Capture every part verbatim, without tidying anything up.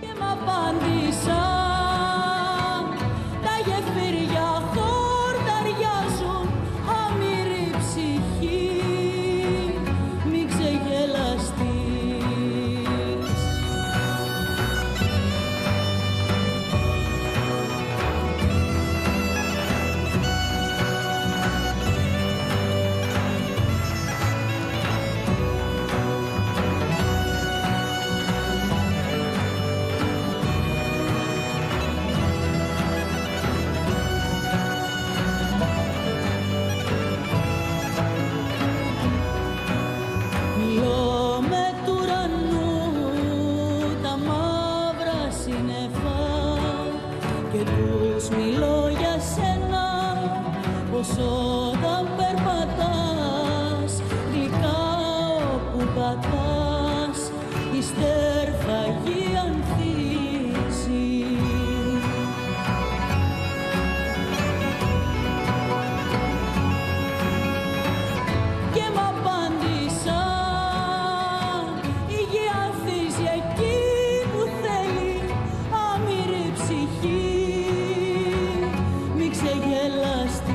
Όταν περπατάς, γλυκά όπου πατάς, η στερφαγή ανθίζει. Και μ' απάντησαν, η γη ανθίζει εκεί που θέλει, άμυρη ψυχή, μη ξεγελαστεί.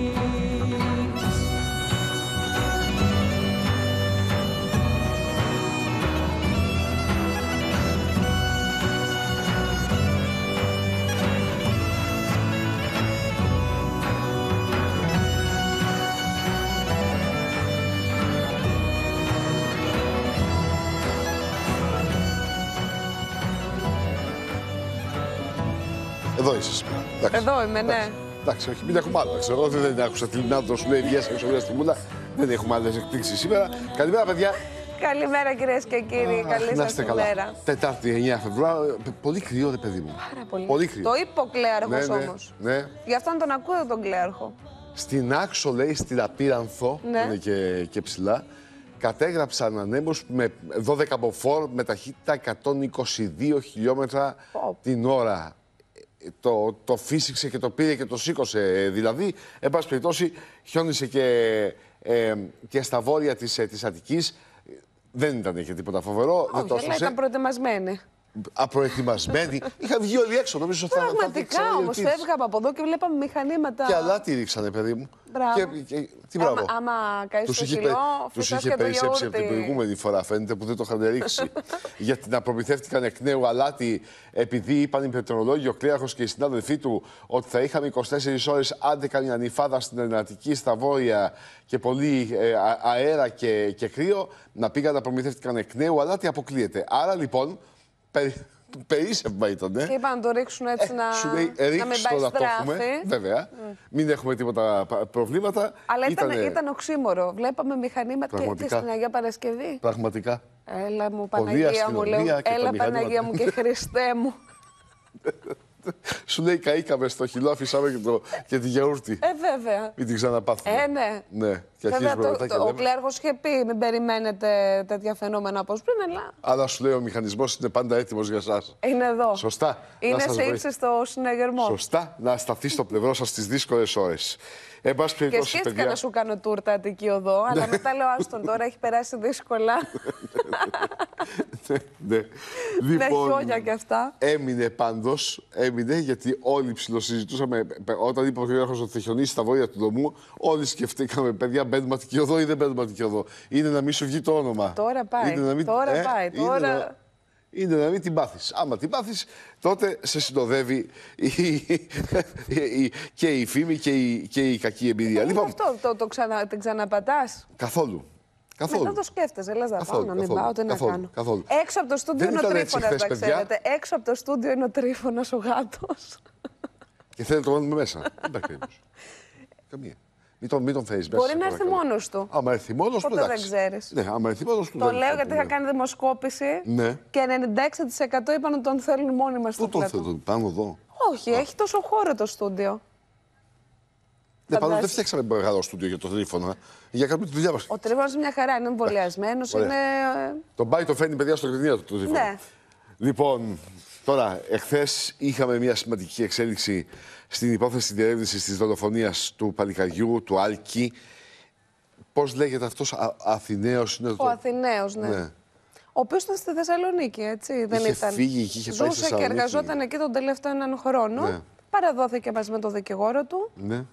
Εδώ είσαι σήμερα. Εδώ είμαι, ναι. Εντάξει, όχι, μην έχουμε άλλο. Εγώ δεν άκουσα την άδεια σου λέει βγες έξω στη μούλα. Δεν έχουμε άλλες εκπλήξεις σήμερα. Καλημέρα, παιδιά. Καλημέρα, κυρίες και κύριοι. Καλή σας ημέρα. Τετάρτη εννέα Φεβρουαρίου. Πολύ κρύο, ρε παιδί μου. Πάρα πολύ. Πολύ κρύο. Το είπε ο κλέαρχος ναι, ναι, όμως. Ναι. Γι' αυτό τον ακούω τον κλέαρχο. Στην Άξο, λέει, στην Απίρανθο, ναι. είναι και, και ψηλά, κατέγραψαν ανέμους με δώδεκα μποφόρ με ταχύτητα εκατόν είκοσι δύο χιλιόμετρα oh. την ώρα. Το, το φύσηξε και το πήρε και το σήκωσε. Δηλαδή, εν πάση περιπτώσει, χιόνισε και, ε, και στα βόρεια της, της Αττικής. Δεν ήταν και τίποτα φοβερό. Όχι, αλλά ήταν προετοιμασμένοι. Απροετοιμασμένοι. Είχαν βγει όλοι έξω, νομίζω θα πραγματικά όμως, φεύγαμε από εδώ και βλέπαμε μηχανήματα. Και αλάτι ρίξανε, παιδί μου. Μπράβο. Και, και, τι μπράβο. Άμα, άμα καείς το χυλό, τους είχε περισσέψει από την προηγούμενη φορά, φαίνεται, που δεν το είχαν ρίξει. Γιατί να προμηθεύτηκαν εκ νέου αλάτι, επειδή είπαν οι πετρολόγοι, ο κλέαρχος και οι συνάδελφοί του, ότι θα είχαμε είκοσι τέσσερις ώρες άντε καμιά νυφάδα στην Ενατική, στα βόρεια και πολύ ε, αέρα και, και κρύο, να πήγαν να προμηθεύτηκαν εκ νέου αλάτι, αποκλείεται. Άρα λοιπόν. Περι... Περίσσευμα ήταν. Ε. Και είπαν να το ρίξουν έτσι ε, να, σου λέει, να μην πάει να στράφη. το έχουμε, βέβαια. Mm. Μην έχουμε τίποτα προβλήματα. Αλλά ήταν, Ήτανε... ήταν οξύμορο. Βλέπαμε μηχανήματα και, και στην Αγία Παρασκευή. Πραγματικά. Έλα μου, Παναγία μου, λέω. Έλα, Παναγία μου και Χριστέ μου. Σου λέει καήκαμε στο χυλό, αφήσαμε και, το, και τη γιαούρτι. Ε, βέβαια. Μην την ξαναπάθουμε. Ε, ναι. ναι. Και βέβαια, το, το, και ο κλέαρχος είχε πει μην περιμένετε τέτοια φαινόμενα όπως πριν, αλλά... Αλλά σου λέει ο μηχανισμός είναι πάντα έτοιμος για εσάς. Είναι εδώ. Σωστά. Είναι σε ύψη στο συναγερμό. Σωστά. Να σταθεί στο πλευρό σας στις δύσκολες ώρες. Ε, και σκέφτηκα παιδιά... να σου κάνω τούρτα Αττική Οδό, αλλά μετά λέω άστον τώρα, έχει περάσει δύσκολα. ναι, ναι. Λοιπόν, με χιόνια και αυτά. Έμεινε πάντως, έμεινε γιατί όλοι ψιλοσυζητούσαμε. Όταν είπε ο κλέαρχος ότι θα χιονίσει στα βόρεια του δομού, όλοι σκεφτήκαμε, παιδιά, μπαίνουμε Αττική Οδό ή δεν μπαίνουμε Αττική Οδό. Είναι να μην σου βγει το όνομα. Τώρα πάει. Είναι να μην... Τώρα ε, πάει. Είναι τώρα... να... είναι να μην την πάθεις. Άμα την πάθεις, τότε σε συνοδεύει η... και η φήμη και η, και η κακή εμπειρία. Ε, λοιπόν, αυτό το, το ξανα, την ξαναπατάς. Καθόλου. Καθόλου. Μετά το σκέφτεσαι, λες να πάω, να μην πάω, τι να κάνω. Καθόλου. Έξω από το στούντιο είναι ο Τρίφωνας, να ξέρετε. Έξω από το στούντιο είναι ο Τρίφωνας, ο γάτος. Και θέλει να το βάλουμε μέσα. Δεν υπάρχει περίπτωση. Καμία. Μην τον, μην τον φέρεις μέσα. Μπορεί να έρθει μόνος του. Άμα έρθει μόνος του, δεν ξέρεις. Ναι, άμα έρθει μόνος του. Το λέω γιατί είχα κάνει δημοσκόπηση ναι. και ενενήντα έξι τοις εκατό είπαν ότι τον θέλουν μόνοι μας στο πλατό. Πού τον θέλουν, πάνω εδώ. Όχι, έχει τόσο χώρο το στούντιο. Ναι, πάνω δεν φτιάξαμε μεγάλο στούντιο για το Τρίφωνα. Για κάνουμε τη δουλειά μας. Ο Τρίφωνας είναι μια χαρά, είναι εμβολιασμένος. Είναι... Τον πάει, το φέρνει παιδιά στο κριτήριο του το Τρίφωνα. Ναι. Λοιπόν, τώρα, εχθές είχαμε μια σημαντική εξέλιξη στην υπόθεση διερεύνησης της δολοφονίας του παλικαριού, του Άλκη. Πώς λέγεται αυτός, Α, Αθηναίος είναι ο το... Αθηναίος, ναι. ναι. Ο οποίος ήταν στη Θεσσαλονίκη, έτσι. Δεν είχε ήταν. Φύγει, είχε πάει Ζούσε και εργαζόταν εκεί τον τελευταίο έναν χρόνο. Ναι. Παραδόθηκε μαζί με τον δικηγόρο του. Ναι. Ε,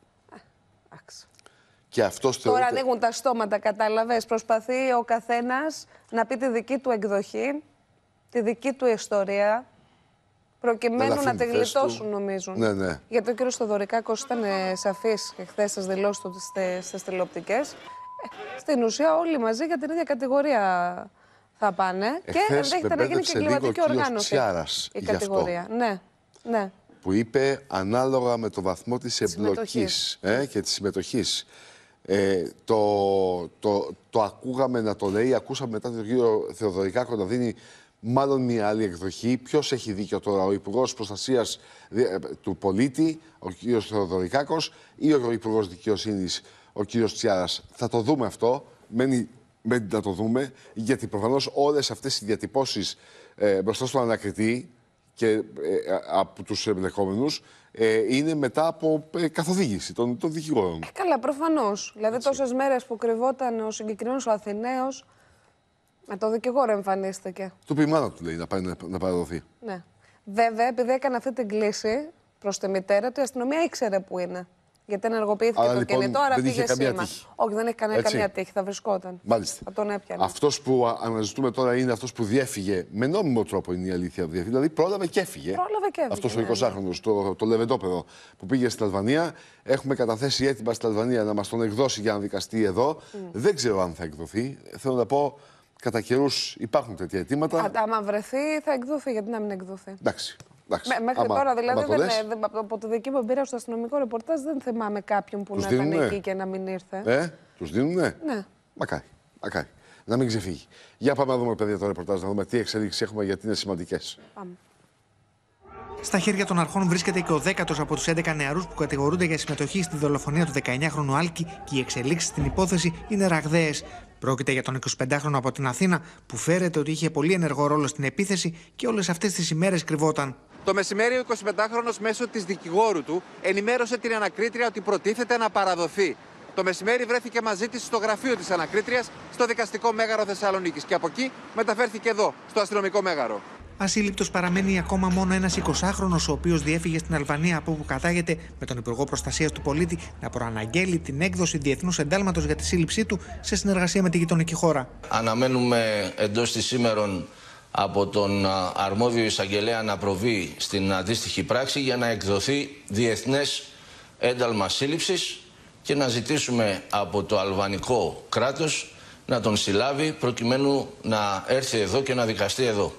εντάξει. Και αυτός Τώρα θεωρείται... ανοίγουν τα στόματα, κατάλαβες. Προσπαθεί ο καθένας να πει τη δική του εκδοχή, τη δική του ιστορία, προκειμένου να τη γλιτώσουν, του... νομίζουν. Ναι, ναι. Γιατί ο κύριος Θοδωρικάκος ήταν σαφής και χθες στις δηλώσεις του στις τηλεοπτικές. Ε, στην ουσία όλοι μαζί για την ίδια κατηγορία θα πάνε. Εχθές και ενδέχεται να γίνει και εγκληματική οργάνωση. Τσιάρας, η κατηγορία. Ναι, ναι. Που είπε ανάλογα με το βαθμό της εμπλοκής ε, και της συμμετοχής. Ε, το, το, το ακούγαμε να το λέει, ακούσαμε μετά τον κύριο Θεοδωρικάκο να δίνει μάλλον μια άλλη εκδοχή. Ποιος έχει δίκιο τώρα, ο Υπουργός Προστασίας του Πολίτη, ο κύριος Θεοδωρικάκος, ή ο Υπουργός Δικαιοσύνης, ο κύριος Τσιάρας? Θα το δούμε αυτό. Μένει, μένει να το δούμε, γιατί προφανώς όλες αυτές οι διατυπώσεις ε, μπροστά στον ανακριτή και ε, από τους εμπλεκόμενους ε, είναι μετά από ε, καθοδήγηση των, των δικηγόρων. Ε, καλά, προφανώς. Δηλαδή, τόσες μέρες που κρυβόταν ο συγκεκριμένος ο Αθηναίος, με το δικηγόρο εμφανίστηκε. Του πει η μάνα του, λέει, να πάει να, να παραδοθεί. Ναι. Βέβαια, επειδή έκανε αυτή την κλίση προς τη μητέρα του, η αστυνομία ήξερε που είναι. Γιατί ενεργοποιήθηκε άρα, το λοιπόν, κινητό, άρα πήγε σήμα. Όχι, δεν έχει κανένα καμία τύχη, θα βρισκόταν. Μάλιστα. Θα τον έπιανε. Αυτός που αναζητούμε τώρα είναι αυτός που διέφυγε, με νόμιμο τρόπο είναι η αλήθεια. Δηλαδή πρόλαβε και έφυγε. Πρόλαβε και έφυγε. Αυτός ο εικοσάχρονος, το, το λεβεντόπεδο που πήγε στην Αλβανία. Έχουμε καταθέσει έτοιμα στην Αλβανία να μας τον εκδώσει για να δικαστεί εδώ. Mm. Δεν ξέρω αν θα εκδοθεί. Θέλω να πω, κατά καιρούς υπάρχουν τέτοια αιτήματα. Άμα βρεθεί, θα εκδοθεί. Γιατί να μην εκδοθεί. Εντάξει. Με, μέχρι άμα, τώρα, δηλαδή, δεν, δεν, από τη δική μου εμπειρία στο αστυνομικό ρεπορτάζ δεν θυμάμαι κάποιον που τους να δίνουνε. Ήταν εκεί και να μην ήρθε. Ε, τους δίνουνε. Ναι. Μακάρι, μακάρι. Να μην ξεφύγει. Για πάμε να δούμε, παιδιά, το ρεπορτάζ, να δούμε τι εξέλιξεις έχουμε, γιατί είναι σημαντικές. Πάμε. Στα χέρια των αρχών βρίσκεται και ο δέκατος από τους έντεκα νεαρούς που κατηγορούνται για συμμετοχή στη δολοφονία του δεκαεννιάχρονου Άλκη και οι εξελίξεις στην υπόθεση είναι ραγδαίες. Πρόκειται για τον εικοσιπεντάχρονο από την Αθήνα που φέρεται ότι είχε πολύ ενεργό ρόλο στην επίθεση και όλες αυτές τις ημέρες κρυβόταν. Το μεσημέρι ο εικοσιπεντάχρονος μέσω της δικηγόρου του ενημέρωσε την ανακρίτρια ότι προτίθεται να παραδοθεί. Το μεσημέρι βρέθηκε μαζί της στο γραφείο της ανακρίτριας στο Δικαστικό Μέγαρο Θεσσαλονίκης και από εκεί μεταφέρθηκε εδώ, στο Αστυνομικό Μέγαρο. Ασύλληπτος παραμένει ακόμα μόνο ένας εικοσάχρονος, ο οποίος διέφυγε στην Αλβανία, από όπου κατάγεται, με τον Υπουργό Προστασίας του Πολίτη να προαναγγέλει την έκδοση διεθνούς εντάλματος για τη σύλληψή του σε συνεργασία με τη γειτονική χώρα. Αναμένουμε εντός της σήμερων από τον αρμόδιο εισαγγελέα να προβεί στην αντίστοιχη πράξη για να εκδοθεί διεθνές ένταλμα σύλληψης και να ζητήσουμε από το αλβανικό κράτος να τον συλλάβει προκειμένου να έρθει εδώ και να δικαστεί εδώ.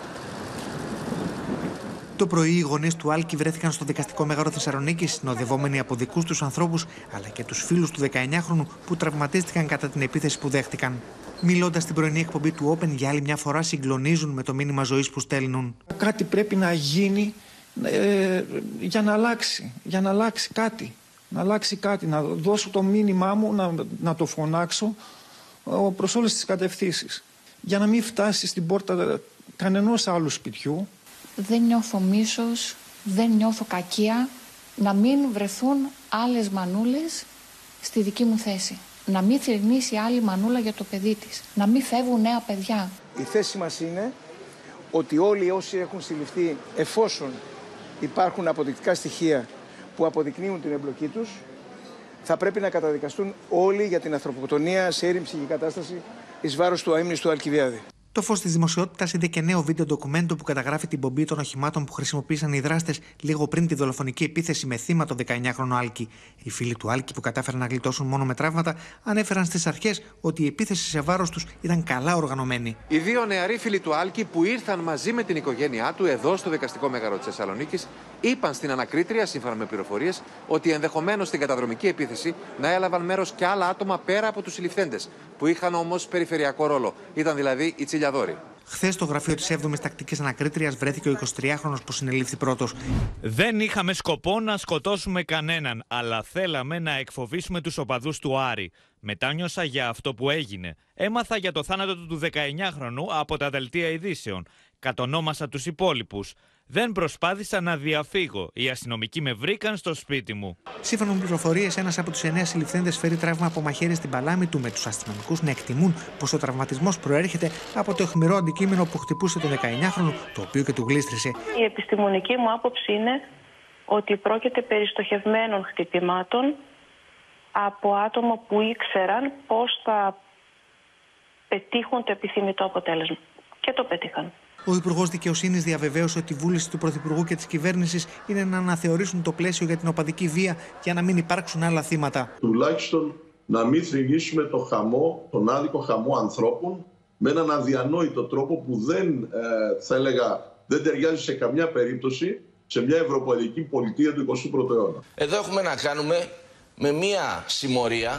Το πρωί οι γονείς του Άλκη βρέθηκαν στο Δικαστικό Μέγαρο Θεσσαλονίκης, συνοδευόμενοι από δικούς τους ανθρώπους αλλά και τους φίλους του δεκαεννιάχρονου που τραυματίστηκαν κατά την επίθεση που δέχτηκαν. Μιλώντας στην πρωινή εκπομπή του Open, για άλλη μια φορά συγκλονίζουν με το μήνυμα ζωής που στέλνουν. Κάτι πρέπει να γίνει ε, για να αλλάξει, για να αλλάξει κάτι. Να αλλάξει κάτι, να δώσω το μήνυμά μου, να, να το φωνάξω προς όλες τις κατευθύνσεις. Για να μην φτάσει στην πόρτα κανενός άλλου σπιτιού. Δεν νιώθω μίσος, δεν νιώθω κακία να μην βρεθούν άλλες μανούλες στη δική μου θέση. Να μην θρηνήσει άλλη μανούλα για το παιδί της. Να μην φεύγουν νέα παιδιά. Η θέση μας είναι ότι όλοι όσοι έχουν συλληφθεί, εφόσον υπάρχουν αποδεικτικά στοιχεία που αποδεικνύουν την εμπλοκή τους, θα πρέπει να καταδικαστούν όλοι για την ανθρωποκτονία σε αίριμη ψυχική κατάσταση εις βάρος του αείμνηστου Αλκιβιάδη. Το φως της δημοσιότητας είδε και νέο βίντεο ντοκουμέντο που καταγράφει την πομπή των οχημάτων που χρησιμοποίησαν οι δράστες λίγο πριν τη δολοφονική επίθεση με θύμα τον δεκαεννιάχρονο Άλκη. Οι φίλοι του Άλκη, που κατάφεραν να γλιτώσουν μόνο με τραύματα, ανέφεραν στις αρχές ότι η επίθεση σε βάρος τους ήταν καλά οργανωμένη. Οι δύο νεαροί φίλοι του Άλκη που ήρθαν μαζί με την οικογένειά του εδώ στο Δικαστικό Μέγαρο της Θεσσαλονίκης είπαν στην ανακρίτρια, σύμφωνα με πληροφορίες, ότι ενδεχομένως στην καταδρομική επίθεση να έλαβαν μέρος και άλλα άτομα πέρα από τους συλληφθέντες, που είχαν όμως περιφερειακό ρόλο. Ήταν δηλαδή οι τσιλιαδόροι. Χθες στο γραφείο της έβδομης τακτικής ανακρίτριας βρέθηκε ο εικοσιτριάχρονος που συνελήφθη πρώτος. Δεν είχαμε σκοπό να σκοτώσουμε κανέναν, αλλά θέλαμε να εκφοβήσουμε τους οπαδούς του Άρη. Μετάνιωσα για αυτό που έγινε. Έμαθα για το θάνατο του δεκαεννιάχρονου από τα δελτία ειδήσεων. Κατονόμασα τους υπόλοιπους. Δεν προσπάθησα να διαφύγω. Οι αστυνομικοί με βρήκαν στο σπίτι μου. Σύμφωνα με πληροφορίες, ένας από τους εννέα συλληφθέντες φέρει τραύμα από μαχαίρι στην παλάμη του, με τους αστυνομικούς να εκτιμούν πως ο τραυματισμός προέρχεται από το αιχμηρό αντικείμενο που χτυπούσε τον δεκαεννιάχρονο, το οποίο και του γλίστρισε. Η επιστημονική μου άποψη είναι ότι πρόκειται περί στοχευμένων χτυπημάτων από άτομα που ήξεραν πώς θα πετύχουν το επιθυμητό αποτέλεσμα. Και το πέτυχαν. Ο Υπουργός Δικαιοσύνης διαβεβαίωσε ότι η βούληση του Πρωθυπουργού και της κυβέρνησης είναι να αναθεωρήσουν το πλαίσιο για την οπαδική βία για να μην υπάρξουν άλλα θύματα. Τουλάχιστον να μην θρηνήσουμε το χαμό, τον άδικο χαμό ανθρώπων με έναν αδιανόητο τρόπο που δεν, ε, θα έλεγα, δεν ταιριάζει σε καμιά περίπτωση σε μια ευρωπαϊκή πολιτεία του εικοστού πρώτου αιώνα. Εδώ έχουμε να κάνουμε με μια συμμορία,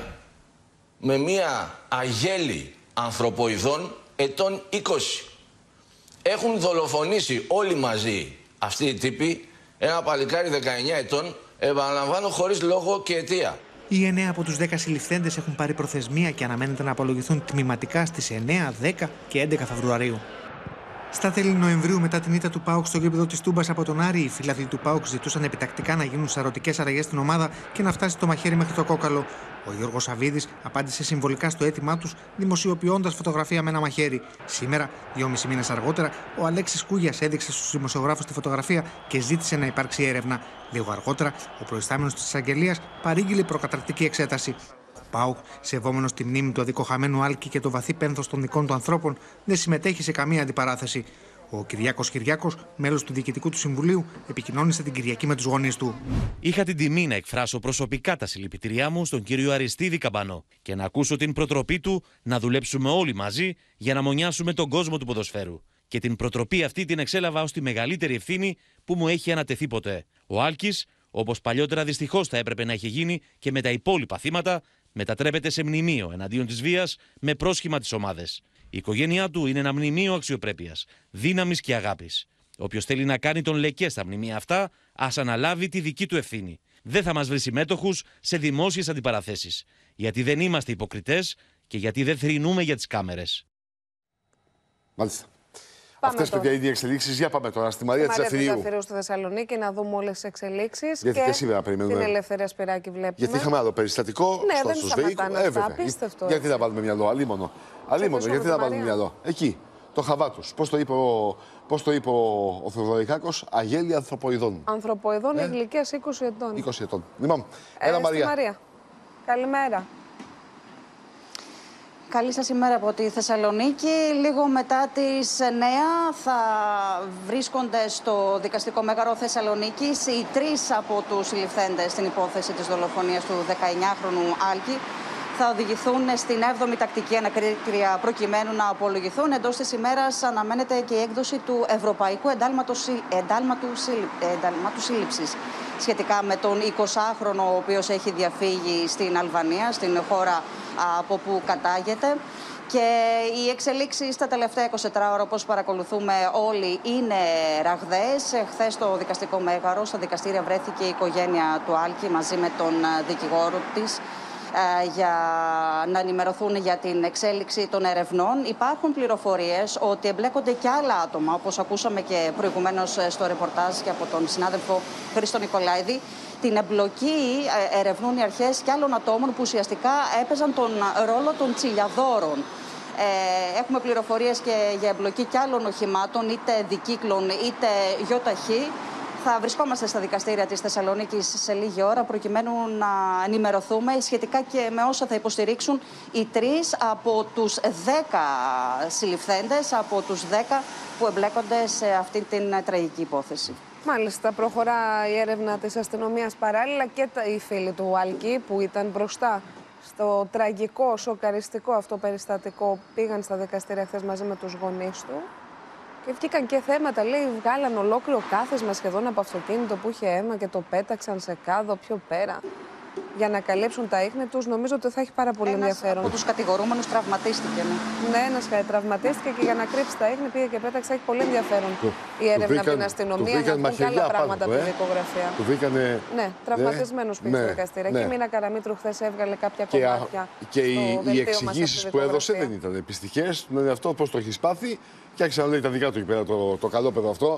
με μια αγέλη ανθρωποειδών ετών είκοσι. Έχουν δολοφονήσει όλοι μαζί αυτοί οι τύποι ένα παλικάρι δεκαεννιά ετών, επαναλαμβάνω, χωρίς λόγο και αιτία. Οι εννέα από τους δέκα συλληφθέντες έχουν πάρει προθεσμία και αναμένεται να απολογηθούν τμηματικά στις εννέα, δέκα και έντεκα Φεβρουαρίου. Στα τέλη Νοεμβρίου, μετά την ήττα του ΠΑΟΚ στο γήπεδο της Τούμπας από τον Άρη, οι φίλαθλοι του ΠΑΟΚ ζητούσαν επιτακτικά να γίνουν σαρωτικές αλλαγές στην ομάδα και να φτάσει το μαχαίρι μέχρι το κόκαλο. Ο Γιώργος Σαββίδης απάντησε συμβολικά στο αίτημά τους, δημοσιοποιώντας φωτογραφία με ένα μαχαίρι. Σήμερα, δυόμισι μήνες αργότερα, ο Αλέξης Κούγιας έδειξε στους δημοσιογράφους τη φωτογραφία και ζήτησε να υπάρξει έρευνα. Λίγο αργότερα, ο προϊστάμενος της εισαγγελίας παρήγγειλε προκαταρκτική εξέταση. Ο ΠΑΟΚ, σεβόμενος τη μνήμη του αδικοχαμένου Άλκη και το βαθύ πένθος των δικών του ανθρώπων, δεν συμμετέχει σε καμία αντιπαράθεση. Ο Κυριάκος Κυριάκος, μέλος του Διοικητικού του Συμβουλίου, επικοινώνησε την Κυριακή με τους γονείς του. Είχα την τιμή να εκφράσω προσωπικά τα συλληπιτήριά μου στον κύριο Αριστίδη Καμπανό και να ακούσω την προτροπή του να δουλέψουμε όλοι μαζί για να μονιάσουμε τον κόσμο του ποδοσφαίρου. Και την προτροπή αυτή την εξέλαβα ως τη μεγαλύτερη ευθύνη που μου έχει ανατεθεί ποτέ. Ο Άλκης, όπως παλιότερα δυστυχώς θα έπρεπε να έχει γίνει και με τα υπόλοιπα θύματα, μετατρέπεται σε μνημείο εναντίον της βίας με πρόσχημα τις ομάδες. Η οικογένειά του είναι ένα μνημείο αξιοπρέπειας, δύναμης και αγάπης. Όποιος θέλει να κάνει τον λεκέ στα μνημεία αυτά, ας αναλάβει τη δική του ευθύνη. Δεν θα μας βρει συμμέτοχους σε δημόσιες αντιπαραθέσεις. Γιατί δεν είμαστε υποκριτές και γιατί δεν θρηνούμε για τις κάμερες. Μάλιστα. Αυτές, παιδιά, είναι οι εξελίξεις. Για πάμε τώρα στη Μαρία Τζαφυρίου. Μαρία στη Θεσσαλονίκη να δούμε όλες τις εξελίξεις. Γιατί και, και σήμερα περιμένουμε. Την Ελευθερία Σπυράκη βλέπουμε. Γιατί είχαμε άλλο περιστατικό. Ναι, στο, δεν στο σταματάνε ε, αυτά. Απίστευτο. Γιατί να βάλουμε μυαλό, αλίμονο. Αλίμονο, γιατί να βάλουμε μυαλό. Εκεί, το Χαβάτους. Πώς το είπε ο, πώς το είπε ο, ο Θεοδωρικάκος, αγέλη ανθρωποειδών. Ανθρωποειδών ε? ηλικίας είκοσι ετών. είκοσι ετών. Λοιπόν, ε, έλα Μαρία. Μαρία. Καλημέρα. Καλή σας ημέρα από τη Θεσσαλονίκη. Λίγο μετά τις εννέα θα βρίσκονται στο δικαστικό μέγαρο Θεσσαλονίκης οι τρεις από τους συλληφθέντες στην υπόθεση της δολοφονίας του δεκαεννιάχρονου Άλκη. Θα οδηγηθούν στην έβδομη τακτική ανακρίτρια προκειμένου να απολογηθούν. Εντός της ημέρας αναμένεται και η έκδοση του Ευρωπαϊκού Εντάλματου Σύλληψης σχετικά με τον εικοσάχρονο, ο οποίος έχει διαφύγει στην Αλβανία, στην χώρα από που κατάγεται. Και οι εξελίξεις τα τελευταία εικοσιτέσσερις ώρα, όπως παρακολουθούμε όλοι, είναι ραγδαίες. Χθες στο δικαστικό μέγαρο, στα δικαστήρια βρέθηκε η οικογένεια του Άλκη μαζί με τον δικηγόρο της για να ενημερωθούν για την εξέλιξη των ερευνών. Υπάρχουν πληροφορίες ότι εμπλέκονται και άλλα άτομα, όπως ακούσαμε και προηγουμένως στο ρεπορτάζ και από τον συνάδελφο Χρήστο Νικολάηδη. Την εμπλοκή ερευνούν οι αρχές και άλλων ατόμων που ουσιαστικά έπαιζαν τον ρόλο των τσιλιαδόρων. Έχουμε πληροφορίες και για εμπλοκή και άλλων οχημάτων, είτε δικύκλων είτε γιοταχή. Θα βρισκόμαστε στα δικαστήρια της Θεσσαλονίκης σε λίγη ώρα προκειμένου να ενημερωθούμε σχετικά και με όσα θα υποστηρίξουν οι τρεις από τους δέκα συλληφθέντες, από τους δέκα που εμπλέκονται σε αυτή την τραγική υπόθεση. Μάλιστα, προχωρά η έρευνα της αστυνομίας παράλληλα και οι φίλοι του Άλκη που ήταν μπροστά στο τραγικό, σοκαριστικό αυτό περιστατικό πήγαν στα δικαστήρια χθες μαζί με τους γονείς του. Και βγήκαν και θέματα, λέει, βγάλαν ολόκληρο κάθεσμα σχεδόν από αυτοκίνητο που είχε αίμα και το πέταξαν σε κάδο πιο πέρα. για να καλύψουν τα ίχνη τους. Νομίζω ότι θα έχει πάρα πολύ ένας ενδιαφέρον. Από τους κατηγορούμενους τραυματίστηκε. Ναι, ναι ένας τραυματίστηκε και για να κρύψει τα ίχνη πήγε και πέταξε. Έχει πολύ ενδιαφέρον του, η έρευνα βρήκαν, από την αστυνομία να πούν και άλλα πράγματα από τη δικογραφία. Του βρήκανε... Ναι, τραυματισμένος πήγε στο δικαστήριο. Και η Μίνα Καραμήτρου χθες έβγαλε κάποια κομμάτια. Και οι εξηγήσεις που έδωσε δεν ήταν πιστικές. Δηλαδή αυτό πώς το έχει πάθει και άρχισε να λέει τα δικά του εκεί πέρα το, το καλόπεδο αυτό.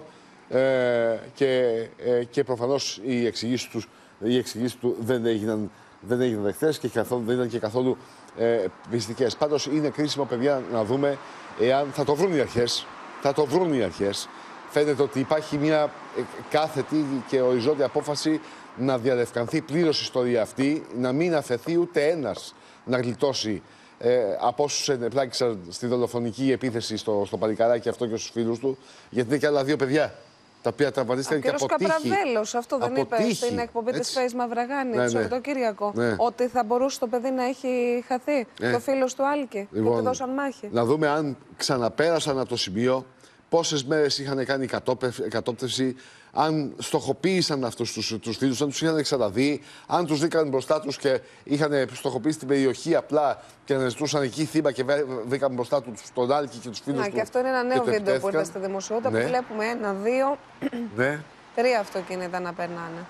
Ε, και, ε, και προφανώς οι εξηγήσεις του, οι εξηγήσεις του δεν έγιναν, δεν έγιναν δεχτές και καθόλου, δεν ήταν και καθόλου ε, πιστικές. Πάντως είναι κρίσιμο, παιδιά, να δούμε εάν θα το βρουν οι αρχές. Θα το βρουν οι αρχές. Φαίνεται ότι υπάρχει μια κάθετη και οριζόντια απόφαση να διαλευκανθεί πλήρως η ιστορία αυτή, να μην αφαιθεί ούτε ένας να γλιτώσει ε, από όσους ενεπλάκησαν στη δολοφονική επίθεση στο, στο παλικαράκι αυτό και στους φίλους του, γιατί είναι και άλλα δύο παιδιά τα οποία τραυματίστηκαν και από τύχη. Ο κ. Καπραβέλος αυτό δεν είπε στην εκπομπή της Φέης Μαυραγάνη, ναι, το Σαββατοκύριακο, ναι, ότι θα μπορούσε το παιδί να έχει χαθεί, ναι, το φίλος του Άλκη, λοιπόν, και του δώσαν μάχη. Να δούμε αν ξαναπέρασαν από το σημείο, πόσες μέρες είχαν κάνει κατόπτευση, αν στοχοποίησαν αυτούς τους, τους φίλους, αν τους είχαν ξαναδεί, αν τους βρήκαν μπροστά τους και είχαν στοχοποιήσει την περιοχή απλά και αναζητούσαν εκεί θύμα και βρήκαν μπροστά τους τον Άλκη και τους φίλους του. Και αυτό είναι ένα νέο βίντεο που ήρθε στη δημοσιότητα, ναι, που βλέπουμε ένα, δύο, ναι, τρία αυτοκίνητα να περνάνε.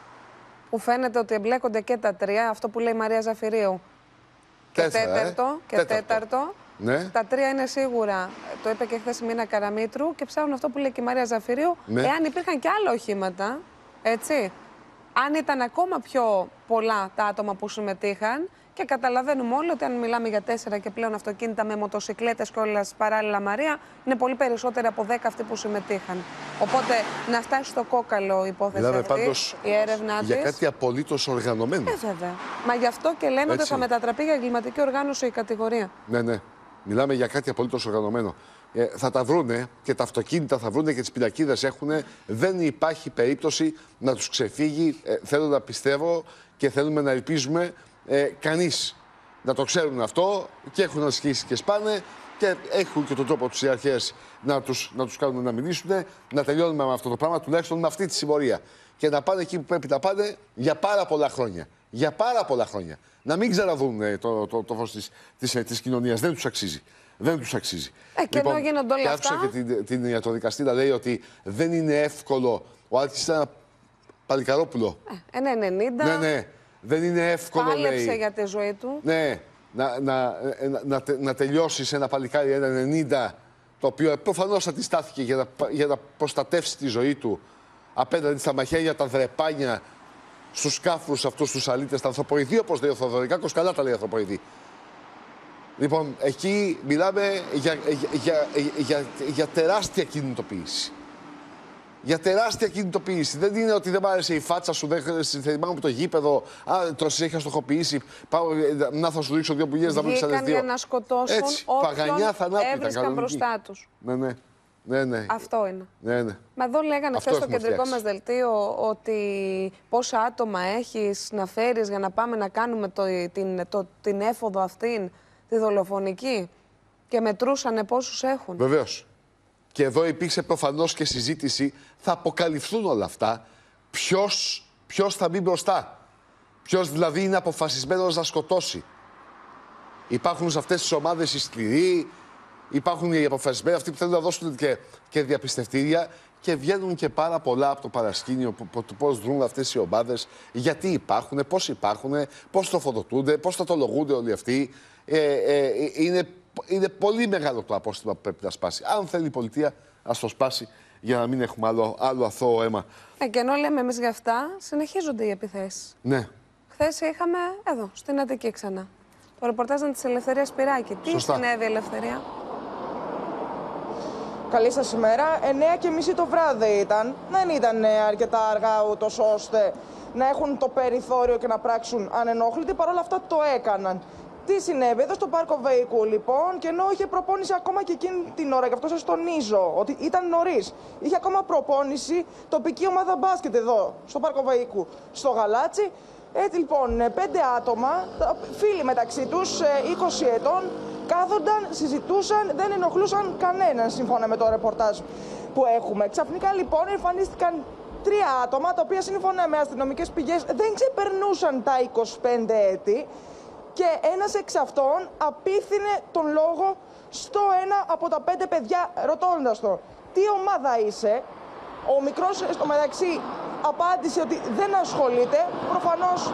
Που φαίνεται ότι εμπλέκονται και τα τρία, αυτό που λέει η Μαρία Ζαφυρίου. Και Τέσσερα, τέταρτο, ε? και τέταρτο. τέταρτο. Ναι. Τα τρία είναι σίγουρα, το είπε και χθες η Μίνα Καραμήτρου, και ψάχνουν αυτό που λέει και η Μαρία Ζαφυρίου, ναι, εάν υπήρχαν και άλλα οχήματα, έτσι, αν ήταν ακόμα πιο πολλά τα άτομα που συμμετείχαν, και καταλαβαίνουμε όλοι ότι αν μιλάμε για τέσσερα και πλέον αυτοκίνητα με μοτοσικλέτες και όλας παράλληλα, Μαρία, είναι πολύ περισσότεροι από δέκα αυτοί που συμμετείχαν. Οπότε να φτάσει στο κόκαλο η υπόθεση μιλάμε αυτή, πάντως η έρευνά της. Για κάτι απολύτως οργανωμένο. Ε, βέβαια. Μα γι' αυτό και λέμε, έτσι, ότι θα μετατραπεί για εγκληματική οργάνωση η κατηγορία. Ναι, ναι. Μιλάμε για κάτι απολύτως οργανωμένο. Ε, θα τα βρούνε και τα αυτοκίνητα θα βρούνε και τις πινακίδες έχουν. Δεν υπάρχει περίπτωση να τους ξεφύγει. Ε, θέλω να πιστεύω και θέλουμε να ελπίζουμε ε, κανείς να το ξέρουν αυτό και έχουν ασχίσει και σπάνε και έχουν και τον τρόπο τους οι αρχές να τους, να τους κάνουν να μιλήσουν, να τελειώνουμε με αυτό το πράγμα, τουλάχιστον με αυτή τη συμμορία. Και να πάνε εκεί που πρέπει να πάνε για πάρα πολλά χρόνια. Για πάρα πολλά χρόνια. Να μην ξαναδούν ε, το, το, το φως της, της, της κοινωνίας. Δεν τους αξίζει. Δεν τους αξίζει. Ε, και λοιπόν, ενώ γίνονται όλα και αυτά. άκουσα και την, την ιατροδικαστή να λέει ότι δεν είναι εύκολο. Ο Άλκης ήταν ένα παλικαρόπουλο. Ε, ένα ενενήντα. Ναι, ναι. Δεν είναι εύκολο. Πάλεψε λέει, για τη ζωή του. Ναι. Να, να, να, να, να τελειώσει σε ένα παλικάρι ένα ενενήντα, το οποίο προφανώς αντιστάθηκε για να, για να προστατεύσει τη ζωή του απέναντι στα μαχαίρια, τα δρεπάνια, στους κάφρους αυτούς τους αλήτες, τα ανθρωποειδή, όπως λέει ο Θοδωρικάκος, καλά τα λέει ανθρωποειδή. Λοιπόν, εκεί μιλάμε για, για, για, για, για τεράστια κινητοποίηση. Για τεράστια κινητοποίηση. Δεν είναι ότι δεν μ' άρεσε η φάτσα σου, δεν θυμάμαι από το γήπεδο. Α, το είχα στοχοποιήσει. Πάω να θα σου δείξω δύο πουλιές, να μην ξαναδεί. Βγήκαν για να σκοτώσουν όποιον έβρισκαν μπροστά τους. Ναι, ναι. Ναι, ναι. Αυτό είναι. Ναι, ναι. Μα εδώ λέγανε χθες στο κεντρικό μας δελτίο ότι πόσα άτομα έχεις να φέρεις για να πάμε να κάνουμε το, την, το, την έφοδο αυτήν, τη δολοφονική, και μετρούσανε πόσους έχουν. Βεβαίως. Και εδώ υπήρξε προφανώς και συζήτηση, θα αποκαλυφθούν όλα αυτά. Ποιος, ποιος θα μπει μπροστά. Ποιος δηλαδή είναι αποφασισμένος να σκοτώσει. Υπάρχουν σε αυτές τις ομάδες οι σκληροί, υπάρχουν οι αποφασισμένοι, αυτοί που θέλουν να δώσουν και, και διαπιστευτήρια, και βγαίνουν και πάρα πολλά από το παρασκήνιο του πώς δρούν αυτές οι ομάδες, γιατί υπάρχουν, πώς υπάρχουν, πώς τροφοδοτούνται, πώς τατολογούνται όλοι αυτοί. Ε, ε, είναι, είναι πολύ μεγάλο το απόστημα που πρέπει να σπάσει. Αν θέλει η πολιτεία, ας το σπάσει για να μην έχουμε άλλο, άλλο αθώο αίμα. Ε, και ενώ λέμε εμείς γι' αυτά, συνεχίζονται οι επιθέσεις. Ναι. Χθες είχαμε εδώ, στην Αττική ξανά. Το ρεπορτάζ της Ελευθερίας Σπυράκη. Τι Σωστά. συνέβη, Ελευθερία? Καλή σας ημέρα. εννέα και μισή το βράδυ ήταν. Δεν ήταν αρκετά αργά ούτως ώστε να έχουν το περιθώριο και να πράξουν ανενόχλητοι. Παρ' όλα αυτά το έκαναν. Τι συνέβη εδώ στο πάρκο Βεϊκού, λοιπόν, και ενώ είχε προπόνηση ακόμα και εκείνη την ώρα, γι' αυτό σας τονίζω ότι ήταν νωρίς. Είχε ακόμα προπόνηση τοπική ομάδα μπάσκετ εδώ, στο πάρκο Βεϊκού, στο Γαλάτσι. Έτσι λοιπόν, πέντε άτομα, φίλοι μεταξύ τους, είκοσι ετών, κάθονταν, συζητούσαν, δεν ενοχλούσαν κανέναν, σύμφωνα με το ρεπορτάζ που έχουμε. Ξαφνικά λοιπόν εμφανίστηκαν τρία άτομα, τα οποία σύμφωνα με αστυνομικές πηγές δεν ξεπερνούσαν τα είκοσι πέντε έτη και ένας εξ αυτών απίθυνε τον λόγο στο ένα από τα πέντε παιδιά, ρωτώντας το τι ομάδα είσαι. Ο μικρός στο μεταξύ απάντησε ότι δεν ασχολείται. Προφανώς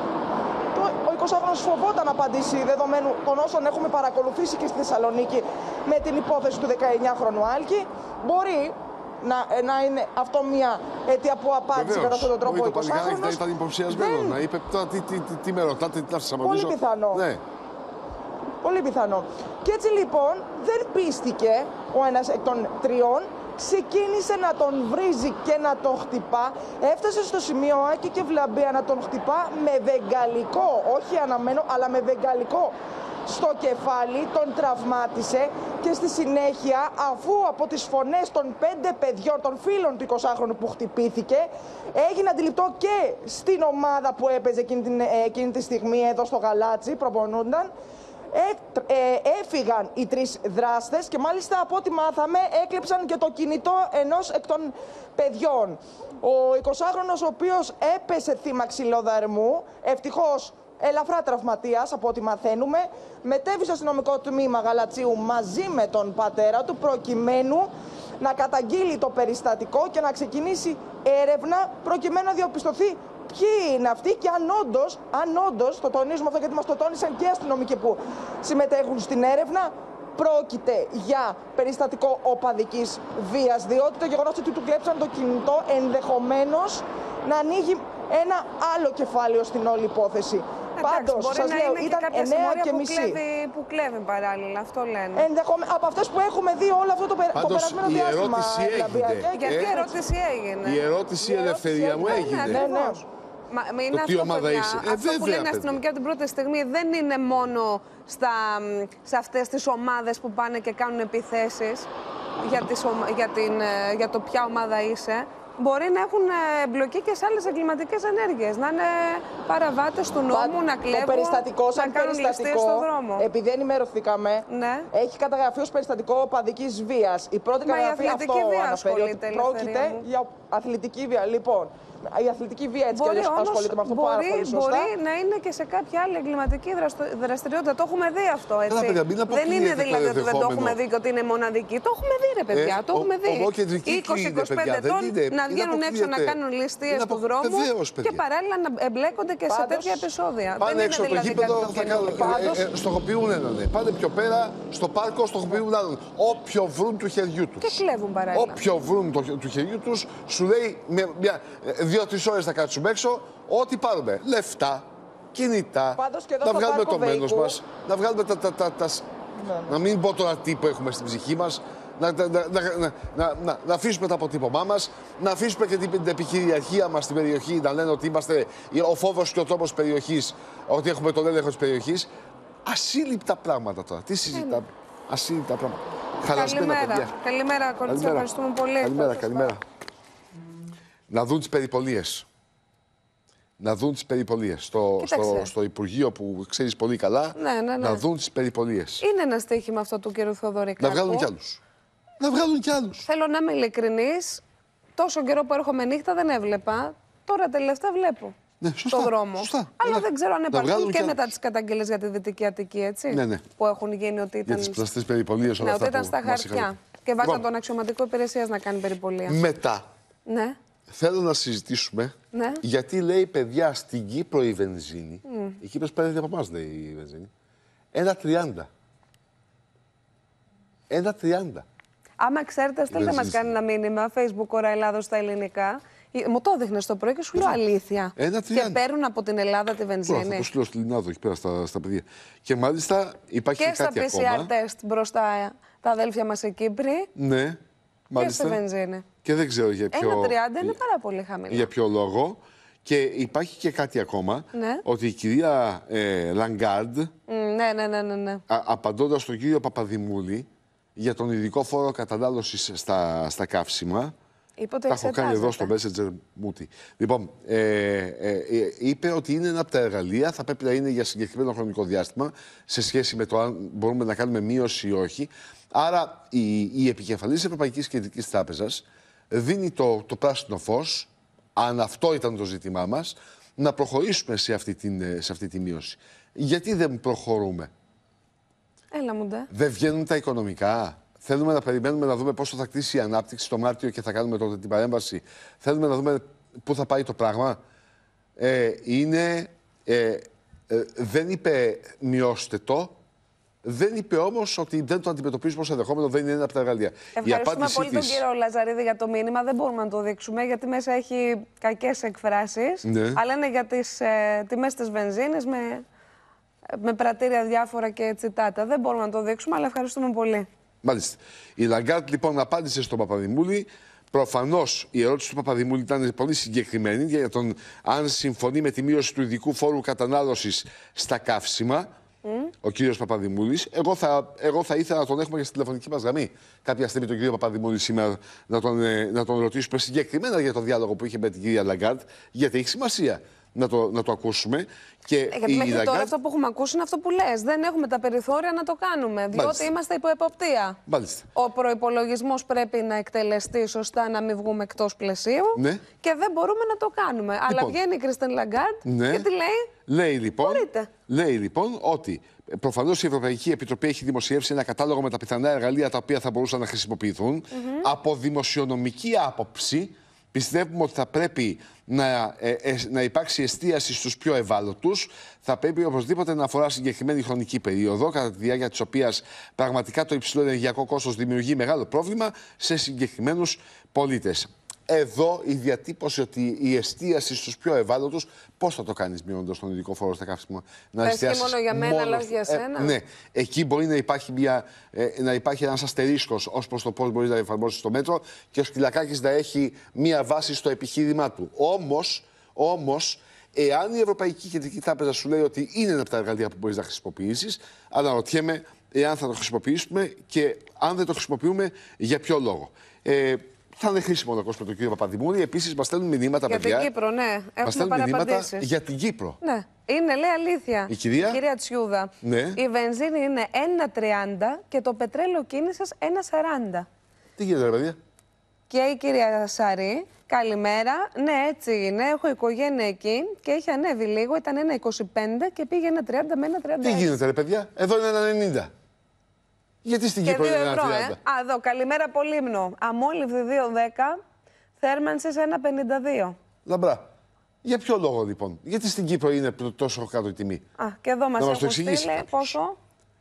ο εικοσάχρονος φοβόταν να απαντήσει, δεδομένου των όσων έχουμε παρακολουθήσει και στη Θεσσαλονίκη με την υπόθεση του δεκαεννιάχρονου Άλκη. Μπορεί να, να είναι αυτό μια αιτία που απάντησε κατά αυτόν τον τρόπο ο εικοσάχρονος. Να ήταν υποψιασμένο, δεν... να είπε τώρα τι, τι, τι, τι με ρωτάτε, τι να σας απαντήσω. Πολύ πιθανό. Ναι. Πολύ πιθανό. Και έτσι λοιπόν δεν πίστηκε ο ένας εκ των τριών. Ξεκίνησε να τον βρίζει και να τον χτυπά. Έφτασε στο σημείο Άκη και Βλαμπία να τον χτυπά με βεγγαλικό, όχι αναμένο, αλλά με βεγγαλικό στο κεφάλι, τον τραυμάτισε και στη συνέχεια, αφού από τις φωνές των πέντε παιδιών, των φίλων του εικοσάχρονου που χτυπήθηκε, έγινε αντιληπτό και στην ομάδα που έπαιζε εκείνη, την, εκείνη τη στιγμή εδώ στο Γαλάτσι, προπονούνταν. Ε, ε, έφυγαν οι τρεις δράστες και μάλιστα από ό,τι μάθαμε έκλεψαν και το κινητό ενός εκ των παιδιών. Ο εικοσάχρονος, ο οποίος έπεσε θύμα ξυλοδαρμού, ευτυχώς ελαφρά τραυματίας από ό,τι μαθαίνουμε, μετέβη στο αστυνομικό τμήμα Γαλατσίου μαζί με τον πατέρα του προκειμένου να καταγγείλει το περιστατικό και να ξεκινήσει έρευνα προκειμένου να διαπιστωθεί ποιοι είναι αυτοί και αν όντως, αν όντως, το τονίζουμε αυτό γιατί μας το τόνισαν και οι αστυνομικοί που συμμετέχουν στην έρευνα, πρόκειται για περιστατικό οπαδικής βίας, διότι το γεγονός ότι του κλέψαν το κινητό ενδεχομένως να ανοίγει ένα άλλο κεφάλαιο στην όλη υπόθεση. Πάντως, σας λέω, ήταν εννέα και μισή. Που κλέβει παράλληλα, αυτό λένε. Ενδεχομε... Από αυτές που έχουμε δει όλο αυτό το, πε... το περασμένο η διάστημα. Ερώτηση έγινε. Γιατί η ερώτηση έγινε. Η ερώτηση, η ελευθερία μου έγινε. Ναι, ναι. Μα, μα είναι το αυτό, τι ομάδα παιδιά, είσαι. αυτό Ε, που λένε οι αστυνομικοί από την πρώτη στιγμή δεν είναι μόνο στα, σε αυτές τις ομάδες που πάνε και κάνουν επιθέσεις για, τις, για, την, για το ποια ομάδα είσαι. Μπορεί να έχουν εμπλοκή και σε άλλες εγκληματικές ενέργειες. Να είναι παραβάτες του νόμου, Πα, να κλέβουν, το περιστατικό, να σαν κάνουν ληστείες στον δρόμο. Επειδή ενημερωθήκαμε, ναι. έχει καταγραφεί ως περιστατικό οπαδικής βίας. Η πρώτη Μα καταγραφή η αυτό βία αναφέρει ότι πρόκειται για αθλητική βία. Λοιπόν, η αθλητική βία έτσι κι αλλιώς ασχολείται με αυτό μπορεί, πάρα πολύ σωστά. Μπορεί να είναι και σε κάποια άλλη εγκληματική δραστηριότητα. Το έχουμε δει αυτό, έτσι. Έλα, παιδιά, δεν είναι δηλαδή ότι δεν το έχουμε δει και ότι είναι μοναδική. Το έχουμε δει, ρε παιδιά. Ε, το έχουμε δει. είκοσι με είκοσι πέντε ετών να βγαίνουν έξω να κάνουν ληστείες του δρόμου και παράλληλα να εμπλέκονται και σε τέτοια επεισόδια. Πάνε έξω το γήπεδο, στοχοποιούν έναν. Πάνε πιο πέρα στο πάρκο, στοχοποιούν άλλον. Όποιο βρουν του χεριού του. Και κλέβουν παράλληλα. Όποιο βρουν του χεριού του, σου λέει δύο-τρεις ώρες θα κάτσουμε έξω, ό,τι πάρουμε. Λεφτά, κινητά, να βγάλουμε το μένος μας, να βγάλουμε τα... τα, τα, τα ναι, ναι. Να μην πω τώρα τι που έχουμε στην ψυχή μας, να, να, να, να, να, να, να αφήσουμε το αποτύπωμά μας, να αφήσουμε και την, την επιχειριαρχία μας στην περιοχή, να λένε ότι είμαστε ο φόβος και ο τρόπος της περιοχής, ότι έχουμε τον έλεγχο της περιοχής. Ασύλληπτα πράγματα τώρα. Τι συζητάμε. Ασύλληπτα πράγματα. Χαλασμένα παιδιά. Καλημέρα, κορίτσια. Ευχαριστούμε πολύ. Καλημέρα, καλημέρα. Να δουν τις περιπολίες. Να δουν τις περιπολίες. Στο, στο, στο Υπουργείο που ξέρεις πολύ καλά, ναι, ναι, ναι. να δουν τις περιπολίες. Είναι ένα στοίχημα αυτό του κ. Θοδωρικάκου. Να βγάλουν κι άλλους. Να βγάλουν κι άλλους. Θέλω να είμαι ειλικρινής. Τόσο καιρό που έρχομαι νύχτα δεν έβλεπα. Τώρα τελευταία βλέπω. Ναι, σωστά, το δρόμο. Σωστά. Αλλά δεν ξέρω αν υπάρχουν και, και μετά τις καταγγελίες για τη Δυτική Αττική, έτσι. Ναι, ναι. Που έχουν γίνει ότι ήταν. Για τις πλαστές περιπολίες όλα ναι, αυτά. Ότι ήταν στα χαρτιά. Είχαν... Και βάζαν λοιπόν, τον αξιωματικό υπηρεσίας να κάνει περιπολία. Μετά. Ναι. Θέλω να συζητήσουμε ναι. γιατί λέει παιδιά στην Κύπρο η βενζίνη. Mm. Η Κύπρος παίρνει από εμάς, λέει η βενζίνη. Ένα τριάντα. Ένα τριάντα. Άμα ξέρετε, στέλνετε μας κάνει ένα μήνυμα, Facebook ώρα Ελλάδος στα ελληνικά. Μου το έδειχνε το πρωί και σου λέω αλήθεια. Ένα και παίρνουν από την Ελλάδα τη βενζίνη. Θα το στείλω στη Λινάδο εκεί πέρα στα, στα παιδιά. Και μάλιστα υπάρχει και, και κάτι ακόμα. Και στα πι σι αρ test μπροστά τα αδέλφια μας οι Κύπροι. Ναι, μάλιστα. Και στη βενζίνη. Και δεν ξέρω για ποιο... ένα τριάντα είναι πάρα πολύ χαμηλό. Για ποιο λόγο. Και υπάρχει και κάτι ακόμα, ναι. ότι η κυρία ε, Λαγκάρντ, mm, ναι, ναι, ναι, ναι, ναι. απαντώντας στον κύριο Παπαδημούλη για τον ειδικό φόρο κατανάλωσης στα, στα καύσιμα, είπε τα έχω κάνει εδώ στο Messenger Μούτι. Λοιπόν, ε, ε, ε, είπε ότι είναι ένα από τα εργαλεία, θα πρέπει να είναι για συγκεκριμένο χρονικό διάστημα, σε σχέση με το αν μπορούμε να κάνουμε μείωση ή όχι. Άρα η, η επικεφαλής της Ευρωπαϊκής Κεντρικής Τράπεζας δίνει το, το πράσινο φως αν αυτό ήταν το ζήτημά μας, να προχωρήσουμε σε αυτή, την, σε αυτή τη μείωση. Γιατί δεν προχωρούμε? Έλα μου ντε. Δεν βγαίνουν τα οικονομικά. Θέλουμε να περιμένουμε να δούμε πόσο θα κτίσει η ανάπτυξη το Μάρτιο και θα κάνουμε τότε την παρέμβαση. Θέλουμε να δούμε πού θα πάει το πράγμα. Ε, είναι... Ε, ε, δεν είπε μειώστε το. Δεν είπε όμως ότι δεν το αντιμετωπίζουμε ως ενδεχόμενο, δεν είναι ένα από τα εργαλεία. Ευχαριστούμε πολύ της... τον κύριο Λαζαρίδη για το μήνυμα. Δεν μπορούμε να το δείξουμε γιατί μέσα έχει κακές εκφράσεις. Ναι. Αλλά είναι για τις ε, τιμές της βενζίνης με, με πρατήρια διάφορα και τσιτάτα. Δεν μπορούμε να το δείξουμε, αλλά ευχαριστούμε πολύ. Μάλιστα. Η Λαγκάρτ λοιπόν απάντησε στον Παπαδημούλη. Προφανώς η ερώτηση του Παπαδημούλη ήταν πολύ συγκεκριμένη για τον αν συμφωνεί με τη μείωση του ειδικού φόρου κατανάλωσης στα καύσιμα. Mm. Ο κύριος Παπαδημούλης. Εγώ θα, εγώ θα ήθελα να τον έχουμε και στη τηλεφωνική μας γραμμή κάποια στιγμή τον κύριο Παπαδημούλη σήμερα να τον, ε, να τον ρωτήσουμε συγκεκριμένα για το διάλογο που είχε με την κυρία Λαγκάρτ, γιατί έχει σημασία να το, να το ακούσουμε. Και ε, γιατί η μέχρι Λαγκάρτ... τώρα αυτό που έχουμε ακούσει είναι αυτό που λες. Δεν έχουμε τα περιθώρια να το κάνουμε, διότι Μάλιστα. είμαστε υπό εποπτεία. Μάλιστα. Ο προϋπολογισμός πρέπει να εκτελεστεί σωστά, να μην βγούμε εκτός πλαισίου ναι. και δεν μπορούμε να το κάνουμε. Λοιπόν. Αλλά βγαίνει η Κριστίν Λαγκάρτ ναι. και τι λέει? Λέει λοιπόν, Μπορείτε. λέει λοιπόν ότι προφανώς η Ευρωπαϊκή Επιτροπή έχει δημοσιεύσει ένα κατάλογο με τα πιθανά εργαλεία τα οποία θα μπορούσαν να χρησιμοποιηθούν. Mm-hmm. Από δημοσιονομική άποψη, πιστεύουμε ότι θα πρέπει να, ε, ε, να υπάρξει εστίαση στους πιο ευάλωτους. Θα πρέπει οπωσδήποτε να αφορά συγκεκριμένη χρονική περίοδο, κατά τη διάρκεια της οποίας πραγματικά το υψηλό ενεργειακό κόστος δημιουργεί μεγάλο πρόβλημα σε συγκεκριμένους πολίτες. Εδώ η διατύπωση ότι η εστίαση στους πιο ευάλωτους, πώς θα το κάνεις μειώνοντας τον ειδικό φόρο στα καύσιμα? Να εστιάσεις μόνο για μένα, αλλά όχι για σένα. Ε, ναι, εκεί μπορεί να υπάρχει, μια, ε, να υπάρχει ένας αστερίσκος ως προς το πώς μπορεί να εφαρμόσεις το μέτρο και ο Σκυλακάκης να έχει μια βάση στο επιχείρημά του. Όμως, όμως, εάν η Ευρωπαϊκή Κεντρική Τράπεζα σου λέει ότι είναι ένα από τα εργαλεία που μπορείς να χρησιμοποιήσεις, αναρωτιέμαι εάν θα το χρησιμοποιήσουμε και αν δεν το χρησιμοποιούμε, για ποιο λόγο. Ε, Θα είναι χρήσιμο να ακούσουμε τον κύριο Παπαδημούλη. Επίσης, μας στέλνουν μηνύματα, για παιδιά. Για την Κύπρο, ναι. Έχουμε παραπαντήσεις. Για την Κύπρο. Ναι. Είναι, λέει, αλήθεια. Η κυρία, η κυρία Τσιούδα. Ναι. Η βενζίνη είναι ένα τριάντα και το πετρέλαιο κίνησης ένα σαράντα. Τι γίνεται, ρε παιδιά? Και η κυρία Σαρή, καλημέρα. Ναι, έτσι είναι. Έχω οικογένεια εκεί και έχει ανέβει λίγο. Ήταν ένα είκοσι πέντε και πήγε ένα τριάντα με ένα τριάντα έξι. Τι γίνεται, ρε παιδιά? Εδώ είναι ένα ενενήντα. Γιατί στην Κύπρο είναι ένα τριάντα? Ε. Α, εδώ, καλημέρα από Λίμνο. Αμόλυβδη δύο δέκα, θέρμανσης ένα πενήντα δύο. Λαμπρά. Για ποιο λόγο λοιπόν? Γιατί στην Κύπρο είναι τόσο κάτω η τιμή? Α, και εδώ μας έχουν στείλει πόσο?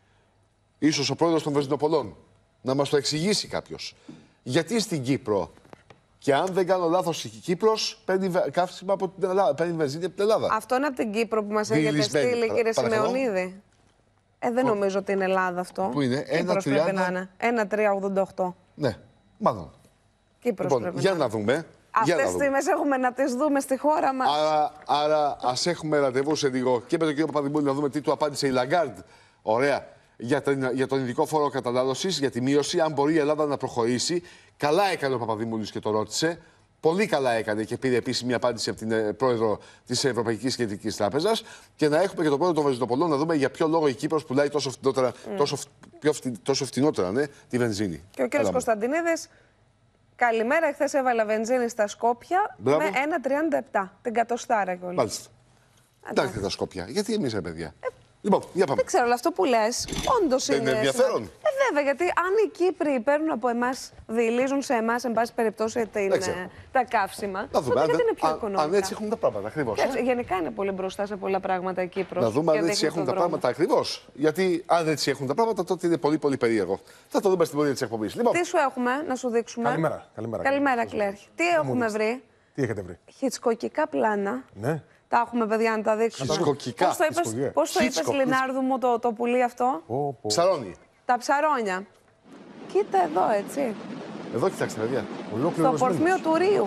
Ίσως ο πρόεδρος των Βενζινοπολών. Να μας το εξηγήσει κάποιος. Γιατί στην Κύπρο, και αν δεν κάνω λάθος, η Κύπρος παίρνει καύσιμα από την Ελλάδα, παίρνει βενζίνη από την Ελλάδα. Αυτό είναι από την Κύπρο που μας έχετε στείλει, κύριε Σημεωνίδη. Ε, δεν νομίζω ότι είναι Ελλάδα αυτό. Πού είναι? Κύπρος πρέπει να είναι. ένα τρία ογδόντα οκτώ. Ναι, μάλλον. Κύπρος λοιπόν, πρέπει για να, να δούμε. Αυτές τις τιμές έχουμε να τις δούμε στη χώρα μας. Άρα, άρα ας έχουμε ραντεβού σε λίγο και με τον κύριο Παπαδημούλη να δούμε τι του απάντησε η Λαγκάρντ. Ωραία. Για τον, για τον ειδικό φόρο κατανάλωσης, για τη μείωση, αν μπορεί η Ελλάδα να προχωρήσει. Καλά έκανε ο Παπαδημούλης και το ρώτησε. Πολύ καλά έκανε και πήρε επίσημη απάντηση από την ε, πρόεδρο της Ευρωπαϊκής Κεντρικής Τράπεζας. Και να έχουμε και τον πρόεδρο των Βενζινοπολών να δούμε για ποιο λόγο η Κύπρος πουλάει τόσο φτηνότερα, mm. τόσο, πιο φτι, τόσο φτηνότερα ναι, τη βενζίνη. Και ο κύριος Κωνσταντινίδης, καλημέρα. Εχθές έβαλα βενζίνη στα Σκόπια. Μπράβο. Με ένα τριάντα επτά. Την κατοστάρα κιόλας. Μάλιστα. Εντάξει τα Σκόπια. Γιατί εμείς, ρε παιδιά. Ε, λοιπόν, για πάμε. Δεν ξέρω, αλλά αυτό που λες όντως είναι. Είναι ενδιαφέρον. Ε, βέβαια, γιατί αν οι Κύπροι παίρνουν από εμάς, διηλίζουν σε εμάς, εν πάση περιπτώσει, την, τα καύσιμα. Να δούμε, τότε είναι πιο α, οικονομικά. αν έτσι έχουν τα πράγματα, ακριβώς. Ε? Γενικά είναι πολύ μπροστά σε πολλά πράγματα η Κύπρος. Να δούμε αν έτσι έχουν τα πράγματα ακριβώς. Γιατί αν έτσι έχουν τα πράγματα, τότε είναι πολύ πολύ περίεργο. Θα το δούμε στην πορεία της εκπομπής. Λοιπόν. Τι σου έχουμε να σου δείξουμε? Καλημέρα. Καλημέρα, καλημέρα Κλέρχη. Τι έχουμε βρει? Τι έχετε βρει? Χιτσκοκικά πλάνα. Ναι. Τα έχουμε, παιδιά, να τα δείξουμε. Χιτσκοκικά. Πώς το είπες, πώς το είπες Λινάρδου μου, το, το πουλί αυτό? Oh, oh. Ψαρόνι. Τα ψαρόνια. Κοίτα εδώ, έτσι. Εδώ κοιτάξτε, παιδιά. Στο πορθμίο του Ρίου.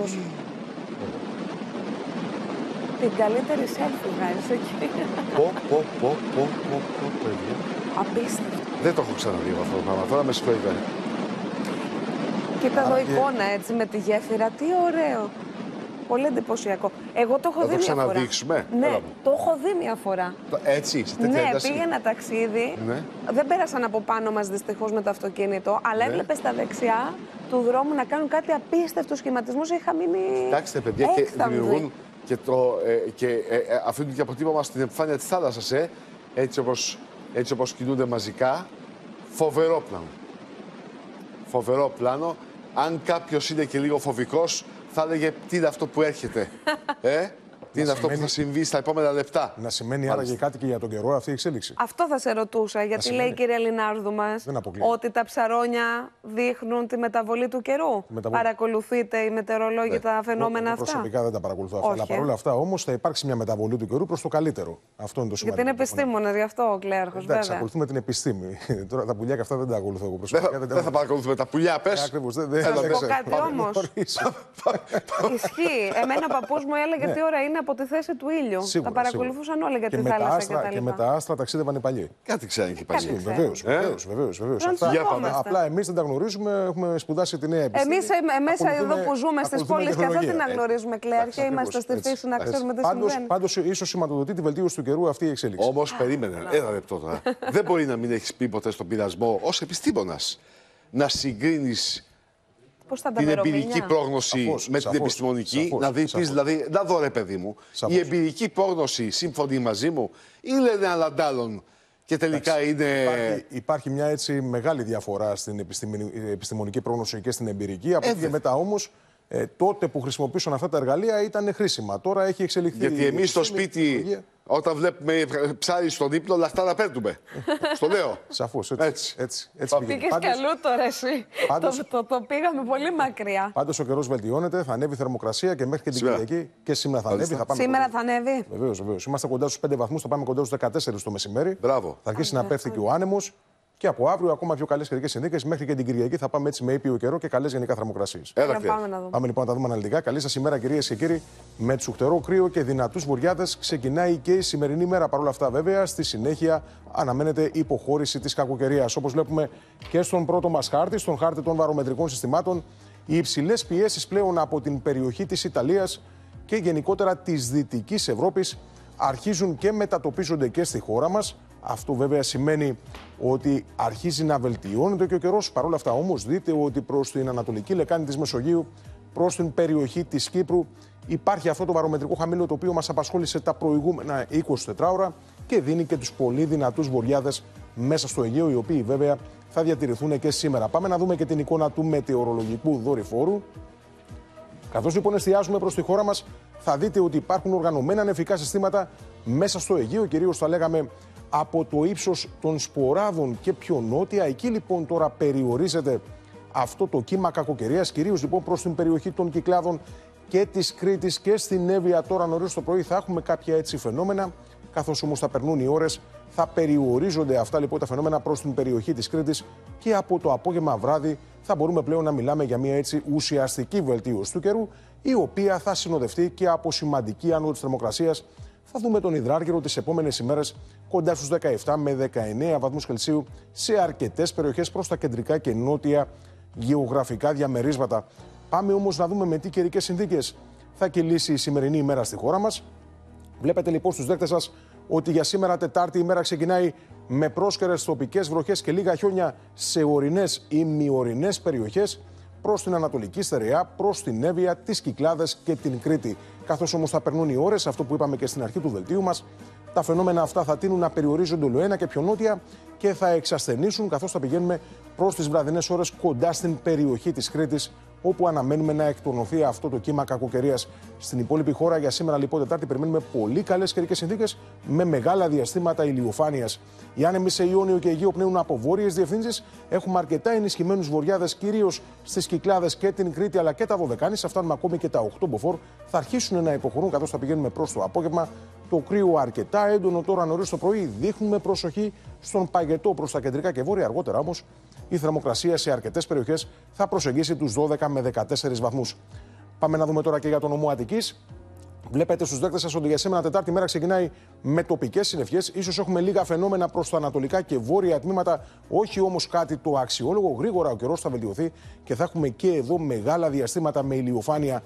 Την καλύτερη σέλφι βγάζεις εκεί. Πω, πω, πω, πω, πω, πω, παιδιά. Απίστευτο. Δεν το έχω ξαναδεί αυτό το πράγμα. Τώρα με συγχωρείτε. Κοίτα εδώ εικόνα, έτσι, με τη γέφυρα. Τι ωραίο. Πολύ εντυπωσιακό. Εγώ το έχω θα δει το μια φορά. ξαναδείξουμε. Ναι, το έχω δει μια φορά. Έτσι, σε τέτοια Ναι, ένταση. πήγαινα ταξίδι. Ναι. Δεν πέρασαν από πάνω μας δυστυχώς με το αυτοκίνητο, αλλά ναι. έβλεπες στα δεξιά του δρόμου να κάνουν κάτι απίστευτους σχηματισμούς. Είχα μείνει. Κοιτάξτε, παιδιά, και έκθαμβη. δημιουργούν και, το, ε, και ε, ε, αφήνουν και αποτύπωμα στην επιφάνεια της θάλασσας, ε, έτσι όπως, έτσι όπως κινούνται μαζικά. Φοβερό πλάνο. Φοβερό πλάνο. Αν κάποιος είναι και λίγο φοβικός, θα έλεγε τι είναι αυτό που έρχεται. ε? Τι είναι αυτό σημαίνει... που θα συμβεί στα επόμενα λεπτά. Να σημαίνει άραγε κάτι και για τον καιρό αυτή η εξέλιξη. Αυτό θα σε ρωτούσα, γιατί σημαίνει... λέει η κυρία Λινάρδου μας ότι τα ψαρόνια δείχνουν τη μεταβολή του καιρού. Μεταβολή. Παρακολουθείτε οι μετεωρολόγοι ναι. τα φαινόμενα εγώ, αυτά. Προσωπικά δεν τα παρακολουθώ αυτά. Αλλά παρόλα αυτά όμως θα υπάρξει μια μεταβολή του καιρού προς το καλύτερο. Αυτό είναι το σημαντικό. Γιατί είναι επιστήμονες, γι' αυτό ο Κλέαρχος. Εντάξει, ακολουθούμε την επιστήμη. Τώρα τα πουλιά και αυτά δεν τα ακολουθώ εγώ προσωπικά. Δεν θα παρακολουθούμε τα πουλιά, πες. Θα σου πω κάτι όμως. Ισχύει. Εμένα ο παππούς μου έλεγε τι ώρα είναι από τη θέση του ήλιου. Σίγουρα, τα παρακολουθούσαν σίγουρα. Όλα για τη θάλασσα και τα λοιπά. Και με τα άστρα ταξίδευαν οι παλιοί. Κάτι ξέρουν και οι παλιοί. Βεβαίως, βεβαίως. Απλά εμείς δεν τα γνωρίζουμε, έχουμε σπουδάσει τη νέα επιστήμη. Εμείς μέσα εδώ που ζούμε στις πόλεις και αυτά δεν τα γνωρίζουμε, Κλέαρχε. Είμαστε στη φύση να ξέρουμε τι συμβαίνει. Πάντως ίσως σηματοδοτεί τη βελτίωση του καιρού αυτή η εξέλιξη. Όμως περίμενε, ένα λεπτό τώρα. Δεν μπορεί να μην έχεις πει ποτέ στον πειρασμό ως επιστήμονας να συγκρίνεις την εμπειρική πρόγνωση σαφώς, με σαφώς, την επιστημονική, σαφώς, να δεις, δηλαδή, να δω ρε παιδί μου, σαφώς. Η εμπειρική πρόγνωση σύμφωνη μαζί μου ή λένε αλλαντάλλον και τελικά εντάξει, είναι... Υπάρχει, υπάρχει μια έτσι μεγάλη διαφορά στην επιστημονική πρόγνωση και στην εμπειρική, από εκεί και μετά όμως, ε, τότε που χρησιμοποιούσαν αυτά τα εργαλεία ήταν χρήσιμα. Τώρα έχει εξελιχθεί... Γιατί εμείς στο σπίτι... Όταν βλέπουμε ψάρι στον ύπνο, λαχτά να παίρνουμε. Στο λέω. Σαφώς, έτσι. έτσι, έτσι, έτσι πήγες καλού τώρα εσύ. Πάντως, το, το, το πήγαμε πολύ μακριά. Πάντως ο καιρός βελτιώνεται, θα ανέβει η θερμοκρασία και μέχρι και την Κυριακή και σήμερα θα ανέβει. Θα πάμε σήμερα θα ανέβει. Βεβαίως, βεβαίως. Είμαστε κοντά στους πέντε βαθμούς, θα πάμε κοντά στους δεκατέσσερις το μεσημέρι. Μπράβο. Θα αρχίσει να πέφτει και ο άνεμος. Και από αύριο ακόμα πιο καλές καιρικές συνθήκες. Μέχρι και την Κυριακή θα πάμε έτσι με ήπιο καιρό και καλές γενικά θερμοκρασίες. Έλα, πάμε, να δούμε. Πάμε λοιπόν να τα δούμε αναλυτικά. Καλή σας ημέρα, κυρίες και κύριοι. Με τσουχτερό κρύο και δυνατούς βουριάδες ξεκινάει και η σημερινή μέρα. Παρ' όλα αυτά, βέβαια, στη συνέχεια αναμένεται υποχώρηση της κακοκαιρίας. Όπως βλέπουμε και στον πρώτο μας χάρτη, στον χάρτη των βαρομετρικών συστημάτων, οι υψηλές πιέσεις πλέον από την περιοχή της Ιταλίας και γενικότερα της Δυτικής Ευρώπης αρχίζουν και μετατοπίζονται και στη χώρα μας. Αυτό βέβαια σημαίνει ότι αρχίζει να βελτιώνεται και ο καιρός. Παρ' όλα αυτά όμως δείτε ότι προς την ανατολική λεκάνη της Μεσογείου, προς την περιοχή της Κύπρου, υπάρχει αυτό το βαρομετρικό χαμήλο το οποίο μας απασχόλησε τα προηγούμενα είκοσι τέσσερις ώρα και δίνει και τους πολύ δυνατούς βορειάδες μέσα στο Αιγαίο, οι οποίοι βέβαια θα διατηρηθούν και σήμερα. Πάμε να δούμε και την εικόνα του μετεωρολογικού δορυφόρου. Καθώς λοιπόν εστιάζουμε προς τη χώρα μας, θα δείτε ότι υπάρχουν οργανωμένα νεφικά συστήματα μέσα στο Αιγαίο, κυρίως θα λέγαμε από το ύψος των Σποράδων και πιο νότια. Εκεί λοιπόν τώρα περιορίζεται αυτό το κύμα κακοκαιρίας, κυρίως λοιπόν προς την περιοχή των Κυκλάδων και της Κρήτης και στην Εύβοια. Τώρα νωρίς το πρωί θα έχουμε κάποια έτσι φαινόμενα, καθώς όμως θα περνούν οι ώρες, θα περιορίζονται αυτά λοιπόν τα φαινόμενα προς την περιοχή της Κρήτης και από το απόγευμα βράδυ θα μπορούμε πλέον να μιλάμε για μια έτσι ουσιαστική βελτίωση του καιρού, η οποία θα συνοδευτεί και από σημαντική άνοδο της θερμοκρασίας. Θα δούμε τον υδράργυρο τις επόμενες ημέρες κοντά στους δεκαεπτά με δεκαεννέα βαθμούς Κελσίου σε αρκετές περιοχές προς τα κεντρικά και νότια γεωγραφικά διαμερίσματα. Πάμε όμως να δούμε με τι καιρικές συνθήκες θα κυλήσει η σημερινή ημέρα στη χώρα μας. Βλέπετε λοιπόν στους δέκτες σας ότι για σήμερα Τετάρτη η μέρα ξεκινάει με πρόσκαιρες τοπικές βροχές και λίγα χιόνια σε ορεινές ή μειορεινές περιοχές προς την Ανατολική Στερεά, προς την Εύβοια, τις Κυκλάδες και την Κρήτη. Καθώς όμως θα περνούν οι ώρες, αυτό που είπαμε και στην αρχή του δελτίου μας, τα φαινόμενα αυτά θα τείνουν να περιορίζονται ολοένα και πιο νότια και θα εξασθενήσουν καθώς θα πηγαίνουμε προς τις βραδινές ώρες κοντά στην περιοχή της Κρήτης, όπου αναμένουμε να εκτονωθεί αυτό το κύμα κακοκαιρίας. Στην υπόλοιπη χώρα για σήμερα λοιπόν Τετάρτη περιμένουμε πολύ καλές καιρικές συνθήκες με μεγάλα διαστήματα ηλιοφάνειας. Οι άνεμοι σε Ιόνιο και Αιγαίο πνέουν από βόρειες διευθύνσεις. Έχουμε αρκετά ενισχυμένους βορειάδες, κυρίως στις Κυκλάδες και την Κρήτη αλλά και τα Δωδεκάνησα. Φτάνουμε ακόμη και τα οκτώ μποφόρ. Θα αρχίσουν να υποχωρούν καθώς θα πηγαίνουμε προς το απόγευμα. Το κρύο αρκετά έντονο τώρα νωρίς το πρωί. Δείχνουμε προσοχή στον παγετό προς τα κεντρικά και βόρεια. Αργότερα όμως η θερμοκρασία σε αρκετές περιοχές θα προσεγγίσει τους δώδεκα με δεκατέσσερις βαθμούς. Πάμε να δούμε τώρα και για τον νομό Αττικής. Βλέπετε στους δέκτες σας ότι για σήμερα Τετάρτη μέρα ξεκινάει με τοπικές συννεφιές. Ίσως έχουμε λίγα φαινόμενα προς τα ανατολικά και βόρεια τμήματα, όχι όμως κάτι το αξιόλογο. Γρήγορα ο καιρός θα βελτιωθεί και θα έχουμε και εδώ μεγάλα διαστήματα με ηλιοφάνεια.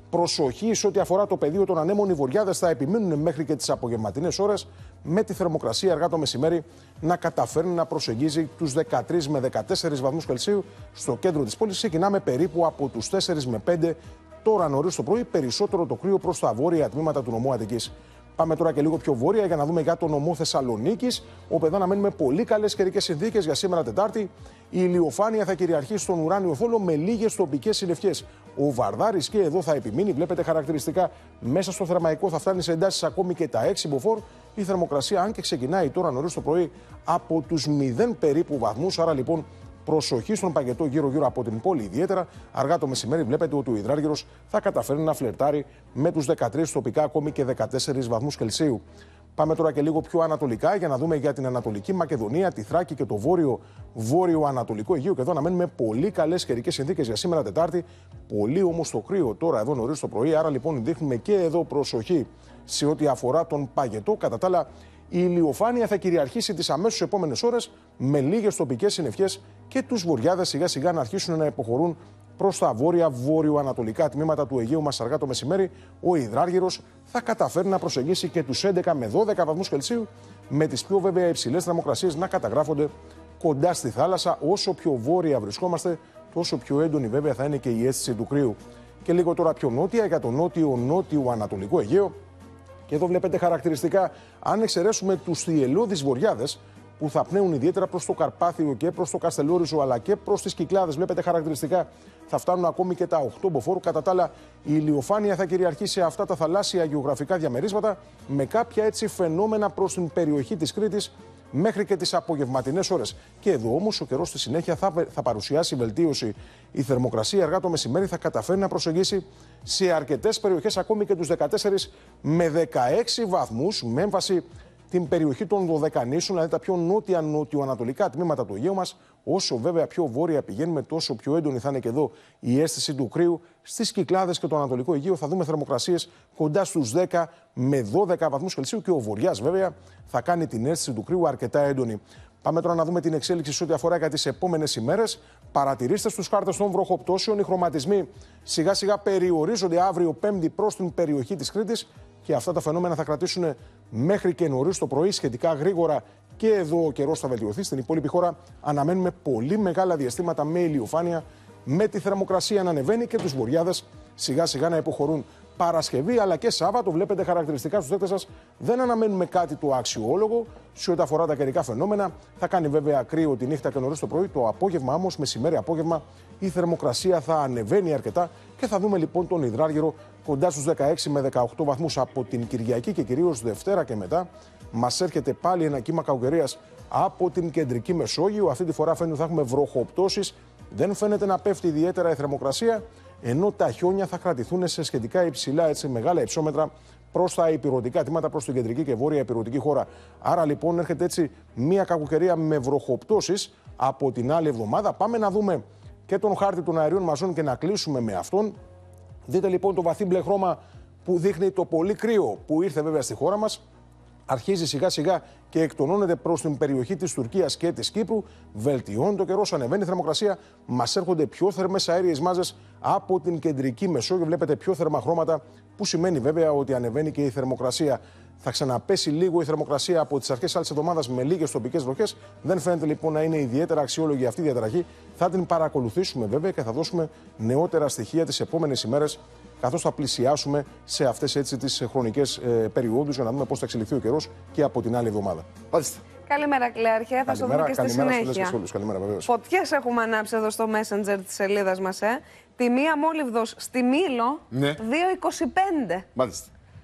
Προσοχή σε ό,τι αφορά το πεδίο των ανέμων. Οι βορειάδες θα επιμείνουν μέχρι και τις απογευματινές ώρες, με τη θερμοκρασία αργά το μεσημέρι να καταφέρνει να προσεγγίζει τους δεκατρείς με δεκατέσσερις βαθμούς Κελσίου. Στο κέντρο της πόλης ξεκινάμε περίπου από τους τέσσερις με πέντε τώρα νωρίς το πρωί, περισσότερο το κρύο προς τα βόρεια τμήματα του νομού Αττικής. Πάμε τώρα και λίγο πιο βόρεια για να δούμε για το νομό Θεσσαλονίκης, όπου εδώ αναμένουμε πολύ καλές καιρικές συνθήκες για σήμερα Τετάρτη. Η ηλιοφάνεια θα κυριαρχεί στον ουράνιο θόλο με λίγες τοπικές συννεφιές. Ο Βαρδάρης και εδώ θα επιμείνει, βλέπετε χαρακτηριστικά μέσα στο θερμαϊκό θα φτάνει σε εντάσεις ακόμη και τα έξι μποφόρ. Η θερμοκρασία, αν και ξεκινάει τώρα νωρίς το πρωί, από τους μηδέν περίπου βαθμούς. Άρα λοιπόν προσοχή στον παγετό γύρω-γύρω από την πόλη. Ιδιαίτερα αργά το μεσημέρι βλέπετε ότι ο υδράργυρος θα καταφέρει να φλερτάρει με τους δεκατρείς τοπικά ακόμη και δεκατέσσερις βαθμούς Κελσίου. Πάμε τώρα και λίγο πιο ανατολικά για να δούμε για την Ανατολική Μακεδονία, τη Θράκη και το βόρειο, βόρειο-ανατολικό Αιγαίο. Και εδώ αναμένουμε πολύ καλές καιρικές συνθήκες για σήμερα Τετάρτη. Πολύ όμως το κρύο τώρα εδώ νωρίς το πρωί. Άρα λοιπόν δείχνουμε και εδώ προσοχή σε ό,τι αφορά τον παγετό. Κατά τα άλλα, η ηλιοφάνεια θα κυριαρχήσει τις αμέσως επόμενες ώρες με λίγες τοπικές συννεφιές και τους βορειάδες σιγά σιγά να αρχίσουν να υποχωρούν προς τα βόρεια-βόρειο-ανατολικά τμήματα του Αιγαίου μας αργά το μεσημέρι. Ο υδράργυρος θα καταφέρει να προσεγγίσει και τους έντεκα με δώδεκα βαθμούς Κελσίου, με τις πιο βέβαια υψηλές θερμοκρασίες να καταγράφονται κοντά στη θάλασσα. Όσο πιο βόρεια βρισκόμαστε, τόσο πιο έντονη βέβαια θα είναι και η αίσθηση του κρύου. Και λίγο τώρα πιο νότια για το νότιο-νότιο-ανατολικό Αιγαίο. Και εδώ βλέπετε χαρακτηριστικά, αν εξαιρέσουμε τους θυελλώδεις βορειάδες που θα πνέουν ιδιαίτερα προς το Καρπάθιο και προς το Καστελόριζο αλλά και προς τις Κυκλάδες, βλέπετε χαρακτηριστικά θα φτάνουν ακόμη και τα οκτώ μποφόρ. Κατά τα άλλα, η ηλιοφάνεια θα κυριαρχήσει σε αυτά τα θαλάσσια γεωγραφικά διαμερίσματα με κάποια έτσι φαινόμενα προς την περιοχή της Κρήτης μέχρι και τις απογευματινές ώρες. Και εδώ όμως ο καιρός στη συνέχεια θα, θα παρουσιάσει βελτίωση. Η θερμοκρασία αργά το μεσημέρι θα καταφέρει να προσεγγίσει σε αρκετές περιοχές ακόμη και τους δεκατέσσερις με δεκαέξι βαθμούς, με έμφαση την περιοχή των Δωδεκανήσων, δηλαδή τα πιο νότια-νοτιοανατολικά τμήματα του Αιγαίου μας. Όσο βέβαια πιο βόρεια πηγαίνουμε, τόσο πιο έντονη θα είναι και εδώ η αίσθηση του κρύου. Στις Κυκλάδες και το Ανατολικό Αιγαίο θα δούμε θερμοκρασίες κοντά στους δέκα με δώδεκα βαθμούς Κελσίου και ο βορειάς βέβαια θα κάνει την αίσθηση του κρύου αρκετά έντονη. Πάμε τώρα να δούμε την εξέλιξη σε ό,τι αφορά για τις επόμενες ημέρες. Παρατηρήστε στους χάρτες των βροχοπτώσεων, οι χρωματισμοί σιγά σιγά περιορίζονται αύριο Πέμπτη προς την περιοχή της Κρήτης και αυτά τα φαινόμενα θα κρατήσουν μέχρι και νωρίς το πρωί. Σχετικά γρήγορα και εδώ ο καιρός θα βελτιωθεί. Στην υπόλοιπη χώρα αναμένουμε πολύ μεγάλα διαστήματα με ηλιοφάνεια, με τη θερμοκρασία να ανεβαίνει και τους βορειάδες σιγά σιγά να υποχωρούν. Παρασκευή αλλά και Σάββατο, βλέπετε χαρακτηριστικά στους δέκτες σας, δεν αναμένουμε κάτι το αξιόλογο σε ό,τι αφορά τα καιρικά φαινόμενα. Θα κάνει βέβαια κρύο τη νύχτα και νωρίς το πρωί. Το απόγευμα όμως, μεσημέρι απόγευμα, η θερμοκρασία θα ανεβαίνει αρκετά και θα δούμε λοιπόν τον υδράργυρο κοντά στους δεκαέξι με δεκαοκτώ βαθμούς από την Κυριακή και κυρίως Δευτέρα και μετά. Μας έρχεται πάλι ένα κύμα κακοκαιρίας από την κεντρική Μεσόγειο. Αυτή τη φορά φαίνεται ότι θα έχουμε βροχοπτώσεις. Δεν φαίνεται να πέφτει ιδιαίτερα η θερμοκρασία, ενώ τα χιόνια θα κρατηθούν σε σχετικά υψηλά, έτσι, μεγάλα υψόμετρα προς τα ηπειρωτικά τμήματα, προς την κεντρική και βόρεια ηπειρωτική χώρα. Άρα λοιπόν έρχεται έτσι μια κακοκαιρία με βροχοπτώσεις από την άλλη εβδομάδα. Πάμε να δούμε και τον χάρτη των αερίων μαζών και να κλείσουμε με αυτόν. Δείτε λοιπόν το βαθύ μπλε χρώμα που δείχνει το πολύ κρύο που ήρθε βέβαια στη χώρα μας. Αρχίζει σιγά σιγά και εκτονώνεται προς την περιοχή της Τουρκίας και της Κύπρου. Βελτιώνει το καιρός, ανεβαίνει η θερμοκρασία. Μας έρχονται πιο θερμές αέριες μάζες από την κεντρική Μεσόγειο. Βλέπετε πιο θερμά χρώματα, που σημαίνει βέβαια ότι ανεβαίνει και η θερμοκρασία. Θα ξαναπέσει λίγο η θερμοκρασία από τις αρχές άλλης εβδομάδας με λίγες τοπικές βροχές. Δεν φαίνεται λοιπόν να είναι ιδιαίτερα αξιόλογη αυτή η διαταραχή. Θα την παρακολουθήσουμε βέβαια και θα δώσουμε νεότερα στοιχεία τις επόμενες ημέρες, καθώς θα πλησιάσουμε σε αυτές έτσι τις χρονικές ε, περιόδους για να δούμε πώς θα εξελιχθεί ο καιρός και από την άλλη εβδομάδα. Πάτε. Καλημέρα, Κλέαρχε. Θα σου δούμε και στη συνέχεια. Καλημέρα, βεβαίως. Φωτιές έχουμε ανάψει εδώ στο Messenger της σελίδας μας. Ε. Τη μία μόλιβδος στη Μήλο, ναι. δύο είκοσι πέντε. Μάλιστα.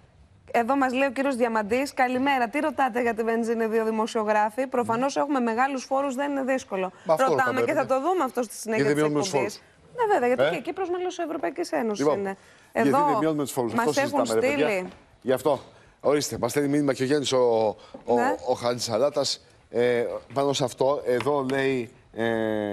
Εδώ μας λέει ο κύριος Διαμαντής, καλημέρα. Τι ρωτάτε για τη βενζίνη, δύο δημοσιογράφοι? Προφανώς mm. έχουμε μεγάλους φόρους, δεν είναι δύσκολο. Μα ρωτάμε και θα το δούμε αυτό στη συνέχεια της εκπομπής. Ναι, βέβαια, γιατί ε? και η Κύπρος μέλος της Ευρωπαϊκής Ένωσης λοιπόν, είναι. Εδώ μας έχουν στείλει. Γι' αυτό, ορίστε, μας στέλνει μήνυμα και ο Γιάννης ο, ο, ναι. ο, ο Χαντζησαλάτας ε, πάνω σε αυτό. Εδώ λέει ε,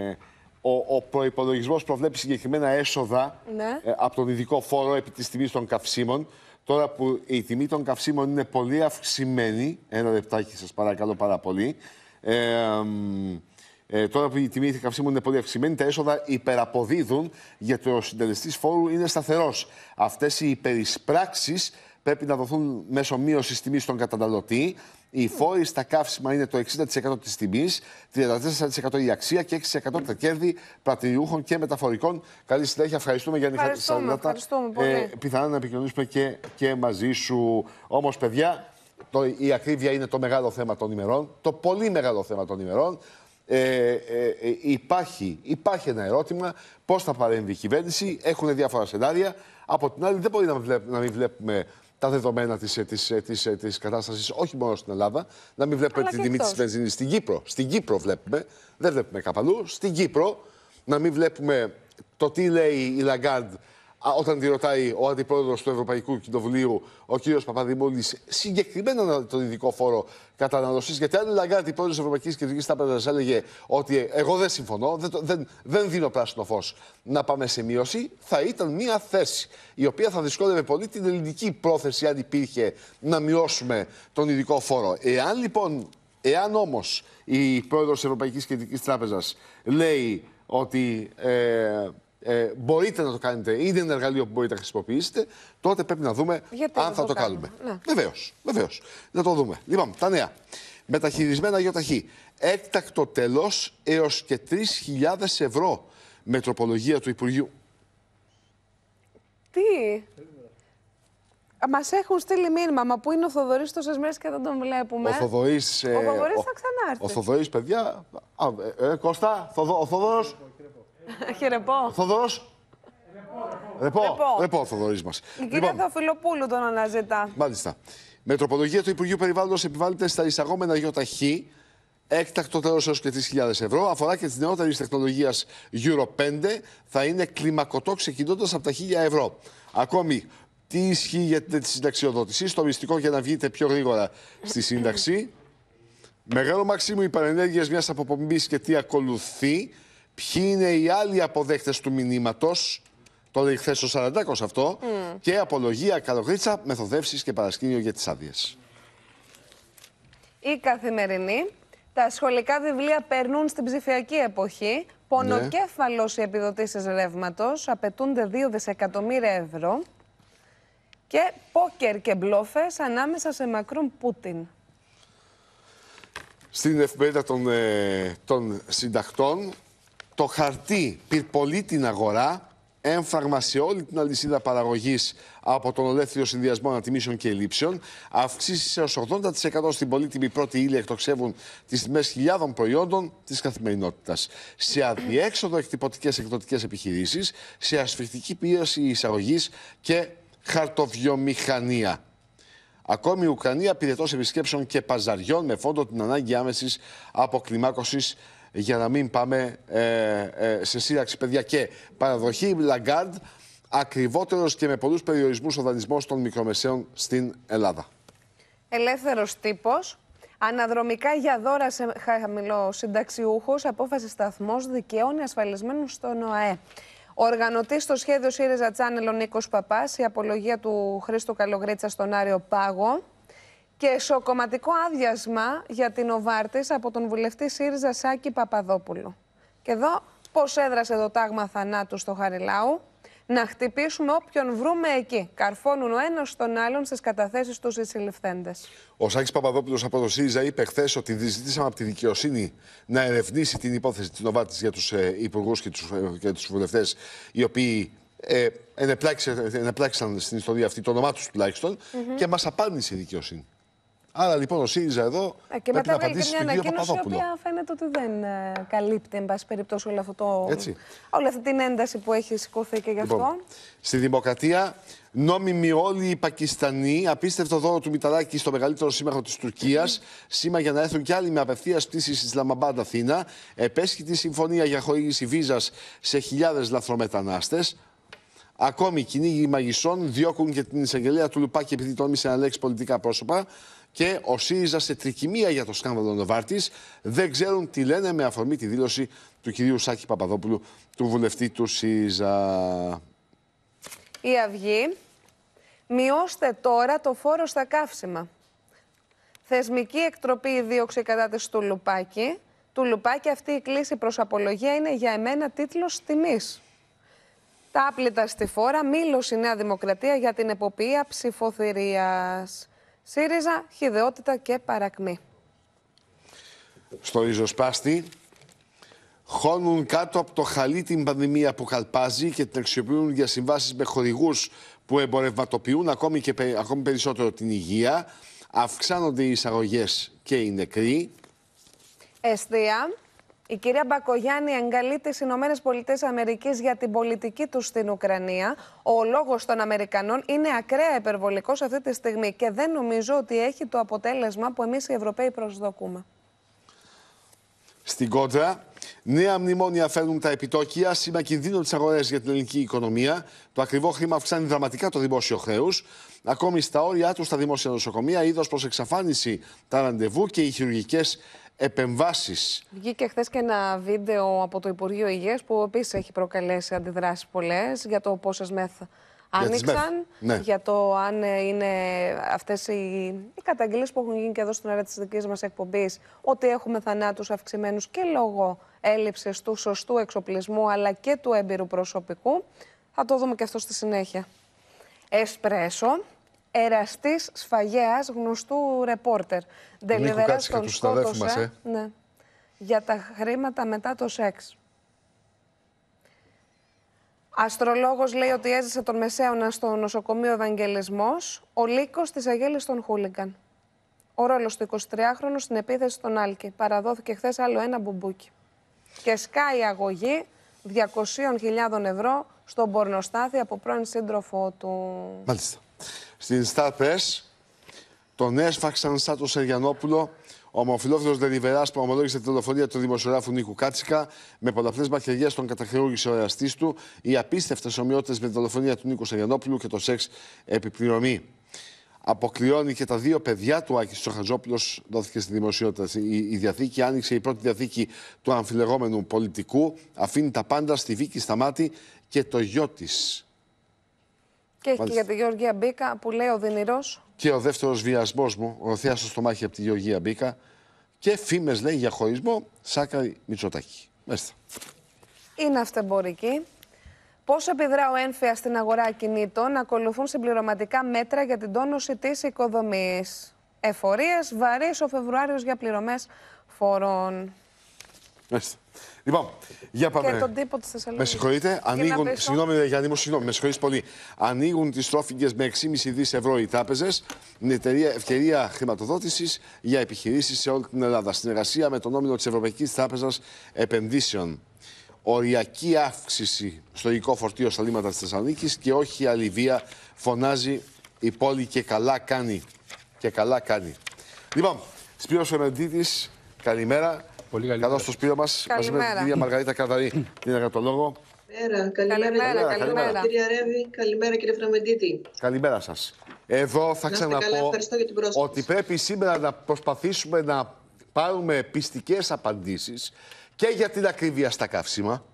ο, ο προϋπολογισμός προβλέπει συγκεκριμένα έσοδα ναι. ε, από τον ειδικό φόρο επί της τιμής των καυσίμων. Τώρα που η τιμή των καυσίμων είναι πολύ αυξημένη, ένα λεπτάκι σας παρακαλώ πάρα πολύ, ε, Ε, τώρα που η τιμή καυσίμων είναι πολύ αυξημένη, τα έσοδα υπεραποδίδουν, γιατί ο συντελεστής φόρου είναι σταθερός. Αυτές οι υπερισπράξεις πρέπει να δοθούν μέσω μείωσης τιμής στον καταναλωτή. Οι φόροι στα καύσιμα είναι το εξήντα τοις εκατό της τιμής, τριάντα τέσσερα τοις εκατό η αξία και έξι τοις εκατό τα κέρδη πρατηριούχων και μεταφορικών. Καλή συνέχεια. Ευχαριστούμε για την ευχαριστούμε, ε, πιθανά να επικοινωνήσουμε και, και μαζί σου. Όμως, παιδιά, το, η ακρίβεια είναι το μεγάλο θέμα των ημερών. Το πολύ μεγάλο θέμα των ημερών. Ε, ε, ε, υπάρχει, υπάρχει ένα ερώτημα. Πώς θα παρέμβει η κυβέρνηση. Έχουν διάφορα σενάρια. Από την άλλη, δεν μπορεί να, βλέπ, να μην βλέπουμε τα δεδομένα της, της, της, της κατάστασης, όχι μόνο στην Ελλάδα, να μην βλέπουμε την τιμή της βενζίνης στην Κύπρο. Στην Κύπρο βλέπουμε, δεν βλέπουμε κάπου αλλού. Στην Κύπρο, να μην βλέπουμε το τι λέει η Λαγκάρντ όταν τη ρωτάει ο αντιπρόεδρος του Ευρωπαϊκού Κοινοβουλίου, ο κ. Παπαδημούλης, συγκεκριμένα τον ειδικό φόρο καταναλωσής. Γιατί αν η Λαγκάρντ, η πρόεδρος της Ευρωπαϊκής Κεντρικής Τράπεζας, έλεγε ότι εγώ δεν συμφωνώ, δεν, δεν, δεν δίνω πράσινο φως να πάμε σε μείωση, θα ήταν μια θέση η οποία θα δυσκόλευε πολύ την ελληνική πρόθεση, αν υπήρχε, να μειώσουμε τον ειδικό φόρο. Εάν λοιπόν, εάν όμως η πρόεδρος της Ευρωπαϊκής Κεντρικής Τράπεζας λέει ότι Ε, Ε, μπορείτε να το κάνετε, είναι ένα εργαλείο που μπορείτε να χρησιμοποιήσετε, τότε πρέπει να δούμε γιατί αν θα το, το κάνουμε. Ναι. Βεβαίως, βεβαίως. Να το δούμε. Λοιπόν, τα νέα. Μεταχειρισμένα ΙΟΤΑΧΗ. Έκτακτο τέλος έως και τρεις χιλιάδες ευρώ με τροπολογία του Υπουργείου. Τι? Μας έχουν στείλει μήνυμα, μα πού είναι ο Θοδωρής τόσες μέρες και δεν τον βλέπουμε. Ο Θοδωρής, ο Θοδωρής ε, θα ξανάρθει. Ο Θοδωρής, παιδιά. Α, ε, ε, Κώστα, Θοδο, ο Θοδωρός. Χαιρεπώ. Θοδωρός. Ρεπό. Ρεπό ο Θοδωρής μας. Η κυρία λοιπόν, Θεοφιλοπούλου τον αναζητά. Μάλιστα. Με τροπολογία του Υπουργείου Περιβάλλοντος επιβάλλεται στα εισαγόμενα ΙΟΤΑΧΗ έκτακτο τέλος έως και τρεις χιλιάδες ευρώ. Αφορά και τη νεότερη τεχνολογία Euro πέντε. Θα είναι κλιμακωτό ξεκινώντας από τα χίλια ευρώ. Ακόμη, τι ισχύει για τη συνταξιοδότηση? Στο μυστικό για να βγείτε πιο γρήγορα στη σύνταξη. Μεγάλο μαξίμου υπερενέργειας μιας αποπομπής και τι ακολουθεί. Ποιοι είναι οι άλλοι αποδέχτες του μηνύματος, το λέει χθες ο Σαραντάκος αυτό, mm. και απολογία, καλογρίτσα, μεθοδεύσεις και παρασκήνιο για τις άδειες. Η Καθημερινή. Τα σχολικά βιβλία περνούν στην ψηφιακή εποχή. Πονοκέφαλος οι επιδοτήσεις ρεύματος. Απαιτούνται δύο δισεκατομμύρια ευρώ. Και πόκερ και μπλόφες ανάμεσα σε Μακρόν Πούτιν. Στην εφημερίδα των, ε, των συντακτών, το χαρτί πυρπολεί την αγορά, έμφραγμα σε όλη την αλυσίδα παραγωγής από τον ολέθριο συνδυασμό ανατιμήσεων και ελλείψεων. Αυξήσεις έως ογδόντα τοις εκατό στην πολύτιμη πρώτη ύλη εκτοξεύουν τις τιμές χιλιάδων προϊόντων της καθημερινότητας. Σε αδιέξοδο εκτυπωτικές εκδοτικές επιχειρήσεις, σε ασφιχτική πίεση εισαγωγής και χαρτοβιομηχανία. Ακόμη η Ουκρανία πυρετός επισκέψεων και παζαριών με φόντο την ανάγκη άμεσης αποκλιμάκωσης για να μην πάμε ε, ε, σε σύραξη, παιδιά. Και παραδοχή Λαγκάρντ, ακριβότερος και με πολλούς περιορισμούς ο δανεισμός των μικρομεσαίων στην Ελλάδα. Ελεύθερος τύπος. Αναδρομικά για δώρα σε χαμηλοσυνταξιούχους. Απόφαση σταθμός δικαιώνει ασφαλισμένους στον ΟΑΕ. Ο οργανωτής στο σχέδιο ΣΥΡΙΖΑ Τσάνελ ο Νίκος Παπάς, η απολογία του Χρήστου Καλογρίτσα στον Άριο Πάγο και σοκομματικό άδειασμα για την Οβάρτης από τον βουλευτή ΣΥΡΙΖΑ Σάκη Παπαδόπουλο. Και εδώ πώς έδρασε το τάγμα θανάτου στο Χαριλάου. Να χτυπήσουμε όποιον βρούμε εκεί. Καρφώνουν ο ένας τον άλλον στις καταθέσεις τους οι συλληφθέντες. Ο Σάκης Παπαδόπουλος από το ΣΥΡΙΖΑ είπε χθες ότι ζητήσαμε από τη δικαιοσύνη να ερευνήσει την υπόθεση της Νοβάρτης για τους ε, υπουργούς και τους, ε, και τους βουλευτές οι οποίοι ε, ενεπλάξαν στην ιστορία αυτή, το όνομά τους τουλάχιστον, mm-hmm. και μας απάντησε η δικαιοσύνη. Άρα λοιπόν ο ΣΥΡΙΖΑ εδώ ε, και πρέπει να απαντήσει στον κύριο Παπαδόπουλο. Η οποία φαίνεται ότι δεν ε, καλύπτει, εν πάση περιπτώσει, όλο αυτό το, Έτσι. όλη αυτή την ένταση που έχει σηκωθεί και γι' αυτό. Λοιπόν, στη Δημοκρατία, νόμιμοι όλοι οι Πακιστανοί, απίστευτο δώρο του Μηταράκη στο μεγαλύτερο σύμμαχο της Τουρκίας, mm-hmm. σήμα για να έρθουν κι άλλοι με απευθείας πτήσεις στη Ισλαμαμπάντ Αθήνα, επέσχυτη συμφωνία για χορήγηση βίζας σε χιλιάδες λαθρομετανάστες. Ακόμη, κυνήγοι μαγισσών διώκουν και την εισαγγελέα του Λουπάκη επειδή τόλμησε να λέξει πολιτικά πρόσωπα. Και ο ΣΥΡΙΖΑ σε τρικυμία για το σκάνδαλο Νοβάρτης. Δεν ξέρουν τι λένε με αφορμή τη δήλωση του κυρίου Σάκη Παπαδόπουλου, του βουλευτή του ΣΥΡΙΖΑ. Η Αυγή. Μειώστε τώρα το φόρο στα καύσιμα. Θεσμική εκτροπή η δίωξη κατά της του Λουπάκη. Του Λουπάκη αυτή η κλίση προς απολογία είναι για εμένα τίτλος τιμής. Τα άπλυτα στη φόρα, μήλωση Νέα Δημοκρατία για την εποπία ψηφοθυρίας. ΣΥΡΙΖΑ, χυδαιότητα και παρακμή. Στο ριζοσπάστη, χώνουν κάτω από το χαλί την πανδημία που καλπάζει και την αξιοποιούν για συμβάσεις με χορηγούς που εμπορευματοποιούν ακόμη, και, ακόμη περισσότερο την υγεία. Αυξάνονται οι εισαγωγές και οι νεκροί. Εστία. Η κυρία Μπακογιάννη εγκαλεί τις Ηνωμένες Πολιτείες Αμερικής για την πολιτική του στην Ουκρανία. Ο λόγος των Αμερικανών είναι ακραία υπερβολικός αυτή τη στιγμή και δεν νομίζω ότι έχει το αποτέλεσμα που εμείς οι Ευρωπαίοι προσδοκούμε. Στην κόντρα, νέα μνημόνια φέρνουν τα επιτόκια, σήμα κινδύνων της αγοράς για την ελληνική οικονομία. Το ακριβό χρήμα αυξάνει δραματικά το δημόσιο χρέος. Ακόμη στα όρια του στα δημόσια νοσοκομεία, είδος προς εξαφάνιση τα ραντεβού και οι χειρουργικές επεμβάσεις. Βγήκε χθες και ένα βίντεο από το Υπουργείο Υγείας που επίσης έχει προκαλέσει αντιδράσεις πολλές για το πόσες μεθ άνοιξαν, ναι. για το αν είναι αυτές οι, οι καταγγελίες που έχουν γίνει και εδώ στην ώρα της δικής μας εκπομπής, ότι έχουμε θανάτους αυξημένους και λόγω έλλειψης του σωστού εξοπλισμού αλλά και του έμπειρου προσωπικού. Θα το δούμε και αυτό στη συνέχεια. Εσπρέσο. Εραστής σφαγέας γνωστού ρεπόρτερ. Ντελιβεράς τον σκότωσε ε. ναι, για τα χρήματα μετά το σεξ. Αστρολόγος λέει ότι έζησε τον Μεσαίωνα στο νοσοκομείο Ευαγγελισμός. Ο λύκος της Αγέλης των Χούλιγκαν. Ο ρόλος του εικοσιτριάχρονου στην επίθεση στον Άλκη. Παραδόθηκε χθες άλλο ένα μπουμπούκι. Και σκάει η αγωγή διακόσιες χιλιάδες ευρώ στον πορνοστάθη από πρώην σύντροφό του. Μάλιστα. Στην Star Press, τον έσφαξαν σαν τον Σεργιανόπουλο. Ο ομοφυλόφιλος Ντελιβεράς που ομολόγησε τη δολοφονία του δημοσιογράφου Νίκου Κάτσικα. Με πολλαπλές μαχαιριές τον καταχειρούργησε ο εραστής του. Οι απίστευτες ομοιότητες με τη δολοφονία του Νίκου Σεργιανόπουλου και το σεξ επιπληρωμή. Αποκλειώνει και τα δύο παιδιά του. Άκης Τσοχατζόπουλος δόθηκε στη δημοσιότητα. Η, η διαθήκη άνοιξε η πρώτη διαθήκη του αμφιλεγόμενου πολιτικού. Αφήνει τα πάντα στη Βίκη Σταμάτη και το γιο της. Και έχει και για τη Γεωργία Μπίκα που λέει ο Δινηρός. Και ο δεύτερος βιασμός μου, ο Θεάσος στο μάχη από τη Γεωργία Μπίκα. Και φήμες λέει για χωρισμό Σάκαρη Μητσοτάκη. Μάλιστα. Είναι αυτεμπορική. Πώς επιδρά ο έμφυα στην αγορά ακινήτων, ακολουθούν συμπληρωματικά μέτρα για την τόνωση της οικοδομής. Εφορίες, βαρύς ο Φεβρουάριος για πληρωμές φόρων. Μάλιστα. Λοιπόν, για πάμε. Και τον τύπο της Θεσσαλονίκης. Με συγχωρείτε, ανοίγουν. Συγγνώμη, Γιάννη μου, συγγνώμη, με συγχωρείς πολύ. Ανοίγουν τις τρόφιγγες με έξι κόμμα πέντε δις ευρώ οι τράπεζες. Είναι ευκαιρία χρηματοδότησης για επιχειρήσεις σε όλη την Ελλάδα. Συνεργασία με τον όμιλο της Ευρωπαϊκής Τράπεζας Επενδύσεων. Οριακή αύξηση στο υλικό φορτίο στα λίμματα της Θεσσαλονίκης και όχι αληβία, φωνάζει η πόλη και καλά κάνει. Και καλά κάνει. Λοιπόν, Σπύρος Φερμεντίτης, καλημέρα. Πολύ καλημέρα. Καλώς στο Σπύρο μας, μαζί με την κυρία Μαργαρίτα Καδαρή, την εργατολόγο. Καλημέρα, καλημέρα, καλημέρα, καλημέρα. καλημέρα. Κυρία Ρεύη, καλημέρα κύριε Φερμεντίτη. Καλημέρα σας. Εδώ θα ξαναπώ ότι πρέπει σήμερα να προσπαθήσουμε να πάρουμε πιστικές απαντήσεις και για την ακρίβεια στα καύσιμα,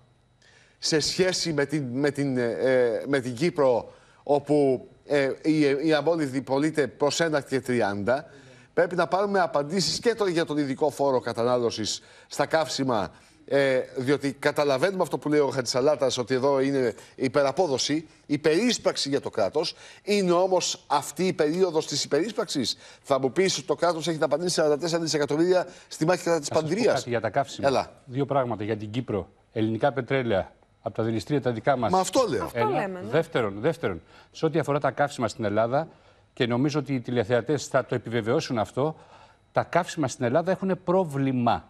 σε σχέση με την, με την, ε, με την Κύπρο, όπου ε, η, η αμόλυβδη πωλείται προς ένα και τριάντα. Πρέπει να πάρουμε απαντήσεις και το, για τον ειδικό φόρο κατανάλωσης στα καύσιμα, ε, διότι καταλαβαίνουμε αυτό που λέει ο Χατζησαλάτας, ότι εδώ είναι υπεραπόδοση, υπερίσπραξη για το κράτος. Είναι όμως αυτή η περίοδος της υπερίσπραξης. Θα μου πεις ότι το κράτος έχει δαπανίσει σαράντα τέσσερα δισεκατομμύρια στη μάχη κατά της πανδημίας. Για τα καύσιμα. Έλα. Δύο πράγματα για την Κύπρο. Ελληνικά πετρέλαια από τα δηληστήρια τα δικά μας. Μα αυτό λέω. Αυτό λέμε, ναι. Δεύτερον, δεύτερον, σε ό,τι αφορά τα καύσιμα στην Ελλάδα, και νομίζω ότι οι τηλεθεατές θα το επιβεβαιώσουν αυτό, τα καύσιμα στην Ελλάδα έχουν πρόβλημα.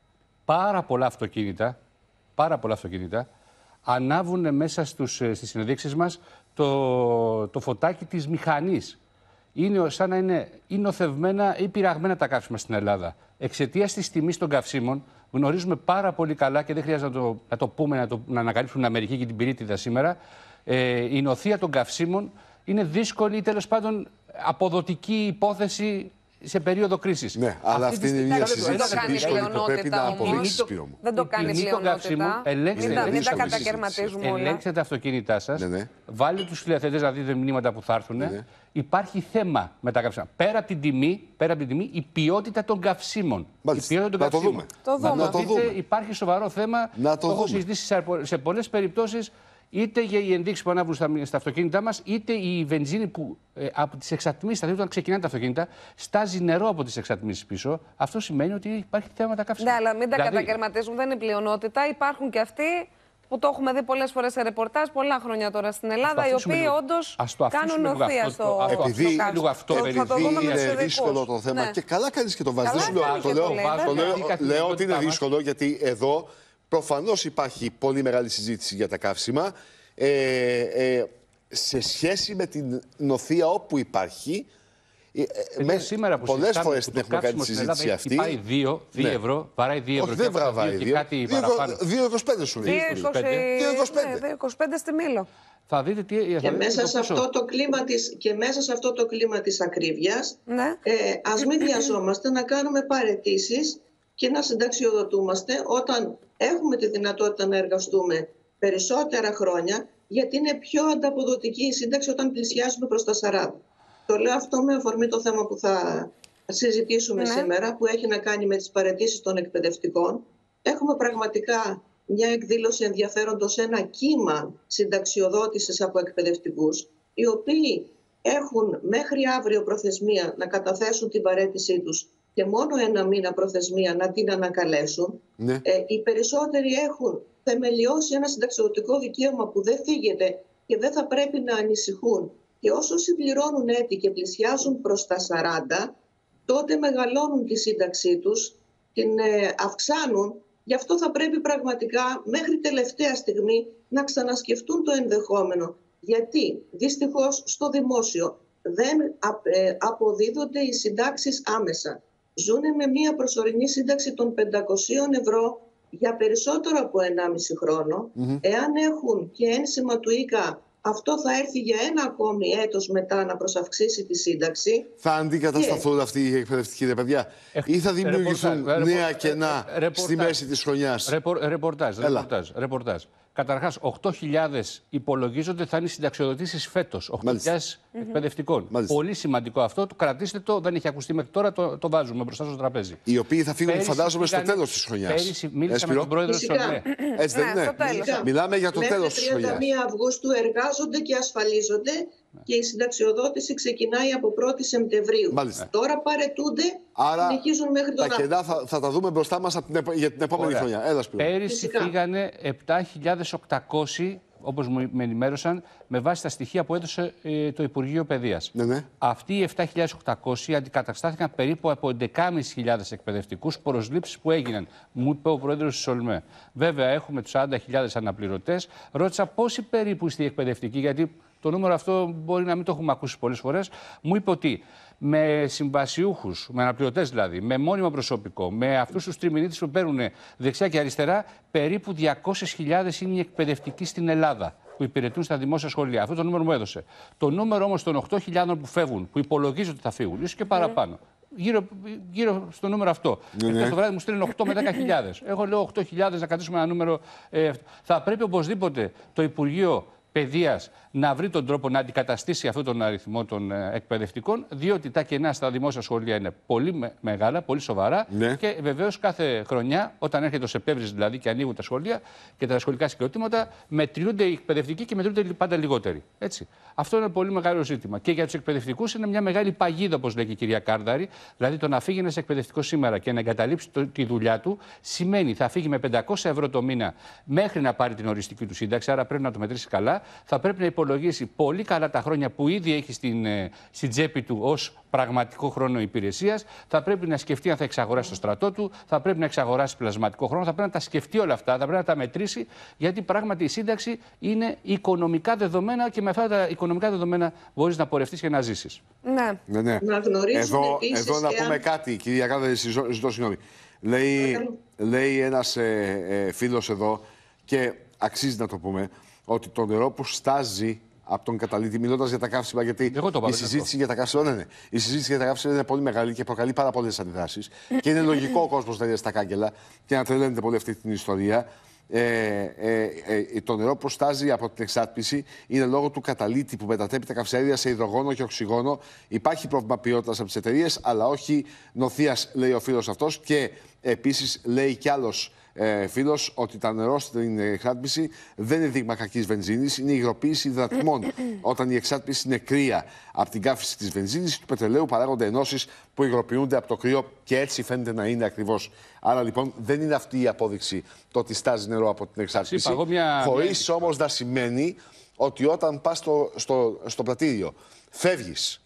Πάρα πολλά αυτοκίνητα, πάρα πολλά αυτοκίνητα ανάβουν μέσα στους, στις συνεδρίξεις μας το, το φωτάκι της μηχανής. Είναι σαν να είναι ή νοθευμένα ή πειραγμένα τα καύσιμα στην Ελλάδα. Εξαιτίας της τιμής των καυσίμων, γνωρίζουμε πάρα πολύ καλά και δεν χρειάζεται να το, να το πούμε, να, το, να ανακαλύψουμε την Αμερική και την πυρίτιδα σήμερα. Ε, η νοθεία των καυσίμων είναι δύσκολη ή τέλος πάντων αποδοτική υπόθεση σε περίοδο κρίσης. Ναι, αλλά αυτή, αυτή είναι μια συζήτηση δύσκολη που πρέπει να αποδείξει. Δεν το κάνει πλειονότητα. Μην τα κατακαιρματίζουμε όλα. Ελέγξτε τα αυτοκίνητά σας, ναι, ναι. Βάλτε τους τηλεθεατές να δείτε μηνύματα που θα έρθουν. Ναι, ναι. Υπάρχει θέμα με τα καύσιμα. Πέρα από την τιμή, πέρα από την τιμή η ποιότητα των καυσίμων. Μάλιστα. Η ποιότητα των να καυσίμων. Το δούμε. Να το δείτε, δούμε. Υπάρχει σοβαρό θέμα. Να το, το έχω δούμε. συζητήσει σε πολλές περιπτώσεις. Είτε για οι ενδείξεις που ανάβουν στα, στα αυτοκίνητά μας, είτε η βενζίνη που ε, από τις εξατμίσεις, δηλαδή όταν ξεκινάνε τα αυτοκίνητα, στάζει νερό από τις εξατμίσεις πίσω. Αυτό σημαίνει ότι υπάρχει θέμα τα καύσιμα. Ναι, αλλά μην τα δηλαδή... κατακαιρματίζουν, δεν είναι πλειονότητα. Υπάρχουν και αυτοί που το έχουμε δει πολλές φορές σε ρεπορτάζ, πολλά χρόνια τώρα στην Ελλάδα, οι οποίοι όντως κάνουν νοθεία στο καύσιμο. Επειδή είναι δύσκολο το θέμα και καλά κάνεις και το βάζεις. Λέω ότι είναι δύσκολο γιατί εδώ. Προφανώς υπάρχει πολύ μεγάλη συζήτηση για τα καύσιμα. Ε, ε, σε σχέση με την νοθεία όπου υπάρχει, ε, με, σήμερα που πολλές φορές την έχουμε κάνει τη συζήτηση αυτή. Πάει δύο ευρώ, βαράει δύο ευρώ. Όχι, δεν βραβάει δύο. δύο είκοσι πέντε σου λέει. δύο είκοσι πέντε στη Μήλο. Θα δείτε τι... Και, θα μέσα σε αυτό το κλίμα της, και μέσα σε αυτό το κλίμα της ακρίβειας, ναι. ε, ας μην βιαζόμαστε να κάνουμε παραιτήσεις και να συνταξιοδοτούμαστε όταν έχουμε τη δυνατότητα να εργαστούμε περισσότερα χρόνια, γιατί είναι πιο ανταποδοτική η σύνταξη όταν πλησιάσουμε προς τα σαράντα. Το λέω αυτό με αφορμή το θέμα που θα συζητήσουμε ναι. σήμερα, που έχει να κάνει με τις παραιτήσεις των εκπαιδευτικών. Έχουμε πραγματικά μια εκδήλωση ενδιαφέροντος, ένα κύμα συνταξιοδότησης από εκπαιδευτικούς, οι οποίοι έχουν μέχρι αύριο προθεσμία να καταθέσουν την παραίτησή τους και μόνο ένα μήνα προθεσμία να την ανακαλέσουν. Ναι. Ε, οι περισσότεροι έχουν θεμελιώσει ένα συνταξιοδοτικό δικαίωμα που δεν φύγεται και δεν θα πρέπει να ανησυχούν. Και όσο συμπληρώνουν έτη και πλησιάζουν προς τα σαράντα, τότε μεγαλώνουν τη σύνταξή τους, την ε, αυξάνουν. Γι' αυτό θα πρέπει πραγματικά μέχρι τελευταία στιγμή να ξανασκεφτούν το ενδεχόμενο. Γιατί δυστυχώς στο δημόσιο δεν ε, αποδίδονται οι συντάξεις άμεσα. Ζούνε με μία προσωρινή σύνταξη των πεντακόσια ευρώ για περισσότερο από ενάμιση χρόνο. Mm-hmm. Εάν έχουν και ένσημα του ΙΚΑ, αυτό θα έρθει για ένα ακόμη έτος μετά να προσαυξήσει τη σύνταξη. Θα αντικατασταθούν και... αυτοί οι εκπαιδευτικοί, ρε παιδιά, ε, ή θα δημιουργηθούν ρεπορτάζ, νέα κενά ε, ε, στη μέση της χρονιάς. Ρεπορ, ρεπορτάζ, ρεπορτάζ, ρεπορτάζ. Καταρχάς, οκτώ χιλιάδες υπολογίζονται θα είναι οι συνταξιοδοτήσεις φέτος. οκτώ χιλιάδες εκπαιδευτικών. Μάλιστα. Πολύ σημαντικό αυτό. Το κρατήστε το, δεν έχει ακουστεί μέχρι τώρα, το, το βάζουμε μπροστά στο τραπέζι. Οι οποίοι θα φύγουν, πέρυσι, φαντάζομαι, στο τέλος της χρονιάς. Πέρυσι μίλησα με τον πρόεδρο της ΟΝΕ. Έτσι δεν είναι. Μιλάμε για το τέλος της χρονιάς. Μέχρι τριάντα μία Αυγούστου εργάζονται και ασφαλίζονται. Και η συνταξιοδότηση ξεκινάει από πρώτη Σεπτεμβρίου. Μάλιστα. Τώρα παρετούνται, άρα συνεχίζουν μέχρι τον Αύγουστο. Τα κενά θα, θα τα δούμε μπροστά μας για την επόμενη Ωραία. χρονιά. Έλα, πέρυσι Φυσικά. φύγανε επτά χιλιάδες οκτακόσιοι, όπως με ενημέρωσαν, με βάση τα στοιχεία που έδωσε ε, το Υπουργείο Παιδείας. Ναι, ναι. Αυτοί οι επτά χιλιάδες οκτακόσιοι αντικαταστάθηκαν περίπου από έντεκα χιλιάδες εκπαιδευτικούς προσλήψεις που έγιναν, μου είπε ο πρόεδρος της ΟΛΜΕ. Βέβαια, έχουμε τους σαράντα χιλιάδες αναπληρωτές. Ρώτησα πόσοι περίπου είστε εκπαιδευτικοί, γιατί το νούμερο αυτό μπορεί να μην το έχουμε ακούσει πολλές φορές. Μου είπε ότι με συμβασιούχους, με αναπληρωτές δηλαδή, με μόνιμο προσωπικό, με αυτούς τους τριμηνίτες που παίρνουν δεξιά και αριστερά, περίπου διακόσιες χιλιάδες είναι οι εκπαιδευτικοί στην Ελλάδα που υπηρετούν στα δημόσια σχολεία. Αυτό το νούμερο μου έδωσε. Το νούμερο όμως των οκτώ χιλιάδων που φεύγουν, που υπολογίζονται ότι θα φύγουν, ίσως και παραπάνω. Γύρω, γύρω στο νούμερο αυτό. Ναι, ναι. Εχθές το βράδυ μου στείλουν οκτώ με δέκα χιλιάδες. Εγώ λέω οκτώ χιλιάδες να κρατήσουμε ένα νούμερο. Ε, θα πρέπει οπωσδήποτε το Υπουργείο Παιδείας να βρει τον τρόπο να αντικαταστήσει αυτόν τον αριθμό των ε, εκπαιδευτικών, διότι τα κενά στα δημόσια σχολεία είναι πολύ με, μεγάλα, πολύ σοβαρά. Ναι. Και βεβαίως κάθε χρονιά, όταν έρχεται ο Σεπτέμβρης δηλαδή και ανοίγουν τα σχολεία και τα σχολικά συγκροτήματα, μετριούνται οι εκπαιδευτικοί και μετριούνται πάντα λιγότεροι. Έτσι. Αυτό είναι ένα πολύ μεγάλο ζήτημα. Και για τους εκπαιδευτικούς είναι μια μεγάλη παγίδα, όπως λέει και η κυρία Κάρδαρη. Δηλαδή, το να φύγει ένας εκπαιδευτικός σήμερα και να εγκαταλείψει το, τη δουλειά του, σημαίνει θα φύγει με πεντακόσια ευρώ το μήνα μέχρι να πάρει την οριστική του σύνταξη. Άρα πρέπει να το μετρήσει καλά. Θα πρέπει να υπολογίσει πολύ καλά τα χρόνια που ήδη έχει στην, στην τσέπη του ως πραγματικό χρόνο υπηρεσίας. Θα πρέπει να σκεφτεί αν θα εξαγοράσει το στρατό του, θα πρέπει να εξαγοράσει πλασματικό χρόνο, θα πρέπει να τα σκεφτεί όλα αυτά, θα πρέπει να τα μετρήσει, γιατί πράγματι η σύνταξη είναι οικονομικά δεδομένα και με αυτά τα οικονομικά δεδομένα μπορείς να πορευτείς και να ζήσεις. Ναι. ναι, ναι. Να γνωρίζουμε εδώ, επίσης εδώ να εάν... πούμε κάτι, κυρία Κάρδαρη, ζητώ συγγνώμη. Λέει, λέει ένας ε, ε, φίλος εδώ, και αξίζει να το πούμε, ότι το νερό που στάζει από τον καταλήτη, μιλώντας για τα καύσιμα, γιατί η συζήτηση για τα καύσιμα, ναι, ναι. η συζήτηση για τα καύσιμα είναι πολύ μεγάλη και προκαλεί πάρα πολλές αντιδράσεις. Και είναι λογικό ο κόσμος να είναι στα κάγκελα και να τρελαίνεται πολύ αυτή την ιστορία. Ε, ε, ε, το νερό που στάζει από την εξάτμιση είναι λόγω του καταλήτη που μετατρέπει τα καυσαέρια σε υδρογόνο και οξυγόνο. Υπάρχει πρόβλημα ποιότητας από τις εταιρείες, αλλά όχι νοθείας, λέει ο φίλος αυτός. Και επίσης λέει κι άλλος ε, φίλος ότι τα νερό στην εξάτμιση δεν είναι δείγμα κακής βενζίνης, είναι υγροποίηση υδατμών. Όταν η εξάτμιση είναι κρύα από την καύση της βενζίνης ή του πετρελαίου, παράγονται ενώσεις που υγροποιούνται από το κρύο και έτσι φαίνεται να είναι ακριβώς. Άρα λοιπόν δεν είναι αυτή η απόδειξη το ότι στάζει νερό από την εξάτμιση, μια... χωρίς όμως να σημαίνει ότι όταν πας στο, στο, στο πρατήριο, φεύγεις,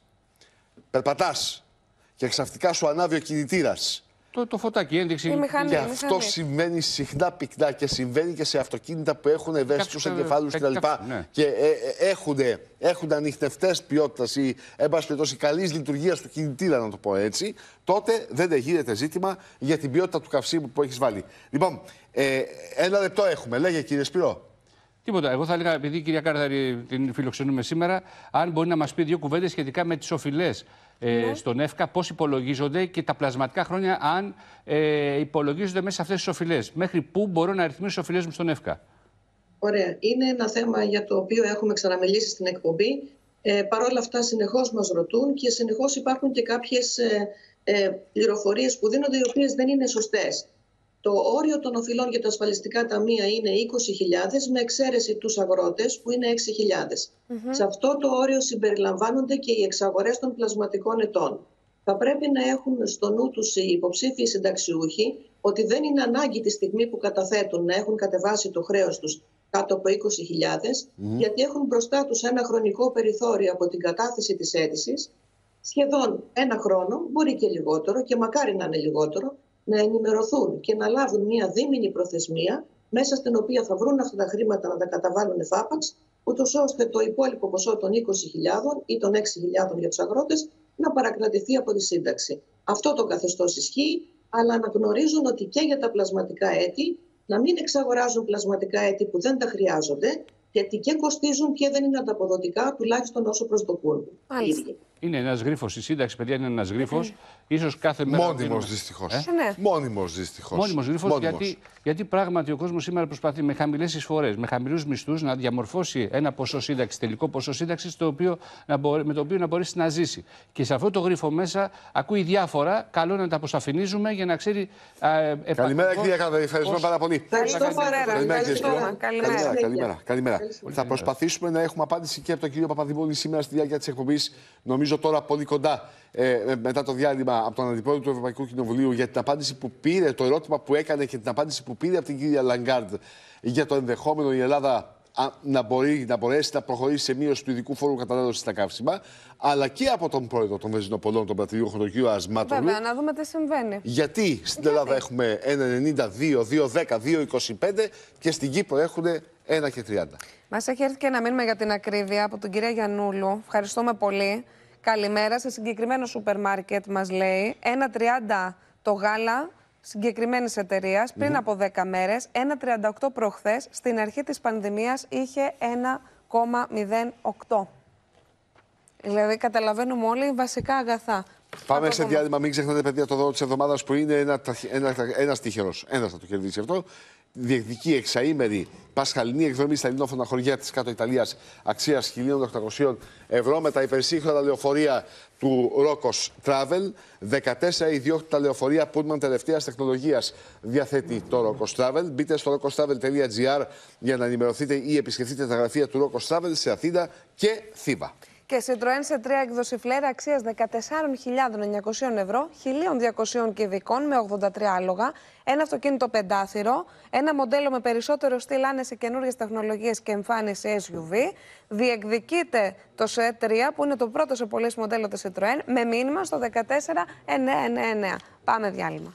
περπατάς και ξαφνικά σου ανάβει ο κινητήρας. Το, το φωτάκι, ένδειξη. Η μηχανή, και η αυτό μηχανή. συμβαίνει συχνά πυκνά και συμβαίνει και σε αυτοκίνητα που έχουν ευαίσθητους εγκεφάλους κτλ. Ναι. Και ε, ε, έχουν, έχουν ανιχνευτές ποιότητας ή εν πάση περιπτώσει καλής λειτουργίας του κινητήρα, να το πω έτσι, τότε δεν γίνεται ζήτημα για την ποιότητα του καυσίμου που έχεις βάλει. Λοιπόν, ε, ένα λεπτό έχουμε. Λέγε, κύριε Σπυρό. Τίποτα. Εγώ θα έλεγα, επειδή η κυρία Κάρδαρη την φιλοξενούμε σήμερα, αν μπορεί να μας πει δύο κουβέντες σχετικά με τις οφειλές ε, ναι. στον ΕΦΚΑ, πώς υπολογίζονται και τα πλασματικά χρόνια, αν ε, υπολογίζονται μέσα σε αυτές τις οφειλές. Μέχρι πού μπορώ να αριθμίσω τις οφειλές μου στον ΕΦΚΑ. Ωραία. Είναι ένα θέμα για το οποίο έχουμε ξαναμιλήσει στην εκπομπή. Ε, Παρ' όλα αυτά, συνεχώς μας ρωτούν και συνεχώς υπάρχουν και κάποιες ε, ε, πληροφορίες που δίνονται, οι οποίες δεν είναι σωστές. Το όριο των οφειλών για τα ασφαλιστικά ταμεία είναι είκοσι χιλιάδες, με εξαίρεση τους αγρότες που είναι έξι χιλιάδες. Mm-hmm. Σε αυτό το όριο συμπεριλαμβάνονται και οι εξαγορές των πλασματικών ετών. Θα πρέπει να έχουν στο νου τους οι υποψήφιοι συνταξιούχοι ότι δεν είναι ανάγκη τη στιγμή που καταθέτουν να έχουν κατεβάσει το χρέος τους κάτω από είκοσι χιλιάδες, mm-hmm. γιατί έχουν μπροστά τους ένα χρονικό περιθώριο από την κατάθεση της αίτησης, σχεδόν ένα χρόνο, μπορεί και λιγότερο και μακάρι να είναι λιγότερο, να ενημερωθούν και να λάβουν μια δίμηνη προθεσμία μέσα στην οποία θα βρουν αυτά τα χρήματα να τα καταβάλουν εφάπαξ, ούτως ώστε το υπόλοιπο ποσό των είκοσι χιλιάδων ή των έξι χιλιάδων για τους αγρότες να παρακρατηθεί από τη σύνταξη. Αυτό το καθεστώς ισχύει, αλλά αναγνωρίζουν ότι και για τα πλασματικά έτη να μην εξαγοράζουν πλασματικά έτη που δεν τα χρειάζονται, γιατί και κοστίζουν και δεν είναι ανταποδοτικά, τουλάχιστον όσο προσδοκούν. Είναι ένας γρίφος. Η σύνταξη, παιδιά, είναι ένας γρίφος. Ίσως κάθε μέρα. Μόνιμος δυστυχώς. Ε? Ναι. Μόνιμος δυστυχώς. Μόνιμος γρίφος, γιατί, γιατί πράγματι ο κόσμος σήμερα προσπαθεί με χαμηλές εισφορές, με χαμηλούς μισθούς να διαμορφώσει ένα ποσό σύνταξη, τελικό ποσό σύνταξη, με το οποίο να μπορέσει να ζήσει. Και σε αυτό το γρίφο μέσα ακούει διάφορα. Καλό να τα αποσαφηνίζουμε για να ξέρει. Ε, Καλημέρα, κυρία Κάρδαρη. Ευχαριστούμε πάρα πολύ. Καλημέρα. Καλημέρα. Θα προσπαθήσουμε να έχουμε απάντηση και από τον κύριο Παπαδημούλη σήμερα στη διάρκεια της εκπομπής. Νομίζω τώρα πολύ κοντά, ε, μετά το διάλειμμα, από τον Αντιπρόεδρο του Ευρωπαϊκού Κοινοβουλίου για την απάντηση που πήρε, το ερώτημα που έκανε και την απάντηση που πήρε από την κυρία Λαγκάρντ για το ενδεχόμενο η Ελλάδα α, να, μπορεί, να μπορέσει να προχωρήσει σε μείωση του ειδικού φόρου κατανάλωσης στα καύσιμα, αλλά και από τον πρόεδρο των βενζινοπολών, τον πρατηριούχο, τον κύριο Ασμάτογλου. Βέβαια, να δούμε τι συμβαίνει. Γιατί στην Ελλάδα γιατί? έχουμε ένα ενενήντα δύο, δύο δέκα, δύο είκοσι πέντε και στην Κύπρο έχουν ένα και τριάντα. Μας έχει έρθει και ένα μήνυμα για την ακρίβεια από τον κύριο Γιαννούλου. Ευχαριστούμε πολύ. Καλημέρα. Σε συγκεκριμένο σούπερ μάρκετ μας λέει ένα τριάντα το γάλα συγκεκριμένης εταιρείας πριν mm-hmm. από δέκα μέρες, ένα τριάντα οκτώ προχθές. Στην αρχή της πανδημίας είχε ένα κόμμα μηδέν οκτώ. Δηλαδή καταλαβαίνουμε όλοι βασικά αγαθά. Πάμε σε διάλειμμα. Μην ξεχνάτε, παιδιά, το δώρο της εβδομάδας που είναι ένα, ένα, ένας τυχερός. Ένας θα το κερδίσει αυτό. Διεκδικεί εξαήμερη πασχαλινή εκδρομή στα ελληνόφωνα χωριά της Κάτω Ιταλίας αξίας χίλια οκτακόσια ευρώ με τα υπερσύγχρονα λεωφορεία του Rocos Travel. δεκατέσσερα ιδιόκτητα λεωφορεία Pullman τελευταίας τεχνολογίας διαθέτει το Rocos Travel. Μπείτε στο rocos travel τελεία gr για να ενημερωθείτε ή επισκεφτείτε τα γραφεία του Rocos Travel σε Αθήνα και Θήβα. Και Citroën σε τρία έκδοση φλερ αξίας δεκατέσσερις χιλιάδες εννιακόσια ευρώ, χίλια διακόσια κυβικών με ογδόντα τρία άλογα, ένα αυτοκίνητο πεντάθυρο, ένα μοντέλο με περισσότερο στυλ, άνεση, καινούργιες τεχνολογίες και εμφάνιση ες γιου βι. Διεκδικείτε το σι τρία που είναι το πρώτο σε πωλήσει μοντέλο της Citroën με μήνυμα στο δεκατέσσερα εννιακόσια ενενήντα εννέα. Πάμε διάλειμμα.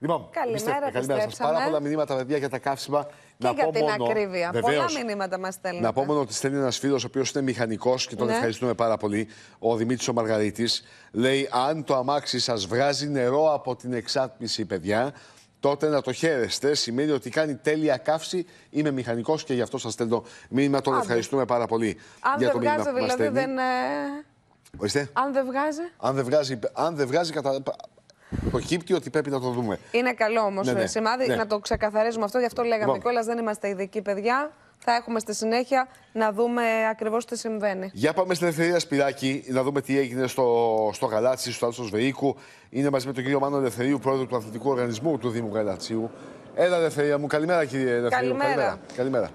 Λοιπόν, καλημέρα, καλημέρα σας. Πάρα πολλά μηνύματα, παιδιά, για τα καύσιμα. Και να για πω την μόνο, ακρίβεια. Βεβαίως, πολλά μηνύματα μας στέλνετε. Να πω μόνο ότι στέλνει ένας φίλος, ο οποίος είναι μηχανικός και τον ναι. ευχαριστούμε πάρα πολύ, ο Δημήτρης ο Μαργαρίτης. Λέει: αν το αμάξι σας βγάζει νερό από την εξάτμιση, παιδιά, τότε να το χαίρεστε. Σημαίνει ότι κάνει τέλεια καύση. Είμαι μηχανικός και γι' αυτό σας στέλνω μήνυμα. Τον Άντε. ευχαριστούμε πάρα πολύ. Αν για δεν το βγάζει, δηλαδή δεν. Ορίστε. Αν δεν βγάζει. Αν δεν βγάζει, αν δεν βγάζει κατα... προκύπτει ότι πρέπει να το δούμε. Είναι καλό όμως ναι, ναι. σημάδι ναι. να το ξεκαθαρίζουμε αυτό. Γι' αυτό λέγαμε λοιπόν. κιόλας, δεν είμαστε ειδικοί, παιδιά. Θα έχουμε στη συνέχεια να δούμε ακριβώς τι συμβαίνει. Για πάμε στην Ελευθερία Σπυράκη, να δούμε τι έγινε στο, στο Γαλάτσι, στο Άλσος Βεϊκού. Είναι μαζί με τον κύριο Μάνο Ελευθερίου, πρόεδρο του Αθλητικού Οργανισμού του Δήμου Γαλατσίου. Έλα, Ελευθερία μου. Καλημέρα, κύριε Ελευθερίου. Καλημέρα. Καλημέρα. Καλημέρα.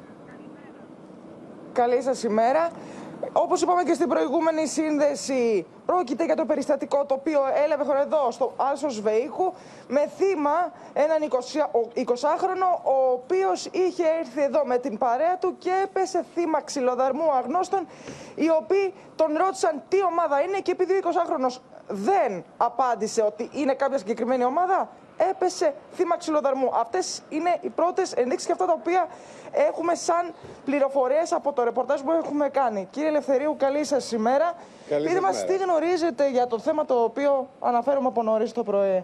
Καλή σας ημέρα. Όπως είπαμε και στην προηγούμενη σύνδεση, πρόκειται για το περιστατικό το οποίο έλαβε χώρα εδώ στο Άλσος Βεϊκού με θύμα έναν εικοσάχρονο, ο οποίος είχε έρθει εδώ με την παρέα του και έπεσε θύμα ξυλοδαρμού αγνώστων, οι οποίοι τον ρώτησαν τι ομάδα είναι και επειδή ο εικοσάχρονος δεν απάντησε ότι είναι κάποια συγκεκριμένη ομάδα, έπεσε θύμα ξυλοδαρμού. Αυτές είναι οι πρώτες ενδείξεις και αυτά τα οποία έχουμε σαν πληροφορίες από το ρεπορτάζ που έχουμε κάνει. Κύριε Ελευθερίου, καλή σας ημέρα. Πείτε μας τι γνωρίζετε για το θέμα το οποίο αναφέρουμε από νωρίς το πρωί.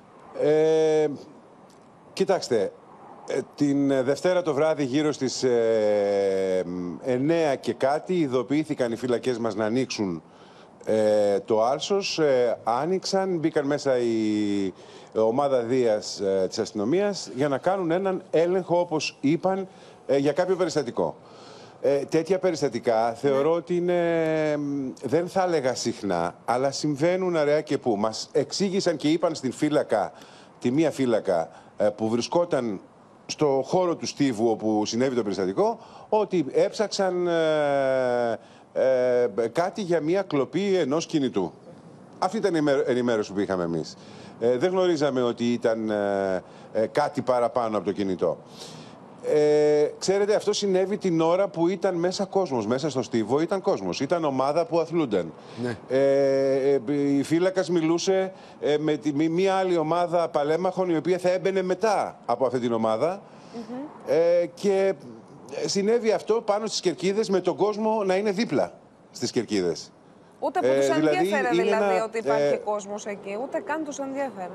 Ε, κοιτάξτε, την Δευτέρα το βράδυ γύρω στις ε, εννέα και κάτι ειδοποιήθηκαν οι φυλακές μας να ανοίξουν ε, το Άλσος. Ε, άνοιξαν, μπήκαν μέσα η ομάδα Δίας ε, της αστυνομίας για να κάνουν έναν έλεγχο, όπως είπαν, ε, για κάποιο περιστατικό. Ε, τέτοια περιστατικά θεωρώ ότι είναι, δεν θα έλεγα συχνά, αλλά συμβαίνουν αραιά και που. Μας εξήγησαν και είπαν στην φύλακα, τη μία φύλακα ε, που βρισκόταν στο χώρο του Στίβου όπου συνέβη το περιστατικό, ότι έψαξαν ε, ε, κάτι για μία κλοπή ενός κινητού. Αυτή ήταν η ενημέρωση που είχαμε εμείς. Ε, δεν γνωρίζαμε ότι ήταν ε, ε, κάτι παραπάνω από το κινητό. Ε, ξέρετε, αυτό συνέβη την ώρα που ήταν μέσα κόσμος. Μέσα στο Στίβο ήταν κόσμος. Ήταν ομάδα που αθλούνταν. Ναι. Ε, ε, η φύλακας μιλούσε ε, με τη, μία άλλη ομάδα παλέμαχων, η οποία θα έμπαινε μετά από αυτή την ομάδα. Mm-hmm. ε, και συνέβη αυτό πάνω στις κερκίδες, με τον κόσμο να είναι δίπλα στις κερκίδες. Ούτε που τους ε, ενδιαφέρε δηλαδή, δηλαδή ένα, ότι υπάρχει ε, κόσμος εκεί, ούτε καν τους ενδιαφέρε.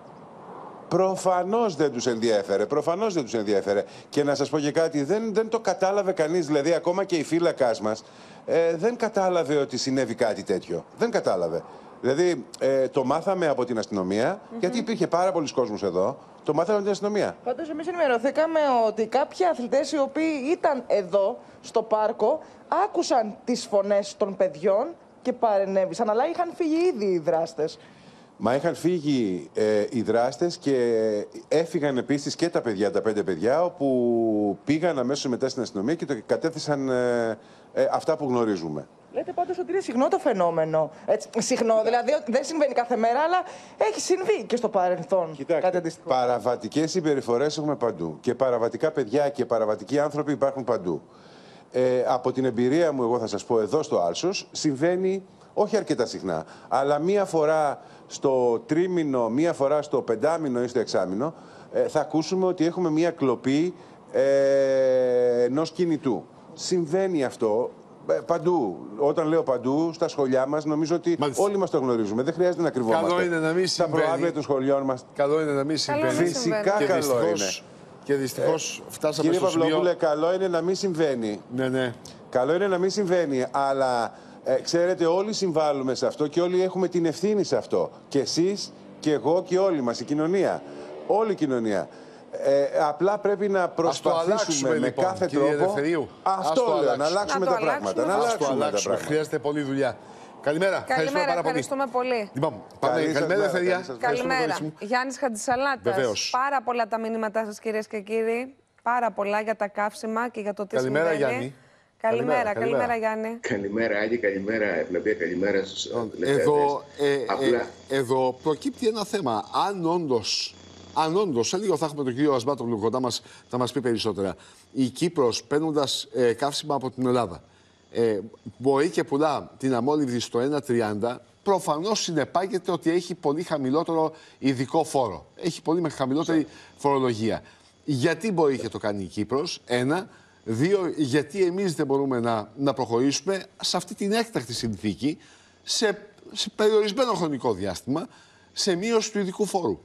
Προφανώς δεν τους ενδιέφερε, προφανώς δεν τους ενδιέφερε. Και να σας πω και κάτι, δεν, δεν το κατάλαβε κανείς, δηλαδή ακόμα και η φύλακάς μας ε, δεν κατάλαβε ότι συνέβη κάτι τέτοιο. Δεν κατάλαβε. Δηλαδή ε, το μάθαμε από την αστυνομία, mm-hmm. γιατί υπήρχε πάρα πολλοί κόσμος εδώ, το μάθαμε από την αστυνομία. Πάντως εμείς ενημερωθήκαμε ότι κάποιοι αθλητές οι οποίοι ήταν εδώ στο πάρκο άκουσαν τις φωνές των παιδιών και παρενέβησαν, αλλά είχαν φύγει ήδη οι δράστες. Μα είχαν φύγει ε, οι δράστες και έφυγαν επίσης και τα παιδιά, τα πέντε παιδιά, όπου πήγαν αμέσως μετά στην αστυνομία και το κατέθεσαν ε, ε, αυτά που γνωρίζουμε. Λέτε πάντως ότι είναι συχνό το φαινόμενο. Έτσι, συχνό, δηλαδή δεν συμβαίνει κάθε μέρα, αλλά έχει συμβεί και στο παρελθόν. Κοιτάξτε, παραβατικές συμπεριφορές έχουμε παντού. Και παραβατικά παιδιά και παραβατικοί άνθρωποι υπάρχουν παντού. Ε, από την εμπειρία μου, εγώ θα σας πω, εδώ στο Άλσος, συμβαίνει όχι αρκετά συχνά, αλλά μία φορά στο τρίμηνο, μία φορά στο πεντάμηνο ή στο εξάμηνο, ε, θα ακούσουμε ότι έχουμε μία κλοπή ε, ενός κινητού. Συμβαίνει αυτό ε, παντού. Όταν λέω παντού, στα σχολιά μας, νομίζω ότι Μάλιστα. όλοι μας το γνωρίζουμε. Δεν χρειάζεται να κρυβόμαστε. Καλό είναι να μην συμβαίνει. Τα προάβλια των σχολείων μας. Καλό είναι να μην συμβαίνει. Φυσικά και καλό δυστυχώς, είναι. Και δυστυχώς ε, φτάσαμε κύριε στο Παυλόπουλε, σημείο... καλό είναι να μην συμβαίνει. Ναι, ναι. Καλό είναι να μην συμβαίνει, αλλά... Ε, ξέρετε, όλοι συμβάλλουμε σε αυτό και όλοι έχουμε την ευθύνη σε αυτό. Και εσείς και εγώ και όλοι μας, η κοινωνία. Όλη η κοινωνία. Ε, απλά πρέπει να προσπαθήσουμε με λοιπόν, κάθε κύριε τρόπο. Ελευθερίου. Αυτό λέω, αλλάξουμε. να αλλάξουμε να τα πράγματα. Να αλλάξουμε, αλλάξουμε τα πράγματα. Χρειάζεται πολλή δουλειά. Καλημέρα. Καλημέρα, πάρα ευχαριστούμε πολύ. πολύ. Λοιπόν, πάμε. Καλή καλημέρα, Ελευθερία. Καλημέρα. Γιάννης Χατζησαλάτας. Βεβαίως. Πάρα πολλά τα μηνύματά σας, κυρίες και κύριοι. Πάρα πολλά για τα καύσιμα και για το τι καλημέρα, συμβαίνει. Γιάννη. Καλημέρα, καλημέρα, καλημέρα Γιάννη. Καλημέρα Άγγι, καλημέρα Ευλαβία, καλημέρα στους εδώ, ε, Απλά... ε, εδώ προκύπτει ένα θέμα. Αν όντως, αν όντως, σε λίγο θα έχουμε τον κύριο Ασμάτογλου κοντά μας, θα μας πει περισσότερα. Η Κύπρος παίρνοντας ε, καύσιμα από την Ελλάδα, ε, μπορεί και πουλά την αμόλυβδη στο ένα τριάντα προφανώς συνεπάγεται ότι έχει πολύ χαμηλότερο ειδικό φόρο. Έχει πολύ χαμηλότερη φορολογία. Γιατί μπορεί και το κάνει η Κύπρος, ένα. Δύο, γιατί εμείς δεν μπορούμε να, να προχωρήσουμε σε αυτή την έκτακτη συνθήκη, σε, σε περιορισμένο χρονικό διάστημα, σε μείωση του ειδικού φόρου.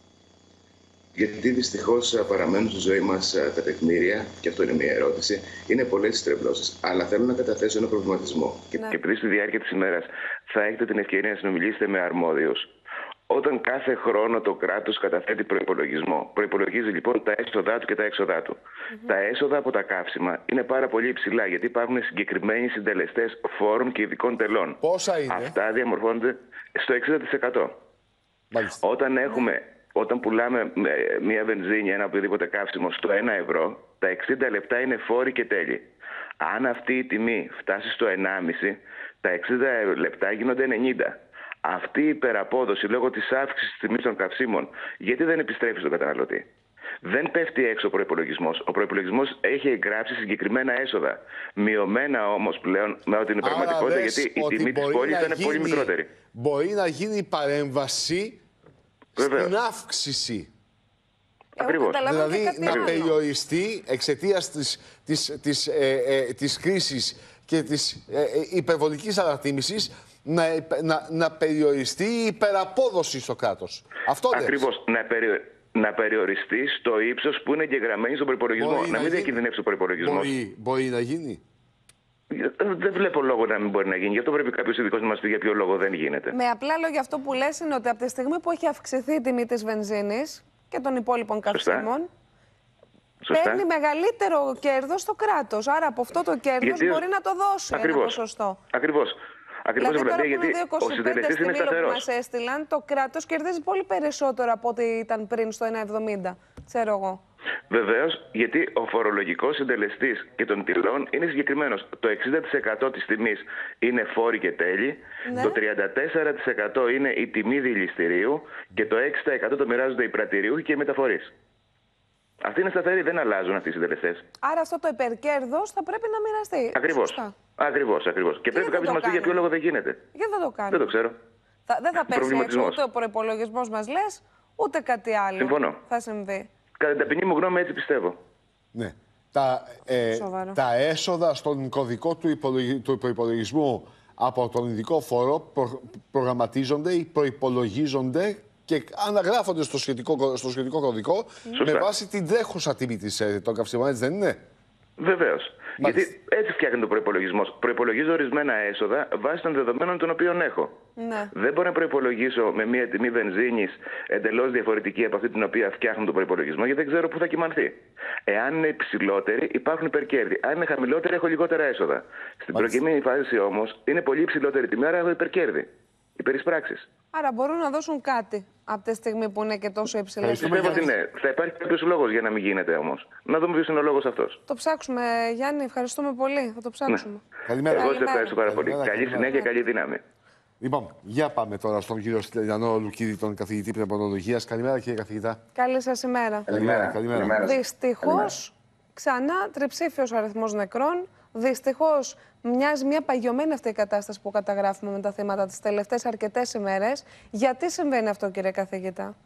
Γιατί δυστυχώς παραμένουν στη ζωή μας τα τεκμήρια, και αυτό είναι μια ερώτηση, είναι πολλές τις τρευλώσεις. Αλλά θέλω να καταθέσω ένα προβληματισμό. Ναι. Και επειδή στη διάρκεια της ημέρας θα έχετε την ευκαιρία να συνομιλήσετε με αρμόδιους, όταν κάθε χρόνο το κράτος καταθέτει προϋπολογισμό, προϋπολογίζει λοιπόν τα έσοδά του και τα έξοδά του. Mm-hmm. Τα έσοδα από τα καύσιμα είναι πάρα πολύ υψηλά, γιατί υπάρχουν συγκεκριμένοι συντελεστές φόρων και ειδικών τελών. Πόσα είναι? Αυτά διαμορφώνονται στο εξήντα τοις εκατό. Μάλιστα. Όταν έχουμε... Όταν πουλάμε μία βενζίνη, ένα οποιοδήποτε καύσιμο στο ένα ευρώ, τα εξήντα λεπτά είναι φόροι και τέλη. Αν αυτή η τιμή φτάσει στο ενάμιση, τα εξήντα λεπτά γίνονται ενενήντα. Αυτή η υπεραπόδοση λόγω της αύξησης της τιμής των καυσίμων, γιατί δεν επιστρέφει στον καταναλωτή? Δεν πέφτει έξω ο προϋπολογισμός. Ο προϋπολογισμός έχει εγγράψει συγκεκριμένα έσοδα. Μειωμένα όμως πλέον με την πραγματικότητα, γιατί η τιμή της πόλης ήταν γίνει, πολύ μικρότερη. Μπορεί να γίνει παρέμβαση Βεβαίως. στην αύξηση. Ακριβώς. Δηλαδή να άλλο. περιοριστεί εξαιτίας της, της, της, ε, ε, της κρίσης και της ε, ε, υπερβολικής ανατίμησης να, να, να περιοριστεί η υπεραπόδοση στο κράτος. Αυτό Ακριβώς. Να, περιο, να περιοριστεί στο ύψος που είναι εγγεγραμμένη στον προϋπολογισμό. Να, να μην διακινδυνεύσει ο προϋπολογισμός. Μπορεί, μπορεί να γίνει. Δεν βλέπω λόγο να μην μπορεί να γίνει. Γι' αυτό πρέπει κάποιος ειδικός να μας πει για ποιο λόγο δεν γίνεται. Με απλά λόγια, αυτό που λες είναι ότι από τη στιγμή που έχει αυξηθεί η τιμή της βενζίνης και των υπόλοιπων καυσίμων, παίρνει μεγαλύτερο κέρδος το κράτος. Άρα από αυτό το κέρδος γιατί... μπορεί να το δώσει Ακριβώς. ένα ποσοστό. Ακριβώς. Ακριβώς, δηλαδή τώρα που γιατί είναι δύο είκοσι πέντε στη Μήλο που μας έστειλαν, το κράτος κερδίζει πολύ περισσότερο από ό,τι ήταν πριν στο ένα εβδομήντα. Ξέρω εγώ. Βεβαίως, γιατί ο φορολογικός συντελεστής και των τιμών είναι συγκεκριμένος. Το εξήντα τοις εκατό της τιμής είναι φόροι και τέλη, ναι. το τριάντα τέσσερα τοις εκατό είναι η τιμή δηληστηρίου και το έξι τοις εκατό το μοιράζονται οι πρατηριούχοι και οι μεταφορείς. Αυτοί είναι σταθεροί, δεν αλλάζουν αυτοί οι συντελεστές. Άρα αυτό το υπερκέρδος θα πρέπει να μοιραστεί. Ακριβώς. Ακριβώς, ακριβώς. Και πρέπει κάποιος να μας πει για ποιο λόγο δεν γίνεται. Γιατί δεν το κάνει? Δεν το ξέρω. Θα, δεν θα πέσει έξω ούτε ο προϋπολογισμός μας λες, ούτε κάτι άλλο. Συμφωνώ. Θα συμβεί. Κατά την ταπεινή μου γνώμη, έτσι πιστεύω. Ναι. Τα, ε, τα έσοδα στον κωδικό του, υπολογι... του προϋπολογισμού από τον ειδικό φόρο προ... προγραμματίζονται ή προϋπολογίζονται και αναγράφονται στο σχετικό, στο σχετικό κωδικό Σωστά. με βάση την τρέχουσα τιμή της, των καυσίμων, έτσι δεν είναι? Βεβαίως. Γιατί έτσι φτιάχνει το προϋπολογισμός. Προϋπολογίζω ορισμένα έσοδα βάσει των δεδομένων των οποίων έχω. Ναι. Δεν μπορώ να προϋπολογίσω με μια τιμή βενζίνης εντελώς διαφορετική από αυτή την οποία φτιάχνω τον προϋπολογισμό, γιατί δεν ξέρω πού θα κυμανθεί. Εάν είναι υψηλότερη, υπάρχουν υπερκέρδη. Αν είναι χαμηλότερη, έχω λιγότερα έσοδα. Στην προκειμένη φάση όμως είναι πολύ υψηλότερη τιμή, άρα έχω υπερκέρδη. Υπερισπράξεις. Άρα μπορούν να δώσουν κάτι από τη στιγμή που είναι και τόσο υψηλά. Πιστεύω ότι ναι. Θα υπάρχει κάποιος λόγος για να μην γίνεται όμως. Να δούμε ποιος είναι ο λόγος αυτός. Το ψάξουμε, Γιάννη. Ευχαριστούμε πολύ. Θα το ψάξουμε. Ναι. Καλημέρα. Εγώ σας ευχαριστώ πάρα πολύ. Καλημέρα, καλή καλημέρα. συνέχεια, καλή δύναμη. Λοιπόν, για πάμε τώρα στον κύριο Στυλιανό Λουκίδη, τον καθηγητή πνευμονολογίας. Καλημέρα, κύριε καθηγητά. Καλή σας ημέρα. Καλημέρα. Καλημέρα. Δυστυχώς, ξανά τριψήφιος αριθμός νεκρών. Δυστυχώς, μοιάζει μια παγιωμένη αυτή η κατάσταση που καταγράφουμε με τα θύματα τις τελευταίες αρκετές ημέρες. Γιατί συμβαίνει αυτό, κύριε καθηγητά?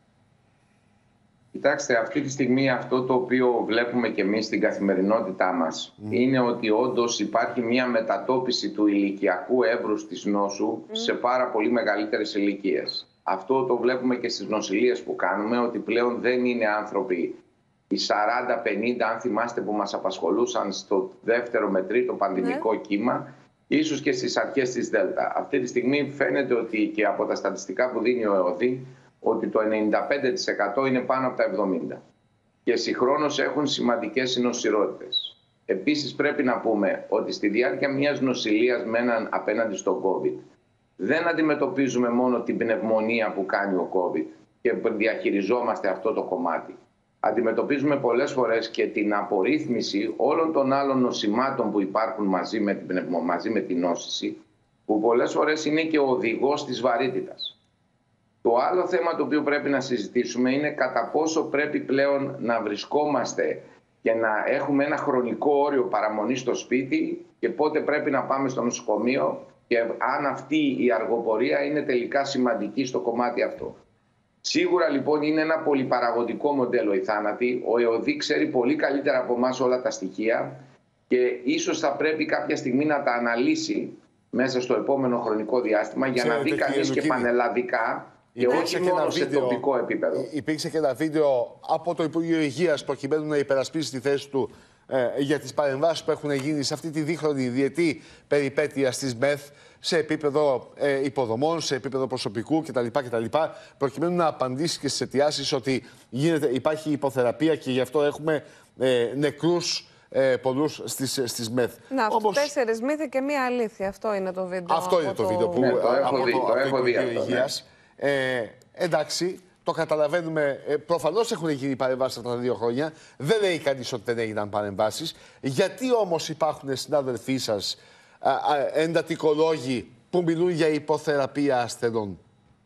Κοιτάξτε, αυτή τη στιγμή αυτό το οποίο βλέπουμε και εμείς στην καθημερινότητά μας mm. είναι ότι όντως υπάρχει μια μετατόπιση του ηλικιακού εύρους της νόσου mm. σε πάρα πολύ μεγαλύτερες ηλικίες. Αυτό το βλέπουμε και στις νοσηλίες που κάνουμε, ότι πλέον δεν είναι άνθρωποι οι σαράντα πενήντα, αν θυμάστε, που μας απασχολούσαν στο δεύτερο με τρίτο πανδημικό mm. κύμα, ίσως και στις αρχές της Δέλτα. Αυτή τη στιγμή φαίνεται ότι και από τα στατιστικά που δίνει ο ΕΟΔΗ, ότι το ενενήντα πέντε τοις εκατό είναι πάνω από τα εβδομήντα. Και συγχρόνως έχουν σημαντικές συνοσηρότητες. Επίσης πρέπει να πούμε ότι στη διάρκεια μιας νοσηλείας με έναν απέναντι στον COVID, δεν αντιμετωπίζουμε μόνο την πνευμονία που κάνει ο COVID και διαχειριζόμαστε αυτό το κομμάτι. Αντιμετωπίζουμε πολλές φορές και την απορρίθμιση όλων των άλλων νοσημάτων που υπάρχουν μαζί με την, πνευμα, μαζί με την νόσηση, που πολλές φορές είναι και ο οδηγός της βαρύτητας. Το άλλο θέμα το οποίο πρέπει να συζητήσουμε είναι κατά πόσο πρέπει πλέον να βρισκόμαστε και να έχουμε ένα χρονικό όριο παραμονής στο σπίτι και πότε πρέπει να πάμε στο νοσοκομείο και αν αυτή η αργοπορία είναι τελικά σημαντική στο κομμάτι αυτό. Σίγουρα λοιπόν είναι ένα πολυπαραγωγικό μοντέλο η θάνατη. Ο ΕΟΔΗ ξέρει πολύ καλύτερα από εμάς όλα τα στοιχεία και ίσως θα πρέπει κάποια στιγμή να τα αναλύσει μέσα στο επόμενο χρονικό διάστημα για Ξέρετε, να δει κανείς και πανελλαδικά και όχι μόνο σε βίντεο, τοπικό επίπεδο. Υπήρξε και ένα βίντεο από το Υπουργείο Υγείας προκειμένου να υπερασπίσει τη θέση του ε, για τις παρεμβάσεις που έχουν γίνει σε αυτή τη δίχρονη διετή περιπέτεια στις ΜΕΘ σε επίπεδο ε, υποδομών, σε επίπεδο προσωπικού κτλ, κτλ. Προκειμένου να απαντήσει και στις αιτιάσεις ότι γίνεται, υπάρχει υποθεραπεία και γι' αυτό έχουμε ε, νεκρούς ε, πολλούς στις, στις ΜΕΘ. Να, Όμως... τέσσερις μύθοι και μία αλήθεια. Αυτό είναι το βίντεο. Αυτό είναι το, το βίντεο που ναι, το έχω από δει, το, το, το έχω δει αυτό, Υγείας. Ναι. Ε, εντάξει, το καταλαβαίνουμε. Ε, προφανώς έχουν γίνει παρεμβάσεις αυτά τα δύο χρόνια. Δεν λέει κανείς ότι δεν έγιναν παρεμβάσεις. Γιατί όμως υπάρχουν συνάδελφοί σας α, α, εντατικολόγοι που μιλούν για υποθεραπεία ασθενών?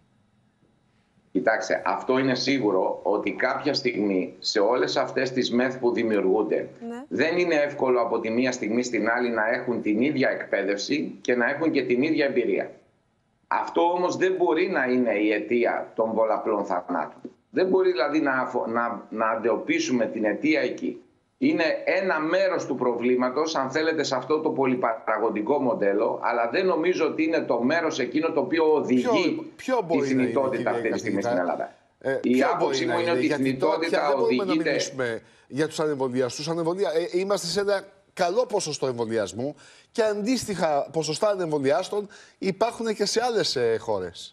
Κοιτάξτε, αυτό είναι σίγουρο ότι κάποια στιγμή σε όλες αυτές τις ΜΕΘ που δημιουργούνται ναι. δεν είναι εύκολο από τη μία στιγμή στην άλλη να έχουν την ίδια εκπαίδευση και να έχουν και την ίδια εμπειρία. Αυτό όμως δεν μπορεί να είναι η αιτία των πολλαπλών θανάτων. Δεν μπορεί δηλαδή να, να, να αντεοποιήσουμε την αιτία εκεί. Είναι ένα μέρος του προβλήματος, αν θέλετε, σε αυτό το πολυπαραγωγικό μοντέλο, αλλά δεν νομίζω ότι είναι το μέρος εκείνο το οποίο οδηγεί ποιο, ποιο τη θνητότητα αυτή τη στιγμή στην Ελλάδα. Ε, η άποψη μου είναι ότι η θνητότητα οδηγείται... Δεν μπορούμε να μιλήσουμε για τους ανεμβολιαστούς. Ανεμβολια... ε, είμαστε σε ένα καλό ποσοστό εμβολιασμού και αντίστοιχα ποσοστά ανεμβολιάστων υπάρχουν και σε άλλες ε, χώρες.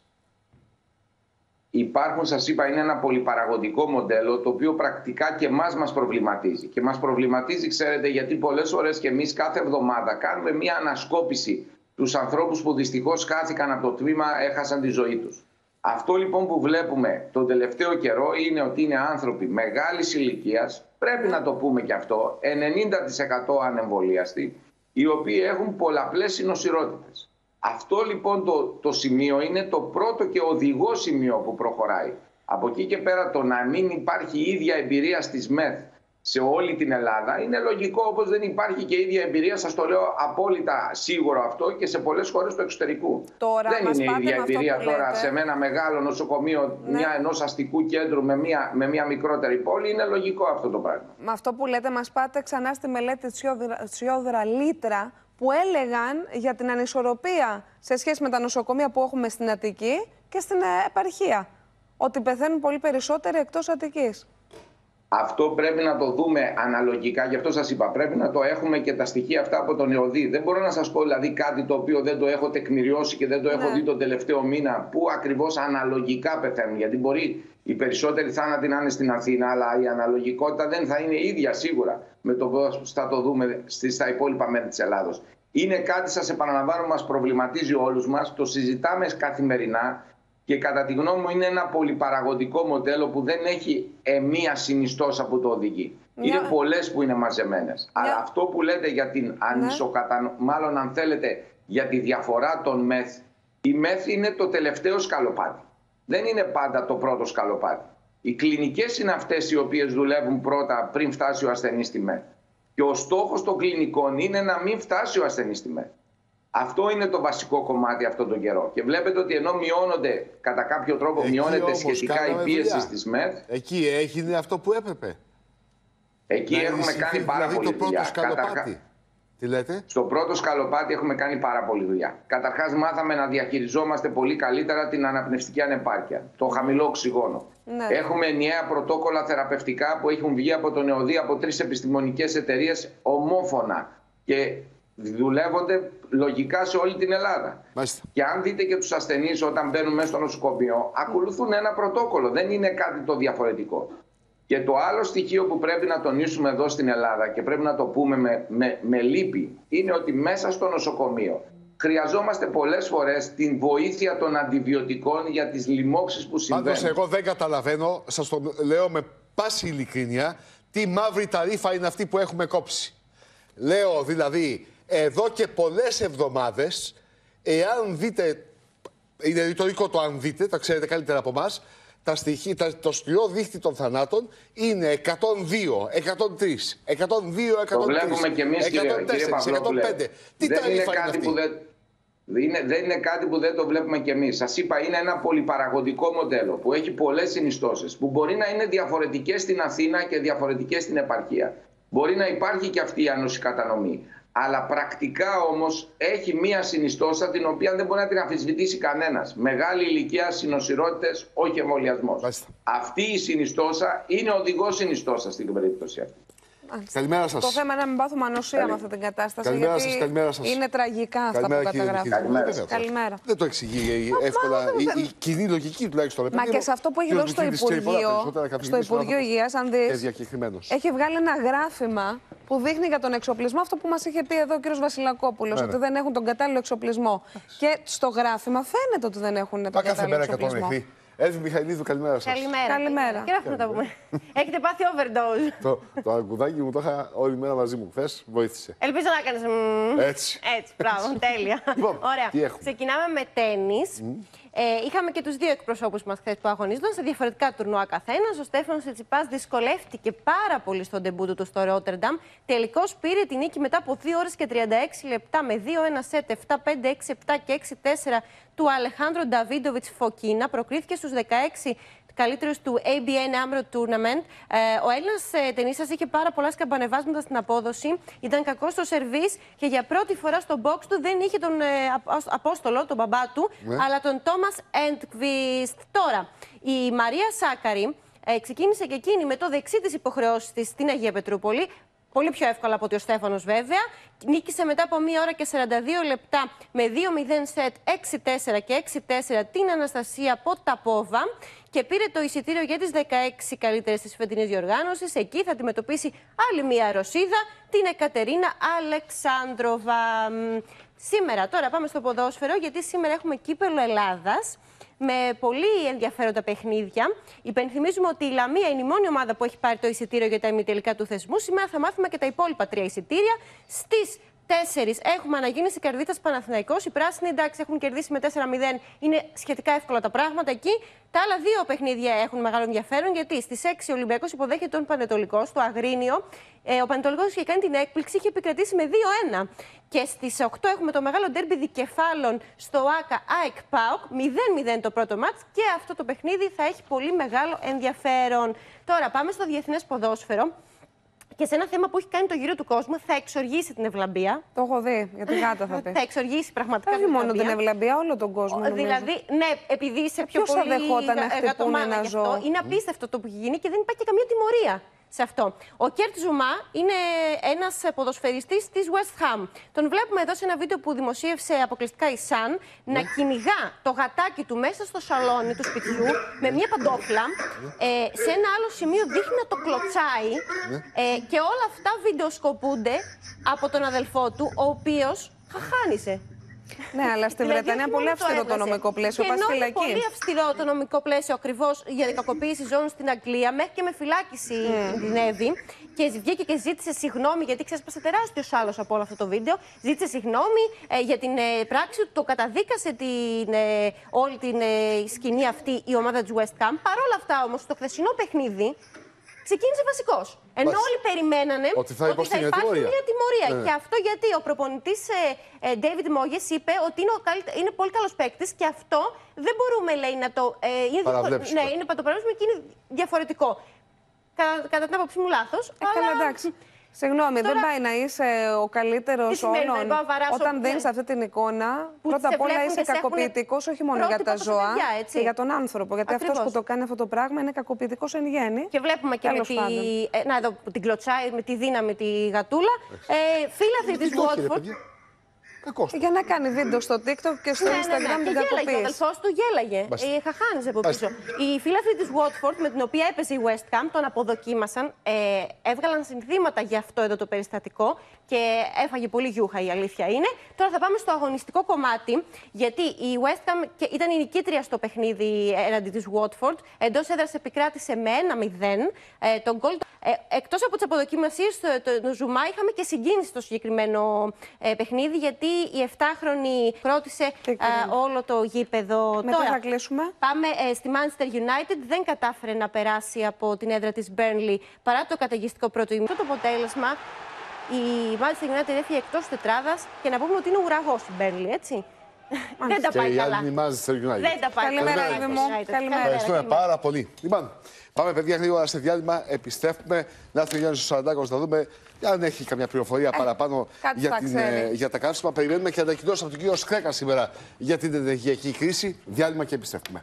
Υπάρχουν, σας είπα, είναι ένα πολυπαραγωγικό μοντέλο το οποίο πρακτικά και εμάς μας προβληματίζει. Και μας προβληματίζει, ξέρετε, γιατί πολλές φορές και εμείς κάθε εβδομάδα κάνουμε μία ανασκόπηση τους ανθρώπους που δυστυχώς χάθηκαν από το τμήμα, έχασαν τη ζωή τους. Αυτό λοιπόν που βλέπουμε τον τελευταίο καιρό είναι ότι είναι άνθρωποι μεγάλης ηλικίας, πρέπει να το πούμε και αυτό, ενενήντα τοις εκατό ανεμβολίαστοι, οι οποίοι έχουν πολλαπλές συνοσιρότητες. Αυτό λοιπόν το, το σημείο είναι το πρώτο και οδηγό σημείο που προχωράει. Από εκεί και πέρα το να μην υπάρχει η ίδια εμπειρία στις ΜΕΘ σε όλη την Ελλάδα είναι λογικό, όπως δεν υπάρχει και η ίδια εμπειρία, σας το λέω απόλυτα σίγουρο αυτό, και σε πολλές χώρες του εξωτερικού. Τώρα, δεν είναι η ίδια εμπειρία τώρα σε ένα μεγάλο νοσοκομείο, ναι. μια ενός αστικού κέντρου με μια, με μια μικρότερη πόλη. Είναι λογικό αυτό το πράγμα. Με αυτό που λέτε μας πάτε ξανά στη μελέτη Τσιόδρα Λίτρα, που έλεγαν για την ανισορροπία σε σχέση με τα νοσοκομεία που έχουμε στην Αττική και στην επαρχία. Ότι πεθαίνουν πολύ περισσότεροι εκτός Αττικής. Αυτό πρέπει να το δούμε αναλογικά, γι' αυτό σας είπα, πρέπει να το έχουμε και τα στοιχεία αυτά από τον ΕΟΔΗ. Δεν μπορώ να σας πω δηλαδή κάτι το οποίο δεν το έχω τεκμηριώσει και δεν το έχω ναι. δει τον τελευταίο μήνα, που ακριβώς αναλογικά πεθαίνουν. Γιατί μπορεί οι περισσότεροι θάνατοι να είναι στην Αθήνα, αλλά η αναλογικότητα δεν θα είναι ίδια σίγουρα με το πώς θα το δούμε στα υπόλοιπα μέρη της Ελλάδος. Είναι κάτι, σας επαναλαμβάνω, μας προβληματίζει όλους μας, το συζητάμε καθημερινά. Και κατά τη γνώμη μου είναι ένα πολυπαραγωγικό μοντέλο που δεν έχει ε, μία συνιστόσα που το οδηγεί. Yeah. Είναι πολλές που είναι μαζεμένες. Yeah. Αλλά αυτό που λέτε για την ανισοκατανομή, yeah. μάλλον αν θέλετε για τη διαφορά των ΜΕΘ, η ΜΕΘ είναι το τελευταίο σκαλοπάτι. Δεν είναι πάντα το πρώτο σκαλοπάτι. Οι κλινικές είναι αυτές οι οποίες δουλεύουν πρώτα πριν φτάσει ο ασθενής στη ΜΕΘ. Και ο στόχος των κλινικών είναι να μην φτάσει ο ασθενής στη ΜΕΘ. Αυτό είναι το βασικό κομμάτι αυτόν τον καιρό. Και βλέπετε ότι ενώ μειώνονται, κατά κάποιο τρόπο, εκεί μειώνεται σχετικά η πίεση στις ΜΕΘ. Εκεί έγινε αυτό που έπρεπε. Εκεί να έχουμε κάνει πάρα δηλαδή πολύ το πρώτο δουλειά. Σκαλοπάτι. Καταρχά... Τι λέτε? Στο πρώτο σκαλοπάτι έχουμε κάνει πάρα πολύ δουλειά. Καταρχάς μάθαμε να διαχειριζόμαστε πολύ καλύτερα την αναπνευστική ανεπάρκεια, το χαμηλό οξυγόνο. Ναι. Έχουμε ενιαία πρωτόκολλα θεραπευτικά που έχουν βγει από τον ΕΟΔΗ από τρεις επιστημονικές εταιρείες ομόφωνα. Και δουλεύονται λογικά σε όλη την Ελλάδα. Μάλιστα. Και αν δείτε και τους ασθενείς όταν μπαίνουν μέσα στο νοσοκομείο, ακολουθούν ένα πρωτόκολλο. Δεν είναι κάτι το διαφορετικό. Και το άλλο στοιχείο που πρέπει να τονίσουμε εδώ στην Ελλάδα και πρέπει να το πούμε με, με, με λύπη, είναι ότι μέσα στο νοσοκομείο χρειαζόμαστε πολλές φορές την βοήθεια των αντιβιωτικών για τις λοιμώξεις που συμβαίνουν. Πάντως εγώ δεν καταλαβαίνω, σας το λέω με πάση ειλικρίνεια, τι μαύρη ταρίφα είναι αυτή που έχουμε κόψει. Λέω δηλαδή, εδώ και πολλές εβδομάδες, εάν δείτε, είναι ρητορικό το αν δείτε, τα ξέρετε καλύτερα από εμάς, τα στοιχεία, το σκληρό δίχτυ των θανάτων είναι εκατόν δύο, εκατόν τρία, εκατόν δύο, εκατόν τρία, το βλέπουμε και εμείς, εκατόν τέσσερα, κύριε, κύριε εκατόν πέντε. Τι δεν ταρίφα είναι είναι κάτι αυτή? Που δεν... Είναι, δεν είναι κάτι που δεν το βλέπουμε κι εμείς. Σας είπα, είναι ένα πολυπαραγωγικό μοντέλο που έχει πολλές συνιστώσεις, που μπορεί να είναι διαφορετικές στην Αθήνα και διαφορετικές στην επαρχία. Μπορεί να υπάρχει και αυτή η άνωση κατανομή. Αλλά πρακτικά όμως έχει μία συνιστόσα την οποία δεν μπορεί να την αμφισβητήσει κανένας. Μεγάλη ηλικία, συνοσυρότητες, όχι εμβολιασμός. Αυτή η συνιστόσα είναι οδηγός συνιστόσα στην περίπτωση αυτή. Καλημέρα σας. Το θέμα είναι να μην πάθουμε ανοσία Καλη... με αυτή την κατάσταση. Καλημέρα γιατί σας, καλημέρα σας. Είναι τραγικά αυτά καλημέρα, που καταγράφουν. Καλημέρα. Καλημέρα. Δεν το εξηγεί εύκολα η, η κοινή λογική τουλάχιστον. Μα και σε αυτό που έχει δώσει στο Υπουργείο, στο Υπουργείο Υγείας, αν δεις, έχει βγάλει ένα γράφημα που δείχνει για τον εξοπλισμό αυτό που μας είχε πει εδώ ο κ. Βασιλακόπουλος, ναι, ότι δεν έχουν τον κατάλληλο εξοπλισμό. Και στο γράφημα φαίνεται ότι δεν έχουν τον κατάλληλο εξοπλισμό. Εύη Μιχαηλίδου, καλημέρα σας. Καλημέρα. Καλημέρα. Και να τα πούμε. Έχετε πάθει overdose. το, το αγκουδάκι μου το είχα όλη μέρα μαζί μου. Χθες βοήθησε. Ελπίζω να κάνεις. Έτσι. Έτσι, μπράβο, τέλεια. Λοιπόν, ωραία. Ξεκινάμε με τένις. Mm. Ε, είχαμε και τους δύο εκπροσώπους μας χθες που αγωνίζονταν σε διαφορετικά τουρνουά καθένας. Ο Στέφανος Τσιτσιπάς δυσκολεύτηκε πάρα πολύ στον ντεμπούτο του στο Ρότερνταμ. Τελικώς πήρε την νίκη μετά από δύο ώρες και τριάντα έξι λεπτά με δύο ένα σετ, επτά πέντε, έξι επτά και έξι τέσσερα του Αλεχάνδρο Νταβίντοβιτς Φοκίνα. Προκρίθηκε στους δεκαέξι καλύτερους του έι μπι έιν Amro Tournament. Ε, ο Έλληνας ε, τενίσας είχε πάρα πολλά σκαμπανεβάσματα στην απόδοση. Ήταν κακός στο σερβίς και για πρώτη φορά στο box του δεν είχε τον ε, Απόστολο, τον μπαμπά του, ναι, αλλά τον Τόμας Εντκβιστ. Τώρα, η Μαρία Σάκαρη ε, ξεκίνησε και εκείνη με το δεξί της υποχρεώσεις της στην Αγία Πετρούπολη. Πολύ πιο εύκολα από ότι ο Στέφανος βέβαια. Νίκησε μετά από μία ώρα και σαράντα δύο λεπτά με δύο μηδέν σετ, έξι τέσσερα και έξι τέσσερα την Αναστασία Ποταπόβα και πήρε το εισιτήριο για τις δεκαέξι καλύτερες της φετινής διοργάνωσης. Εκεί θα αντιμετωπίσει άλλη μία Ρωσίδα, την Εκατερίνα Αλεξάνδροβα. Σήμερα, τώρα πάμε στο ποδόσφαιρο, γιατί σήμερα έχουμε κύπελλο Ελλάδας με πολύ ενδιαφέροντα παιχνίδια. Υπενθυμίζουμε ότι η Λαμία είναι η μόνη ομάδα που έχει πάρει το εισιτήριο για τα ημιτελικά του θεσμού. Σήμερα θα μάθουμε και τα υπόλοιπα τρία εισιτήρια. Στις τέσσερις έχουμε Αναγίνηση Καρδίτσας Παναθηναϊκός. Οι πράσινοι, εντάξει, έχουν κερδίσει με τέσσερα μηδέν. Είναι σχετικά εύκολα τα πράγματα εκεί. Τα άλλα δύο παιχνίδια έχουν μεγάλο ενδιαφέρον, γιατί στις έξι ο Ολυμπιακός υποδέχεται τον Πανετολικό στο Αγρίνιο. Ε, ο Πανετολικός είχε κάνει την έκπληξη, είχε επικρατήσει με δύο ένα. Και στις οκτώ έχουμε το μεγάλο ντέρμπι δικεφάλων στο ΆΚΑ ΑΕΚ ΠΑΟΚ. μηδέν μηδέν το πρώτο μάτς και αυτό το παιχνίδι θα έχει πολύ μεγάλο ενδιαφέρον. Τώρα πάμε στο διεθνές ποδόσφαιρο. Και σε ένα θέμα που έχει κάνει το γύρο του κόσμου, θα εξοργήσει την ευλαμπία. Το έχω δει, για τη γάτα θα πει. Θα εξοργήσει πραγματικά την ευλαμπία. Όχι μόνο την ευλαμπία, όλο τον κόσμο. Ο, δηλαδή, ναι, επειδή είσαι πιο Ποιος πολύ θα δεχόταν να χτυπούν ένα ζώο. Είναι απίστευτο το που έχει γίνει και δεν υπάρχει και καμία τιμωρία σε αυτό. Ο Κέρτ Ζουμά είναι ένας ποδοσφαιριστής της West Ham. Τον βλέπουμε εδώ σε ένα βίντεο που δημοσίευσε αποκλειστικά η Sun να κυνηγά το γατάκι του μέσα στο σαλόνι του σπιτιού με μια παντόφλα. Ε, σε ένα άλλο σημείο δείχνει να το κλωτσάει ε, και όλα αυτά βιντεοσκοπούνται από τον αδελφό του, ο οποίος χαχάνισε. Ναι, αλλά στη Βρετανία πολύ αυστηρό το νομικό πλαίσιο. Πας φυλακή. Είναι πολύ αυστηρό το νομικό πλαίσιο ακριβώς για κακοποίηση ζώων στην Αγγλία, μέχρι και με φυλάκιση κινδυνεύει. Και βγήκε και ζήτησε συγγνώμη, γιατί ξέσπασε τεράστιος άλλος από όλο αυτό το βίντεο. Ζήτησε συγγνώμη ε, για την ε, πράξη του, το καταδίκασε την, ε, όλη την ε, σκηνή αυτή η ομάδα της West Ham. Παρ' όλα αυτά όμως, το χθεσινό παιχνίδι ξεκίνησε βασικός. Ενώ Βάση. όλοι περιμένανε ότι θα, ότι θα υπάρχει τιμωρία. μια τιμωρία. Ναι. Και αυτό γιατί ο προπονητής ε, ε, David Moyes είπε ότι είναι, ο καλ... είναι πολύ καλός παίκτης και αυτό δεν μπορούμε, λέει, να το. Ε, είναι παραβλέψουμε. Ναι, είναι πατοπαραβλέψουμε και είναι διαφορετικό. Κατά, κατά την άποψή μου, λάθος. Ε, αλλά εντάξει. Συγγνώμη, τώρα, δεν πάει να είσαι ο καλύτερος όλων όταν δίνεις ναι. αυτή την εικόνα. Πρώτα απ' όλα είσαι κακοποιητικός όχι μόνο για τα ζώα, παιδιά, και για τον άνθρωπο. Γιατί Ακριβώς. αυτός που το κάνει αυτό το πράγμα είναι κακοποιητικός εν γέννη. Και βλέπουμε και με τη... ε, να, εδώ, την κλωτσάει, με τη δύναμη τη γατούλα. Ε, Φίλαθλοι της Watford. Για να κάνει βίντεο στο TikTok και στο ναι, Instagram ναι, ναι. την κακοποίηση. Και ο αδελφός του γέλαγε. Ε, χαχάνιζε από πίσω. Οι φίλαθλοι της Watford, με την οποία έπαιζε η West Ham, τον αποδοκίμασαν. Ε, έβγαλαν συνθήματα για αυτό εδώ το περιστατικό και έφαγε πολύ γιούχα, η αλήθεια είναι. Τώρα θα πάμε στο αγωνιστικό κομμάτι, γιατί η West Ham ήταν η νικήτρια στο παιχνίδι έναντι της Watford. Εντός έδρας επικράτησε με ένα μηδέν. Ε, τον goal, ε, εκτός από τις αποδοκιμασίες του Ζουμά, είχαμε και συγκίνηση στο συγκεκριμένο ε, παιχνίδι, γιατί η εφτάχρονη κρότησε α, όλο το γήπεδο. Μετά τώρα θα κλείσουμε. Πάμε ε, στη Manchester United. Δεν κατάφερε να περάσει από την έδρα της Burnley παρά το καταιγιστικό πρώτο ημίχρονο. Το αποτέλεσμα, η Manchester United έφυγε εκτός τετράδας και να πούμε ότι είναι ουραγός η Burnley, έτσι. Δεν τα πάει καλά. Δεν τα πάει καλά. Καλημέρα, μου. Καλημέρα. Ευχαριστούμε πάρα πολύ. Λοιπόν, πάμε παιδιά γρήγορα σε διάλειμμα. Επιστρέφουμε. Να έρθει ο Γιάννης ο Σαραντάκος να δούμε αν έχει καμιά πληροφορία ε, παραπάνω για, την, ε, για τα καύσιμα. Περιμένουμε και ανακοινώσεις από τον κύριο Σκρέκα σήμερα για την ενεργειακή κρίση. Διάλειμμα και επιστρέφουμε.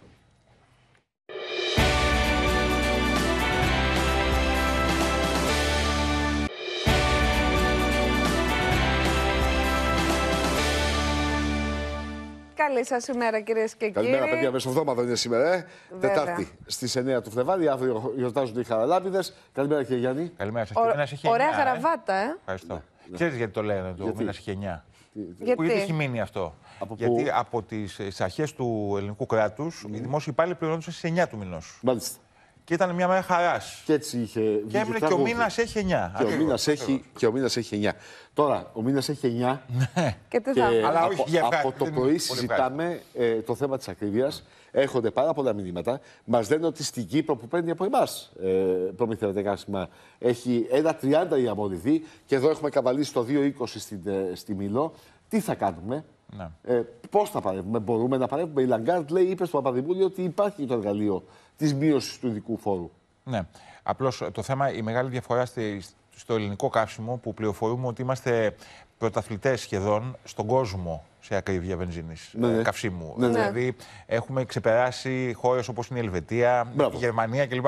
Καλή σας ημέρα, κυρίες και κύριοι. Καλημέρα, παιδιά. Μεσοβδόμαδα είναι σήμερα. Ε. Τετάρτη στις εννέα του Φλεβάρι. Αύριο γιορτάζονται οι Χαραλάμπηδες. Καλημέρα, κύριε Γιάννη. Καλημέρα σας. Ο... Ωραία χαραβάτα, ε. Ευχαριστώ. Ναι. Ξέρεις γιατί το λένε το μήνας είχε εννιά. Γιατί? Γιατί έχει μείνει αυτό. Από γιατί που... από τις αρχές του ελληνικού κράτους mm. οι δημόσιοι υπάλληλοι πληρώνονταν στις εννιά του μηνός. Μάλιστα. Και ήταν μια μέρα χαράς. Και έτσι είχε. Και έμεινε και ο μήνας έχει εννιά. Και ο μήνας έχει, έχει εννιά. Τώρα, ο μήνας έχει εννιά. Και τι θα Αλλά από, όχι για από το πρωί συζητάμε ε, το θέμα της ακρίβειας. Έρχονται πάρα πολλά μηνύματα. Μας λένε ότι στην Κύπρο που παίρνει από εμάς ε, προμηθεύεται καύσιμα έχει ένα τριάντα η αμμονιδή. Και εδώ έχουμε καβαλήσει το δύο είκοσι στην, ε, στη Μήλο. Τι θα κάνουμε. Ναι. Ε, πώς θα παρεύουμε, μπορούμε να παρεύουμε. Η Λαγκάρντ λέει, είπε στο Παπαδημούλη ότι υπάρχει το εργαλείο της μείωσης του ειδικού φόρου. Ναι. Απλώς το θέμα, η μεγάλη διαφορά στη, στο ελληνικό καύσιμο που πληροφορούμε ότι είμαστε πρωταθλητές σχεδόν στον κόσμο σε ακρίβεια βενζίνης, ναι, ναι. καυσίμου. Ναι, ναι. Δηλαδή έχουμε ξεπεράσει χώρες όπως είναι η Ελβετία, Μπράβο. η Γερμανία κλπ.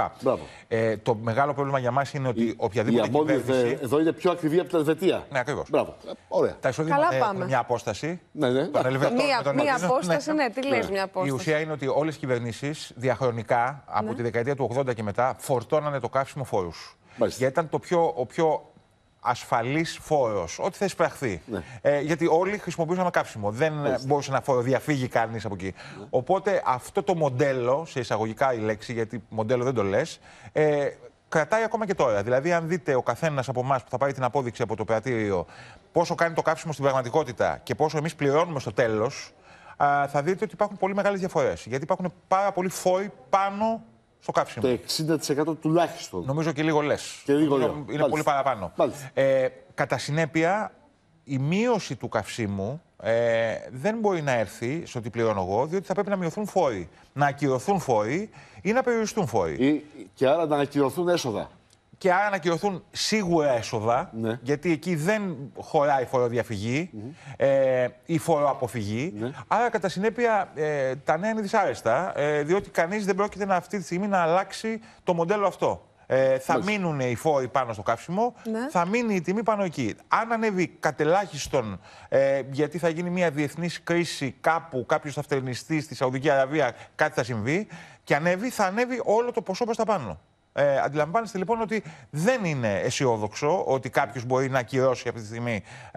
Ε, το μεγάλο πρόβλημα για μας είναι ότι η, οποιαδήποτε η κυβέρνηση... Δε, εδώ είναι πιο ακριβή από την Ελβετία. Ναι, ακριβώς. Μπράβο. Ωραία. Τα εισοδήματα έχουν μια απόσταση. Ναι, ναι. Μία, μία απόσταση, ναι. Τι λες μια απόσταση. Η ουσία είναι ότι όλες οι κυβερνήσεις διαχρονικά, από ναι. τη δεκαετία του ογδόντα και μετά, φορτώνανε το καύσιμο φόρους. Γιατί ήταν το πιο, ο πιο ασφαλής φόρος, ό,τι θα εισπραχθεί. Ναι. Ε, γιατί όλοι χρησιμοποιούσαμε καύσιμο. Δεν Μάλιστα. μπορούσε να φοροδιαφύγει κανείς από εκεί. Ναι. Οπότε αυτό το μοντέλο, σε εισαγωγικά η λέξη, γιατί μοντέλο δεν το λες, ε, κρατάει ακόμα και τώρα. Δηλαδή, αν δείτε ο καθένας από εμάς που θα πάρει την απόδειξη από το πρατήριο πόσο κάνει το καύσιμο στην πραγματικότητα και πόσο εμείς πληρώνουμε στο τέλος, α, θα δείτε ότι υπάρχουν πολύ μεγάλες διαφορές. Γιατί υπάρχουν πάρα πολλοί φόροι πάνω στο καύσιμο. Το εξήντα τοις εκατό τουλάχιστον. Νομίζω και λίγο λες. Και λίγο Νομίζω, λέω. είναι Μάλιστα. πολύ παραπάνω. Ε, κατά συνέπεια, η μείωση του καυσίμου ε, δεν μπορεί να έρθει στο τι πληρώνω εγώ, διότι θα πρέπει να μειωθούν φόροι. Να ακυρωθούν φόροι ή να περιοριστούν φόροι. Ή, και άρα να ακυρωθούν έσοδα. Και άρα να ακυρωθούν σίγουρα έσοδα, ναι. γιατί εκεί δεν χωράει φοροδιαφυγή mm-hmm. ε, ή φοροαποφυγή. Ναι. Άρα, κατά συνέπεια, ε, τα νέα είναι δυσάρεστα, ε, διότι κανείς δεν πρόκειται να, αυτή τη στιγμή να αλλάξει το μοντέλο αυτό. Ε, θα Μάλιστα. μείνουν οι φόροι πάνω στο καύσιμο, ναι. θα μείνει η τιμή πάνω εκεί. Αν ανέβει κατελάχιστον, ε, γιατί θα γίνει μια διεθνής κρίση κάπου, κάποιος θα φτερνιστεί στη Σαουδική Αραβία, κάτι θα συμβεί, και ανέβει, θα ανέβει όλο το ποσό προς τα πάνω. Ε, αντιλαμβάνεστε λοιπόν ότι δεν είναι αισιόδοξο ότι κάποιος μπορεί να ακυρώσει αυτή τη στιγμή ε,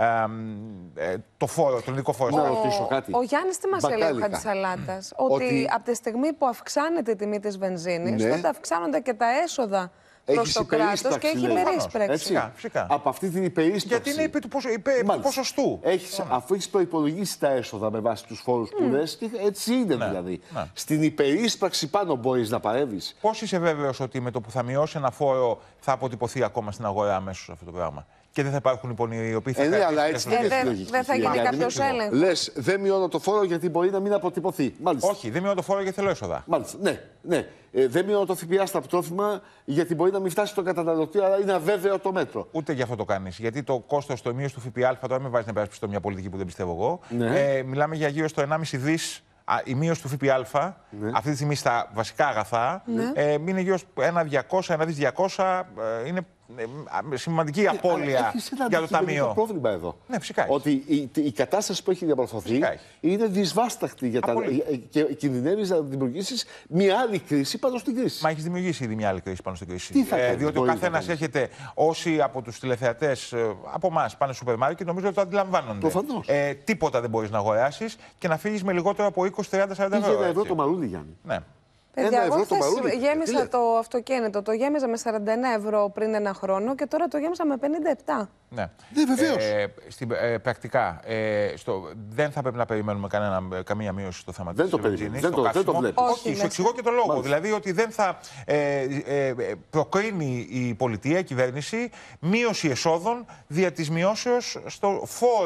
ε, το φόρο, τον ειδικό φόρο. Να ρωτήσω κάτι. Ο Γιάννης τι μας έλεγε ο Χατζησαλάτας, ότι, ότι από τη στιγμή που αυξάνεται η τιμή της βενζίνης, ναι. τότε αυξάνονται και τα έσοδα προς το κράτος και έχει υπερίσπραξη. Φυσικά, φυσικά. Από αυτή την υπερίσπραξη. Γιατί είναι επί του ποσο, υπε, ποσοστού. Έχεις, αφού έχεις προϋπολογίσει τα έσοδα με βάση τους φόρους mm. που λες, έτσι είναι ναι. δηλαδή. Ναι. Στην υπερίσπραξη πάνω μπορείς να παρεύεις. Πώς είσαι βέβαιος ότι με το που θα μειώσει ένα φόρο θα αποτυπωθεί ακόμα στην αγορά αμέσως αυτό το πράγμα? Και δεν θα υπάρχουν υπονοιοί οι οποίοι θα κάνουν. Ε, αλλά έτσι δεν ε, δε θα γίνει κάποιος έλεγχος. Λες, δεν μειώνω το φόρο γιατί μπορεί να μην αποτυπωθεί. Μάλιστα. Όχι, δεν μειώνω το φόρο γιατί θέλω έσοδα. Μάλιστα. Ναι, ναι. Ε, δεν μειώνω το ΦΠΑ στα τρόφιμα γιατί μπορεί να μην φτάσει στον καταναλωτή, αλλά είναι αβέβαιο το μέτρο. Ούτε γι' αυτό το κάνεις. Γιατί το κόστος το μείωση του ΦΠΑ, τώρα με βάζει να υπερασπιστώ μια πολιτική που δεν πιστεύω εγώ. Ναι. Ε, μιλάμε για γύρω στο ενάμιση δις. Η μείωση του ΦΠΑ, ναι. αυτή τη στιγμή στα βασικά αγαθά, ναι. ε, είναι γύρω στο ένα διακόσια, ένα διακόσια, ε, είναι ε, σημαντική απώλεια για το ταμείο. Έχει το πρόβλημα εδώ. Ναι, φυσικά. Ότι η, η κατάσταση που έχει διαμορφωθεί είναι δυσβάσταχτη για τα, και κινδυνεύεις να δημιουργήσεις μια άλλη κρίση πάνω στην κρίση. Μα έχεις δημιουργήσει ήδη μια άλλη κρίση πάνω στην κρίση. Τι θα ε, διότι ο καθένας έχετε, όσοι από τους τηλεθεατές, από εμάς πάνε στο σούπερ μάρκετ, νομίζω ότι το αντιλαμβάνονται. Ε, τίποτα δεν μπορείς να αγοράσεις και να φύγεις με λιγότερο από είκοσι, τριάντα, σαράντα ευρώ. Είχε ένα ευρώ το μαρούλι, Γιάννη. Ναι. Παιδιά, εγώ χθες γέμισα το αυτοκίνητο. Το γέμιζα με σαράντα εννέα ευρώ πριν ένα χρόνο και τώρα το γέμισα με πενήντα επτά. Ναι, ναι βεβαίως. Ε, στην, ε, πρακτικά, ε, στο, δεν θα πρέπει να περιμένουμε κανένα, καμία μείωση στο θέμα της βενζίνης. Δεν, δεν το βλέπω. Όχι, σου εξηγώ και το λόγο. Μάλιστα. Δηλαδή ότι δεν θα ε, ε, προκρίνει η πολιτεία, η κυβέρνηση, μείωση εσόδων δια της μειώσεως στο φόρο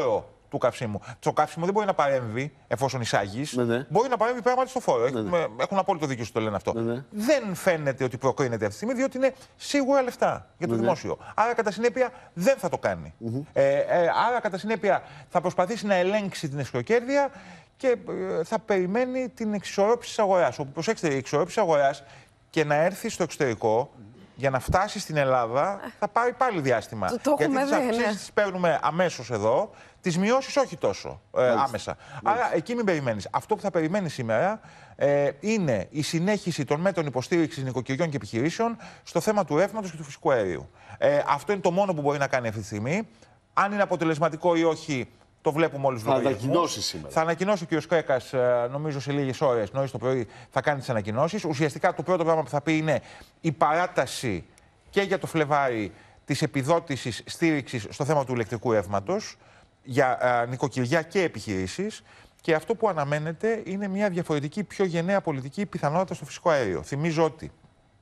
του καυσίμου. Το καύσιμο δεν μπορεί να παρέμβει εφόσον εισάγει. Ναι, ναι. Μπορεί να παρέμβει πράγματι στο φόρο. Ναι, ναι. Έχουν απόλυτο δίκιο σου το λένε αυτό. Ναι, ναι. Δεν φαίνεται ότι προκρίνεται αυτή τη στιγμή, διότι είναι σίγουρα λεφτά για το ναι, δημόσιο. Ναι. Άρα, κατά συνέπεια, δεν θα το κάνει. Mm-hmm. ε, ε, άρα, κατά συνέπεια, θα προσπαθήσει να ελέγξει την εξωκέρδεια και ε, θα περιμένει την εξισορρόπηση της αγοράς. Όπου, προσέξτε, η εξισορρόπηση της αγοράς και να έρθει στο εξωτερικό. Για να φτάσει στην Ελλάδα θα πάρει πάλι διάστημα. Το, το Γιατί τις αυξήσεις ναι. τις παίρνουμε αμέσως εδώ, τις μειώσεις όχι τόσο ε, άμεσα. Άρα εκεί μην περιμένεις. Αυτό που θα περιμένει σήμερα ε, είναι η συνέχιση των μέτρων υποστήριξης νοικοκυριών και επιχειρήσεων στο θέμα του ρεύματος και του φυσικού αερίου. Ε, αυτό είναι το μόνο που μπορεί να κάνει αυτή τη στιγμή. Αν είναι αποτελεσματικό ή όχι, το βλέπουμε όλους τους λογαριασμούς. Θα ανακοινώσει σήμερα. Θα ανακοινώσει ο κ. Κρέκας, νομίζω σε λίγες ώρες, νωρίς το πρωί, θα κάνει τις ανακοινώσεις. Ουσιαστικά το πρώτο πράγμα που θα πει είναι η παράταση και για το Φλεβάρι της επιδότησης στήριξης στο θέμα του ηλεκτρικού ρεύματος για α, νοικοκυριά και επιχειρήσεις. Και αυτό που αναμένεται είναι μια διαφορετική, πιο γενναία πολιτική πιθανότητα στο φυσικό αέριο. Θυμίζω ότι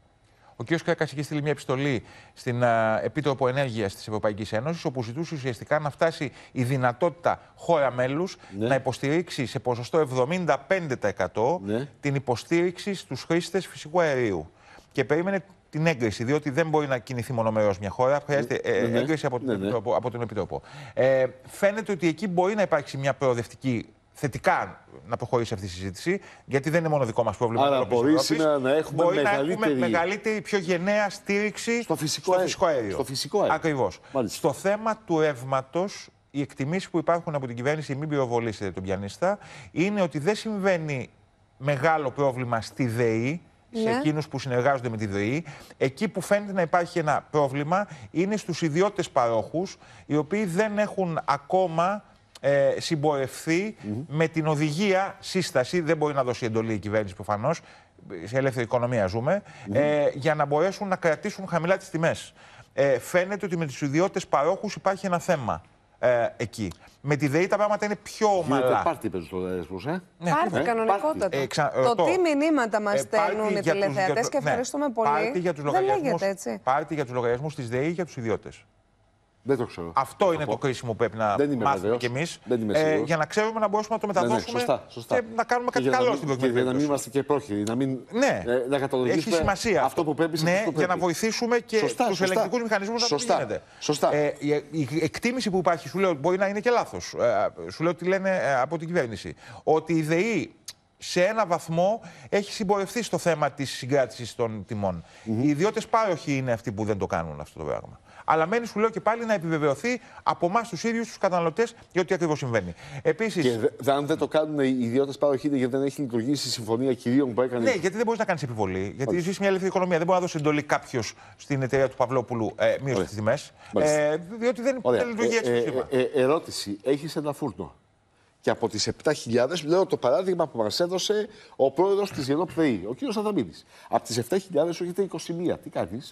ο κ. Κρέκας είχε στείλει μια επιστολή στην uh, Επίτροπο Ενέργειας της Ευρωπαϊκής Ένωσης, όπου ζητούσε ουσιαστικά να φτάσει η δυνατότητα χώρα μέλους ναι. να υποστηρίξει σε ποσοστό εβδομήντα πέντε τοις εκατό ναι. την υποστήριξη στους χρήστες φυσικού αερίου. Και περίμενε την έγκριση, διότι δεν μπορεί να κινηθεί μονομερώς μια χώρα, χρειάζεται ναι. ε, έγκριση από, ναι, ναι. από, από τον Επίτροπο. Ε, φαίνεται ότι εκεί μπορεί να υπάρξει μια προοδευτική. Θετικά να προχωρήσει αυτή η συζήτηση, γιατί δεν είναι μόνο δικό μας πρόβλημα. Άρα μπορεί σήμερα να έχουμε μπορεί μεγαλύτερη... να έχουμε μεγαλύτερη, πιο γενναία στήριξη στο φυσικό, στο αέριο. φυσικό αέριο. Στο φυσικό αέριο. Ακριβώς. Στο θέμα του ρεύματος, οι εκτιμήσεις που υπάρχουν από την κυβέρνηση, μην πυροβολήσετε τον πιανίστα, είναι ότι δεν συμβαίνει μεγάλο πρόβλημα στη ΔΕΗ, σε ναι. εκείνους που συνεργάζονται με τη ΔΕΗ. Εκεί που φαίνεται να υπάρχει ένα πρόβλημα είναι στους ιδιώτες παρόχους, οι οποίοι δεν έχουν ακόμα Ε, συμπορευθεί mm-hmm. με την οδηγία σύσταση, δεν μπορεί να δώσει εντολή η κυβέρνηση προφανώς, σε ελεύθερη οικονομία ζούμε, mm-hmm. ε, για να μπορέσουν να κρατήσουν χαμηλά τις τιμές. Ε, φαίνεται ότι με τους ιδιώτες παρόχους υπάρχει ένα θέμα ε, εκεί. Με τη ΔΕΗ τα πράγματα είναι πιο ομαλά. Γίνεται πάρτι πες το δέσπος, ε. Ναι, πάρτι, κανονικότατα. Ε, ξα... Το το... τι μηνύματα μας ε, στέλνουν οι τηλεθεατές τους... και ευχαριστούμε ναι. πολύ. Πάρτι για τους δεν λέγεται έτσι. Πάρτι για τους λογαριασμούς της ΔΕΗ για τους ιδιώτες. Δεν το ξέρω. Αυτό το είναι πω. το κρίσιμο που πρέπει να μάθουμε κι εμείς. Ε, για να ξέρουμε να μπορούμε να το μεταδώσουμε ναι, ναι, σωστά, σωστά. Και να κάνουμε κάτι καλό στην προκειμένη. Για να μην είμαστε και πρόχειροι. Να μην ναι. ε, να έχει σημασία αυτό που πρέπει. Ναι, που για να βοηθήσουμε και τους ελεγκτικούς μηχανισμούς να το γίνεται. Σωστά. Ε, η, η εκτίμηση που υπάρχει, σου λέω, μπορεί να είναι και λάθος. Ε, σου λέω ότι λένε ε, από την κυβέρνηση. Ότι η ΔΕΗ σε ένα βαθμό έχει συμπορευτεί στο θέμα της συγκράτησης των τιμών. Mm-hmm. Οι ιδιώτες πάροχοι είναι αυτοί που δεν το κάνουν αυτό το πράγμα. Αλλά μένει, σου λέω και πάλι, να επιβεβαιωθεί από εμάς τους ίδιους τους καταναλωτές για ό,τι ακριβώς συμβαίνει. Επίσης. Και δε, αν δεν το κάνουν οι ιδιώτες πάροχοι, είναι γιατί δεν έχει λειτουργήσει η συμφωνία κυρίων που έκανε. Ναι, γιατί δεν μπορείς να κάνεις επιβολή. Γιατί ζεις μια ελεύθερη οικονομία. Δεν μπορεί να δώσει εντολή κάποιος στην εταιρεία του Παυλόπουλου ε, μείωση τις τιμές. Ε, διότι δεν, δεν λειτουργεί έτσι το σύστημα. Ε, ε, ε, ερώτηση. Έχεις ένα φούρνο. Και από τις επτά χιλιάδες, λέω το παράδειγμα που μας έδωσε ο πρόεδρος της ΓΕΝΟΠ ΔΕΗ, ο κ. Αδαμίδης. Από τις επτά χιλιάδες έχετε είκοσι μία. Τι κάνεις?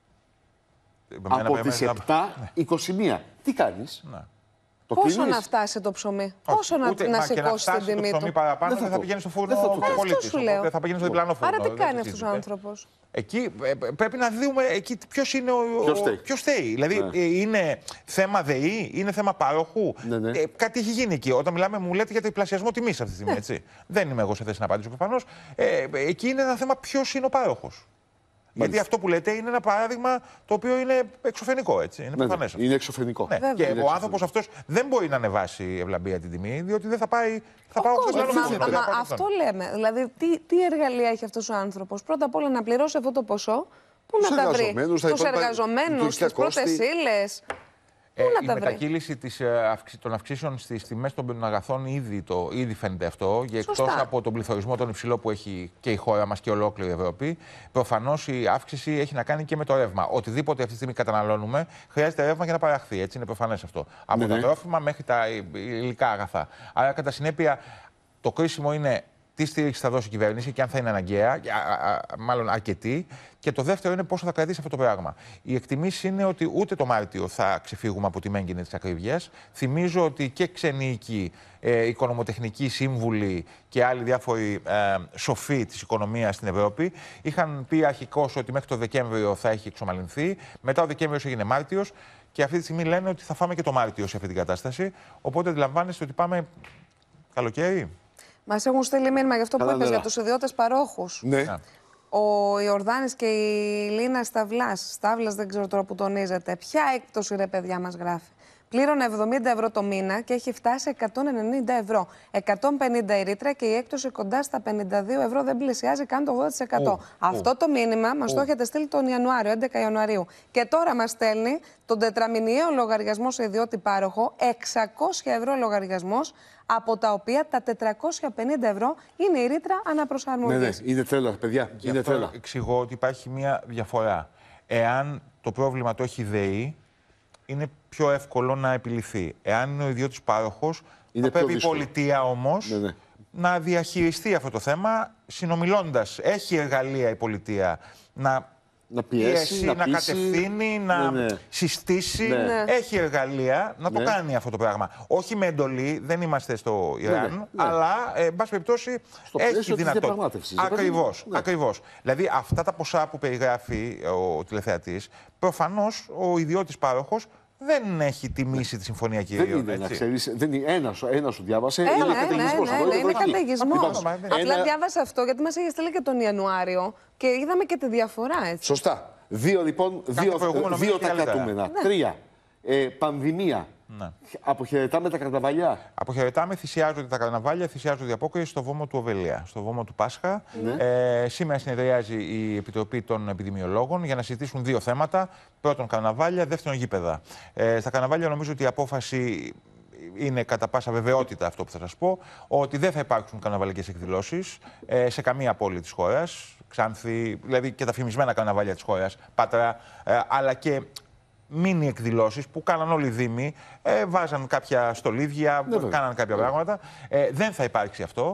Από τις επτά, είκοσι μία. Τι κάνεις? Να. Το Πόσο κλείνεις? να φτάσει το ψωμί, όχι, πόσο να, ούτε, να σηκώσει την τιμή του. Το ψωμί παραπάνω δεν θα, θα πηγαίνει στο φούρνο ο πολίτης. Δεν θα πηγαίνει στο διπλανό φούρνο. Άρα τι κάνει αυτός ο άνθρωπος? Εκεί ε, πρέπει να δούμε εκεί ποιος είναι ο. Ποιος θέλει. Δηλαδή ναι. ε, είναι θέμα ΔΕΗ, είναι θέμα παρόχου. Ναι, ναι. Ε, κάτι έχει γίνει εκεί. Όταν μιλάμε, μου λέτε για τριπλασιασμό τιμής αυτή τη στιγμή. Ναι. Έτσι. Δεν είμαι εγώ σε θέση να απαντήσω προφανώς. Ε, εκεί είναι ένα θέμα ποιος είναι ο πάροχος. Γιατί αυτό που λέτε είναι ένα παράδειγμα το οποίο είναι εξωφρενικό, έτσι. Είναι προφανές. Ναι, είναι εξωφρενικό. Ναι. Και είναι ο άνθρωπος αυτός δεν μπορεί να ανεβάσει ευλαμπία την τιμή, διότι δεν θα πάει. Θα πάω κόσμο, μα, μα, αυτό λέμε. Δηλαδή, τι, τι εργαλεία έχει αυτός ο άνθρωπος? Πρώτα απ' όλα να πληρώσει αυτό το ποσό. Πού να τα βρει? Στους εργαζομένους, στις πρώτες ύλες. Ε, η μετακύληση της, των αυξήσεων στις τιμές των αγαθών ήδη, το, ήδη φαίνεται αυτό. Και εκτός από τον πληθωρισμό τον υψηλό που έχει και η χώρα μας και ολόκληρη η Ευρώπη, προφανώς η αύξηση έχει να κάνει και με το ρεύμα. Οτιδήποτε αυτή τη στιγμή καταναλώνουμε χρειάζεται ρεύμα για να παραχθεί. Έτσι είναι προφανές αυτό. Από ναι, τα τρόφιμα μέχρι τα υλικά αγαθά. Άρα, κατά συνέπεια, το κρίσιμο είναι τι στήριξη θα δώσει η κυβέρνηση και αν θα είναι αναγκαία, α, α, μάλλον αρκετή. Και το δεύτερο είναι πόσο θα κρατήσει αυτό το πράγμα. Η εκτιμήση είναι ότι ούτε το Μάρτιο θα ξεφύγουμε από τη μέγενη της ακρίβειας. Θυμίζω ότι και ξενοί οίκοι, ε, οικονομοτεχνικοί σύμβουλοι και άλλοι διάφοροι ε, σοφοί της οικονομίας στην Ευρώπη είχαν πει αρχικώς ότι μέχρι το Δεκέμβριο θα έχει εξομαλυνθεί. Μετά ο Δεκέμβριος έγινε Μάρτιος και αυτή τη στιγμή λένε ότι θα φάμε και το Μάρτιο σε αυτή την κατάσταση. Οπότε αντιλαμβάνεστε ότι πάμε καλοκαίρι. Μας έχουν στείλει μήνυμα για αυτό που είπες για τους ιδιώτες παρόχους. Ναι. Ο Ιορδάνης και η Λίνα Σταυλάς, Σταύλας δεν ξέρω τώρα που τονίζεται. Ποια έκπτωση ρε παιδιά μας γράφει. Πλήρωνε εβδομήντα ευρώ το μήνα και έχει φτάσει εκατόν ενενήντα ευρώ. εκατόν πενήντα η ρήτρα και η έκπτωση κοντά στα πενήντα δύο ευρώ, δεν πλησιάζει καν το ογδόντα τοις εκατό. Oh, Αυτό oh. το μήνυμα μας oh. το έχετε στείλει τον Ιανουάριο, έντεκα Ιανουαρίου. Και τώρα μας στέλνει τον τετραμηνιαίο λογαριασμό σε ιδιώτη πάροχο, εξακόσια ευρώ λογαριασμός, από τα οποία τα τετρακόσια πενήντα ευρώ είναι η ρήτρα αναπροσαρμογής. Ναι, ναι, είναι τρέλα, παιδιά. Γι' είναι αυτό τρέλα. εξηγώ ότι υπάρχει μια διαφορά. Εάν το πρόβλημα το έχει ΔΕΗ, είναι πιο εύκολο να επιληθεί. Εάν είναι ο ιδιώτης πάροχος, θα πρέπει η πολιτεία όμως ναι, ναι. να διαχειριστεί αυτό το θέμα, συνομιλώντας. Έχει εργαλεία η πολιτεία να... Να πιέσει, να, να, να κατευθύνει, να ναι, ναι. συστήσει. Ναι. Έχει εργαλεία να το ναι. κάνει αυτό το πράγμα. Όχι με εντολή, δεν είμαστε στο Ιράν, ναι, ναι. αλλά, ε, εν πάση περιπτώσει, στο έχει δυνατότητα. Ακριβώς, ναι. ακριβώς. Δηλαδή, αυτά τα ποσά που περιγράφει ο τηλεθεατής, προφανώς ο ιδιώτης πάροχος δεν έχει τιμήσει τη συμφωνία κυρίων. Δεν είναι, να ξέρεις, δεν είναι. Ένας, ένας σου διάβασε, Έλα, είναι ναι, καταιγισμός. Ναι, ναι, ναι, είναι καταιγισμός. Απλά ένα... διάβασα αυτό γιατί μας είχε στείλει και τον Ιανουάριο και είδαμε και τη διαφορά, έτσι. Σωστά. Δύο λοιπόν, δύο, δύο τα κρατούμενα. Ναι. Τρία. Ε, πανδημία. Ναι. Αποχαιρετάμε τα καρναβαλιά. Αποχαιρετάμε, θυσιάζονται τα καρναβάλια, θυσιάζονται οι απόκριες στο βόμο του Οβελία, στο βόμο του Πάσχα. Ναι. Ε, σήμερα συνεδριάζει η Επιτροπή των Επιδημιολόγων για να συζητήσουν δύο θέματα. Πρώτον, καρναβάλια, δεύτερον, γήπεδα. Ε, στα καρναβάλια νομίζω ότι η απόφαση είναι κατά πάσα βεβαιότητα αυτό που θα σας πω, ότι δεν θα υπάρξουν καρναβαλικές εκδηλώσεις ε, σε καμία πόλη της χώρας. Ξάνθη, δηλαδή και τα φημισμένα καρναβάλια της χώρας, Πάτρα, ε, αλλά και μίνι εκδηλώσεις που κάναν όλοι οι δήμοι, ε, βάζαν κάποια στολίδια, ναι, κάναν κάποια ναι. πράγματα. Ε, δεν θα υπάρξει αυτό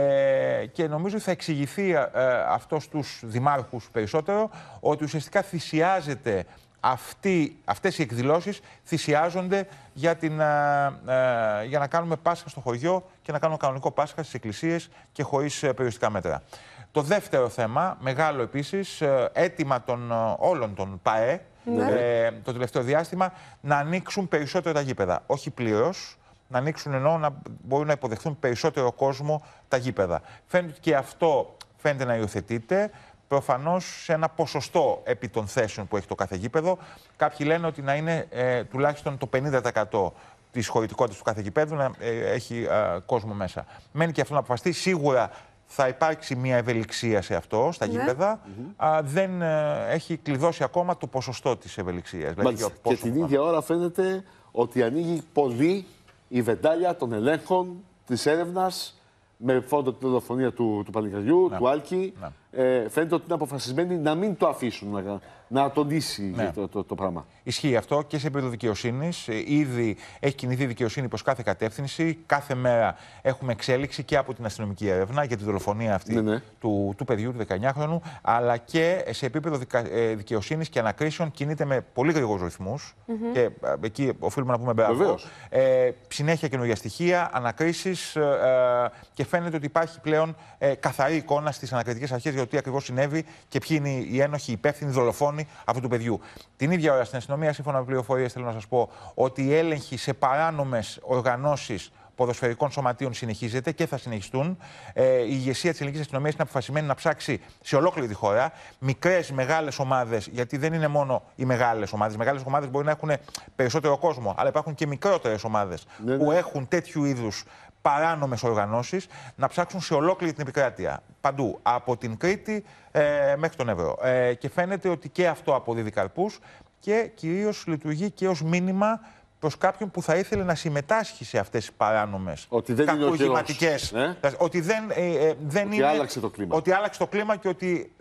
ε, και νομίζω ότι θα εξηγηθεί ε, αυτό στους δημάρχους περισσότερο, ότι ουσιαστικά θυσιάζεται Αυτοί, αυτές οι εκδηλώσεις θυσιάζονται για, την, ε, ε, για να κάνουμε Πάσχα στο χωριό και να κάνουμε κανονικό Πάσχα στις εκκλησίες και χωρίς ε, περιοριστικά μέτρα. Το δεύτερο θέμα, μεγάλο επίσης, ε, αίτημα των, ε, όλων των ΠΑΕ, ναι. ε, το τελευταίο διάστημα, να ανοίξουν περισσότερο τα γήπεδα. Όχι πλήρως, να ανοίξουν ενώ να μπορούν να υποδεχθούν περισσότερο κόσμο τα γήπεδα. Φαίνεται ότι και αυτό φαίνεται να υιοθετείται. Προφανώς σε ένα ποσοστό επί των θέσεων που έχει το κάθε γήπεδο. Κάποιοι λένε ότι να είναι ε, τουλάχιστον το πενήντα τοις εκατό της χωρητικότητας του κάθε γήπεδου να ε, έχει ε, κόσμο μέσα. Μένει και αυτό να αποφασιστεί. Σίγουρα θα υπάρξει μια ευελιξία σε αυτό, στα ναι. γήπεδα. Mm-hmm. Α, δεν ε, έχει κλειδώσει ακόμα το ποσοστό της ευελιξίας. Δηλαδή, και την ίδια ώρα φαίνεται ότι ανοίγει πολύ η βεντάλια των ελέγχων, της έρευνας, με φόντο την δολοφονία του, του Πανικαριού, ναι. του Άλκη. Ναι. Ε, φαίνεται ότι είναι αποφασισμένοι να μην το αφήσουν να, να το λύσει ναι. το, το, το πράγμα. Ισχύει αυτό και σε επίπεδο δικαιοσύνης. Ήδη έχει κινηθεί η δικαιοσύνη προς κάθε κατεύθυνση. Κάθε μέρα έχουμε εξέλιξη και από την αστυνομική έρευνα για τη δολοφονία αυτή ναι, ναι. Του, του παιδιού, του δεκαεννιάχρονου, αλλά και σε επίπεδο δικα, δικαιοσύνης και ανακρίσεων κινείται με πολύ γρήγορους ρυθμούς. Mm-hmm. Και εκεί οφείλουμε να πούμε μπράβο. Ε, συνέχεια καινούργια στοιχεία, ανακρίσεις ε, και φαίνεται ότι υπάρχει πλέον ε, καθαρή εικόνα στις ανακριτικές αρχές για το τι ακριβώς συνέβη και ποιοι είναι οι ένοχοι, οι υπεύθυνοι δολοφόνοι αυτού του παιδιού. Την ίδια ώρα στην αστυνομία, σύμφωνα με πληροφορίες, θέλω να σας πω ότι οι έλεγχοι σε παράνομες οργανώσεις ποδοσφαιρικών σωματείων συνεχίζεται και θα συνεχιστούν. Ε, η ηγεσία της ελληνικής αστυνομίας είναι αποφασισμένη να ψάξει σε ολόκληρη τη χώρα μικρές, μεγάλες ομάδες, γιατί δεν είναι μόνο οι μεγάλες ομάδες. Οι μεγάλες ομάδες μπορεί να έχουν περισσότερο κόσμο, αλλά υπάρχουν και μικρότερες ομάδες ναι, ναι. που έχουν τέτοιου είδους παράνομες οργανώσεις να ψάξουν σε ολόκληρη την επικράτεια. Παντού. Από την Κρήτη ε, μέχρι τον Εύρο. Ε, και φαίνεται ότι και αυτό αποδίδει καρπούς και κυρίως λειτουργεί και ως μήνυμα προς κάποιον που θα ήθελε να συμμετάσχει σε αυτές τις παράνομες κακουργηματικές. Ε? Ότι δεν, ε, ε, δεν ότι είναι. Άλλαξε το κλίμα. Ότι άλλαξε το κλίμα και ότι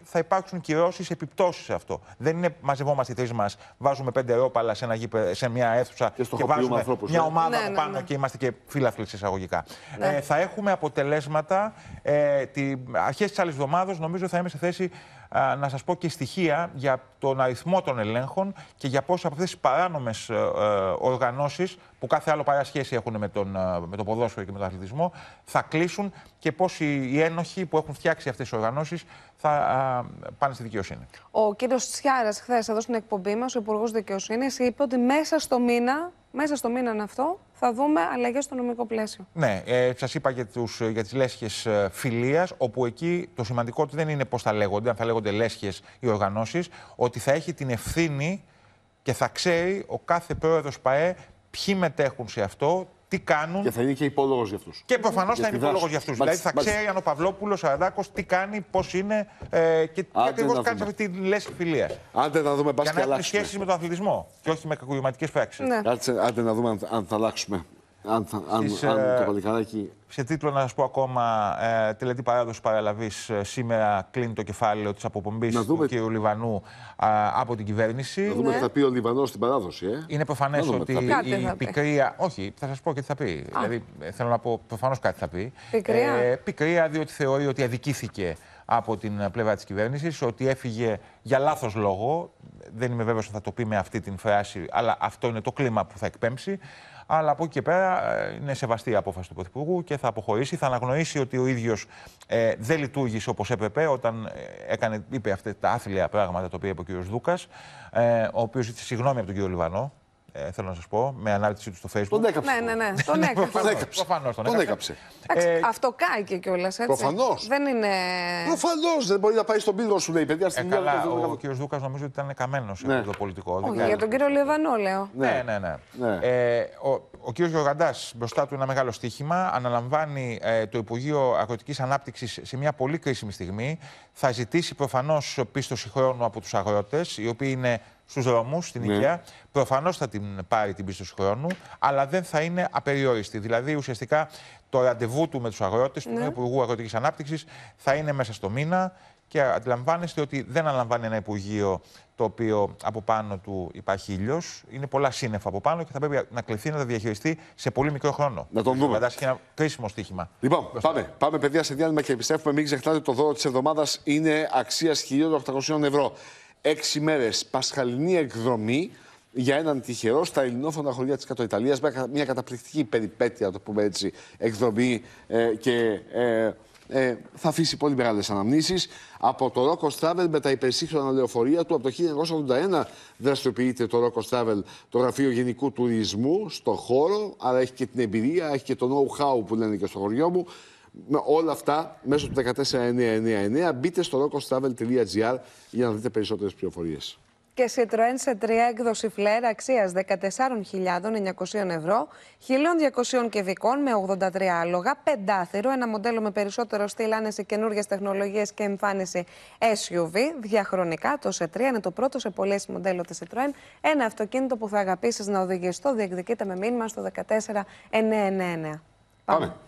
θα υπάρξουν κυρώσεις, επιπτώσεις σε αυτό. Δεν είναι μαζευόμαστε οι τρεις μας, βάζουμε πέντε ρόπαλα σε, ένα γήπεδο, σε μια αίθουσα και, και βάζουμε ανθρώπους, μια ομάδα ναι, από πάνω ναι, ναι. και είμαστε και φύλαθλοι εισαγωγικά. Ναι. Ε, θα έχουμε αποτελέσματα. Ε, τη, αρχές της άλλης εβδομάδας νομίζω θα είμαι σε θέση α, να σας πω και στοιχεία για τον αριθμό των ελέγχων και για πώς από αυτές τις παράνομες ε, ε, οργανώσεις που κάθε άλλο παρά σχέση έχουν με τον, με τον ποδόσφαιρο και με τον αθλητισμό θα κλείσουν και πώς οι, οι ένοχοι που έχουν φτιάξει αυτές τις οργανώσεις θα α, πάνε στη δικαιοσύνη. Ο κύριος Τσιάρας χθες εδώ στην εκπομπή μας, ο Υπουργός Δικαιοσύνης, είπε ότι μέσα στο μήνα, μέσα στο μήνα αυτό θα δούμε αλλαγές στο νομικό πλαίσιο. Ναι, ε, σας είπα για, τους, για τις λέσχες ε, φιλίας, όπου εκεί το σημαντικό του δεν είναι πώς θα λέγονται, αν θα λέγονται λέσχες οι οργανώσεις, ότι θα έχει την ευθύνη και θα ξέρει ο κάθε πρόεδρος ΠΑΕ ποιοι μετέχουν σε αυτό, τι κάνουν. Και θα είναι και υπόλογος για αυτούς. Και προφανώς θα είναι υπόλογος για αυτούς. Δηλαδή θα ξέρει αν ο Παυλόπουλος, ο Αραδάκος, τι κάνει, πώς είναι ε, και τι ακριβώς κάνει σε αυτή τη λέσχη φιλίας. Άντε να δούμε, για να έχουν σχέσεις με τον αθλητισμό και όχι με κακοποιηματικές πράξεις. Ναι. Άντε να δούμε αν, αν θα αλλάξουμε. Αν, αν, Στις, αν το παλικαράκι... Σε τίτλο να σας πω ακόμα, ε, τελετή παράδοση παραλαβής, ε, σήμερα κλείνει το κεφάλαιο της αποπομπής δούμε... του κ. Λιβανού ε, από την κυβέρνηση. Να δούμε ναι. τι θα πει ο Λιβανός στην παράδοση. Ε. Είναι προφανές δούμε, ότι η πικρία... Όχι, θα σας πω και τι θα πει. Α. Δηλαδή, θέλω να πω προφανώς κάτι θα πει. Πικρία. Ε, πικρία, διότι θεωρεί ότι αδικήθηκε από την πλευρά της κυβέρνησης, ότι έφυγε για λάθος λόγο. Δεν είμαι βέβαιος ότι θα το πει με αυτή την φράση, αλλά αυτό είναι το κλίμα που θα εκπέμψει. Αλλά από εκεί και πέρα είναι σεβαστή η απόφαση του Πρωθυπουργού και θα αποχωρήσει. Θα αναγνωρίσει ότι ο ίδιος ε, δεν λειτουργήσε όπως έπρεπε όταν έκανε, είπε αυτά τα άθλια πράγματα τα οποία είπε ο κ. Δούκας, ε, ο οποίος ζήτησε συγγνώμη από τον κ. Λιβανό. Ε, θέλω να σας πω, με ανάρτησή του στο Facebook. Τον έκαψε. Ναι, ναι, ναι. Τον έκαψε. Προφανώς τον, τον έκαψε. Ε, αυτό κάηκε κιόλας, έτσι. Προφανώς. Δεν είναι... Προφανώς. Δεν μπορεί να πάει στον πύργο σου, λέει, παιδιά. Στην ε, καλά, ο, ο κ. Δούκας νομίζω ότι ήταν καμένος ναι. το πολιτικό. Όχι, για τον κύριο Λιβανό, λέω. Ναι, ναι, ναι. ναι. Ε, ο, ο κ. Γεωργαντάς, μπροστά του ένα μεγάλο στοίχημα, αναλαμβάνει ε, το Υπουργείο Αγροτικής Ανάπτυξης σε μια πολύ κρίσιμη στιγμή. Θα ζητήσει προφανώς πίστοση χρόνου από τους αγρότες, οι οποίοι είναι στους δρόμους, στην ναι. οικία. Προφανώς θα την πάρει την πίστοση χρόνου, αλλά δεν θα είναι απεριόριστη. Δηλαδή, ουσιαστικά, το ραντεβού του με τους αγρότες, ναι. του Υπουργού Αγροτικής Ανάπτυξης, θα είναι μέσα στο μήνα και αντιλαμβάνεστε ότι δεν αναλαμβάνει ένα Υπουργείο το οποίο από πάνω του υπάρχει ήλιος. Είναι πολλά σύννεφα από πάνω και θα πρέπει να κληθεί να τα διαχειριστεί σε πολύ μικρό χρόνο. Να τον δούμε. Φαντάζει και ένα κρίσιμο στοίχημα. Λοιπόν, πάμε, πάμε παιδιά σε διάλειμμα και επιστρέφουμε. Μην ξεχνάτε ότι το δώρο της εβδομάδας είναι αξίας χίλια οκτακόσια ευρώ. Έξι μέρες πασχαλινή εκδρομή για έναν τυχερό στα ελληνόφωνα χωριά της Κατοϊταλίας. Μια καταπληκτική περιπέτεια, να το πούμε έτσι, εκδρομή ε, και ε, ε, θα αφήσει πολύ μεγάλες αναμνήσεις. Από το Rokos Travel με τα υπερσύγχρονα λεωφορεία του, από το χίλια εννιακόσια ογδόντα ένα δραστηριοποιείται το Rokos Travel, το Γραφείο Γενικού Τουρισμού, στο χώρο, αλλά έχει και την εμπειρία, έχει και το know-how που λένε και στο χωριό μου. Με όλα αυτά μέσω του ένα τέσσερα εννιά εννιά εννιά μπείτε στο rokos travel τελεία gr για να δείτε περισσότερες πληροφορίες. Και Citroën σε τρία έκδοση φλερ αξίας δεκατέσσερις χιλιάδες εννιακόσια ευρώ, χίλια διακόσια κυβικών με ογδόντα τρία άλογα, πεντάθυρο, ένα μοντέλο με περισσότερο στυλ, άνεση, καινούργιες τεχνολογίες και εμφάνιση ες γιου βι. Διαχρονικά το σι τρία είναι το πρώτο σε πωλήσει μοντέλο της Citroën. Ένα αυτοκίνητο που θα αγαπήσεις να οδηγείς. Το διεκδικείτε με μήνυμα στο ένα τέσσερα εννιά εννιά εννιά. Πάμε. Πάμε.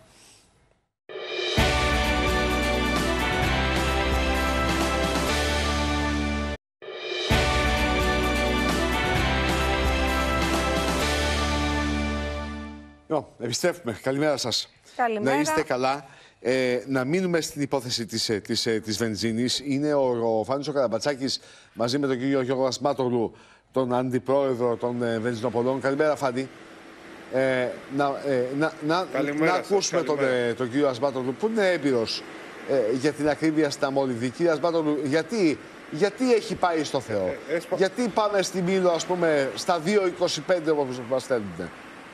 Λοιπόν, επιστρέφουμε. Καλημέρα σας. Καλημέρα. Να είστε καλά. Ε, να μείνουμε στην υπόθεση της, της, της βενζίνης. Είναι ο, ο Φάνης ο Καραμπατσάκης μαζί με τον κύριο Γιώργο Ασμάτογλου, τον αντιπρόεδρο των ε, βενζινοπολών. Καλημέρα, Φάνη. Ε, να, ε, να, να, να ακούσουμε τον, ε, τον κύριο Ασμάτογλου, που είναι έμπειρος ε, για την ακρίβεια στα μόλυβδη. Κύριε Ασμάτογλου, γιατί, γιατί έχει πάει στο Θεό, ε, ε, γιατί πάμε στη Μήλο, ας πούμε, στα δύο είκοσι πέντε όπως μας στέλνουν.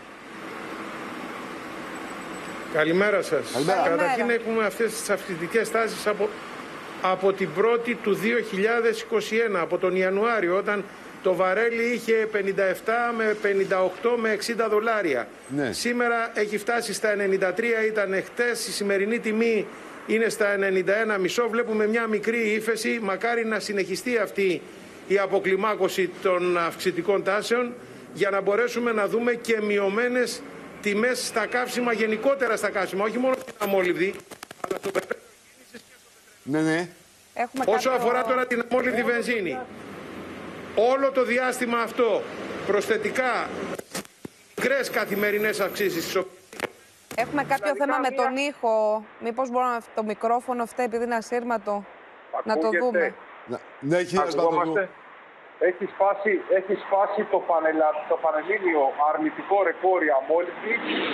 Καλημέρα σας. Καλημέρα. Καταρχήν έχουμε αυτές τις αυξητικές τάσεις από, από την πρώτη του δύο χιλιάδες είκοσι ένα, από τον Ιανουάριο, όταν το βαρέλι είχε πενήντα επτά με πενήντα οκτώ με εξήντα δολάρια. Ναι. Σήμερα έχει φτάσει στα ενενήντα τρία, ήταν χτες, η σημερινή τιμή είναι στα ενενήντα ένα κόμμα πέντε. Βλέπουμε μια μικρή ύφεση, μακάρι να συνεχιστεί αυτή η αποκλιμάκωση των αυξητικών τάσεων για να μπορέσουμε να δούμε και μειωμένες τιμές στα καύσιμα, γενικότερα στα καύσιμα, όχι μόνο στην αμόλυβδη, αλλά στο πετρέλαιο κίνησης και στο πετρέλαιο. Ναι, ναι. Έχουμε Όσο κάποιο... αφορά τώρα την αμόλυντη βενζίνη, όλο το διάστημα αυτό προσθετικά μικρές καθημερινές αυξήσεις. Έχουμε κάποιο θέμα με τον ήχο. Μήπως μπορούμε το μικρόφωνο φταίει επειδή είναι ασύρματο να το δούμε. Ναι, κύριε Σπατογλου. Έχει σπάσει, έχει σπάσει το, πανελα, το πανελλήνιο αρνητικό ρεκόρ η αμόλυντη.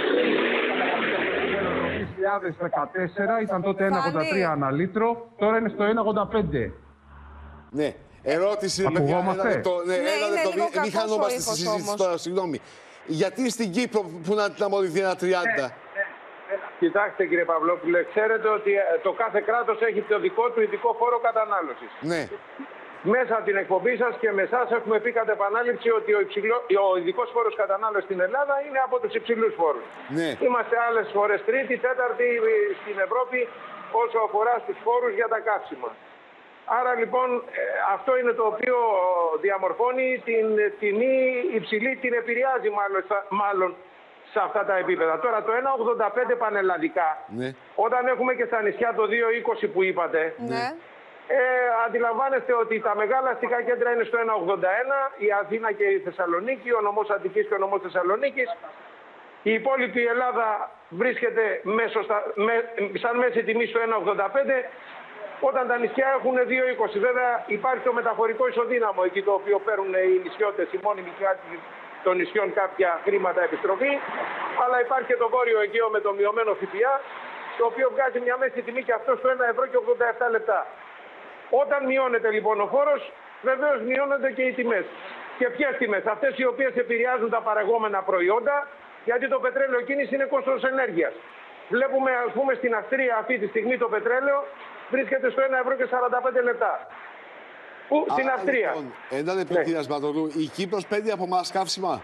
Το δύο χιλιάδες δεκατέσσερα ήταν τότε ένα ογδόντα τρία ανά λίτρο, τώρα είναι στο ένα ογδόντα πέντε. Ναι. Ερώτηση, Ακουγόμαστε. παιδιά, το, ναι, ναι, είναι λίγο το, μην χανόμαστε στη συζήτηση τώρα, συγγνώμη. Γιατί στην Κύπρο που να την αμολυνθεί ένα τριάντα. Κοιτάξτε κύριε Παυλόπουλε, ξέρετε ότι το κάθε κράτος έχει το δικό του ειδικό φόρο κατανάλωσης. Ναι. Μέσα από την εκπομπή σας και με εσάς έχουμε πει κατά επανάληψη ότι ο, υψηλό, ο ειδικός φόρος κατανάλωσης στην Ελλάδα είναι από τους υψηλούς φόρους. Ναι. Είμαστε άλλες φορές τρίτη, τέταρτη στην Ευρώπη όσο αφορά στους φόρους για τα καύσιμα. Άρα λοιπόν αυτό είναι το οποίο διαμορφώνει την τιμή υψηλή, την επηρεάζει μάλλον, μάλλον σε αυτά τα επίπεδα. Τώρα το ένα ογδόντα πέντε πανελλαδικά, ναι. Όταν έχουμε και στα νησιά το δύο είκοσι που είπατε, ναι. ε, αντιλαμβάνεστε ότι τα μεγάλα αστικά κέντρα είναι στο ένα ογδόντα ένα, η Αθήνα και η Θεσσαλονίκη, ο νομός Αττικής και ο νομός Θεσσαλονίκης. Η υπόλοιπη Ελλάδα βρίσκεται μέσω στα, με, σαν μέση τιμή στο ένα ογδόντα πέντε, όταν τα νησιά έχουν δύο είκοσι. Βέβαια υπάρχει το μεταφορικό ισοδύναμο εκεί το οποίο παίρνουν οι νησιώτες, οι μόνιμοι κάτοικοι των νησιών κάποια χρήματα επιστροφή, αλλά υπάρχει και το βόρειο Αιγαίο με το μειωμένο ΦΠΑ, το οποίο βγάζει μια μέση τιμή και αυτό στο ένα ευρώ και ογδόντα επτά λεπτά. Όταν μειώνεται λοιπόν ο φόρος, βεβαίως μειώνονται και οι τιμές. Και ποιες τιμές? Αυτές οι οποίες επηρεάζουν τα παραγόμενα προϊόντα, γιατί το πετρέλαιο κίνηση είναι κόστος ενέργειας. Βλέπουμε, ας πούμε, στην Αυστρία αυτή τη στιγμή το πετρέλαιο βρίσκεται στο ένα ευρώ και σαράντα πέντε λεπτά. Πού? Στην Αυστρία. Λοιπόν, ένα λεπτό, ναι. Κύριε Σπατογλου, η Κύπρος παίρνει από εμάς καύσιμα?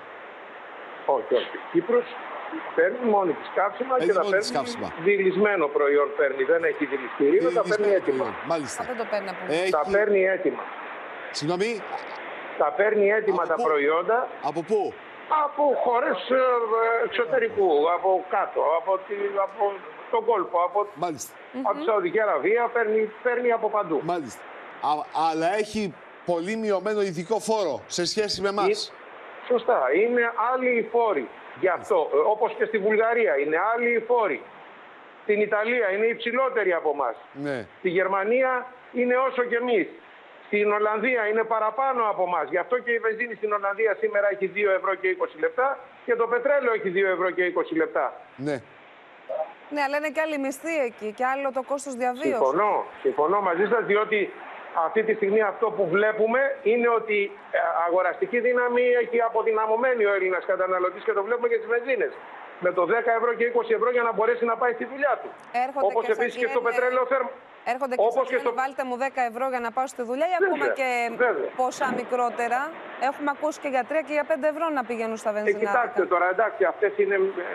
Όχι, όχι. Η Κύπρος παίρνει μόνη της καύσιμα παίρνει και θα παίρνει καύσιμα. Δηλισμένο προϊόν παίρνει. Δεν έχει δηληστήριο, τα παίρνει έτοιμα. Μάλιστα. Δεν το παίρνει από έχει... Τα παίρνει έτοιμα. Συγγνώμη. Τα παίρνει έτοιμα από τα πού? προϊόντα. Από πού? Από χώρες εξωτερικού, από κάτω, από, τη, από τον κόλπο, από, Μάλιστα. από τη Σαουδική Αραβία, παίρνει, παίρνει από παντού. Μάλιστα. Α, αλλά έχει πολύ μειωμένο ειδικό φόρο σε σχέση με εμάς. Σωστά. Είναι άλλοι οι φόροι. Γι' αυτό, όπως και στη Βουλγαρία, είναι άλλοι οι φόροι. Στην Ιταλία είναι υψηλότεροι από εμάς. Ναι. Στη Γερμανία είναι όσο και εμείς. Στην Ολλανδία είναι παραπάνω από εμάς. Γι' αυτό και η βενζίνη στην Ολλανδία σήμερα έχει δύο ευρώ και είκοσι λεπτά και το πετρέλαιο έχει δύο ευρώ και είκοσι λεπτά. Ναι. Ναι, αλλά είναι και άλλη μισθή εκεί και άλλο το κόστος διαβίωσης. Συμφωνώ. Συμφωνώ μαζί σας, διότι αυτή τη στιγμή αυτό που βλέπουμε είναι ότι αγοραστική δύναμη έχει αποδυναμωμένη ο Έλληνας καταναλωτής και το βλέπουμε και στις βενζίνες. Με το δέκα ευρώ και είκοσι ευρώ για να μπορέσει να πάει στη δουλειά του. Έρχονται όπως και επίσης σας και στο λένε... πετρέλαιο θέρμα. Έρχονται και όπως σας και λένε, στο... βάλτε μου δέκα ευρώ για να πάω στη δουλειά ή βέβαια, ακόμα και βέβαια. ποσά μικρότερα. Έχουμε ακούσει και για τρία και για πέντε ευρώ να πηγαίνουν στα βενζινάδικα. Ε, κοιτάξτε τώρα, εντάξει, αυτές είναι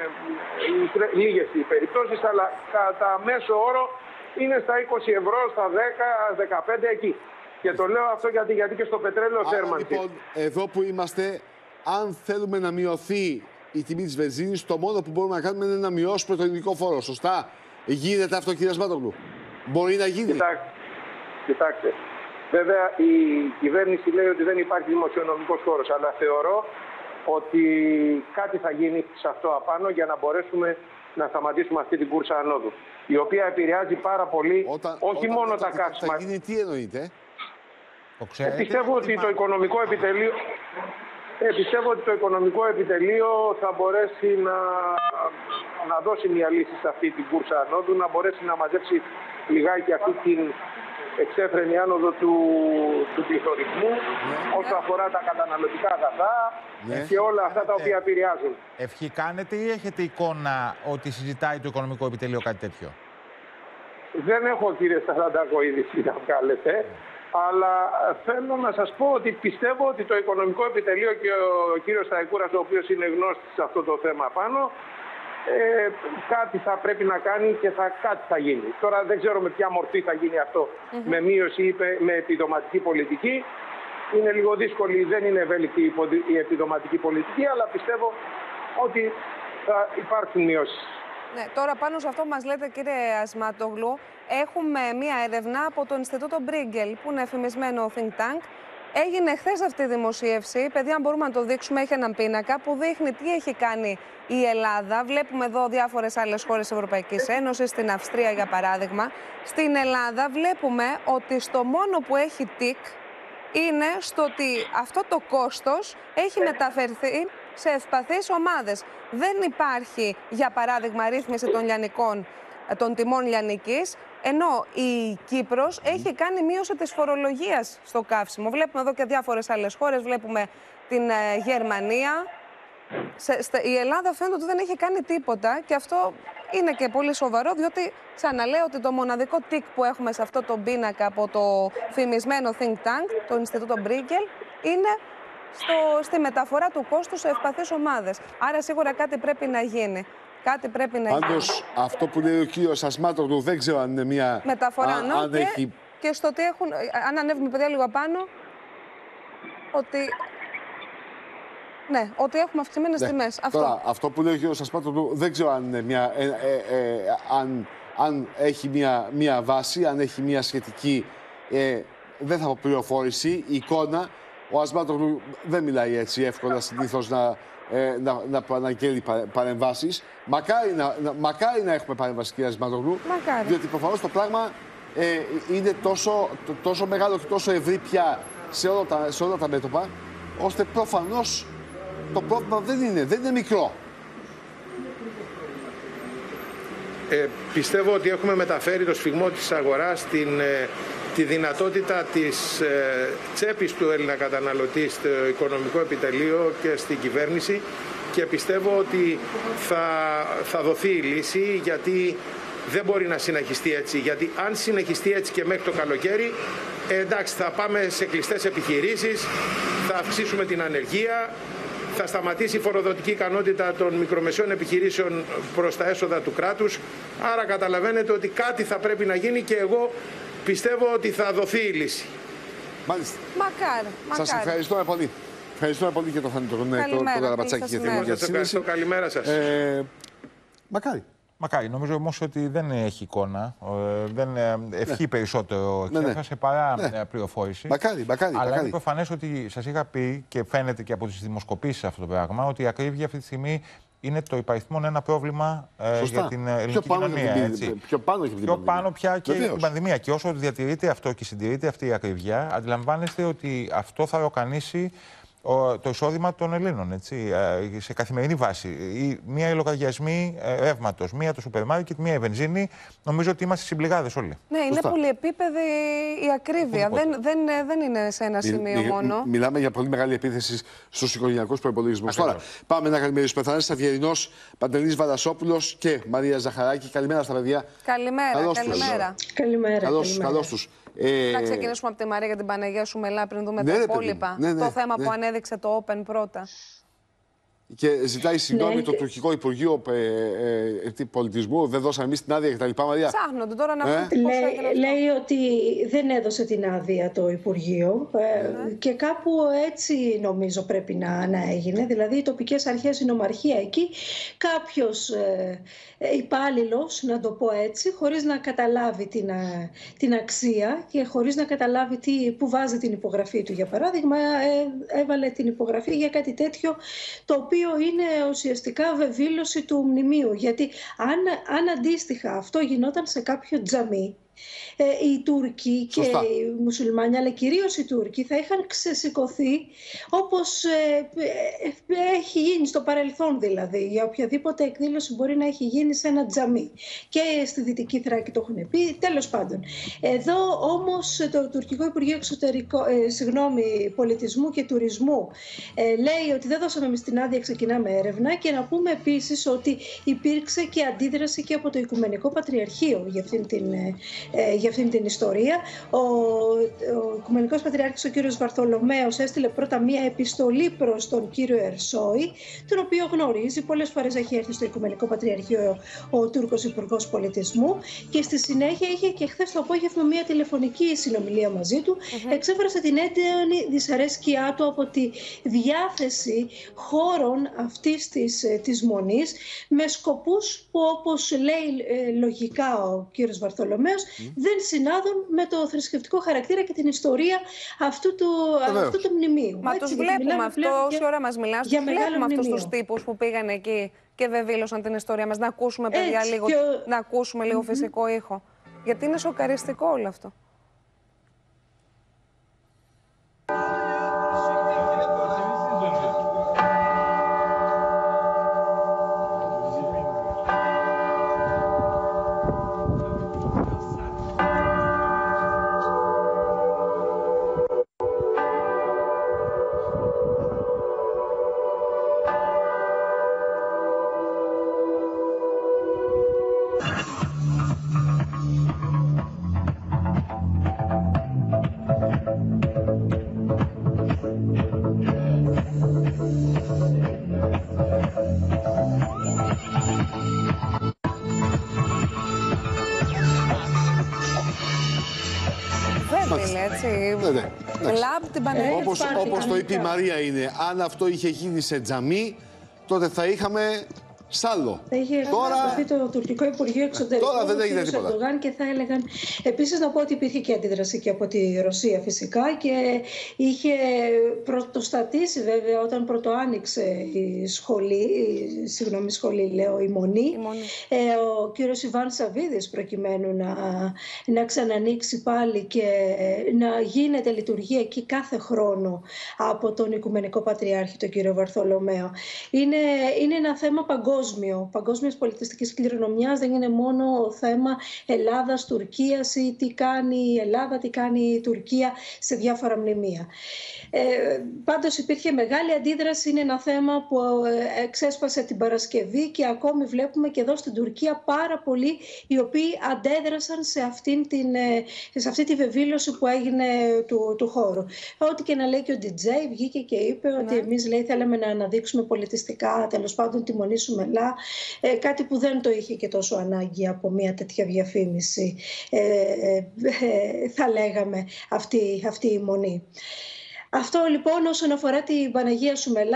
ε, ε, λίγες οι περιπτώσεις, αλλά κατά μέσο όρο είναι στα είκοσι ευρώ, στα δέκα, δεκαπέντε εκεί. Και το λέω αυτό γιατί, γιατί και στο πετρέλαιο θέρμανση. Λοιπόν, εδώ που είμαστε, αν θέλουμε να μειωθεί η τιμή της βενζίνης, το μόνο που μπορούμε να κάνουμε είναι να μειώσουμε τον ειδικό φόρο. Σωστά. Γίνεται αυτό, κύριε Σπατογλου? Μπορεί να γίνει? Κοιτάξτε, κοιτάξτε. Βέβαια, η κυβέρνηση λέει ότι δεν υπάρχει δημοσιονομικός χώρος, αλλά θεωρώ ότι κάτι θα γίνει σε αυτό απάνω για να μπορέσουμε να σταματήσουμε αυτή την κούρσα ανόδου, η οποία επηρεάζει πάρα πολύ όταν, όχι όταν μόνο όταν τα καύσιμα. Θα γίνει, τι εννοείτε? Ε, πιστεύω ότι το οικονομικό επιτελείο, ε, πιστεύω ότι το οικονομικό επιτελείο θα μπορέσει να, να δώσει μια λύση σε αυτή την κούρσα ανόδου, να μπορέσει να μαζέψει λιγάκι αυτή την εξέφρενη άνοδο του, του πληθωρισμού, ναι, όσο αφορά τα καταναλωτικά αγαθά, ναι, και όλα αυτά τα οποία επηρεάζουν. Ευχή κάνετε ή έχετε εικόνα ότι συζητάει το οικονομικό επιτελείο κάτι τέτοιο? Δεν έχω, κύριε Σταθαντάκο, είδηση να βγάλετε. Αλλά θέλω να σας πω ότι πιστεύω ότι το οικονομικό επιτελείο και ο κύριος Σταϊκούρας, ο οποίος είναι γνώστης σε αυτό το θέμα πάνω, ε, κάτι θα πρέπει να κάνει και θα, κάτι θα γίνει. Τώρα δεν ξέρω με ποια μορφή θα γίνει αυτό, mm-hmm. με μείωση ή με επιδοματική πολιτική. Είναι λίγο δύσκολη, δεν είναι ευέλικτη η επιδοματική πολιτική, αλλά πιστεύω ότι θα υπάρξουν μειώσεις. Ναι, τώρα πάνω σε αυτό που μας λέτε, κύριε Ασμάτογλου, έχουμε μία έρευνα από το Ινστιτούτο Μπρίγκελ, που είναι εφημισμένο think tank. Έγινε χθες αυτή η δημοσίευση. Παιδιά, αν μπορούμε να το δείξουμε, έχει έναν πίνακα που δείχνει τι έχει κάνει η Ελλάδα. Βλέπουμε εδώ διάφορες άλλες χώρες της Ευρωπαϊκής Ένωσης, στην Αυστρία για παράδειγμα. Στην Ελλάδα βλέπουμε ότι στο μόνο που έχει τικ είναι στο ότι αυτό το κόστος έχει μεταφερθεί σε ευπαθείς ομάδες. Δεν υπάρχει, για παράδειγμα, ρύθμιση των λιανικών, των τιμών λιανικής, ενώ η Κύπρος έχει κάνει μείωση της φορολογίας στο καύσιμο. Βλέπουμε εδώ και διάφορες άλλες χώρες, βλέπουμε την ε, Γερμανία. Σε, στε, η Ελλάδα φαίνεται ότι δεν έχει κάνει τίποτα και αυτό είναι και πολύ σοβαρό, διότι ξαναλέω ότι το μοναδικό τικ που έχουμε σε αυτό το πίνακα από το φημισμένο think tank, το Ινστιτούτο Μπρίγκελ, είναι στο, στη μεταφορά του κόστου σε ευπαθείς ομάδες. Άρα σίγουρα κάτι πρέπει να γίνει. Κάτι πρέπει να Πάντως, γίνει. αυτό που λέει ο κύριος Ασμάτογλου δεν ξέρω αν είναι μια μεταφορά. Α, ναι, αν και, έχει... και στο ότι έχουν, αν ανέβουμε παιδιά λίγο απάνω, ότι, ναι, ότι έχουμε αυξημένες ναι. τιμές. Αυτό. Τώρα, αυτό που λέει ο κύριος Ασμάτογλου δεν ξέρω αν, είναι μια, ε, ε, ε, αν, αν έχει μια, μια βάση, αν έχει μια σχετική, ε, δεν θα πω πληροφόρηση, εικόνα. Ο Ασμάτογλου δεν μιλάει έτσι εύκολα συνήθως να, ε, να, να προαναγγέλει παρεμβάσεις. Μακάρι να, να, μακάρι να έχουμε παρέμβαση, κύριε Ασμάτογλου, διότι προφανώς το πράγμα ε, είναι τόσο, το, τόσο μεγάλο και τόσο ευρύ πια σε όλα τα, σε όλα τα μέτωπα, ώστε προφανώς το πρόβλημα δεν είναι, δεν είναι μικρό. Ε, πιστεύω ότι έχουμε μεταφέρει το σφιγμό της αγοράς στην... Ε, τη δυνατότητα της ε, τσέπης του Έλληνα καταναλωτή στο οικονομικό επιτελείο και στην κυβέρνηση και πιστεύω ότι θα, θα δοθεί η λύση, γιατί δεν μπορεί να συνεχιστεί έτσι. Γιατί αν συνεχιστεί έτσι και μέχρι το καλοκαίρι, ε, εντάξει, θα πάμε σε κλειστές επιχειρήσεις, θα αυξήσουμε την ανεργία, θα σταματήσει η φοροδοτική ικανότητα των μικρομεσαίων επιχειρήσεων προς τα έσοδα του κράτους. Άρα καταλαβαίνετε ότι κάτι θα πρέπει να γίνει και εγώ πιστεύω ότι θα δοθεί η λύση. Μάλιστα. Μακάρι. Σας ευχαριστώ πολύ. Ευχαριστούμε πολύ για το Θάνητο Καραμπατσάκη και την Σας ευχαριστώ. Καλημέρα σας. Ε, μακάρι. Μακάρι. Νομίζω όμως ότι δεν έχει εικόνα. Ε, δεν ευχεί ναι. περισσότερο εξέφραση ναι. παρά ναι. πληροφόρηση. Μακάρι, μακάρι. Αλλά μακάρι. είναι προφανές ότι σας είχα πει και φαίνεται και από τις δημοσκοπήσεις αυτό το πράγμα, ότι η ακρίβεια αυτή τη στιγμή είναι το υπαριθμόν ένα πρόβλημα ε, για την ελληνική πιο κοινωνία. Την, έτσι. Πιο πάνω έχει την πιο πάνω πια και Βεβαίως. την πανδημία. Και όσο διατηρείται αυτό και συντηρείται αυτή η ακρίβεια, αντιλαμβάνεστε ότι αυτό θα ροκανίσει το εισόδημα των Ελλήνων, έτσι, σε καθημερινή βάση. Μία οι λογαριασμοί ρεύματος, μία το σούπερ μάρκετ, μία η βενζίνη. Νομίζω ότι είμαστε συμπληγάδες όλοι. Ναι, είναι Σωστά. πολυεπίπεδη η ακρίβεια. Δεν, δεν, δεν είναι σε ένα σημείο μι, μόνο. Μιλάμε για πολύ μεγάλη επίθεση στους οικογενειακούς προϋπολογισμούς. Τώρα, πάμε να καλημερίσουμε. Θα είναι Σταδιερινός, Παντελής Βαρασόπουλος και Μαρία Ζαχαράκη. Καλημέρα στα παιδιά. Καλημέρα. Καλώς καλημέρα. Τους. Καλημέρα. Καλώς, καλώς τους. Ε... Να ξεκινήσουμε από τη Μαρία και την Παναγία Σουμελά πριν δούμε ναι, τα υπόλοιπα. Ναι, ναι, το θέμα ναι. που ανέδειξε το Open πρώτα. Και ζητάει συγγνώμη ναι. το τουρκικό Υπουργείο ε, ε, Πολιτισμού. Δεν δώσαμε εμείς την άδεια κτλ. Μαρία. Ψάχνονται τώρα να ε? βρουν πώς έγινε αυτό. Λέει ότι δεν έδωσε την άδεια το Υπουργείο ε, και κάπου έτσι νομίζω πρέπει να, να έγινε. Δηλαδή οι τοπικές αρχές, η νομαρχία εκεί, κάποιος ε, υπάλληλος, να το πω έτσι, χωρίς να καταλάβει την, την αξία και χωρίς να καταλάβει τι, που βάζει την υπογραφή του. Για παράδειγμα, ε, έβαλε την υπογραφή για κάτι τέτοιο το οποίο είναι ουσιαστικά βεβήλωση του μνημείου. Γιατί αν, αν αντίστοιχα αυτό γινόταν σε κάποιο τζαμί, ε, οι Τούρκοι και Σωστά. οι Μουσουλμάνοι, αλλά κυρίως οι Τούρκοι, θα είχαν ξεσηκωθεί όπως ε, ε, έχει γίνει στο παρελθόν, δηλαδή για οποιαδήποτε εκδήλωση μπορεί να έχει γίνει σε ένα τζαμί. Και στη Δυτική Θράκη το έχουν πει, τέλος πάντων. Εδώ όμως το Τουρκικό Υπουργείο Εξωτερικό, ε, συγγνώμη, Πολιτισμού και Τουρισμού ε, λέει ότι δεν δώσαμε εμείς την άδεια, ξεκινάμε έρευνα, και να πούμε επίσης ότι υπήρξε και αντίδραση και από το Οικουμενικό Πατριαρχείο για αυτήν την, ε, για αυτήν την ιστορία. Ο, ο Οικουμενικός Πατριάρχης ο κύριος Βαρθολομαίος έστειλε πρώτα μία επιστολή προς τον κύριο Ερσόη, τον οποίο γνωρίζει, πολλές φορές έχει έρθει στο Οικουμενικό Πατριαρχείο ο, ο Τούρκος Υπουργός Πολιτισμού, και στη συνέχεια είχε και χθες το απόγευμα μία τηλεφωνική συνομιλία μαζί του. Mm-hmm. Εξέφρασε την έντονη δυσαρέσκειά του από τη διάθεση χώρων αυτής της, της μονής με σκοπούς που, όπως λέει ε, λογικά ο κύριος Βαρθολομαίος, mm. δεν συνάδουν με το θρησκευτικό χαρακτήρα και την ιστορία αυτού του, αυτού του μνημείου. Μα τους βλέπουμε αυτό όση ώρα μας μιλάς, τους βλέπουμε αυτούς τους τύπους που πήγαν εκεί και βεβήλωσαν την ιστορία μας. Να ακούσουμε, παιδιά, έτσι, λίγο, ο... να ακούσουμε λίγο mm-hmm. φυσικό ήχο. Γιατί είναι σοκαριστικό όλο αυτό. Όπως, όπως το είπε η Μαρία, είναι, αν αυτό είχε γίνει σε τζαμί, τότε θα είχαμε σάλο. Θα είχε τώρα... το τουρκικό Υπουργείο Εξωτερικών, τώρα δεν έγινε τίποτα. Ερντογάν, και θα έλεγαν. Επίσης, να πω ότι υπήρχε και αντίδραση και από τη Ρωσία φυσικά, και είχε πρωτοστατήσει βέβαια όταν πρωτοάνοιξε η σχολή, η, συγγνώμη, σχολή λέω, η Μονή, η Μονή. Ε, ο κύριος Ιβάν Σαββίδης, προκειμένου να, να ξανανοίξει πάλι και να γίνεται λειτουργία εκεί κάθε χρόνο από τον Οικουμενικό Πατριάρχη, τον κύριο Βαρθολομαίο. Είναι, είναι ένα θέμα παγκόσμιο. Παγκόσμιας πολιτιστικής κληρονομιάς, δεν είναι μόνο θέμα Ελλάδας-Τουρκίας ή τι κάνει η Ελλάδα, τι κάνει η Τουρκία σε διάφορα μνημεία. Ε, πάντως υπήρχε μεγάλη αντίδραση, είναι ένα θέμα που εξέσπασε την Παρασκευή και ακόμη βλέπουμε και εδώ στην Τουρκία πάρα πολλοί οι οποίοι αντέδρασαν σε, αυτήν την, σε αυτή τη βεβήλωση που έγινε του, του χώρου. Ό,τι και να λέει και ο ντι τζέι βγήκε και είπε ναι. ότι εμείς, λέει, θέλαμε να αναδείξουμε πολιτιστικά, τέλος πάντων, τη Μονή Σουμελά, ε, κάτι που δεν το είχε και τόσο ανάγκη από μια τέτοια διαφήμιση, ε, ε, ε, θα λέγαμε, αυτή, αυτή η Μονή. Αυτό λοιπόν όσον αφορά την Παναγία Σουμελά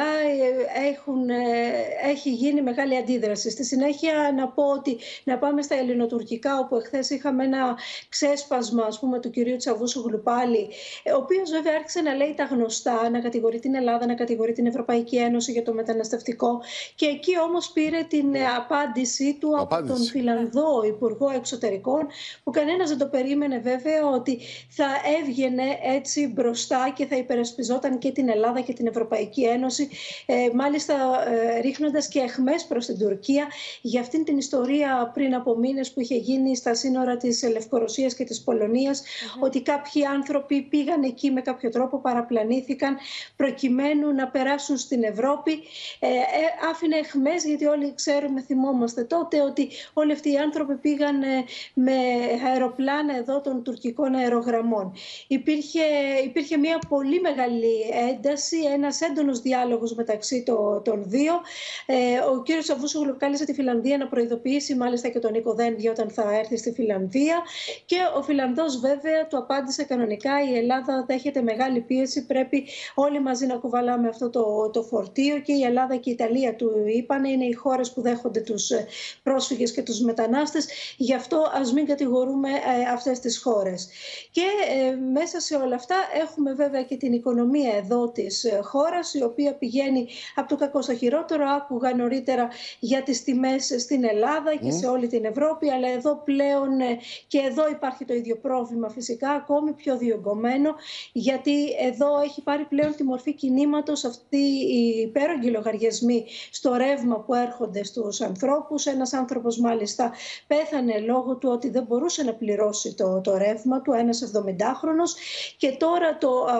έχουν, έχει γίνει μεγάλη αντίδραση. Στη συνέχεια να πω ότι να πάμε στα ελληνοτουρκικά, όπου εχθές είχαμε ένα ξέσπασμα, ας πούμε, του κυρίου Τσαβούσογλου πάλι, ο οποίος βέβαια άρχισε να λέει τα γνωστά, να κατηγορεί την Ελλάδα, να κατηγορεί την Ευρωπαϊκή Ένωση για το μεταναστευτικό, και εκεί όμως πήρε την απάντηση του από απάντηση. τον Φιλανδό Υπουργό Εξωτερικών, που κανένας δεν το περίμενε βέβαια ότι θα έβγαινε έτσι μπροστά και θα υπερασπιζόταν υπερασπιζόταν και την Ελλάδα και την Ευρωπαϊκή Ένωση, ε, μάλιστα ε, ρίχνοντας και αιχμές προς την Τουρκία για αυτήν την ιστορία πριν από μήνες που είχε γίνει στα σύνορα της Λευκορωσίας και της Πολωνίας, mm-hmm. ότι κάποιοι άνθρωποι πήγαν εκεί με κάποιο τρόπο, παραπλανήθηκαν προκειμένου να περάσουν στην Ευρώπη. Ε, ε, άφηνε αιχμές, γιατί όλοι ξέρουμε, θυμόμαστε τότε, ότι όλοι αυτοί οι άνθρωποι πήγαν ε, με αεροπλάνα εδώ των τουρκικών αερογραμμών. Υπήρχε, υπήρχε μια πολύ μεγάλη ένταση, ένας έντονος διάλογος μεταξύ το, των δύο. Ε, ο κύριος Τσαβούσογλου κάλεσε τη Φιλανδία να προειδοποιήσει, μάλιστα και τον Νίκο Δένδια, όταν θα έρθει στη Φιλανδία. Και ο Φιλανδός βέβαια του απάντησε κανονικά: η Ελλάδα δέχεται μεγάλη πίεση, πρέπει όλοι μαζί να κουβαλάμε αυτό το, το φορτίο. Και η Ελλάδα και η Ιταλία, του είπαν, είναι οι χώρες που δέχονται τους πρόσφυγες και τους μετανάστες. Γι' αυτό ας μην κατηγορούμε ε, αυτές τις χώρες. Και ε, μέσα σε όλα αυτά έχουμε βέβαια και την οικονομία εδώ της χώρας, η οποία πηγαίνει από το κακό στο χειρότερο. Άκουγα νωρίτερα για τις τιμές στην Ελλάδα και mm. σε όλη την Ευρώπη, αλλά εδώ πλέον και εδώ υπάρχει το ίδιο πρόβλημα, φυσικά ακόμη πιο διωγγωμένο, γιατί εδώ έχει πάρει πλέον τη μορφή κινήματος αυτοί οι υπέρογγοι λογαριασμοί στο ρεύμα που έρχονται στους ανθρώπους. Ένας άνθρωπος μάλιστα πέθανε λόγω του ότι δεν μπορούσε να πληρώσει το, το ρεύμα του, ένας εβδομηντάχρονος, και τώρα το, αυτό που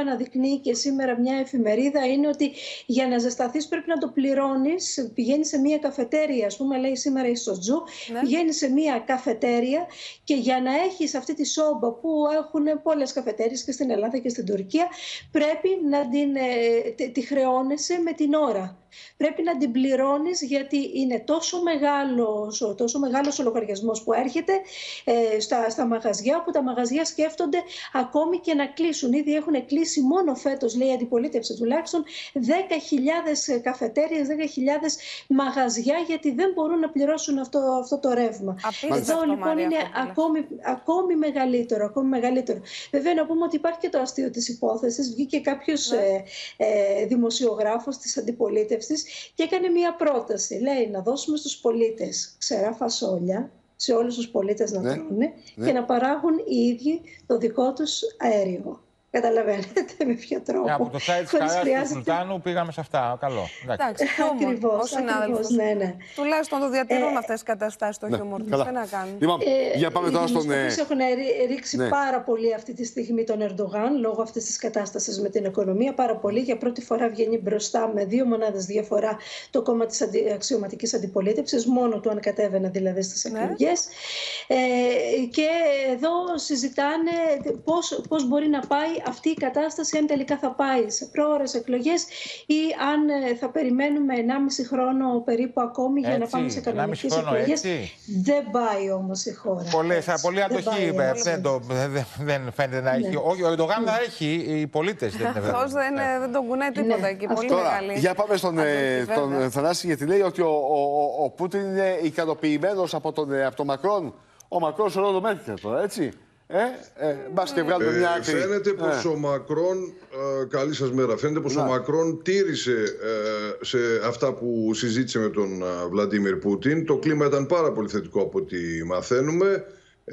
αναδεικνύει και σήμερα μια εφημερίδα είναι ότι για να ζεσταθείς πρέπει να το πληρώνεις. Πηγαίνεις σε μια καφετέρια, ας πούμε, λέει σήμερα η Σοτζού, ναι. Πηγαίνεις σε μια καφετέρια και για να έχεις αυτή τη σόμπα που έχουν πολλές καφετέριες και στην Ελλάδα και στην Τουρκία, πρέπει να την, ε, τη χρεώνεσαι με την ώρα. Πρέπει να την πληρώνεις γιατί είναι τόσο μεγάλος, τόσο μεγάλος ο λογαριασμός που έρχεται ε, στα, στα μαγαζιά, που τα μαγαζιά σκέφτονται ακόμη και να κλείσουν. Ήδη έχουν κλείσει μόνο φέτος, λέει η αντιπολίτευση τουλάχιστον, δέκα χιλιάδες καφετέριες, δέκα χιλιάδες μαγαζιά, γιατί δεν μπορούν να πληρώσουν αυτό, αυτό το ρεύμα. Απίστευτο. Εδώ λοιπόν Μαρία, είναι ακόμη, ακόμη μεγαλύτερο, ακόμη μεγαλύτερο. Βέβαια να πούμε ότι υπάρχει και το αστείο της υπόθεσης. Βγήκε κάποιος ναι. ε, ε, δημοσιογράφος της αντιπολίτευσης και έκανε μία πρόταση. Λέει να δώσουμε στους πολίτες ξερά φασόλια, σε όλους τους πολίτες να ναι, τρώνε ναι. και να παράγουν οι ίδιοι το δικό τους αέριο. Καταλαβαίνετε με ποιο τρόπο. Yeah, από το site της Καράς χρειάζεται... του Σουλτάνου πήγαμε σε αυτά. Καλό. Εντάξει, ακριβώς, ακριβώς, ναι, ναι. Τουλάχιστον το διατηρούν ε, αυτές τις καταστάσεις στο χιούμορ. Ναι, δεν να κάνουν. Λοιπόν, ε, για πάμε τώρα στον... Οι δημοσκοπήσεις έχουν ρίξει ναι. πάρα πολύ αυτή τη στιγμή τον Ερντογάν, λόγω αυτής της κατάστασης με την οικονομία. Πάρα πολύ. Για πρώτη φορά βγαίνει μπροστά με δύο μονάδες διαφορά το κόμμα της αντι... αξιωματικής αντιπολίτευσης, μόνο του αν κατέβαινε δηλαδή στις εκλογές. Ναι. Ε, και εδώ συζητάνε πώς, πώς μπορεί να πάει αυτή η κατάσταση, αν τελικά θα πάει σε πρόωρες εκλογές ή αν θα περιμένουμε ενάμιση χρόνο περίπου ακόμη για έτσι, να πάμε σε κανονικές εκλογές. Δεν πάει όμως η χώρα. Πολλές, πολύ αντοχή δεν, το, δεν, δεν φαίνεται να έχει. Ναι. Όχι, ο Ερντογάν θα έχει, οι πολίτες δεν είναι. Αυτός δεν, δεν τον κουνάει τίποτα ναι. εκεί. Πολύ τώρα, μεγάλη. Για πάμε στον τον Θανάση, γιατί λέει ότι ο, ο, ο, ο Πούτιν είναι ικανοποιημένος από τον, από τον Μακρόν. Ο Μακρόν σε ρόλο Μέρκελ τώρα, έτσι. Ε, ε, και βγάλουμε μια άκρη. Φαίνεται πως ε. ο Μακρόν, ε, καλή σας μέρα, φαίνεται πως να. ο Μακρόν τήρησε ε, σε αυτά που συζήτησε με τον ε, Βλαντίμιρ Πούτιν. Το κλίμα ήταν πάρα πολύ θετικό από ό,τι μαθαίνουμε.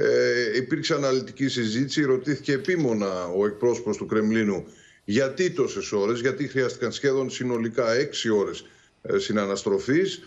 Ε, υπήρξε αναλυτική συζήτηση, ρωτήθηκε επίμονα ο εκπρόσωπος του Κρεμλίνου γιατί τόσες ώρες, γιατί χρειάστηκαν σχεδόν συνολικά έξι ώρες ε, συναναστροφής.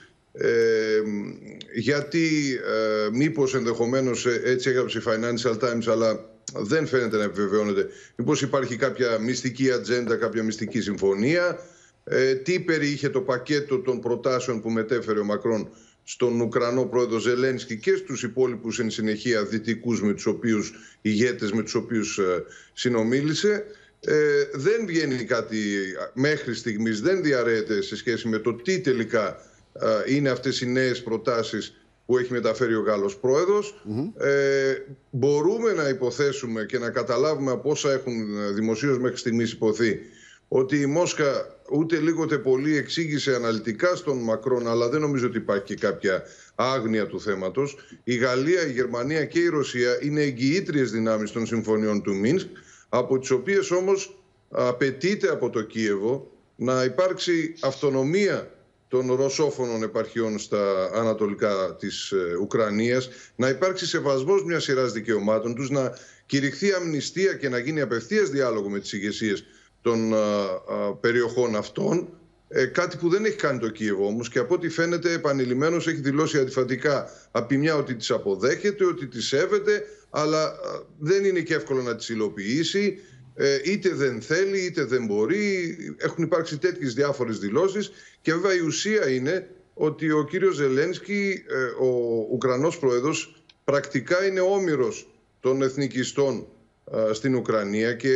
Ε, γιατί ε, μήπως ενδεχομένως έτσι έγραψε η Financial Times, αλλά δεν φαίνεται να επιβεβαιώνεται, μήπως υπάρχει κάποια μυστική ατζέντα, κάποια μυστική συμφωνία, ε, τι περιείχε το πακέτο των προτάσεων που μετέφερε ο Μακρόν στον Ουκρανό πρόεδρο Ζελένσκι και στους υπόλοιπους εν συνεχεία δυτικούς με τους οποίους, ηγέτες με τους οποίους ε, συνομίλησε. Ε, δεν βγαίνει κάτι μέχρι στιγμής, δεν διαρρέεται σε σχέση με το τι τελικά είναι αυτές οι νέες προτάσεις που έχει μεταφέρει ο Γάλλος πρόεδρος. Mm-hmm. Ε, μπορούμε να υποθέσουμε και να καταλάβουμε από όσα έχουν δημοσίως μέχρι στιγμής υποθεί ότι η Μόσχα ούτε λίγο ούτε πολύ εξήγησε αναλυτικά στον Μακρόν, αλλά δεν νομίζω ότι υπάρχει και κάποια άγνοια του θέματος. Η Γαλλία, η Γερμανία και η Ρωσία είναι εγγυήτριες δυνάμεις των συμφωνιών του Μίνσκ, από τις οποίες όμως απαιτείται από το Κίεβο να υπάρξει αυτονομία των ρωσόφωνων επαρχιών στα ανατολικά της Ουκρανίας, να υπάρξει σεβασμός μιας σειράς δικαιωμάτων τους, να κηρυχθεί αμνηστία και να γίνει απευθείας διάλογο με τις ηγεσίες των α, α, περιοχών αυτών. Ε, κάτι που δεν έχει κάνει το Κίεβο όμως και από ό,τι φαίνεται επανειλημμένως έχει δηλώσει αντιφατικά από τη μια ότι τις αποδέχεται, ότι τις σέβεται, αλλά α, δεν είναι και εύκολο να τις υλοποιήσει. Ε, είτε δεν θέλει, είτε δεν μπορεί. Έχουν υπάρξει τέτοιες διάφορες δηλώσεις και βέβαια η ουσία είναι ότι ο κύριος Ζελένσκι, ε, ο Ουκρανός πρόεδρος, πρακτικά είναι όμηρος των εθνικιστών ε, στην Ουκρανία και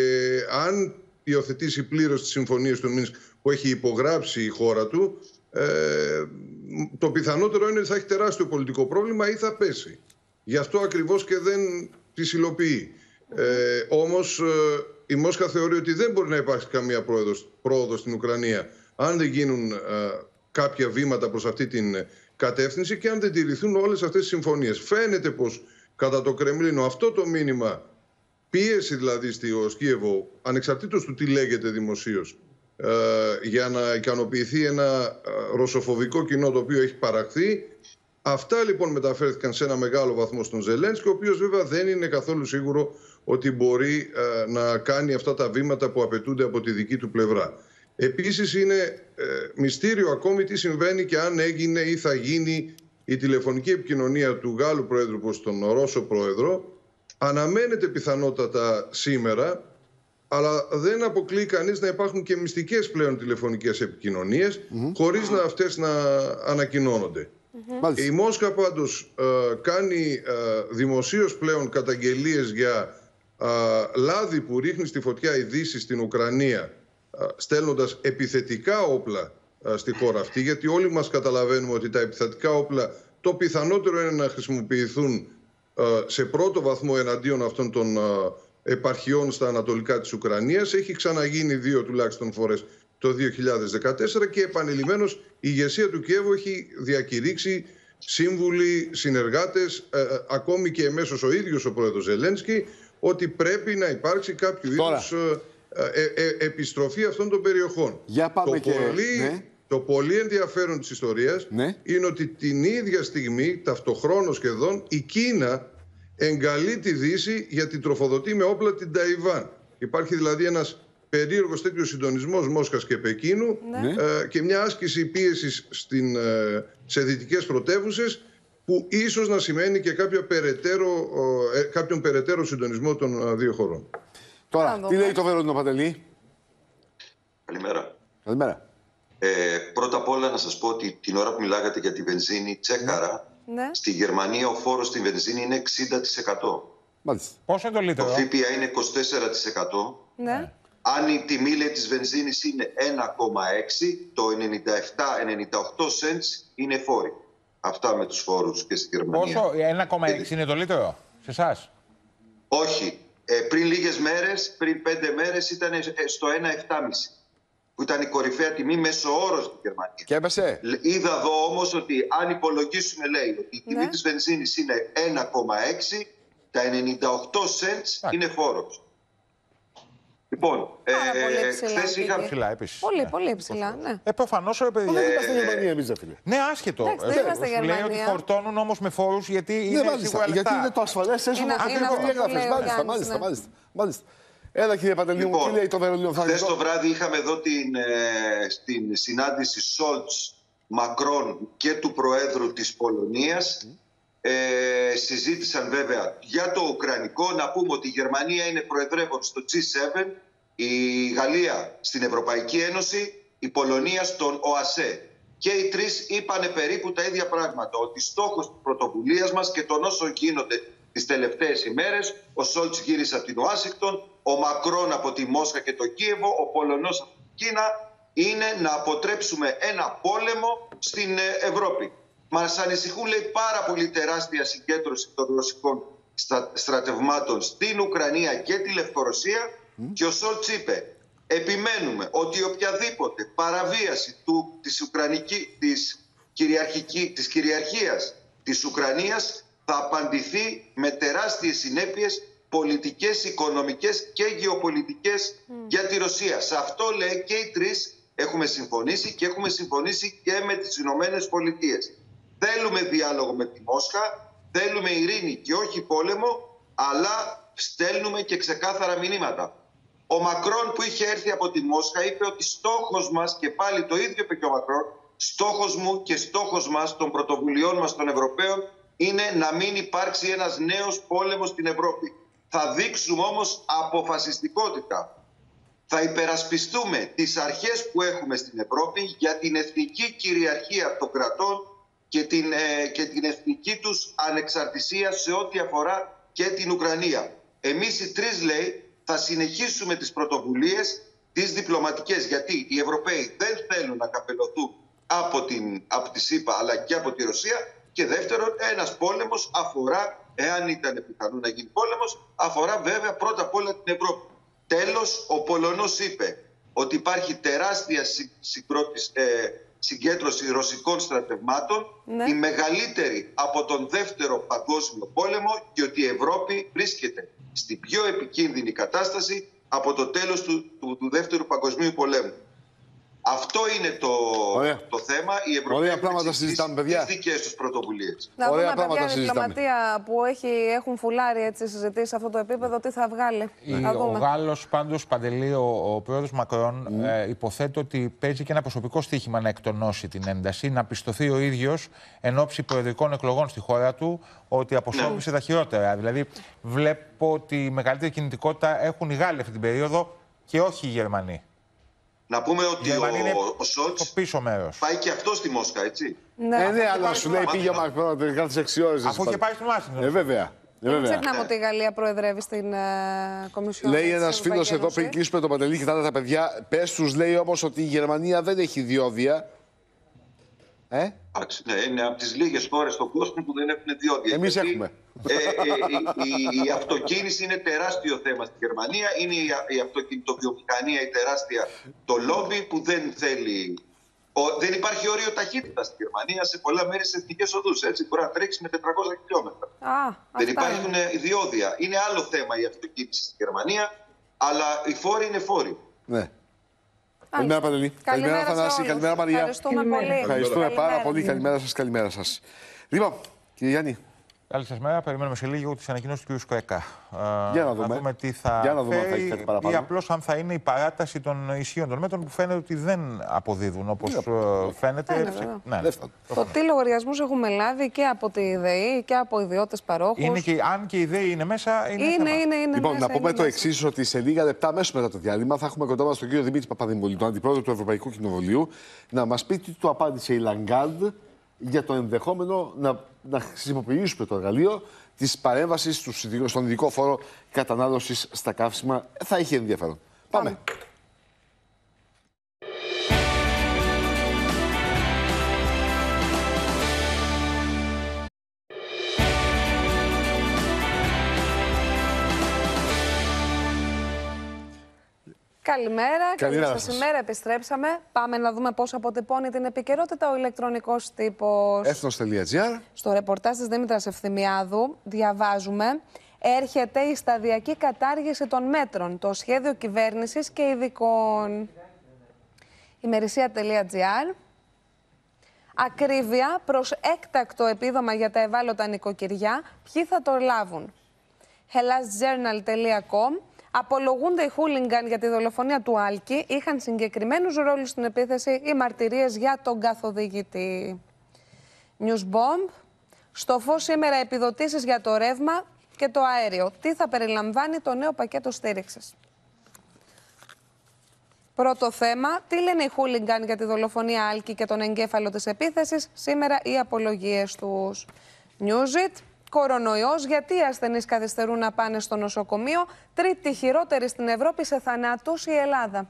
αν υιοθετήσει πλήρως τις συμφωνίες του Μίνσκ που έχει υπογράψει η χώρα του, ε, το πιθανότερο είναι ότι θα έχει τεράστιο πολιτικό πρόβλημα ή θα πέσει. Γι' αυτό ακριβώς και δεν τις υλοποιεί. Ε, όμως η Μόσχα θεωρεί ότι δεν μπορεί να υπάρξει καμία πρόοδος, πρόοδος στην Ουκρανία αν δεν γίνουν ε, κάποια βήματα προς αυτή την κατεύθυνση και αν δεν τηρηθούν όλες αυτές τις συμφωνίες. Φαίνεται πως κατά το Κρεμλίνο αυτό το μήνυμα, πίεση δηλαδή στο Κίεβο, ανεξαρτήτως του τι λέγεται δημοσίως, ε, για να ικανοποιηθεί ένα ε, ρωσοφοβικό κοινό το οποίο έχει παραχθεί, αυτά λοιπόν μεταφέρθηκαν σε ένα μεγάλο βαθμό στον Ζελένσκι, ο οποίος βέβαια δεν είναι καθόλου σίγουρο ότι μπορεί ε, να κάνει αυτά τα βήματα που απαιτούνται από τη δική του πλευρά. Επίσης είναι ε, μυστήριο ακόμη τι συμβαίνει και αν έγινε ή θα γίνει η τηλεφωνική επικοινωνία του Γάλλου Πρόεδρου προς τον Ρώσο Πρόεδρο. Αναμένεται πιθανότατα σήμερα αλλά δεν αποκλείει κανείς να υπάρχουν και μυστικές πλέον τηλεφωνικές επικοινωνίες, mm-hmm. χωρίς να αυτές να ανακοινώνονται. Mm-hmm. Η Μόσχα πάντως ε, κάνει ε, δημοσίως πλέον καταγγελίες για ε, λάδι που ρίχνει στη φωτιά η Δύση στην Ουκρανία, ε, στέλνοντας επιθετικά όπλα ε, στη χώρα αυτή, γιατί όλοι μας καταλαβαίνουμε ότι τα επιθετικά όπλα το πιθανότερο είναι να χρησιμοποιηθούν ε, σε πρώτο βαθμό εναντίον αυτών των ε, επαρχιών στα ανατολικά της Ουκρανίας. Έχει ξαναγίνει δύο τουλάχιστον φορές το δύο χιλιάδες δεκατέσσερα και επανειλημμένως η ηγεσία του Κιέβου έχει διακηρύξει σύμβουλοι, συνεργάτες, ε, ε, ακόμη και εμέσως ο ίδιος ο πρόεδρος Ζελένσκι, ότι πρέπει να υπάρξει κάποιο είδους ε, ε, ε, επιστροφή αυτών των περιοχών. Για πάμε το, και... πολύ, ναι. το πολύ ενδιαφέρον της ιστορίας ναι. είναι ότι την ίδια στιγμή, ταυτοχρόνω σχεδόν, η Κίνα εγκαλεί τη Δύση για την τροφοδοτή με όπλα την Ταϊβάν. Υπάρχει δηλαδή ένας περίεργος τέτοιος συντονισμός Μόσχας και Πεκίνου ναι. ε, και μια άσκηση πίεσης στην, ε, σε δυτικές πρωτεύουσες που ίσως να σημαίνει και κάποιο περαιτέρω, ε, κάποιον περαιτέρω συντονισμό των ε, δύο χωρών. Τώρα, τι λέει το Βερολίνο, Παντελή? Καλημέρα. Καλημέρα. Ε, πρώτα απ' όλα να σας πω ότι την ώρα που μιλάγατε για τη βενζίνη, τσέκαρα, ναι. στη Γερμανία ο φόρος στη βενζίνη είναι εξήντα τοις εκατό. Μάλιστα. Πόσο το λίτρο? Το ΦΠΑ είναι είκοσι τέσσερα τοις εκατό. Ναι. Αν η τιμή λέει, της βενζίνης είναι ένα κόμμα έξι, το ενενήντα επτά με ενενήντα οκτώ σεντς είναι φόροι. Αυτά με τους φόρους και στη Γερμανία. Πόσο, ένα κόμμα έξι είναι το λίτρο σε εσάς? Όχι. Ε, πριν λίγες μέρες, πριν πέντε μέρες ήταν στο ένα κόμμα επτά που ήταν η κορυφαία τιμή μέσο όρος στη Γερμανία. Και έπεσε. Είδα εδώ όμως ότι αν υπολογίσουμε, λέει, ότι η τιμή ναι. της βενζίνης είναι ένα κόμμα έξι, τα ενενήντα οκτώ σεντς είναι φόρος. Λοιπόν, χθες είχα ψηλά επίσης. Πολύ, πολύ ψηλά, ναι. Ε, προφανώς, ρε παιδιά. Δεν είμαστε στη Γερμανία εμείς, φίλε. Ναι, άσχετο. Δεν είμαστε στη Λέει ότι φορτώνουν όμως με φόρους γιατί είναι ναι, σίγουρα λεφτά. Γιατί είναι το ασφαλές έσοδο που έγραφες. Μάλιστα, μάλιστα, μάλιστα, μάλιστα. Έλα, κύριε Παντελή, λοιπόν, τι λέει το Βερολίνο? Χθες το βράδυ είχαμε εδώ την, ε, στην συνάντηση Σόλτς, Μακρόν και του Προέδρου της Πολωνίας. Mm. Ε, συζήτησαν βέβαια για το Ουκρανικό. Να πούμε ότι η Γερμανία είναι προεδρεύον στο τζι σέβεν, η Γαλλία στην Ευρωπαϊκή Ένωση, η Πολωνία στον ΟΑΣΕ. Και οι τρεις είπανε περίπου τα ίδια πράγματα. Ότι στόχος της πρωτοβουλίας μας και των όσων γίνονται τις τελευταίες ημέρες, ο Σόλτς γύρισε από την Ουάσιγκτον, ο Μακρόν από τη Μόσχα και το Κίεβο, ο Πολωνός από την Κίνα, είναι να αποτρέψουμε ένα πόλεμο στην Ευρώπη. Μας ανησυχούν, λέει, πάρα πολύ τεράστια συγκέντρωση των ρωσικών στρατευμάτων στην Ουκρανία και τη Λευκορωσία mm. και ο Σόλτς είπε, επιμένουμε ότι οποιαδήποτε παραβίαση του, της, Ουκρανική, της, κυριαρχική, της κυριαρχίας της Ουκρανίας θα απαντηθεί με τεράστιες συνέπειες πολιτικές, οικονομικές και γεωπολιτικές mm. για τη Ρωσία. Σε αυτό, λέει, και οι τρεις έχουμε συμφωνήσει και έχουμε συμφωνήσει και με τις Ηνωμένες Πολιτείες. Θέλουμε διάλογο με τη Μόσχα, θέλουμε ειρήνη και όχι πόλεμο, αλλά στέλνουμε και ξεκάθαρα μηνύματα. Ο Μακρόν που είχε έρθει από τη Μόσχα είπε ότι στόχος μας, και πάλι το ίδιο είπε και ο Μακρόν, στόχος μου και στόχος μας των πρωτοβουλειών μας των Ευρωπαίων είναι να μην υπάρξει ένας νέος πόλεμος στην Ευρώπη. Θα δείξουμε όμως αποφασιστικότητα. Θα υπερασπιστούμε τις αρχές που έχουμε στην Ευρώπη για την εθνική κυριαρχία των κρατών και την, ε, και την εθνική τους ανεξαρτησία σε ό,τι αφορά και την Ουκρανία. Εμείς οι τρεις, λέει, θα συνεχίσουμε τις πρωτοβουλίες, τις διπλωματικές, γιατί οι Ευρωπαίοι δεν θέλουν να καπελωθούν από, την, από τη ΣΥΠΑ αλλά και από τη Ρωσία. Και δεύτερον, ένας πόλεμος αφορά, εάν ήταν πιθανό να γίνει πόλεμος, αφορά βέβαια πρώτα απ' όλα την Ευρώπη. Τέλος, ο Πολωνός είπε ότι υπάρχει τεράστια συγκρότηση, ε, συγκέντρωση ρωσικών στρατευμάτων, ναι. η μεγαλύτερη από τον δεύτερο παγκόσμιο πόλεμο, και ότι η Ευρώπη βρίσκεται στην πιο επικίνδυνη κατάσταση από το τέλος του, του, του δεύτερου παγκοσμίου πολέμου. Αυτό είναι το, το θέμα. Η Ευρωπαϊκή Ένωση τις δικές τους πρωτοβουλίες. Να δούμε, παιδιά, η διπλωματία που έχει, έχουν φουλάρει έτσι συζητήσει σε αυτό το επίπεδο, τι θα βγάλει. Η, ο Γάλλος, πάντως, Παντελή, ο, ο πρόεδρος Μακρόν, mm. ε, υποθέτω ότι παίζει και ένα προσωπικό στοίχημα να εκτονώσει την ένταση, να πιστωθεί ο ίδιος εν ώψη προεδρικών εκλογών στη χώρα του ότι αποσώπησε ναι. τα χειρότερα. Δηλαδή, βλέπω ότι η μεγαλύτερη κινητικότητα έχουν οι Γάλλοι αυτή την περίοδο και όχι οι Γερμανοί. Να πούμε ότι ο, ο Σόλτς πάει και αυτό στη Μόσχα, έτσι. Ναι, ε, ναι, αλλά σου λέει πήγε Μακρόν τελικά τις έξι ώρες. Αφού είχε πάει στην Ουάσιγκτον. Ε, βέβαια. Δεν ξεχνάμε ότι η Γαλλία προεδρεύει στην uh, Κομισιόν. Λέει ένας φίλος εδώ πριν κλείσουμε το Παντελή και τα παιδιά. Πες τους, λέει όμως, ότι η Γερμανία δεν έχει διόδια. Ε? Ναι, είναι από τις λίγες χώρες στον κόσμο που δεν έχουν διόδια. Εμείς γιατί, έχουμε. Ε, ε, η, η, η αυτοκίνηση είναι τεράστιο θέμα στη Γερμανία. Είναι η, η αυτοκινητοβιομηχανία η τεράστια το λόμπι που δεν θέλει. Ο, δεν υπάρχει όριο ταχύτητα στη Γερμανία σε πολλά μέρη σε εθνικές οδούς. Έτσι, μπορεί να τρέξει με τετρακόσια χιλιόμετρα. Α, δεν υπάρχουν είναι. διόδια. Είναι άλλο θέμα η αυτοκίνηση στη Γερμανία, αλλά οι φόροι είναι φόροι. Ναι. Καλημέρα, Παντελή. Καλημέρα, Θανάση. Καλημέρα, Μαρία. Ευχαριστούμε πολύ. Ευχαριστούμε πάρα πολύ. Καλημέρα σας, καλημέρα σας. Λοιπόν, κύριε Γιάννη. Καλή σας μέρα. Περιμένουμε σε λίγο τις ανακοινώσεις του κ. Σκοέκα. Για να δούμε. να δούμε τι θα Για να δούμε φέρει, αν θα έχει κάτι παραπάνω. ή απλώς αν θα είναι η παράταση των ισχύων των μέτρων που φαίνεται ότι δεν αποδίδουν όπως yeah. φαίνεται. Ναι, ναι. Το τι λογαριασμούς έχουμε λάβει και από τη ΔΕΗ και από ιδιώτες παρόχους. Είναι και, αν και η ΔΕΗ είναι μέσα, είναι είναι, είναι, είναι Λοιπόν, μέσα, να πούμε είναι το εξής, ότι σε λίγα λεπτά, αμέσως μετά το διάλειμμα, θα έχουμε κοντά μας τον κύριο Δημήτρη Παπαδημούλη, τον αντιπρόεδρο του Ευρωπαϊκού Κοινοβουλίου, να μας πει τι του απάντησε η Λαγκάρντ για το ενδεχόμενο να, να χρησιμοποιήσουμε το εργαλείο της παρέμβασης στον ειδικό φόρο κατανάλωσης στα καύσιμα. Θα είχε ενδιαφέρον. Πάμε. Πάμε. Καλημέρα, καλημέρα καλή σας ημέρα. Επιστρέψαμε. Πάμε να δούμε πώς αποτυπώνει την επικαιρότητα ο ηλεκτρονικός τύπος. έθνος τελεία τζι άρ. Στο ρεπορτάζ της Δήμητρας Ευθυμιάδου διαβάζουμε: έρχεται η σταδιακή κατάργηση των μέτρων, το σχέδιο κυβέρνησης και ειδικών. ημερησία τελεία τζι άρ. Ακρίβεια προς έκτακτο επίδομα για τα ευάλωτα νοικοκυριά. Ποιοι θα το λάβουν? hellasjournal τελεία com. Απολογούνται οι χούλιγκαν για τη δολοφονία του Άλκη. Είχαν συγκεκριμένους ρόλους στην επίθεση οι μαρτυρίες για τον καθοδηγητή. Newsbomb. Στο φως σήμερα επιδοτήσεις για το ρεύμα και το αέριο. Τι θα περιλαμβάνει το νέο πακέτο στήριξης? Πρώτο θέμα. Τι λένε οι χούλιγκαν για τη δολοφονία Άλκη και τον εγκέφαλο της επίθεσης? Σήμερα οι απολογίες τους. Newsit. Κορονοϊός, γιατί οι ασθενείς καθυστερούν να πάνε στο νοσοκομείο? Τρίτη χειρότερη στην Ευρώπη σε θανάτους η Ελλάδα.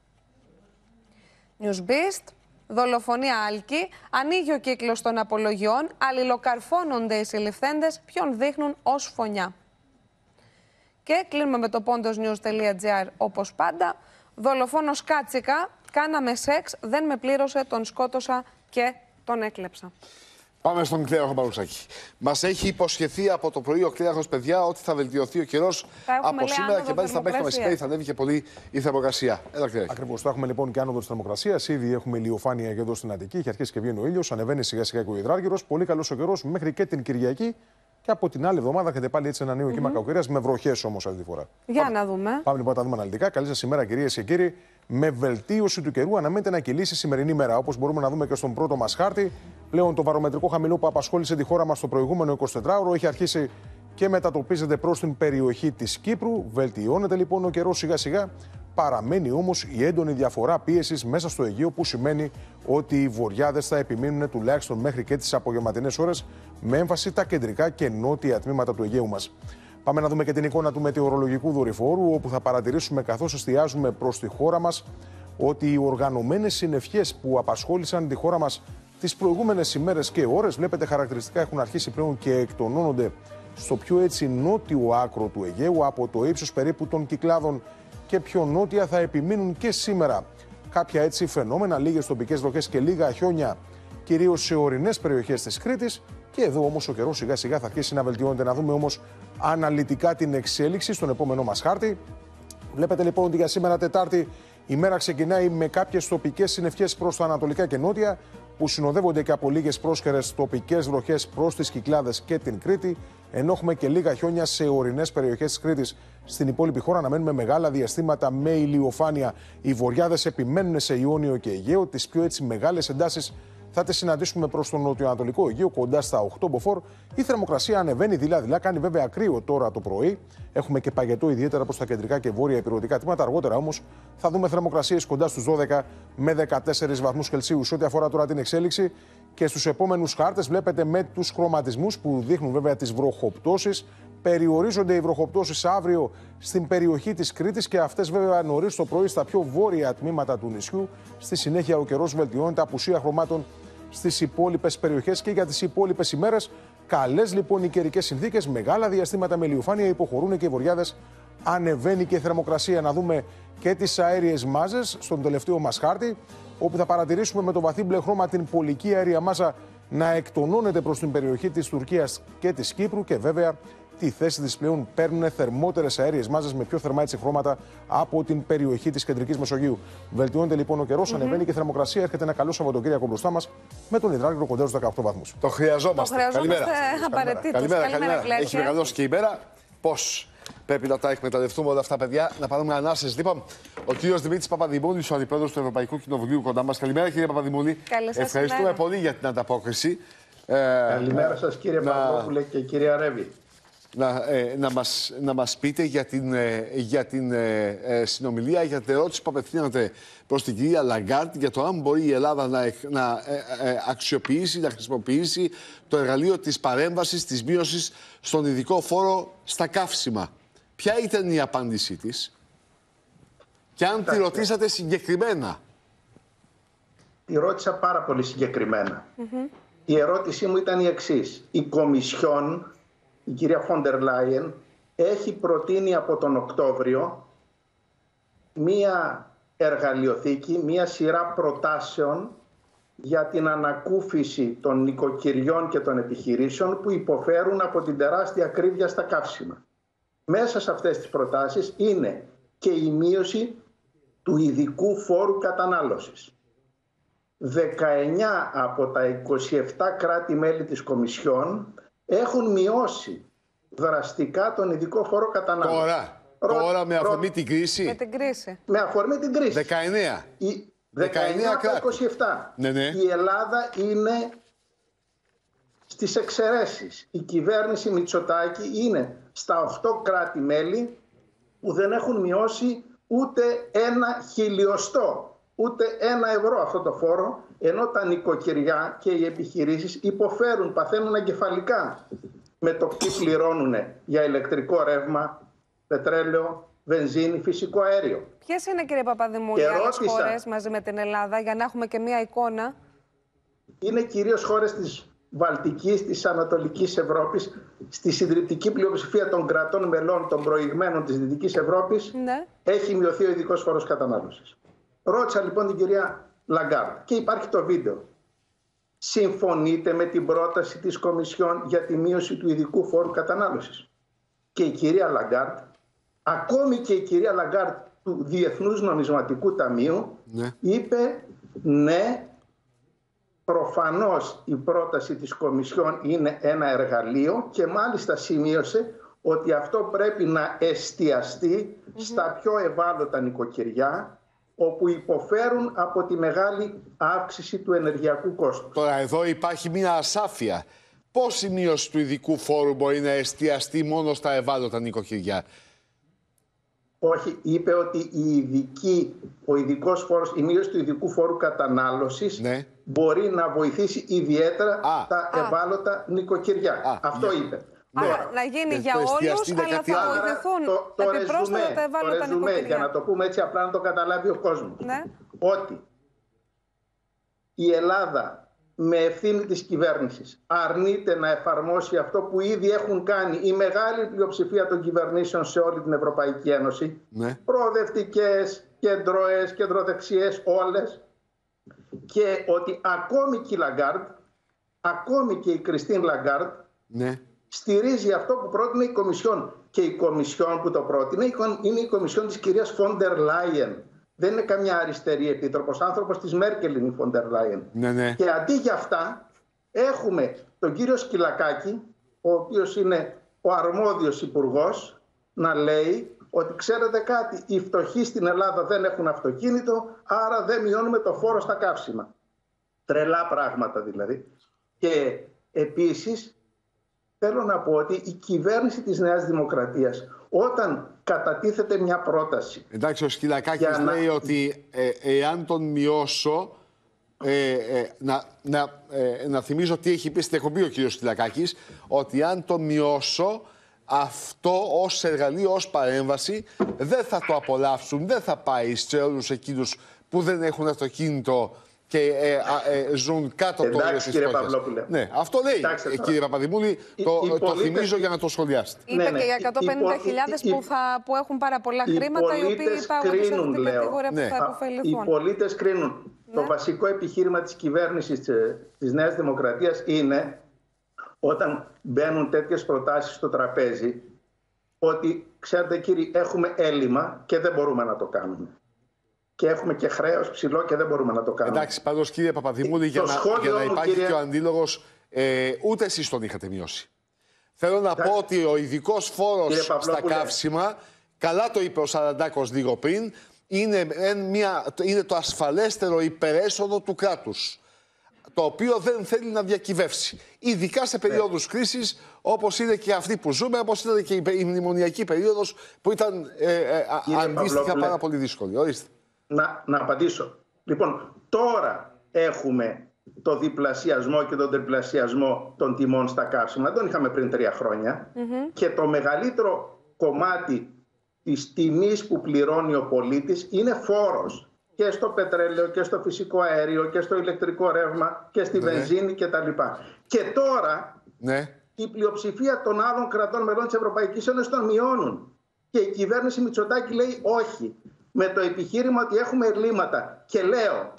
Newsbeast. Δολοφονία Άλκη. Ανοίγει ο κύκλος των απολογιών. Αλληλοκαρφώνονται οι συλληφθέντες. Ποιον δείχνουν ως φωνιά. Και κλείνουμε με το πόντος τελεία τζι άρ όπως πάντα. Δολοφόνος Κάτσικα. Κάναμε σεξ, δεν με πλήρωσε, τον σκότωσα και τον έκλεψα. Πάμε στον Κλέαρχο Μπαρουσάκη. Μας έχει υποσχεθεί από το πρωί ο Κλέαρχος, παιδιά, ότι θα βελτιωθεί ο καιρός από σήμερα και μάλιστα μέχρι το μεσημέρι θα ανέβει και πολύ η θερμοκρασία. Έλα, Κλέαρχο. Ακριβώς. Θα έχουμε λοιπόν και άνοδο της θερμοκρασίας. Ήδη έχουμε ηλιοφάνεια και εδώ στην Αττική. Έχει αρχίσει και βγαίνει ο ήλιος. Ανεβαίνει σιγά σιγά και ο υδράργυρος. Πολύ καλός ο καιρός μέχρι και την Κυριακή. Και από την άλλη εβδομάδα έχετε πάλι έτσι ένα νέο mm-hmm. κύμα κακοκαιρίας με βροχές όμως αυτή τη φορά. Για Πάμε. να δούμε. Πάμε λοιπόν να τα δούμε αναλυτικά. Καλή σας ημέρα, κυρίες και κύριοι. Με βελτίωση του καιρού αναμένεται να κυλήσει η σημερινή μέρα. Όπως μπορούμε να δούμε και στον πρώτο μας χάρτη, πλέον το βαρομετρικό χαμηλό που απασχόλησε τη χώρα μας το προηγούμενο εικοσιτετράωρο έχει αρχίσει και μετατοπίζεται προς την περιοχή της Κύπρου. Βελτιώνεται λοιπόν ο καιρός σιγά σιγά. Παραμένει όμως η έντονη διαφορά πίεσης μέσα στο Αιγαίο, που σημαίνει ότι οι βοριάδες θα επιμείνουν τουλάχιστον μέχρι και τις απογευματινές ώρες, με έμφαση τα κεντρικά και νότια τμήματα του Αιγαίου μας. Πάμε να δούμε και την εικόνα του μετεωρολογικού δορυφόρου, όπου θα παρατηρήσουμε, καθώς εστιάζουμε προς τη χώρα μας, ότι οι οργανωμένες συννεφιές που απασχόλησαν τη χώρα μας τις προηγούμενες ημέρες και ώρες, βλέπετε χαρακτηριστικά έχουν αρχίσει πλέον και εκτονώνονται στο πιο έτσι νότιο άκρο του Αιγαίου, από το ύψος περίπου των Κυκλάδων και πιο νότια θα επιμείνουν και σήμερα κάποια έτσι φαινόμενα, λίγες τοπικές βροχές και λίγα χιόνια, κυρίως σε ορεινές περιοχές της Κρήτης. Και εδώ όμως ο καιρός σιγά σιγά θα αρχίσει να βελτιώνεται. Να δούμε όμως αναλυτικά την εξέλιξη στον επόμενό μας χάρτη. Βλέπετε λοιπόν ότι για σήμερα Τετάρτη Η μέρα ξεκινάει με κάποιες τοπικές συννεφιές προς τα ανατολικά και νότια, που συνοδεύονται και από λίγες πρόσκαιρες τοπικές βροχές προς τις Κυκλάδες και την Κρήτη, ενώ έχουμε και λίγα χιόνια σε ορεινές περιοχές της Κρήτης. Στην υπόλοιπη χώρα αναμένουμε μεγάλα διαστήματα με ηλιοφάνεια. Οι βορειάδες επιμένουν σε Ιόνιο και Αιγαίο. Τις πιο έτσι μεγάλες εντάσεις θα τις συναντήσουμε προς τον νοτιοανατολικό Αιγαίο, κοντά στα οκτώ μποφόρ. Η θερμοκρασία ανεβαίνει δειλά-δειλά, κάνει βέβαια κρύο τώρα το πρωί. Έχουμε και παγετό ιδιαίτερα προς τα κεντρικά και βόρεια ηπειρωτικά τμήματα. Αργότερα όμως θα δούμε θερμοκρασίες κοντά στους δώδεκα με δεκατέσσερις βαθμούς Κελσίου. Σε ό,τι αφορά τώρα την εξέλιξη και στους επόμενους χάρτες, βλέπετε με τους χρωματισμούς που δείχνουν βέβαια τις βροχοπτώσεις. Περιορίζονται οι βροχοπτώσεις αύριο στην περιοχή της Κρήτης και αυτές βέβαια νωρίς το πρωί στα πιο βόρεια τμήματα του νησιού. Στη συνέχεια ο καιρός βελτιώνεται, απουσία χρωμάτων στις υπόλοιπες περιοχές και για τις υπόλοιπες ημέρες. Καλές λοιπόν οι καιρικές συνθήκες, μεγάλα διαστήματα με ηλιοφάνεια, υποχωρούν και οι βορειάδες, ανεβαίνει και η θερμοκρασία. Να δούμε και τις αέριες μάζες στον τελευταίο μας χάρτη, όπου θα παρατηρήσουμε με το βαθύ μπλε χρώμα την πολική αέρια μάζα να εκτονώνεται προς την περιοχή της Τουρκίας και της Κύπρου και βέβαια τη θέση της πλέον παίρνουν θερμότερες αέριες μάζες με πιο θερμά έτσι χρώματα από την περιοχή της κεντρικής Μεσογείου. Βελτιώνεται λοιπόν ο καιρός, mm-hmm. ανεβαίνει και η θερμοκρασία. Έρχεται ένα καλό Σαββατοκύριακο μπροστά μας με τον υδράργυρο κοντά στους δεκαοκτώ βαθμούς. Το χρειαζόμαστε. Το χρειαζόμαστε απαραίτητος. Καλημέρα, καλημέρα. καλημέρα. Έχει μεγαλώσει και η μέρα. Πώς πρέπει να τα εκμεταλλευτούμε όλα αυτά, παιδιά, να πάρουμε ανάσες. Λοιπόν, ο κύριος Δημήτρης Παπαδημούλης, ο αντιπρόεδρος του Ευρωπαϊκού Κοινοβουλίου, κοντά μας. Καλημέρα, κύριε Παπαδημούλη. Ευχαριστούμε ημέρα. πολύ για την ανταπόκριση. Καλημέρα σας, κύριε να... Παπαδόπουλε και κύριε Αρέβη. Να, ε, να, μας, να μας πείτε για την, ε, για την ε, ε, συνομιλία, για την ερώτηση που απευθύνατε προς την κυρία Λαγκάρντ για το αν μπορεί η Ελλάδα να, να ε, ε, αξιοποιήσει, να χρησιμοποιήσει το εργαλείο της παρέμβασης, της μείωσης στον ειδικό φόρο στα καύσιμα. Ποια ήταν η απάντησή της και αν τη ρωτήσατε συγκεκριμένα? Τη ρώτησα πάρα πολύ συγκεκριμένα. Mm-hmm. Η ερώτησή μου ήταν η εξής. Η Κομισιόν, η κυρία Φόντερ Λάιεν, έχει προτείνει από τον Οκτώβριο μία εργαλειοθήκη, μία σειρά προτάσεων για την ανακούφιση των νοικοκυριών και των επιχειρήσεων που υποφέρουν από την τεράστια ακρίβεια στα καύσιμα. Μέσα σε αυτές τις προτάσεις είναι και η μείωση του ειδικού φόρου κατανάλωσης. δεκαεννιά από τα είκοσι επτά κράτη-μέλη της Κομισιόν έχουν μειώσει δραστικά τον ειδικό φόρο κατανάλωσης. Τώρα, Ρο... τώρα με αφορμή Ρο... την κρίση. Με την κρίση. Με αφορμή την κρίση. δεκαεννιά. Η... δεκαεννιά από είκοσι επτά. Ναι, ναι. Η Ελλάδα είναι στις εξαιρέσεις. Η κυβέρνηση Μητσοτάκη είναι στα οκτώ κράτη-μέλη που δεν έχουν μειώσει ούτε ένα χιλιοστό, ούτε ένα ευρώ αυτό το φόρο, ενώ τα νοικοκυριά και οι επιχειρήσεις υποφέρουν, παθαίνουν εγκεφαλικά με το τι πληρώνουν για ηλεκτρικό ρεύμα, πετρέλαιο, βενζίνη, φυσικό αέριο. Ποιες είναι, κύριε Παπαδημούλη, οι άλλες χώρες μαζί με την Ελλάδα, για να έχουμε και μία εικόνα? Είναι κυρίως χώρες της Βαλτικής, της Ανατολικής Ευρώπης, στη συντριπτική πλειοψηφία των κρατών μελών των προηγμένων της Δυτικής Ευρώπης, ναι. έχει μειωθεί ο ειδικός φόρος κατανάλωσης. Ρώτησα λοιπόν την κυρία Λαγκάρντ και υπάρχει το βίντεο. Συμφωνείτε με την πρόταση της Κομισιόν για τη μείωση του ειδικού φόρου κατανάλωσης? Και η κυρία Λαγκάρντ, ακόμη και η κυρία Λαγκάρντ του Διεθνούς Νομισματικού Ταμείου, ναι. είπε ναι, προφανώς η πρόταση της Κομισιόν είναι ένα εργαλείο και μάλιστα σημείωσε ότι αυτό πρέπει να εστιαστεί mm-hmm. στα πιο ευάλωτα νοικοκυριά, όπου υποφέρουν από τη μεγάλη αύξηση του ενεργειακού κόστους. Τώρα εδώ υπάρχει μια ασάφεια. Πώς η μείωση του ειδικού φόρου μπορεί να εστιαστεί μόνο στα ευάλωτα νοικοκυριά? Όχι, είπε ότι η ειδική, ο ειδικός φόρος, η μείωση του ειδικού φόρου κατανάλωσης ναι. μπορεί να βοηθήσει ιδιαίτερα Α. τα ευάλωτα νοικοκυριά. Α. Αυτό yeah. είπε. Άρα ναι. να γίνει για όλους, αλλά θα βοηθηθούν το, το επιπρόσθετα τα ευάλωτα νοικοκυριά. Για να το πούμε έτσι απλά να το καταλάβει ο κόσμος. Ναι. Ότι η Ελλάδα με ευθύνη της κυβέρνησης αρνείται να εφαρμόσει αυτό που ήδη έχουν κάνει η μεγάλη πλειοψηφία των κυβερνήσεων σε όλη την Ευρωπαϊκή Ένωση. Ναι. Προοδευτικές, κεντροές, κεντροδεξιές, όλες. Και ότι ακόμη και η Λαγκάρντ, ακόμη και η Κριστίν Λαγκάρντ, ναι. στηρίζει αυτό που πρότεινε η Κομισιόν. Και η Κομισιόν που το πρότεινε είναι η Κομισιόν της κυρίας Φόντερ Λάιεν. Δεν είναι καμιά αριστερή επίτροπος, άνθρωπος της Μέρκελ είναι η Φοντερ Λάιεν. Ναι, ναι. Και αντί για αυτά έχουμε τον κύριο Σκυλακάκη, ο οποίος είναι ο αρμόδιος υπουργός, να λέει ότι ξέρετε κάτι, οι φτωχοί στην Ελλάδα δεν έχουν αυτοκίνητο, άρα δεν μειώνουμε το φόρο στα καύσιμα. Τρελά πράγματα δηλαδή. Και επίσης θέλω να πω ότι η κυβέρνηση της Νέας Δημοκρατίας, όταν κατατίθεται μια πρόταση... Εντάξει, ο Σκυλακάκης λέει να... ότι ε, εάν τον μειώσω... Ε, ε, να, να, ε, να θυμίζω τι έχει πει στην εκπομπή ο κύριος Σκυλακάκης, ότι αν τον μειώσω, αυτό ως εργαλείο, ως παρέμβαση, δεν θα το απολαύσουν, δεν θα πάει σε όλους εκείνους που δεν έχουν αυτοκίνητο και ε, ε, ε, ζουν κάτω από το όριο της φτώχειας. Ναι, αυτό λέει. Εντάξει, κύριε Παπαδημούλη, το, το πολίτες... θυμίζω για να το σχολιάσετε. Είπε ναι, ναι. και για εκατόν πενήντα χιλιάδες που, που έχουν πάρα πολλά οι χρήματα, οι οποίοι υπάρχουν σε αυτή την κατηγορία ναι. που θα υποφεληθούν. Οι πολίτες κρίνουν. Ναι. Το βασικό επιχείρημα της κυβέρνησης της Νέας Δημοκρατίας είναι, όταν μπαίνουν τέτοιες προτάσεις στο τραπέζι, ότι, ξέρετε κύριοι, έχουμε έλλειμμα και δεν μπορούμε να το κάνουμε. Και έχουμε και χρέος ψηλό και δεν μπορούμε να το κάνουμε. Εντάξει, πάντως κύριε Παπαδημούλη, για να, για να υπάρχει κύριε... και ο αντίλογος, ε, ούτε εσείς τον είχατε μειώσει. Θέλω να Εντάξει. πω ότι ο ειδικός φόρος στα καύσιμα, καλά το είπε ο Σαραντάκος λίγο πριν, είναι, μια, είναι το ασφαλέστερο υπερέσοδο του κράτους, το οποίο δεν θέλει να διακυβεύσει. Ειδικά σε περίοδους yeah. κρίσης, όπως είναι και αυτή που ζούμε, όπως ήταν και η μνημονιακή περίοδος, που ήταν ε, ε, αντίστοιχα πάρα πολύ δύσκολη. Ορίστε. Να, να απαντήσω. Λοιπόν, τώρα έχουμε το διπλασιασμό και τον τριπλασιασμό των τιμών στα καύσιμα. Τον είχαμε πριν τρία χρόνια. Mm-hmm. Και το μεγαλύτερο κομμάτι της τιμής που πληρώνει ο πολίτης είναι φόρος. Και στο πετρέλαιο και στο φυσικό αέριο και στο ηλεκτρικό ρεύμα και στη ναι. βενζίνη κτλ. Και τώρα ναι. η πλειοψηφία των άλλων κρατών μελών της Ευρωπαϊκής Ένωσης τον μειώνουν. Και η κυβέρνηση Μητσοτάκη λέει όχι. Με το επιχείρημα ότι έχουμε ελλείμματα. Και λέω,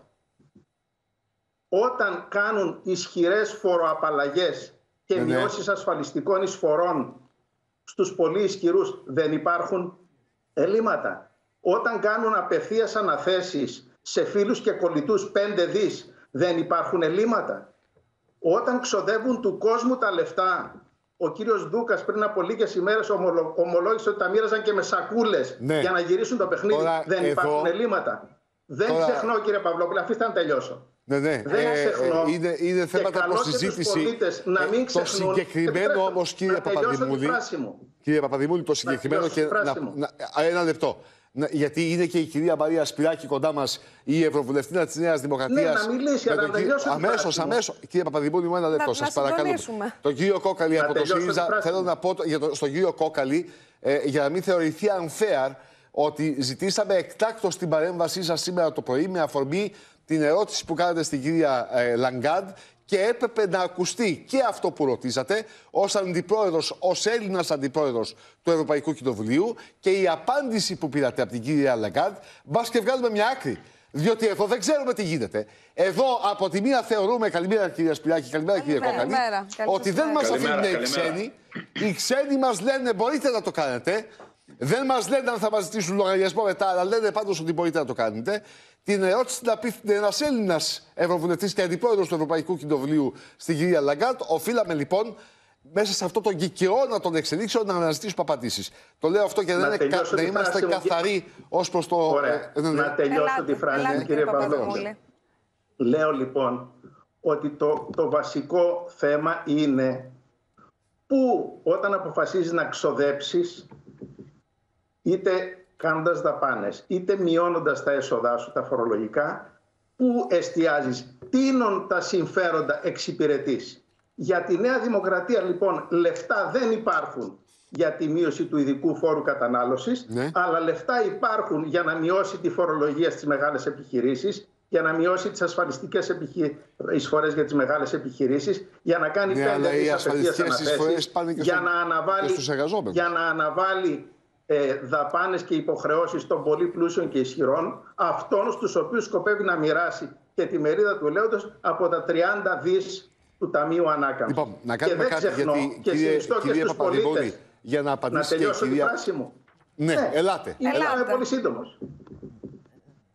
όταν κάνουν ισχυρές φοροαπαλλαγές και ναι, μειώσεις ναι. ασφαλιστικών εισφορών στους πολύ ισχυρούς, δεν υπάρχουν ελλείμματα. Όταν κάνουν απευθείας αναθέσεις σε φίλους και κολλητούς πέντε δις, δεν υπάρχουν ελλείμματα. Όταν ξοδεύουν του κόσμου τα λεφτά, ο κύριος Δούκας πριν από λίγες ημέρες ομολο... ομολόγησε ότι τα μοίραζαν και με σακούλες ναι. για να γυρίσουν το παιχνίδι. Τώρα, δεν εδώ... υπάρχουν ελλείμματα. Δεν Τώρα... ξεχνώ, κύριε Παυλόπουλε, αφήστε να τελειώσω. Ναι, ναι. Δεν ε, ξεχνώ. Ε, είναι, είναι θέματα προς συζήτηση. Να μην το συγκεκριμένο όμως, κύριε Παπαδημούλη, κύριε Παπαδημούλη, το συγκεκριμένο και να, να, ένα λεπτό. Γιατί είναι και η κυρία Μαρία Σπυράκη κοντά μας, η Ευρωβουλευτήνα της Νέας Δημοκρατίας. Ναι, να μιλήσει, να τελειώσει. Αμέσως, αμέσως. Κύριε Παπαδημούλη, μου ένα λεπτό, σας παρακαλώ. Τον κύριο Κόκαλη να από το ΣΥΡΙΖΑ, θέλω να πω για το, στον κύριο Κόκαλη, ε, για να μην θεωρηθεί unfair, ότι ζητήσαμε εκτάκτως την παρέμβασή σας σήμερα το πρωί με αφορμή την ερώτηση που κάνατε στην κυρία ε, Λαγκάντ. Και έπρεπε να ακουστεί και αυτό που ρωτήσατε ως αντιπρόεδρος, ως Έλληνας αντιπρόεδρος του Ευρωπαϊκού Κοινοβουλίου και η απάντηση που πήρατε από την κυρία Λαγκάρντ, μπας και βγάλουμε μια άκρη. Διότι εδώ δεν ξέρουμε τι γίνεται. Εδώ από τη μία θεωρούμε, καλημέρα κυρία Σπυράκη, καλημέρα κύριε Κόκαλη, ότι δεν μας αφήνουν οι ξένοι. Οι ξένοι μας λένε μπορείτε να το κάνετε. Δεν μας λένε αν θα μας ζητήσουν λογαριασμό μετά, αλλά λένε πάντως ότι μπορείτε να το κάνετε. Την ερώτηση την απίθυνε ένας Έλληνας Ευρωβουλευτής και αντιπρόεδρος του Ευρωπαϊκού Κοινοβουλίου στην κυρία Λαγκάρντ. Οφείλαμε λοιπόν μέσα σε αυτό τον κικαιώνα των εξελίξεων να αναζητήσουμε απαντήσεις. Το λέω αυτό και να, δεν κα... να είμαστε καθαροί ως προς το. Ωραία. Ε, ναι, ναι. Να τελειώσω ελάτε, τη φράση, ελάτε, κύριε Παπαδημούλη. Λέω λοιπόν ότι το, το βασικό θέμα είναι που όταν αποφασίζεις να ξοδέψεις, είτε κάνοντας δαπάνες, είτε μειώνοντας τα έσοδά σου, τα φορολογικά, πού εστιάζεις, τίνον τα συμφέροντα εξυπηρετείς. Για τη Νέα Δημοκρατία, λοιπόν, λεφτά δεν υπάρχουν για τη μείωση του ειδικού φόρου κατανάλωσης, ναι. αλλά λεφτά υπάρχουν για να μειώσει τη φορολογία στις μεγάλες επιχειρήσεις, για να μειώσει τις ασφαλιστικές επιχει... εισφορές για τις μεγάλες επιχειρήσεις, για να κάνει ναι, πέντε δις απευθείας αναθέσεις, για, στο... να αναβάλει... για να αναβάλει ε, δαπάνες και υποχρεώσεις των πολύ πλούσιων και ισχυρών, αυτών στους οποίους σκοπεύει να μοιράσει και τη μερίδα του ελαίοντος από τα τριάντα δις του Ταμείου Ανάκαμψης. Λοιπόν, να κάνουμε κάτι ξεχνώ, γιατί, και κύριε, κύριε Παπαδημούλη, για να απαντήσει να τελειώσω και η κυρία... τη φράση μου. Ναι, ναι, ελάτε. Είμαι πολύ σύντομος.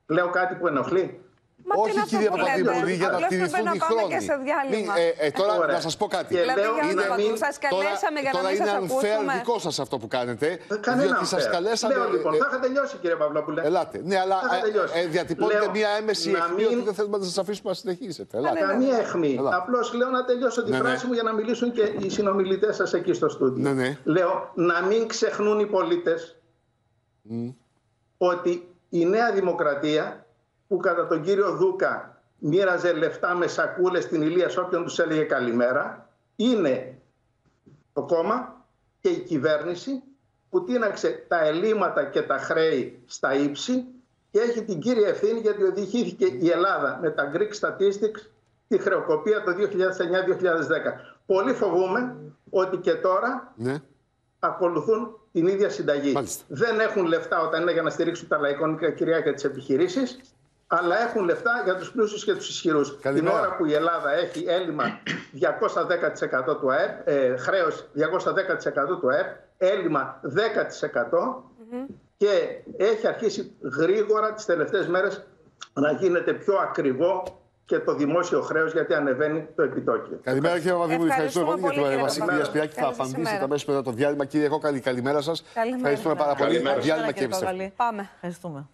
Λέω κάτι που ενοχλεί? Μα όχι, κυρία Παπαδημούλη, για να τηρηθούν οι χρόνοι. Μην, ε, ε, τώρα Ωραία. να σας πω κάτι. Και λέω, είναι, μην... σας καλέσαμε για να τώρα μην σας είναι unfair ακούσουμε. δικό σας αυτό που κάνετε. Κανένα διότι σας unfair. καλέσαμε. Λέω λοιπόν, ε, θα είχα τελειώσει κύριε Παυλόπουλε. Ελάτε. Ναι, αλλά ε, ε, διατυπώνετε λέω, μία έμεση αιχμή μην... ότι δεν θέλουμε να σας αφήσουμε να συνεχίσετε. Ελάτε. Καμία αιχμή. Απλώς λέω να τελειώσω τη ναι, φράση ναι. μου για να μιλήσουν και οι συνομιλητές σας εκεί στο στούντιο. Ναι, ναι. Λέω να μην ξεχνούν οι πολίτες mm. ότι η Νέα Δημοκρατία που κατά τον κύριο Δούκα μοίραζε λεφτά με σακούλες στην Ηλία σε όποιον τους έλεγε καλημέρα, είναι το κόμμα και η κυβέρνηση που τίναξε τα ελλείμματα και τα χρέη στα ύψη και έχει την κύρια ευθύνη γιατί οδηγήθηκε η Ελλάδα με τα Greek Statistics τη χρεοκοπία το δύο χιλιάδες εννιά δύο χιλιάδες δέκα. Πολύ φοβούμαι ότι και τώρα ναι. ακολουθούν την ίδια συνταγή. Μάλιστα. Δεν έχουν λεφτά όταν είναι για να στηρίξουν τα λαϊκόνικα κυρία και τις επιχειρήσεις, αλλά έχουν λεφτά για τους πλούσιους και τους ισχυρούς. Την ώρα που η Ελλάδα έχει έλλειμμα διακόσια δέκα τοις εκατό του ΑΕΠ, ε, χρέος διακόσια δέκα τοις εκατό του ΑΕΠ, έλλειμμα δέκα τοις εκατό mm-hmm. και έχει αρχίσει γρήγορα τις τελευταίες μέρες να γίνεται πιο ακριβό και το δημόσιο χρέος γιατί ανεβαίνει το επιτόκιο. Καλημέρα κύριε Παπαδημούλη, ευχαριστούμε πολύ για το ερώτημα. Κυρία Σπυράκη, θα απαντήσετε αμέσως μετά το διάλειμμα. Κύριε Κόκαλη, καλημέρα σας. Ευχαριστούμε πάρα πολύ. Διάλειμμα και επιστρέφουμε. Πάμε. Ευχαριστούμε.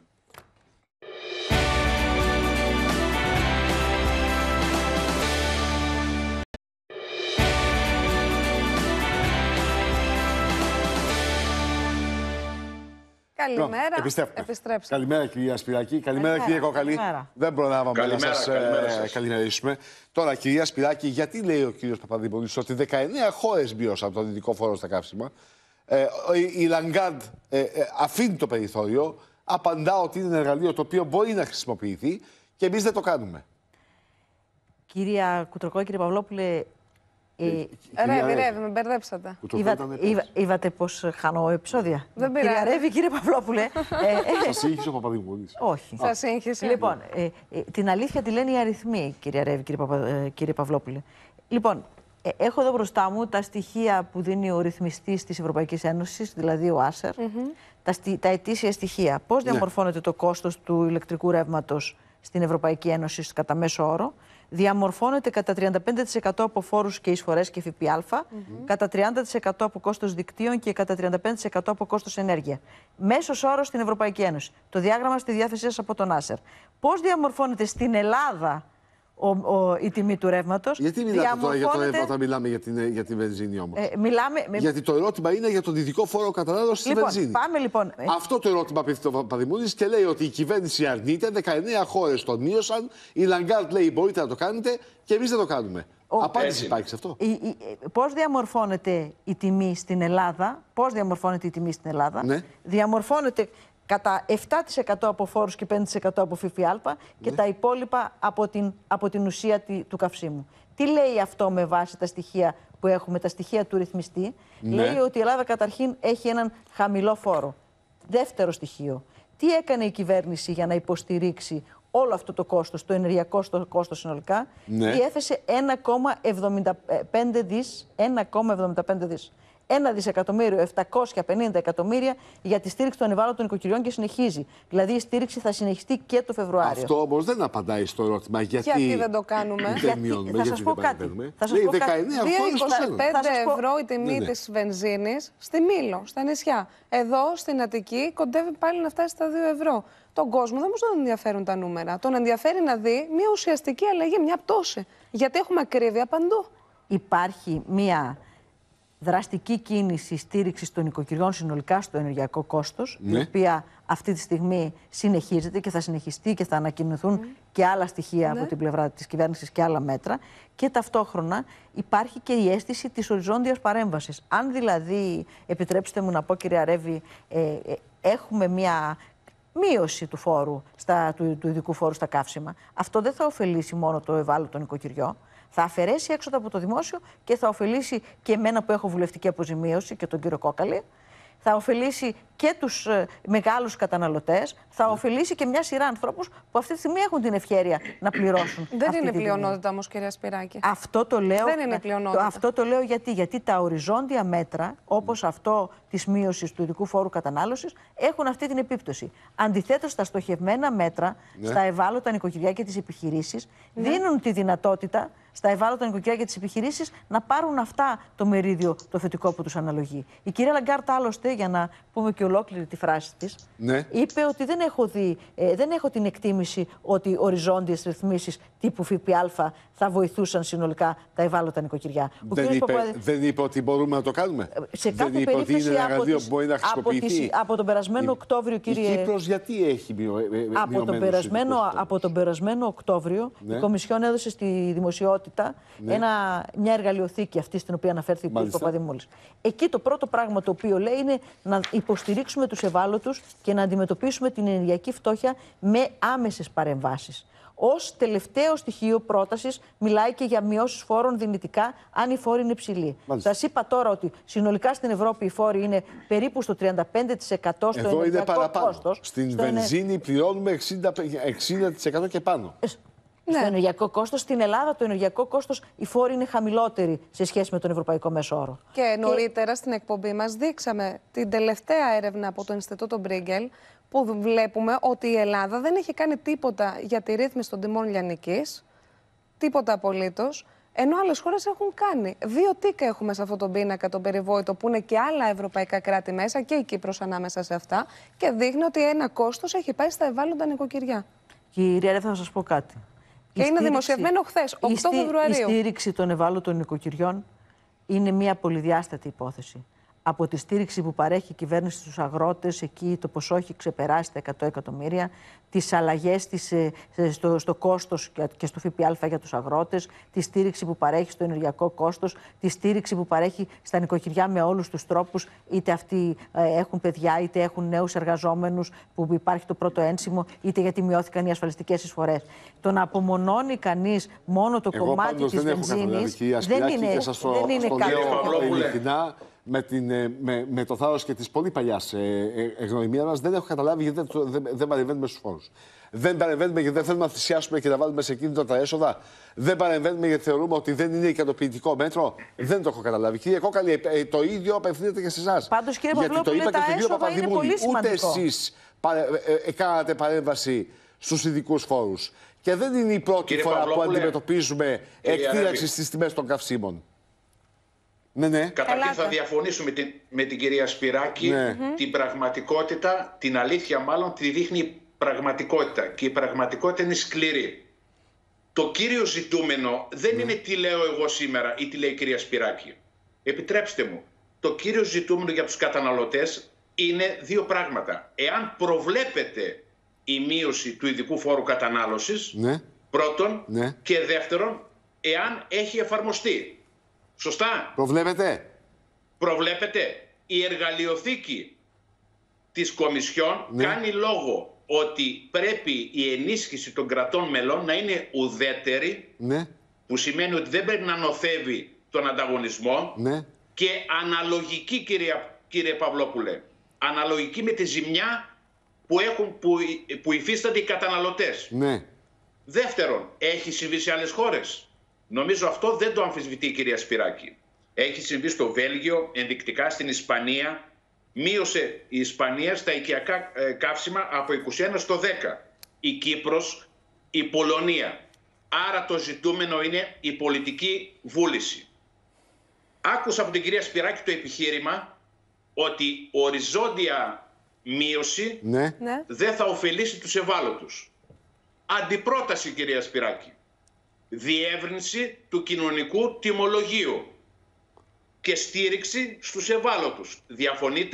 Καλημέρα. Επιστρέψτε. Καλημέρα κυρία Σπυράκη. Καλημέρα κύριε Κόκαλη. Δεν προλάβαμε να σας ε, καλημερίσουμε. Τώρα κυρία Σπυράκη, γιατί λέει ο κύριος Παπαδημούλης ότι δεκαεννέα χώρες μείωσαν από το δυτικό φόρο στα καύσιμα. Ε, η Λαγκάρντ ε, ε, αφήνει το περιθώριο, απαντά ότι είναι ένα εργαλείο το οποίο μπορεί να χρησιμοποιηθεί και εμείς δεν το κάνουμε. Κυρία Κουτροκό, κύριε Παυλόπουλε, Ε, ρεύει, ρεύει, με μπερδέψατε. Είδατε πώς χάνω επεισόδια. Δεν πειράζει. Κυρία Ρεύη, κύριε Παυλόπουλε. Σας σύγχυσε ο Παπαδημούλης. Όχι. Σας σύγχυσε. Λοιπόν, ε, ε, την αλήθεια τη λένε οι αριθμοί, κυρία Ρεύη, κύριε, Παπα, ε, κύριε Παυλόπουλε. Λοιπόν, ε, έχω εδώ μπροστά μου τα στοιχεία που δίνει ο ρυθμιστής της Ευρωπαϊκής Ένωσης, δηλαδή ο Άσερ, mm-hmm. τα, τα ετήσια στοιχεία. Πώς ναι. διαμορφώνεται το κόστος του ηλεκτρικού ρεύματος στην Ευρωπαϊκή Ένωση κατά μέσο όρο. Διαμορφώνεται κατά τριάντα πέντε τοις εκατό από φόρους και εισφορές και ΦΠΑ, mm-hmm. κατά τριάντα τοις εκατό από κόστος δικτύων και κατά τριάντα πέντε τοις εκατό από κόστος ενέργεια. Μέσος όρος στην Ευρωπαϊκή Ένωση. Το διάγραμμα στη διάθεσή σας από τον Άσερ. Πώς διαμορφώνεται στην Ελλάδα ο, ο, η τιμή του ρεύματος? Γιατί μιλάτε διαμορφώνεται... τώρα για το ρεύμα όταν μιλάμε για την, για την βενζίνη όμως? Ε, μιλάμε... Γιατί το ερώτημα είναι για τον δυτικό φόρο κατανάλωσης λοιπόν, στη βενζίνη. Πάμε λοιπόν. Αυτό το ερώτημα απευθύνεται ο Παπαδημούλης και λέει ότι η κυβέρνηση αρνείται, δεκαεννέα χώρες τον μείωσαν, η Λαγκάρντ λέει μπορείτε να το κάνετε και εμείς δεν το κάνουμε. Ο... Απάντηση υπάρχει σε αυτό. Η, η, πώς διαμορφώνεται η τιμή στην Ελλάδα, πώς διαμορφώνεται η τιμή στην Ελλάδα, ναι. διαμορφώνεται κατά επτά τοις εκατό από φόρους και πέντε τοις εκατό από ΦΠΑ και ναι. τα υπόλοιπα από την, από την ουσία του καυσίμου. Τι λέει αυτό με βάση τα στοιχεία που έχουμε, τα στοιχεία του ρυθμιστή? Ναι. Λέει ότι η Ελλάδα καταρχήν έχει έναν χαμηλό φόρο. Δεύτερο στοιχείο. Τι έκανε η κυβέρνηση για να υποστηρίξει όλο αυτό το κόστος, το ενεργειακό κόστος συνολικά? Ναι. Διέθεσε ένα κόμμα εβδομήντα πέντε δις. ένα δισεκατομμύριο επτακόσια πενήντα εκατομμύρια για τη στήριξη των ευάλωτων οικοκυριών και συνεχίζει. Δηλαδή η στήριξη θα συνεχιστεί και το Φεβρουάριο. Αυτό όμως δεν απαντάει στο ερώτημα γιατί, γιατί δεν το κάνουμε. Δεν μειώνουμε, θα σας πω κάτι. Θα σας πω κάτι. δύο είκοσι πέντε ευρώ η τιμή ναι, ναι. της βενζίνης στη Μήλο, στα νησιά. Εδώ στην Αττική κοντεύει πάλι να φτάσει στα δύο ευρώ. Τον κόσμο δεν μπορεί να τον ενδιαφέρουν τα νούμερα. Τον ενδιαφέρει να δει μια ουσιαστική αλλαγή, μια πτώση. Γιατί έχουμε ακρίβεια παντού. Υπάρχει μια δραστική κίνηση στήριξη των οικοκυριών συνολικά στο ενεργειακό κόστος, ναι. η οποία αυτή τη στιγμή συνεχίζεται και θα συνεχιστεί και θα ανακοινωθούν mm. και άλλα στοιχεία ναι. από την πλευρά της κυβέρνησης και άλλα μέτρα. Και ταυτόχρονα υπάρχει και η αίσθηση της οριζόντιας παρέμβασης. Αν δηλαδή, επιτρέψτε μου να πω, κυρία Ρεύη, ε, ε, έχουμε μια μείωση του φόρου, στα, του, του ειδικού φόρου στα καύσιμα, αυτό δεν θα ωφελήσει μόνο το ευάλωτο νοικοκυριό. Θα αφαιρέσει έξοδα από το δημόσιο και θα ωφελήσει και εμένα που έχω βουλευτική αποζημίωση και τον κύριο Κόκαλη. θα ωφελήσει και τους ε, μεγάλους καταναλωτές, θα ωφελήσει και μια σειρά ανθρώπους που αυτή τη στιγμή έχουν την ευχέρεια να πληρώσουν. Δεν αυτή είναι τη πλειονότητα όμως, κυρία Σπυράκη. Αυτό το λέω, Δεν είναι πλειονότητα. Το, αυτό το λέω γιατί, γιατί τα οριζόντια μέτρα, όπως αυτό της μείωσης του ειδικού φόρου κατανάλωσης, έχουν αυτή την επίπτωση. Αντιθέτως, τα στοχευμένα μέτρα ναι. στα ευάλωτα νοικοκυριά και τις επιχειρήσεις ναι. δίνουν τη δυνατότητα στα ευάλωτα νοικοκυριά και τις επιχειρήσεις να πάρουν αυτά το μερίδιο το θετικό που τους αναλογεί. Η κυρία Λαγκάρτ, άλλωστε, για να πούμε και ολόκληρη τη φράση της, ναι. είπε ότι δεν έχω, δει, ε, δεν έχω την εκτίμηση ότι οριζόντιες ρυθμίσεις τύπου ΦΠΑ θα βοηθούσαν συνολικά τα ευάλωτα νοικοκυριά. Δεν είπε, Παπαδη... δεν είπε ότι μπορούμε να το κάνουμε. Σε δεν κάθε είπε ότι είναι ένα εργαλείο που μπορεί να χρησιμοποιηθεί. Από, τις, από τον περασμένο η, Οκτώβριο, κύριε. Η Κύπρος γιατί έχει μειωμένους από τον περασμένο, από τον περασμένο Οκτώβριο, ναι. η Κομισιόν έδωσε στη δημοσιότητα ναι. ένα, μια εργαλειοθήκη αυτή στην οποία αναφέρθηκε ο κ. Παπαδημούλης. Εκεί το πρώτο πράγμα το οποίο λέει είναι να υποστηρίξουμε τους ευάλωτους και να αντιμετωπίσουμε την ενεργειακή φτώχεια με άμεσες παρεμβάσεις. Ως τελευταίο στοιχείο πρότασης μιλάει και για μειώσεις φόρων δυνητικά, αν οι φόροι είναι υψηλοί. Σας είπα τώρα ότι συνολικά στην Ευρώπη οι φόροι είναι περίπου στο τριάντα πέντε τοις εκατό στο Εδώ ενεργειακό είναι παραπάνω. κόστος. Στην στο βενζίνη είναι... πληρώνουμε εξήντα τοις εκατό και πάνω. Ναι. Στο ενεργειακό κόστος, στην Ελλάδα το ενεργειακό κόστος, οι φόροι είναι χαμηλότεροι σε σχέση με τον ευρωπαϊκό μέσο όρο. Και νωρίτερα και... στην εκπομπή μας δείξαμε την τελευταία έρευνα από το Ινστιτούτο Μπρίγκελ, που βλέπουμε ότι η Ελλάδα δεν έχει κάνει τίποτα για τη ρύθμιση των τιμών λιανικής, τίποτα απολύτως, ενώ άλλες χώρες έχουν κάνει. Δύο τίκα έχουμε σε αυτό τον πίνακα, τον περιβόητο, που είναι και άλλα ευρωπαϊκά κράτη μέσα και η Κύπρος ανάμεσα σε αυτά, και δείχνει ότι ένα κόστος έχει πάει στα ευάλωτα νοικοκυριά. Κυρία Ρέ, θα σας πω κάτι. Και η είναι στήριξη, δημοσιευμένο χθες, οκτώ Φεβρουαρίου. Η στήριξη των ευάλωτων νοικοκυριών είναι μια πολυδιάστατη υπόθεση. Από τη στήριξη που παρέχει η κυβέρνηση στους αγρότες, εκεί το ποσό έχει ξεπεράσει τα εκατό εκατομμύρια, τις αλλαγές της, στο, στο κόστος και στο ΦΠΑ για τους αγρότες, τη στήριξη που παρέχει στο ενεργειακό κόστος, τη στήριξη που παρέχει στα νοικοκυριά με όλους τους τρόπους, είτε αυτοί ε, έχουν παιδιά, είτε έχουν νέους εργαζόμενους που υπάρχει το πρώτο ένσημο, είτε γιατί μειώθηκαν οι ασφαλιστικές εισφορές. Το να απομονώνει κανείς μόνο το Εγώ κομμάτι της βενζίνης δεν είναι, δεν είναι κάτι. Με, την, με, με το θάρρος και της πολύ παλιάς ε, ε, γνωριμίας μας δεν έχω καταλάβει γιατί δεν, δεν, δεν παρεμβαίνουμε στους φόρους. Δεν παρεμβαίνουμε γιατί δεν θέλουμε να θυσιάσουμε και να βάλουμε σε κίνδυνο τα έσοδα. Δεν παρεμβαίνουμε γιατί θεωρούμε ότι δεν είναι ικανοποιητικό μέτρο. Δεν το έχω καταλάβει. Κύριε Κόκαλη, ε, το ίδιο απευθύνεται και σε εσάς. Πάντως, κύριε Παυλόπουλε, τα έσοδα είναι πολύ σημαντικό. Ούτε εσείς παρε, ε, ε, κάνατε παρέμβαση στους ειδικούς φόρους. Και δεν είναι η πρώτη κύριε φορά Παυλόπουλε, που αντιμετωπίζουμε εκτείναξη στις τιμές των καυσίμων. Ναι, ναι. Καταρχήν Ελάτε. θα διαφωνήσω με την, με την κυρία Σπυράκη. Ναι. Την πραγματικότητα, την αλήθεια μάλλον, τη δείχνει η πραγματικότητα. Και η πραγματικότητα είναι σκληρή. Το κύριο ζητούμενο δεν ναι. είναι τι λέω εγώ σήμερα ή τι λέει η κυρία Σπυράκη. Επιτρέψτε μου. Το κύριο ζητούμενο για τους καταναλωτές είναι δύο πράγματα. Εάν προβλέπεται η μείωση του ειδικού φόρου κατανάλωσης, ναι. πρώτον, ναι. και δεύτερον, εάν έχει εφαρμοστεί. Σωστά. Προβλέπετε. Προβλέπετε. Η εργαλειοθήκη της Κομισιόν ναι. κάνει λόγο ότι πρέπει η ενίσχυση των κρατών μελών να είναι ουδέτερη, ναι. που σημαίνει ότι δεν πρέπει να νοθεύει τον ανταγωνισμό ναι. και αναλογική, κύριε, κύριε Παυλόπουλε, αναλογική με τη ζημιά που, έχουν, που, που υφίστανται οι καταναλωτές. Ναι. Δεύτερον, έχει συμβεί σε άλλες χώρες. Νομίζω αυτό δεν το αμφισβητεί η κυρία Σπυράκη. Έχει συμβεί στο Βέλγιο, ενδεικτικά στην Ισπανία. Μείωσε η Ισπανία στα οικιακά ε, καύσιμα από είκοσι ένα στο δέκα. Η Κύπρος, η Πολωνία. Άρα το ζητούμενο είναι η πολιτική βούληση. Άκουσα από την κυρία Σπυράκη το επιχείρημα ότι οριζόντια μείωση ναι. δεν θα ωφελήσει τους ευάλωτους. Αντιπρόταση, κυρία Σπυράκη. Διεύρυνση του κοινωνικού τιμολογίου και στήριξη στους ευάλωτους. Διαφωνείτε?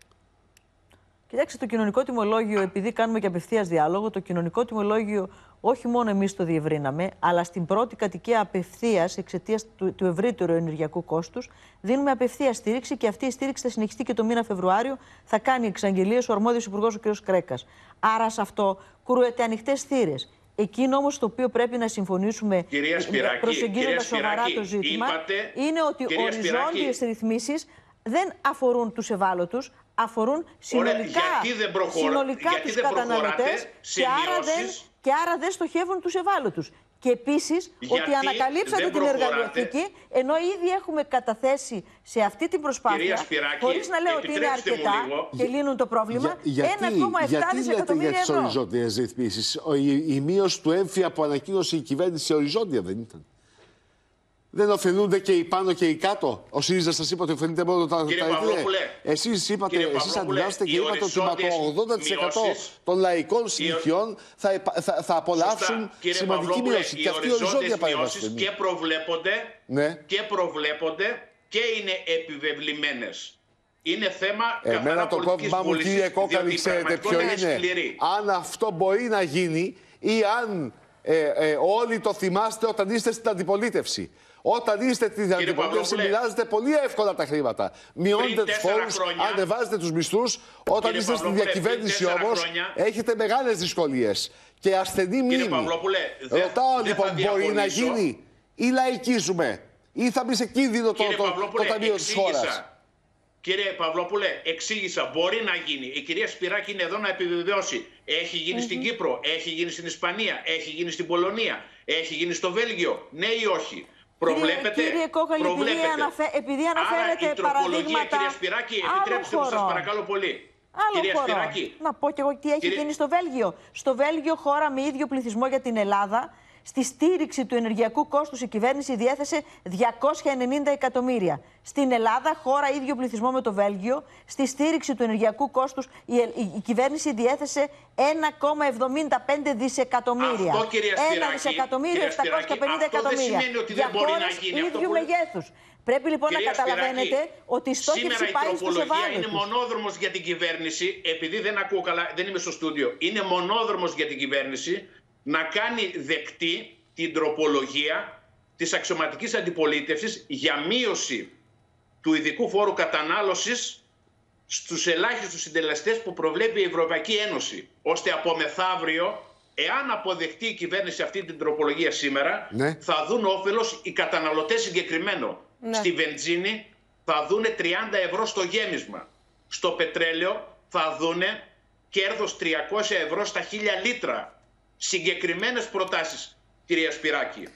Κοιτάξτε, το κοινωνικό τιμολόγιο, επειδή κάνουμε και απευθείας διάλογο, το κοινωνικό τιμολόγιο όχι μόνο εμείς το διευρύναμε, αλλά στην πρώτη κατοικία απευθείας, εξαιτίας του, του ευρύτερου ενεργειακού κόστους, δίνουμε απευθείας στήριξη και αυτή η στήριξη θα συνεχιστεί και το μήνα Φεβρουάριο. Θα κάνει εξαγγελίες ο αρμόδιος υπουργός, ο κ. Κρέκας. Άρα σε αυτό κρούεται ανοιχτές θύρες. Εκείνο όμως το οποίο πρέπει να συμφωνήσουμε, προσεγγίζοντας σοβαρά το ζήτημα, είπατε, είναι ότι οριζόντιες ρυθμίσεις δεν αφορούν τους ευάλωτους, αφορούν συνολικά, συνολικά τους καταναλωτές και άρα, δεν, και άρα δεν στοχεύουν τους ευάλωτους. Και επίσης ότι ανακαλύψατε την εργαλειοθήκη, ενώ ήδη έχουμε καταθέσει σε αυτή την προσπάθεια, χωρίς να λέω ότι είναι αρκετά και λύνουν το πρόβλημα, ένα κόμμα επτά δισεκατομμύρια ευρώ. Γιατί λέτε για τις οριζόντιες ρυθμίσεις? Η, η μείωση του έμφυα που ανακοίνωσε η κυβέρνηση οριζόντια δεν ήταν? Δεν ωφελούνται και οι πάνω και οι κάτω? Ο ΣΥΡΙΖΑ σας είπε ότι ωφελείται μόνο τα αριθμία. Εσείς είπατε, εσείς αντιδράσετε και είπατε ότι με το ογδόντα τοις εκατό των λαϊκών συνοικιών θα, θα, θα απολαύσουν Σωστά, σημαντική μείωση. Οι και αυτή η οριζόντια παρέμβαση. Και προβλέπονται, ναι. και προβλέπονται και είναι επιβεβλημένες. Είναι θέμα Εμένα το πρόβλημά μου, κύριε Κόκαλη, ξέρετε ποιο είναι? Σκληρή. Αν αυτό μπορεί να γίνει ή αν ε, ε, όλοι το θυμάστε όταν είστε στην αντιπολίτευση. Όταν είστε στην αντιπολίτευση, μοιράζετε πολύ εύκολα τα χρήματα. Μειώνετε τους φόρους, ανεβάζετε τους μισθούς. Όταν είστε στην διακυβέρνηση όμως, έχετε μεγάλες δυσκολίες. Και ασθενή μνήμη. Ρωτάω λοιπόν, μπορεί να γίνει ή λαϊκίζουμε, ή θα μπει σε κίνδυνο το, το, το ταμείο της χώρας? Κύριε Παυλόπουλε, εξήγησα, μπορεί να γίνει. Η κυρία Σπυράκη είναι εδώ να επιβεβαιώσει. Έχει γίνει mm-hmm. στην Κύπρο, έχει γίνει στην Ισπανία, έχει γίνει στην Πολωνία, έχει γίνει στο Βέλγιο. Ναι ή όχι? Προβλέπετε. Κύριε Κόκαλη, επειδή, αναφε... επειδή αναφέρετε Άρα, η παραδείγματα. Κυρία Σπυράκη, επιτρέψτε μου, σας παρακαλώ πολύ. Άλλο κυρία χώρο. Σπυράκη. Να πω και εγώ τι έχει Κύριε... γίνει στο Βέλγιο. Στο Βέλγιο, χώρα με ίδιο πληθυσμό για την Ελλάδα, στη στήριξη του ενεργειακού κόστους η κυβέρνηση διέθεσε διακόσια ενενήντα εκατομμύρια. Στην Ελλάδα, χώρα ίδιο πληθυσμό με το Βέλγιο, στη στήριξη του ενεργειακού κόστους η, η, η κυβέρνηση διέθεσε ένα κόμμα εβδομήντα πέντε δισεκατομμύρια. Αυτό, κυρία Σπυράκη, ένα δισεκατομμύριο επτακόσια πενήντα εκατομμύρια. Δεν σημαίνει ότι δεν μπορεί να γίνει ίδιου αυτό που... μεγέθους. Πρέπει λοιπόν κυρία να καταλαβαίνετε Σπυράκη, ότι η στόχευση πάει στους ευάλωτους. Σήμερα η τροπολογία είναι μονόδρομος για την κυβέρνηση, επειδή δεν ακούω καλά, δεν είμαι στο στούντιο, είναι μονόδρομος για την κυβέρνηση να κάνει δεκτή την τροπολογία της αξιωματικής αντιπολίτευσης για μείωση του ειδικού φόρου κατανάλωσης στους ελάχιστους συντελεστές που προβλέπει η Ευρωπαϊκή Ένωση, ώστε από μεθαύριο, εάν αποδεχτεί η κυβέρνηση αυτή την τροπολογία σήμερα, ναι. θα δουν όφελος οι καταναλωτές συγκεκριμένο. Ναι. Στη βενζίνη θα δούνε τριάντα ευρώ στο γέμισμα. Στο πετρέλαιο θα δούνε κέρδος τριακόσια ευρώ στα χίλια λίτρα. Συγκεκριμένες προτάσεις, κυρία Σπυράκη.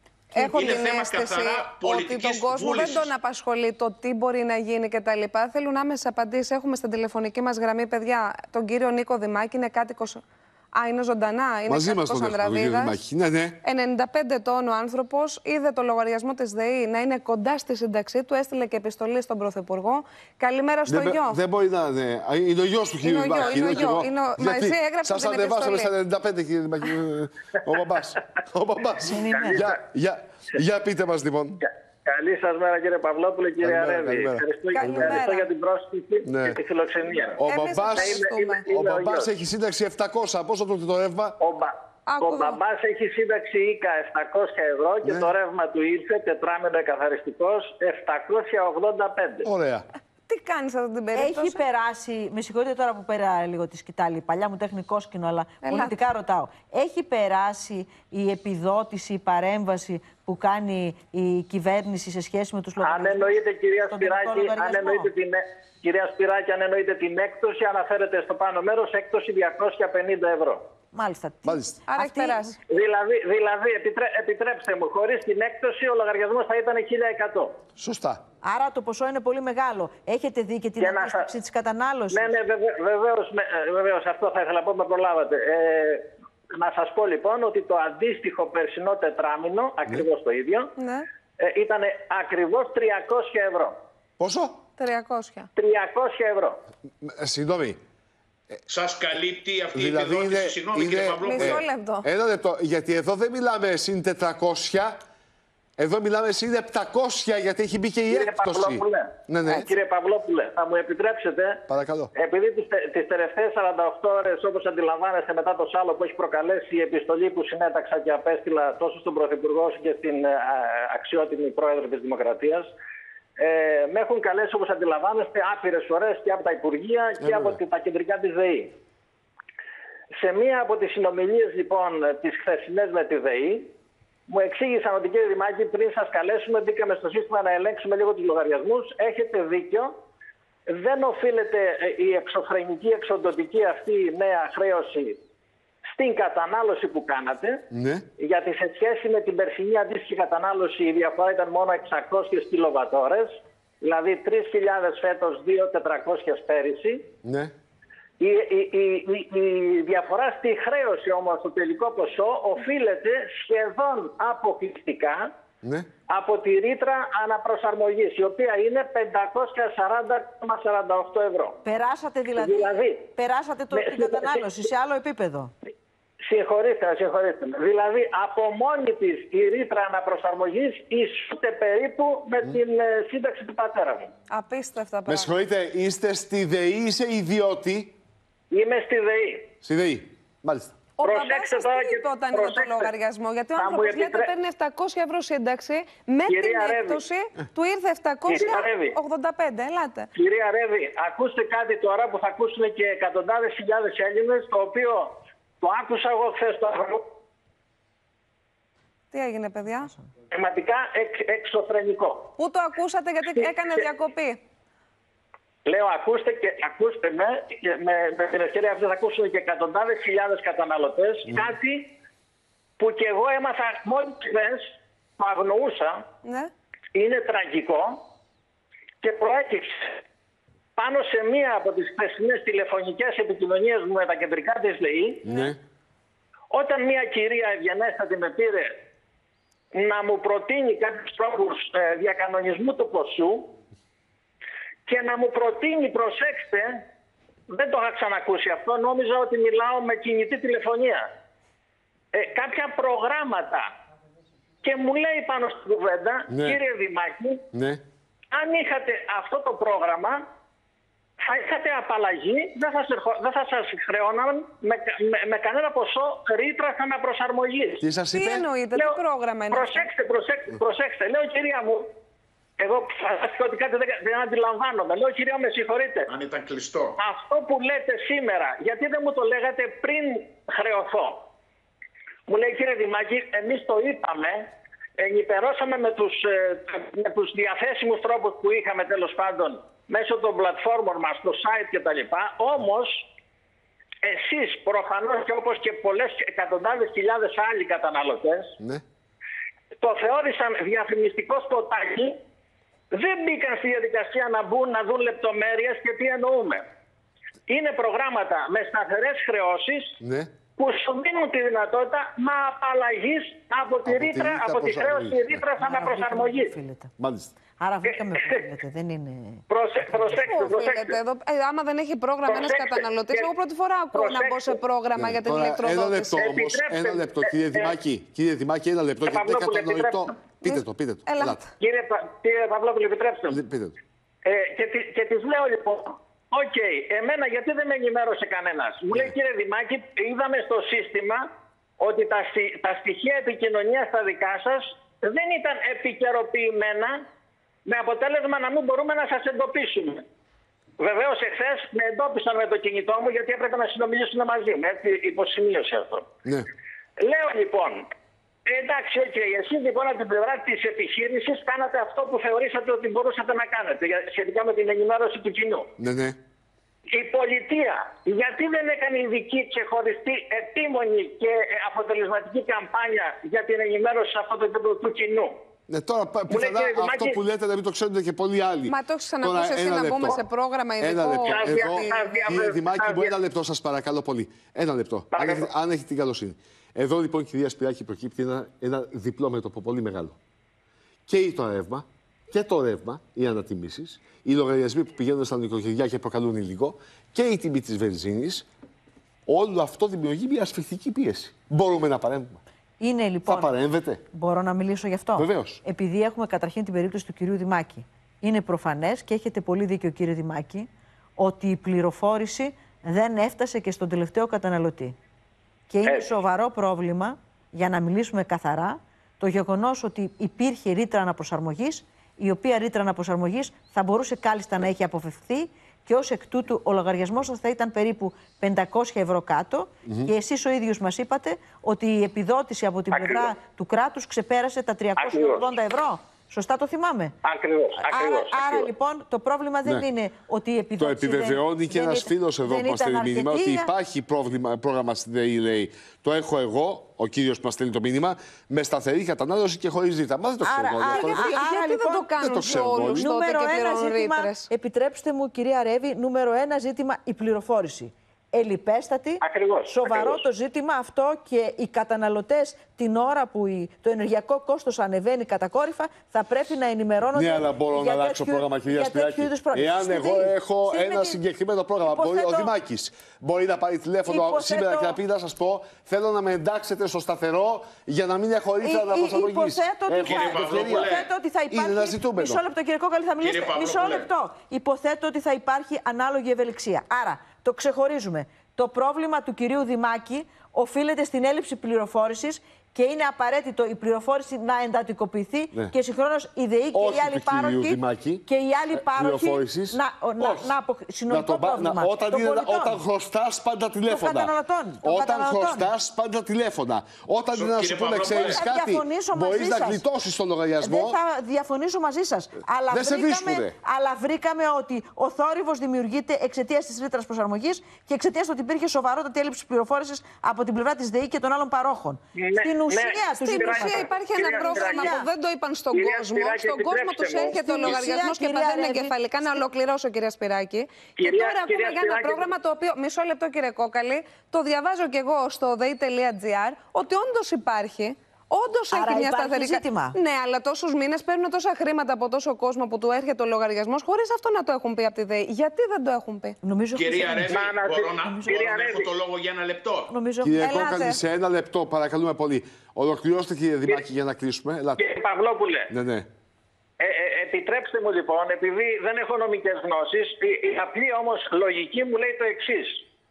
Έχω είναι την θέμα αίσθηση καθαρά πολιτικής ότι τον κόσμο βούλησης. δεν τον απασχολεί το τι μπορεί να γίνει κτλ. Θέλουν άμεσες απαντήσεις. Έχουμε στην τηλεφωνική μας γραμμή, παιδιά, τον κύριο Νίκο Δημάκη, είναι κάτοικος. Α, είναι ζωντανά, είναι μαζί κάτοικος Ανδραβίδας. Ναι, ναι. ενενήντα πέντε ετών ο άνθρωπος, είδε το λογαριασμό της ΔΕΗ να είναι κοντά στη σύνταξή του, έστειλε και επιστολή στον Πρωθυπουργό. Καλημέρα στο δεν, γιο. Δεν μπορεί να είναι. Είναι ο γιος του κύριου Δημάκη. Είναι ο γιο. Είναι ο... Γιατί Μαζί έγραψε σας ανεβάσαμε στα ενενήντα πέντε, κύριε Δημάκη. Ο μπαμπάς. Ο μπαμπάς. για, για, για πείτε μας λοιπόν. Καλή σας μέρα, κύριε Παυλόπουλε, κύριε Αρέβη. Ευχαριστώ, ευχαριστώ για την πρόσκληση ναι. και τη φιλοξενία. Ο μπαμπάς, ο μπαμπάς έχει σύνταξη επτακόσια. Πόσο το το ρεύμα? Ο, μπα, ο μπαμπάς έχει σύνταξη ΙΚΑ επτακόσια ευρώ και ναι. το ρεύμα του ήρθε τετράμινο εκαθαριστικός επτακόσια ογδόντα πέντε. Ωραία. Τι κάνεις αυτή την περίπτωση? Έχει περάσει, με συγχωρείτε τώρα που πέρα λίγο τη σκητάλη, παλιά μου τεχνικό σκηνό, αλλά Ελά. πολιτικά ρωτάω. Έχει περάσει η επιδότηση, η παρέμβαση που κάνει η κυβέρνηση σε σχέση με τους λογαριασμούς? Αν εννοείται, κυρία Σπυράκη, αν εννοείται την, κυρία Σπυράκη, αν εννοείται την έκπτωση, αναφέρεται στο πάνω μέρος έκπτωση διακόσια πενήντα ευρώ. Μάλιστα. Μάλιστα. Άρα έχει περάσει. Δηλαδή, δηλαδή επιτρέ, επιτρέψτε μου, χωρίς την έκπτωση ο λογαριασμός θα ήταν χίλια εκατό. Σωστά. Άρα το ποσό είναι πολύ μεγάλο. Έχετε δει και την αντίσταση σα... της κατανάλωσης? Ναι, ναι, βεβαίως, βεβαίως, αυτό θα ήθελα να πω, με προλάβατε. Ε, να σας πω λοιπόν ότι το αντίστοιχο περσινό τετράμινο, ακριβώς ναι. το ίδιο, ναι. ε, ήταν ακριβώς τριακόσια ευρώ. Πόσο? τριακόσια. τριακόσια ευρώ. Ε, συγγνώμη. Σας καλύπτει αυτή δηλαδή η επιδότηση? Συγγνώμη, κύριε Παυλόπουλε. Μισό λεπτό. Ένα λεπτό. Γιατί εδώ δεν μιλάμε συν τετρακόσια. Εδώ μιλάμε συν επτακόσια, γιατί έχει μπει και η έκπτωση. Ναι, ναι. Κύριε Παυλόπουλε, θα μου επιτρέψετε. Παρακαλώ. Επειδή τις, τις τελευταίες σαράντα οκτώ ώρες, όπως αντιλαμβάνεστε, μετά το σάλο που έχει προκαλέσει η επιστολή που συνέταξα και απέστειλα τόσο στον Πρωθυπουργό όσο και στην α, αξιότιμη Πρόεδρο της Δημοκρατίας, Ε, με έχουν καλέσει, όπως αντιλαμβάνεστε, άπειρες φορές και από τα Υπουργεία και από τα κεντρικά της ΔΕΗ. Σε μία από τις συνομιλίες λοιπόν τις χθεσινές με τη ΔΕΗ, μου εξήγησαν ότι, κύριε Δημάκη, πριν σας καλέσουμε, μπήκαμε στο σύστημα να ελέγξουμε λίγο τους λογαριασμούς. Έχετε δίκιο. δεν οφείλεται η εξωφρενική, εξοντοτική αυτή η νέα χρέωση στην κατανάλωση που κάνατε, ναι. γιατί σε σχέση με την περσινή αντίστοιχη κατανάλωση η διαφορά ήταν μόνο εξακόσιες κιλοβατόρες, δηλαδή τρεις χιλιάδες φέτος, δύο χιλιάδες τετρακόσιες πέρυσι. Ναι. Η, η, η, η, η διαφορά στη χρέωση όμως, το τελικό ποσό, οφείλεται σχεδόν αποκλειστικά ναι. από τη ρήτρα αναπροσαρμογής, η οποία είναι πεντακόσια σαράντα κόμμα σαράντα οκτώ ευρώ. Περάσατε δηλαδή, δηλαδή περάσατε το, με, την κατανάλωση σε άλλο επίπεδο. Συγχωρήστε, συγχωρήστε. Δηλαδή, από μόνη της η ρήτρα αναπροσαρμογής ισούται περίπου με mm. την ε, σύνταξη του πατέρα μου. Απίστευτα πράγματα. Με συγχωρείτε, είστε στη ΔΕΗ ή σε ιδιώτη? Είμαι στη ΔΕΗ. Στη ΔΕΗ, μάλιστα. Ο μπαμπάς σας τι είπε όταν είδε το λογαριασμό? Γιατί ο άνθρωπος επιτρέ... λέτε παίρνει επτακόσια ευρώ σύνταξη, με Κυρία την έκπτωση του ήρθε επτακόσια ογδόντα πέντε. Ελάτε. Κυρία Ρέβη, ακούστε κάτι τώρα που θα ακούσουν και εκατοντάδες χιλιάδες Έλληνες, το οποίο το άκουσα εγώ χθες το αγρό. Τι έγινε, παιδιά? Πραγματικά εξ, εξωφρενικό. Πού το ακούσατε, γιατί έκανε διακοπή? Λέω, ακούστε, και, ακούστε με, και με, με την ευκαιρία αυτή θα ακούσουν και εκατοντάδες χιλιάδες καταναλωτές, mm. κάτι που και εγώ έμαθα μόλις χθες, το αγνοούσα, ναι. είναι τραγικό και προέκυψε πάνω σε μία από τις χθεσινές τηλεφωνικές επικοινωνίες μου με τα κεντρικά της ΔΕΗ, ναι. όταν μία κυρία ευγενέστατη με πήρε να μου προτείνει κάποιους τρόπους ε, διακανονισμού του ποσού, και να μου προτείνει, προσέξτε, δεν το είχα ξανακούσει αυτό, νόμιζα ότι μιλάω με κινητή τηλεφωνία, ε, κάποια προγράμματα. Και μου λέει πάνω στην κουβέντα, ναι. κύριε Δημάκη, ναι. αν είχατε αυτό το πρόγραμμα, θα είχατε απαλλαγή, δεν θα, δεν θα σας χρεώναν με, με, με κανένα ποσό ρήτρας αναπροσαρμογής. Τι σας είπε? Τι εννοείτε, λέω, τι πρόγραμμα είναι? Προσέξτε, προσέξτε, προσέξτε, λέω κυρία μου, εγώ φαντάστηκα ότι κάτι δεν, δεν αντιλαμβάνομαι. Λέω, κυρία, με συγχωρείτε. Αν ήταν κλειστό. Αυτό που λέτε σήμερα, γιατί δεν μου το λέγατε πριν χρεωθώ? Μου λέει, κύριε Δημάκη, εμείς το είπαμε, ενυπερώσαμε με τους, με τους διαθέσιμους τρόπους που είχαμε τέλος πάντων μέσω των πλατφόρμων μας, το site κτλ. Όμως, εσείς προφανώς και όπως και πολλές εκατοντάδες χιλιάδες άλλοι καταναλωτές, ναι. το θεώρησαν διαφημιστικό σποτάκι. Δεν μπήκαν στη διαδικασία να μπουν, να δουν λεπτομέρειες και τι εννοούμε. Είναι προγράμματα με σταθερές χρεώσεις, ναι. που σου δίνουν τη δυνατότητα να απαλλαγείς από τη από ρήτρα, τη από τη χρέωση ρήτρας αναπροσαρμογής. Μάλιστα. Άρα βρήκαμε που οφείλεται, δεν είναι... Προσε, προσέξτε, προσέξτε. Εδώ, ε, άμα δεν έχει πρόγραμμα ένας καταναλωτής, εγώ πρώτη φορά ακούω να μπω σε πρόγραμμα ναι, για την ηλεκτροδότηση. Ένα λεπτό όμως, ένα λεπτό, κύριε Δημάκη, κύριε Δημάκη, ένα λεπτό, γιατί δεν κατανοητό. Πείτε το, πείτε το. Ελάτε. Κύριε, κύριε Παυλόπουλο, επιτρέψτε μου. Πείτε το. Ε, και, και της λέω λοιπόν, οκ, okay, εμένα γιατί δεν με ενημέρωσε κανένας? Μου λέει, κύριε Δημάκη, είδαμε στο σύστημα ότι τα, τα στοιχεία επικοινωνίας στα δικά σας δεν ήταν επικαιροποιημένα, με αποτέλεσμα να μην μπορούμε να σας εντοπίσουμε. Βεβαίως εχθές με εντόπισαν με το κινητό μου, γιατί έπρεπε να συνομιλήσουν μαζί μου. Έτσι υποσημείωσε αυτό. Ναι. Λέω λοιπόν, εντάξει, okay, εσείς λοιπόν από την πλευρά της επιχείρησης κάνατε αυτό που θεωρήσατε ότι μπορούσατε να κάνετε σχετικά με την ενημέρωση του κοινού. Ναι, ναι. Η πολιτεία, γιατί δεν έκανε ειδική, ξεχωριστή, επίμονη και αποτελεσματική καμπάνια για την ενημέρωση σε αυτό το επίπεδο του κοινού? Ναι, τώρα πιθανά αυτό που λέτε να μην το ξέρετε και πολλοί άλλοι. Μα το έχεις ξανακούσει εσύ να μπούμε σε πρόγραμμα ειδικό? Ένα λεπτό. Εδώ, κύριε Δημάκη, μου ένα λεπτό, σας παρακαλώ πολύ. Ένα λεπτό, αν έχετε, αν έχετε την καλοσύνη. Εδώ λοιπόν, κυρία Σπυράκη, προκύπτει ένα, ένα διπλό μέτωπο πολύ μεγάλο. Και το ρεύμα, και το ρεύμα, οι ανατιμήσεις, οι λογαριασμοί που πηγαίνουν στα νοικοκυριά και προκαλούν υλικό, και η τιμή της βενζίνης, όλο αυτό δημιουργεί μια ασφυκτική πίεση. Μπορούμε να παρέμβουμε? Είναι λοιπόν. Θα παρέμβετε? Μπορώ να μιλήσω γι' αυτό? Βεβαίως. Επειδή έχουμε καταρχήν την περίπτωση του κυρίου Δημάκη. Είναι προφανές και έχετε πολύ δίκιο, κύριε Δημάκη, ότι η πληροφόρηση δεν έφτασε και στον τελευταίο καταναλωτή. Και είναι Έτσι. σοβαρό πρόβλημα, για να μιλήσουμε καθαρά, το γεγονός ότι υπήρχε ρήτρα αναπροσαρμογής, η οποία ρήτρα αναπροσαρμογής θα μπορούσε κάλλιστα να έχει αποφευχθεί και ως εκ τούτου ο λογαριασμός σας θα ήταν περίπου πεντακόσια ευρώ κάτω. Mm-hmm. Και εσείς ο ίδιος μας είπατε ότι η επιδότηση από την πλευρά του κράτους ξεπέρασε τα τριακόσια ογδόντα ευρώ. Σωστά το θυμάμαι. Ακριβώς. Άρα, άρα λοιπόν το πρόβλημα δεν ναι. είναι ότι η επιδότηση. Το επιβεβαιώνει δεν, και ένα φίλο εδώ που μα στέλνει μήνυμα ότι υπάρχει πρόβλημα, πρόγραμμα στη ΔΕΗ, λέει. Το έχω εγώ, ο κύριο που μα στέλνει το μήνυμα, με σταθερή κατανάλωση και χωρί ζήτα. Μα δεν το ξέρω. Άρα, άρα, γιατί, άρα λοιπόν, δεν το κάνουν σε όλους νούμερο τότε ένα και ζήτημα, επιτρέψτε μου κυρία Ρέβη, νούμερο ένα ζήτημα η πληροφόρηση. Ελλιπέστατη, ακριβώς, σοβαρό ακριβώς. το ζήτημα αυτό και οι καταναλωτές την ώρα που η, το ενεργειακό κόστος ανεβαίνει κατακόρυφα θα πρέπει να ενημερώνονται. Ναι, αλλά μπορώ να αλλάξω τέτοιο, πρόγραμμα, κυρία Σπυράκη. Εάν Στη, εγώ έχω στη, ένα στη, συγκεκριμένο πρόγραμμα, υποθέτω, μπορεί ο Δημάκης μπορεί να πάρει τηλέφωνο υποθέτω, σήμερα και να πει: να σας πω, θέλω να με εντάξετε στο σταθερό για να μην έχω ρήτρα αναπροσαρμογής. Υποθέτω ότι θα υπάρχει. Μισό λεπτό, κύριε Κόκαλη, θα μιλήσετε. Μισό λεπτό. Υποθέτω ότι θα υπάρχει ανάλογη ευελιξία. Άρα, το ξεχωρίζουμε. Το πρόβλημα του κυρίου Δημάκη οφείλεται στην έλλειψη πληροφόρησης και είναι απαραίτητο η πληροφόρηση να εντατικοποιηθεί ναι. και συγχρόνως η ΔΕΗ και οι άλλοι πάροχοι και οι άλλοι πάροχοι να, να, να απο... συνολικό να το, πρόβλημα. Να, όταν, είναι, όταν χρωστάς πάντα τηλέφωνα. Όταν χρωστάς πάντα τηλέφωνα. Όταν είναι να σου πούνε ξέρεις κάτι, μπορείς να γλιτώσεις τον λογαριασμό. Δεν θα διαφωνήσω μαζί σας. Αλλά, βρήκαμε, αλλά βρήκαμε ότι ο θόρυβος δημιουργείται εξαιτίας της ρήτρας προσαρμογής και εξαιτίας του ότι υπήρχε σοβαρότατη έλλειψη πληροφόρησης από την πλευρά της ΔΕΗ και των άλλων παρόχων. Στην ουσία, ναι, στην ουσία υπάρχει ένα πρόγραμμα που δεν το είπαν στον κυρία κόσμο. Σπυράκη, στον κόσμο του έρχεται ο λογαριασμό και παθαίνουν εγκεφαλικά. Να ολοκληρώσω, κυρία Σπυράκη. Κυρία, και τώρα ακούμε για ένα πρόγραμμα το οποίο. Μισό λεπτό, κύριε Κόκαλη. Το διαβάζω κι εγώ στο δέη τελεία τζι άρ ότι όντως υπάρχει. Όντως έχει μια σταθερή ζήτημα. Ναι, αλλά τόσους μήνες παίρνουν τόσα χρήματα από τόσο κόσμο που του έρχεται ο λογαριασμός χωρίς αυτό να το έχουν πει από τη ΔΕΗ. Γιατί δεν το έχουν πει. Νομίζω κυρία Ρέβη, μπορώ να, μπορώ να έχω το λόγο για ένα λεπτό. Νομίζω... Κύριε Κόκαλη, σε ένα λεπτό, παρακαλούμε πολύ. Ολοκληρώστε, κύριε Δημάκη, για να κλείσουμε. Ελάτε. Κύριε Παυλόπουλε, ναι, ναι. Ε, ε, επιτρέψτε μου λοιπόν, επειδή δεν έχω νομικές γνώσεις, η, η απλή όμως λογική μου λέει το εξής.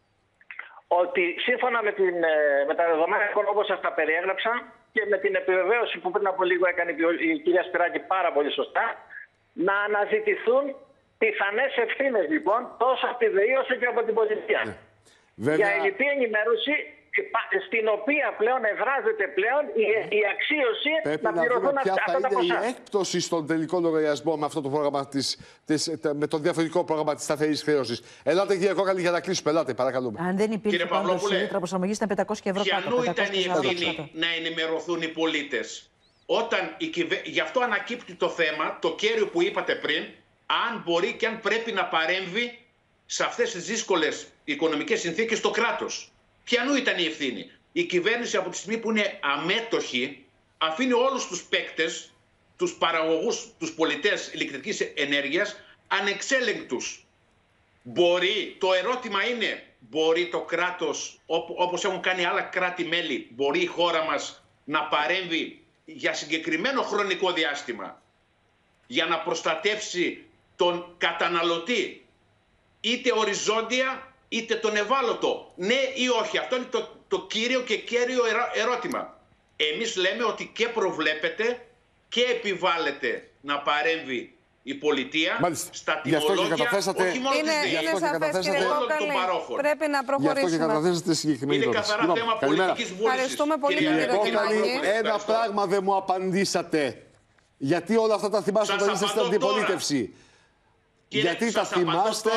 Ότι σύμφωνα με, την, με τα δεδομένα όπως σας τα περιέγραψα, και με την επιβεβαίωση που πριν από λίγο έκανε η κυρία Σπυράκη πάρα πολύ σωστά, να αναζητηθούν πιθανές ευθύνες λοιπόν τόσο από τη ΔΕΗ όσο και από την πολιτεία. Ναι. Βέβαια... Για ελλειπή ενημέρωση, στην οποία πλέον εδράζεται πλέον η, η αξίωση πρέπει να πληρωθούν αυτά τα ποσά. Ποια θα είναι η έκπτωση στον τελικό λογαριασμό με αυτό το πρόγραμμα της, της, με το διαφορετικό πρόγραμμα της σταθερής χρέωσης. Ελάτε, κύριε Κόκαλη, για να κλείσουμε. Ελάτε, παρακαλούμε. Αν δεν υπήρχε πάντως η ρήτρα προσαρμογής, ήταν πεντακόσια ευρώ κάτω. Ποιανού ήταν η ευθύνη να ενημερωθούν οι πολίτες. Όταν η κυβε... Γι' αυτό ανακύπτει το θέμα, το κέριο που είπατε πριν, αν μπορεί και αν πρέπει να παρέμβει σε αυτές τις δύσκολες οικονομικές συνθήκες το κράτος. Ποιανού ήταν η ευθύνη. Η κυβέρνηση από τη στιγμή που είναι αμέτωχη αφήνει όλους τους παίκτες, τους παραγωγούς, τους πολιτές ηλεκτρικής ενέργειας ανεξέλεγκτους. Μπορεί, το ερώτημα είναι, μπορεί το κράτος, όπως έχουν κάνει άλλα κράτη-μέλη, μπορεί η χώρα μας να παρέμβει για συγκεκριμένο χρονικό διάστημα για να προστατεύσει τον καταναλωτή είτε οριζόντια είτε τον ευάλωτο. Ναι ή όχι. Αυτό είναι το, το κύριο και κέριο ερώτημα. Εμείς λέμε ότι και προβλέπεται και επιβάλλεται να παρέμβει η πολιτεία. Μάλιστα. Στα τιμολόγια, καταθέσατε... όχι μόνο είναι, της είναι σαφές, κύριε Κόκαλη. Πρέπει να προχωρήσουμε. Γι' αυτό και καταθέσατε συγκεκριμένη είναι καθαρά λοιπόν, θέμα πολιτικής βούλησης. Ευχαριστούμε πολύ, κύριε Κόκαλη. Ένα πράγμα δεν μου απαντήσατε. Γιατί όλα αυτά τα θυμάστε όταν είστε στην αντιπολίτευση. Γιατί τα θυμάστε...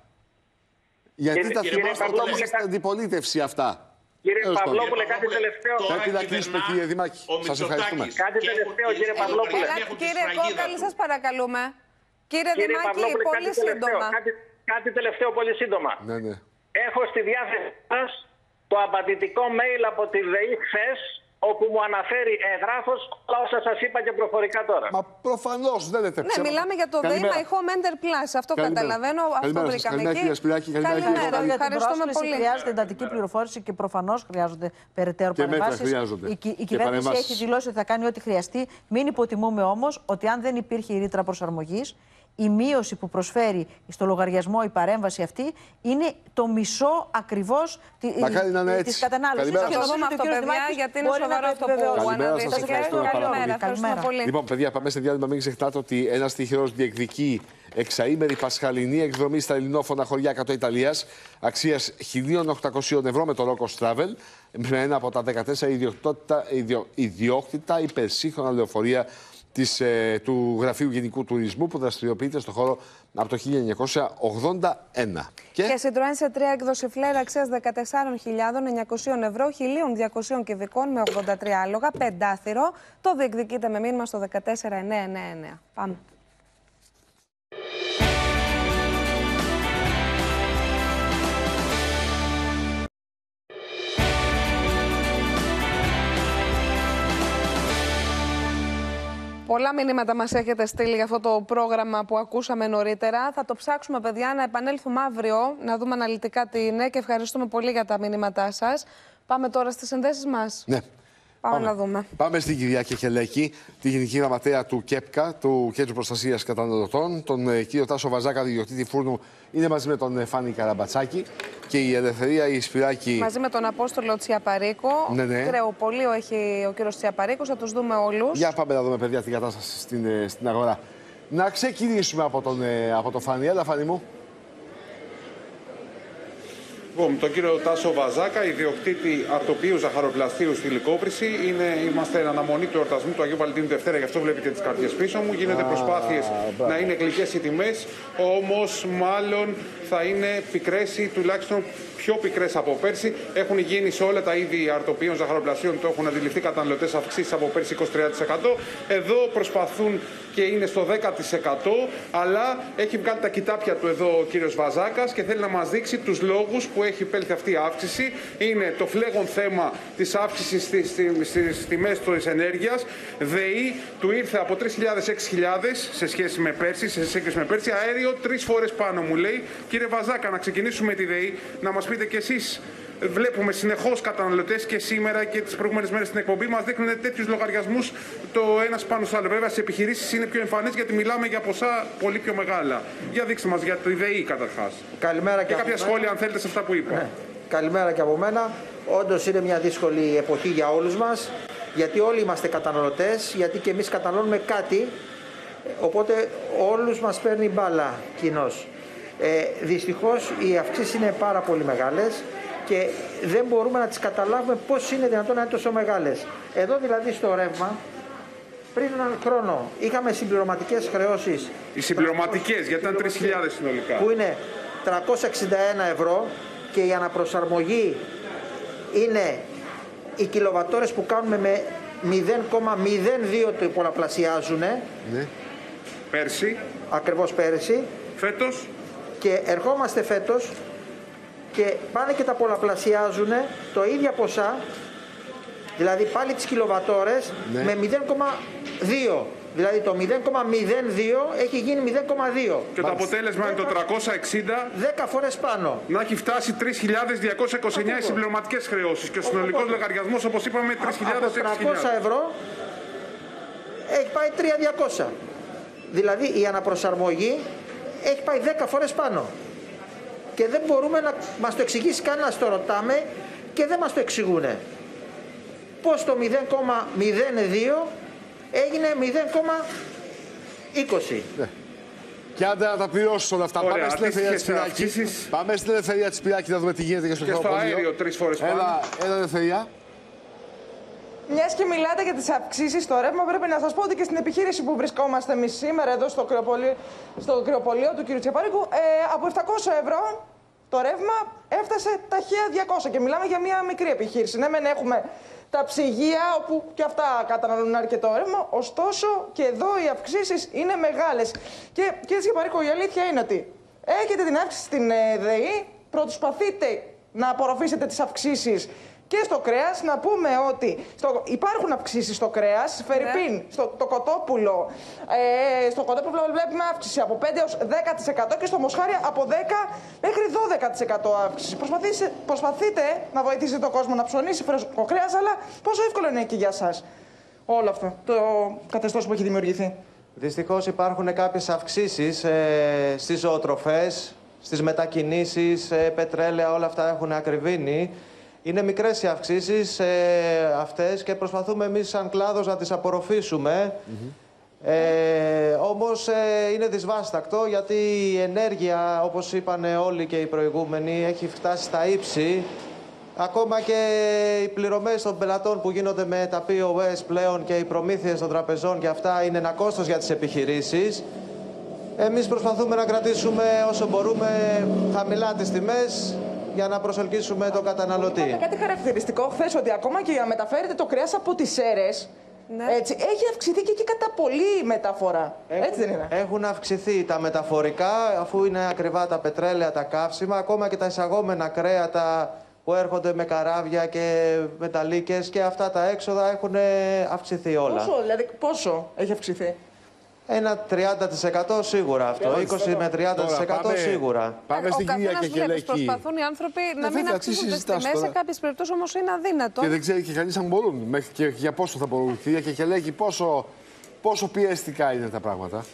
Γιατί κύριε, τα θυμάστε όταν είστε στην αντιπολίτευση αυτά. Κύριε Παυλόπουλε, κάτι τελευταίο. Πρέπει να κλείσουμε, κύριε Δημάκη. Σας ευχαριστούμε. Κάτι τελευταίο, κύριε Παυλόπουλε. Κύριε Κόκαλη, σας παρακαλούμε. Κύριε Δημάκη, πολύ σύντομα. Κάτι τελευταίο, πολύ σύντομα. Ναι, ναι. Έχω στη διάθεση σας το απαντητικό mail από τη ΔΕΗ χθες, όπου μου αναφέρει εγγράφος όλα όσα σας είπα και προφορικά τώρα. Μα προφανώς δεν είναι Ναι, μιλάμε για το ΔΕΗ My Home Enter Plus. Αυτό καλημέρα. καταλαβαίνω. Αυτό βρήκαμε εκεί. Κύριε Σπυράκη, καλημέρα. Ευχαριστούμε πολύ. Χρειάζεται εντατική πληροφόρηση και προφανώς χρειάζονται περαιτέρω παρεμβάσεις. Η, η κυβέρνηση έχει δηλώσει ότι θα κάνει ό,τι χρειαστεί. Μην υποτιμούμε όμως ότι αν δεν υπήρχε η ρήτρα προσαρμογής, η μείωση που προσφέρει στο λογαριασμό η παρέμβαση αυτή είναι το μισό ακριβώς της κατανάλωσης. Και το δούμε αυτό, παιδιά, γιατί είναι σοβαρό αυτό που αναδείξατε. Καλημέρα. Λοιπόν, παιδιά, πάμε σε διάλειμμα. Μην ξεχνάτε ότι ένας τυχερός διεκδικεί εξαήμερη πασχαλινή εκδρομή στα ελληνόφωνα χωριά κάτω Ιταλίας αξίας χίλια οκτακόσια ευρώ με το Locos Travel, με ένα από τα δεκατέσσερα ιδιόκτητα υπερσύγχρονα λεωφορεία της, ε, του Γραφείου Γενικού Τουρισμού που δραστηριοποιείται στον χώρο από το χίλια εννιακόσια ογδόντα ένα. Και, και Citroën σε τρία έκδοση φλερ αξίας δεκατέσσερις χιλιάδες εννιακόσια ευρώ, χίλια διακόσια κυβικών με ογδόντα τρία άλογα, πεντάθυρο. Το διεκδικείτε με μήνυμα στο δεκατέσσερα εννιακόσια ενενήντα εννέα. Πάμε. Πολλά μηνύματα μας έχετε στείλει για αυτό το πρόγραμμα που ακούσαμε νωρίτερα. Θα το ψάξουμε, παιδιά, να επανέλθουμε αύριο, να δούμε αναλυτικά τι είναι και ευχαριστούμε πολύ για τα μηνύματά σας. Πάμε τώρα στις συνδέσεις μας. Ναι. Πάμε, Πάμε να δούμε. Πάμε στην κυρία Κεχελέκη, τη Γενική Γραμματέα του ΚΕΠΚΑ, του Κέντρου Προστασίας Καταναλωτών. Τον ε, κύριο Τάσο Βαζάκα, ιδιοκτήτη φούρνου, είναι μαζί με τον ε, Φάνη Καραμπατσάκη. Και η Ελευθερία η Σπυράκη. Μαζί με τον Απόστολο Τσιαπαρίκο. Ναι, ναι. Κρεοπολείο έχει ο κύριος Τσιαπαρίκος, θα τους δούμε όλους. Για πάμε να δούμε, παιδιά, την κατάσταση στην, ε, στην αγορά. Να ξεκινήσουμε από τον, ε, από τον Φάνη. Έλα, Φάνη μου. Λοιπόν, τον κύριο Τάσο Βαζάκα, ιδιοκτήτη αρτοπίου ζαχαροπλαστείου στη Λυκόβρηση. Είναι, είμαστε εν αναμονή του εορτασμού του Αγίου Βαλεντίνου Δευτέρα, γι' αυτό βλέπετε τις καρτιές πίσω μου. Γίνεται προσπάθειες να είναι γλυκές οι τιμές, όμως μάλλον θα είναι πικρές ή τουλάχιστον πιο πικρές από πέρσι. Έχουν γίνει σε όλα τα είδη αρτοπίων ζαχαροπλαστείων, το έχουν αντιληφθεί καταναλωτές, αυξήσεις από πέρσι είκοσι τρία τοις εκατό. Εδώ προσπαθούν και είναι στο δέκα τοις εκατό, αλλά έχει βγάλει τα κοιτάπια του εδώ ο κύριος Βαζάκας και θέλει να μας δείξει τους λόγους που έχει υπέλθει αυτή η αύξηση. Είναι το φλέγον θέμα της αύξησης στις τιμές της ενέργειας. ΔΕΗ του ήρθε από τρεις χιλιάδες σε έξι χιλιάδες σε σχέση με πέρσι, σε σύγκριση με πέρσι. Αέριο τρεις φορές πάνω μου λέει. Κύριε Βαζάκα, να ξεκινήσουμε με τη ΔΕΗ, να μας πείτε κι εσείς. Βλέπουμε συνεχώς καταναλωτές και σήμερα και τις προηγούμενες μέρες στην εκπομπή μας δείχνουν τέτοιους λογαριασμούς το ένας πάνω στο άλλο. Βέβαια, στις επιχειρήσεις είναι πιο εμφανές γιατί μιλάμε για ποσά πολύ πιο μεγάλα. Για δείξτε μας για τη ΔΕΗ καταρχάς. Καλημέρα και, και κάποια μένα. σχόλια, αν θέλετε, σε αυτά που είπα. Ναι. Καλημέρα και από μένα. Όντως είναι μια δύσκολη εποχή για όλους μας, γιατί όλοι είμαστε καταναλωτές, γιατί και εμείς καταναλώνουμε κάτι, οπότε όλους μας παίρνει μπάλα κοινώς. Ε, δυστυχώς οι αυξήσεις είναι πάρα πολύ μεγάλες και δεν μπορούμε να τις καταλάβουμε πώς είναι δυνατόν να είναι τόσο μεγάλες. Εδώ δηλαδή στο ρεύμα, πριν έναν χρόνο είχαμε συμπληρωματικές χρεώσεις. Οι συμπληρωματικές, γιατί ήταν τρεις χιλιάδες συνολικά. Που είναι τριακόσια εξήντα ένα ευρώ και η αναπροσαρμογή είναι οι κιλοβατόρες που κάνουμε με μηδέν κόμμα μηδέν δύο το πολλαπλασιάζουν. Ναι. Πέρσι. Ακριβώς πέρσι. Φέτος. Και ερχόμαστε φέτος και πάνε και τα πολλαπλασιάζουν το ίδια ποσά, δηλαδή πάλι τις κιλοβατόρες, ναι, με μηδέν κόμμα δύο. Δηλαδή το μηδέν κόμμα μηδέν δύο έχει γίνει μηδέν κόμμα δύο. Και το αποτέλεσμα είναι το τριακόσια εξήντα. δέκα φορές πάνω. Να έχει φτάσει τρεις χιλιάδες διακόσια είκοσι εννέα οι συμπληρωματικές χρεώσεις. Και ο συνολικός λογαριασμός, όπως είπαμε, τρεις χιλιάδες έξι χιλιάδες. Από τριακόσια ευρώ έχει πάει τρεις χιλιάδες διακόσια. Δηλαδή η αναπροσαρμογή έχει πάει δέκα φορές πάνω. Και δεν μπορούμε να μας το εξηγήσει κανένας, το ρωτάμε και δεν μας το εξηγούνε. Πώς το μηδέν κόμμα μηδέν δύο έγινε μηδέν κόμμα είκοσι. Ναι. Και άντε να τα πληρώσουν όλα αυτά. Ωραία, πάμε στην Ελευθερία της Σπυράκη. Πάμε στην Ελευθερία της Σπυράκη να δούμε τι γίνεται και στο Και στο αέριο τρεις φορές πάνω. Έλα, έλα Ελευθερία. Μια και μιλάτε για τις αυξήσεις στο ρεύμα, πρέπει να σας πω ότι και στην επιχείρηση που βρισκόμαστε εμείς σήμερα εδώ στο κρεοπολείο, στο κρεοπολείο του κ. Τσιαπαρίκου, ε, από επτακόσια ευρώ το ρεύμα έφτασε τα χίλια διακόσια και μιλάμε για μια μικρή επιχείρηση. Ναι, μεν έχουμε τα ψυγεία όπου και αυτά καταναλώνουν αρκετό ρεύμα, ωστόσο και εδώ οι αυξήσεις είναι μεγάλες. Και κ. Τσιαπαρίκου, η αλήθεια είναι ότι έχετε την αύξηση στην ΔΕΗ, προσπαθείτε να απορροφήσετε τις αυξήσεις και στο κρέας. Να πούμε ότι στο, υπάρχουν αυξήσεις στο κρέας. Φερρυπίν, ναι, στο το κοτόπουλο. Ε, στο κοτόπουλο βλέπουμε αύξηση από πέντε έως δέκα τοις εκατό και στο μοσχάρι από δέκα μέχρι δώδεκα τοις εκατό αύξηση. Προσπαθήστε, προσπαθείτε να βοηθήσετε τον κόσμο να ψωνίσει φρέσκο κρέας, αλλά πόσο εύκολο είναι και για σας όλο αυτό το καθεστώς που έχει δημιουργηθεί? Δυστυχώς υπάρχουν κάποιες αυξήσεις ε, στις ζωοτροφές, στις μετακινήσεις, ε, πετρέλαια, όλα αυτά έχουν ακριβήνει. Είναι μικρές οι αυξήσεις ε, αυτές και προσπαθούμε εμείς σαν κλάδος να τις απορροφήσουμε. Mm-hmm. ε, όμως ε, είναι δυσβάστακτο γιατί η ενέργεια, όπως είπαν όλοι και οι προηγούμενοι, έχει φτάσει στα ύψη Ακόμα και οι πληρωμές των πελατών που γίνονται με τα πι ο ες πλέον και οι προμήθειες των τραπεζών και αυτά είναι ένα κόστος για τις επιχειρήσεις. Εμείς προσπαθούμε να κρατήσουμε όσο μπορούμε χαμηλά τις τιμές για να προσελκύσουμε τον καταναλωτή. Είπατε κάτι χαρακτηριστικό χθες, ότι ακόμα και για μεταφέρετε το κρέας από τις Σέρρες, ναι. έτσι, έχει αυξηθεί και εκεί κατά πολύ η μεταφορά. Έχουν, έτσι δεν είναι? Έχουν αυξηθεί τα μεταφορικά, αφού είναι ακριβά τα πετρέλαια, τα καύσιμα, ακόμα και τα εισαγόμενα κρέατα που έρχονται με καράβια και μεταλλίκες, και αυτά τα έξοδα έχουν αυξηθεί όλα. Πόσο, δηλαδή, πόσο έχει αυξηθεί? Ένα τριάντα τοις εκατό σίγουρα αυτό, είκοσι με τριάντα τοις εκατό πάμε, σίγουρα. Πάμε στην κυρία Κεκελέκη. Προσπαθούν οι άνθρωποι να μην αυξήσουν τις τιμές, σε κάποιες περιπτώσεις όμως είναι αδύνατο. Και δεν ξέρει και κανείς αν μπορούν. Μέχρι και για πόσο θα μπορούν. Κυρία Κεκελέκη, πόσο, πόσο πιεστικά είναι τα πράγματα?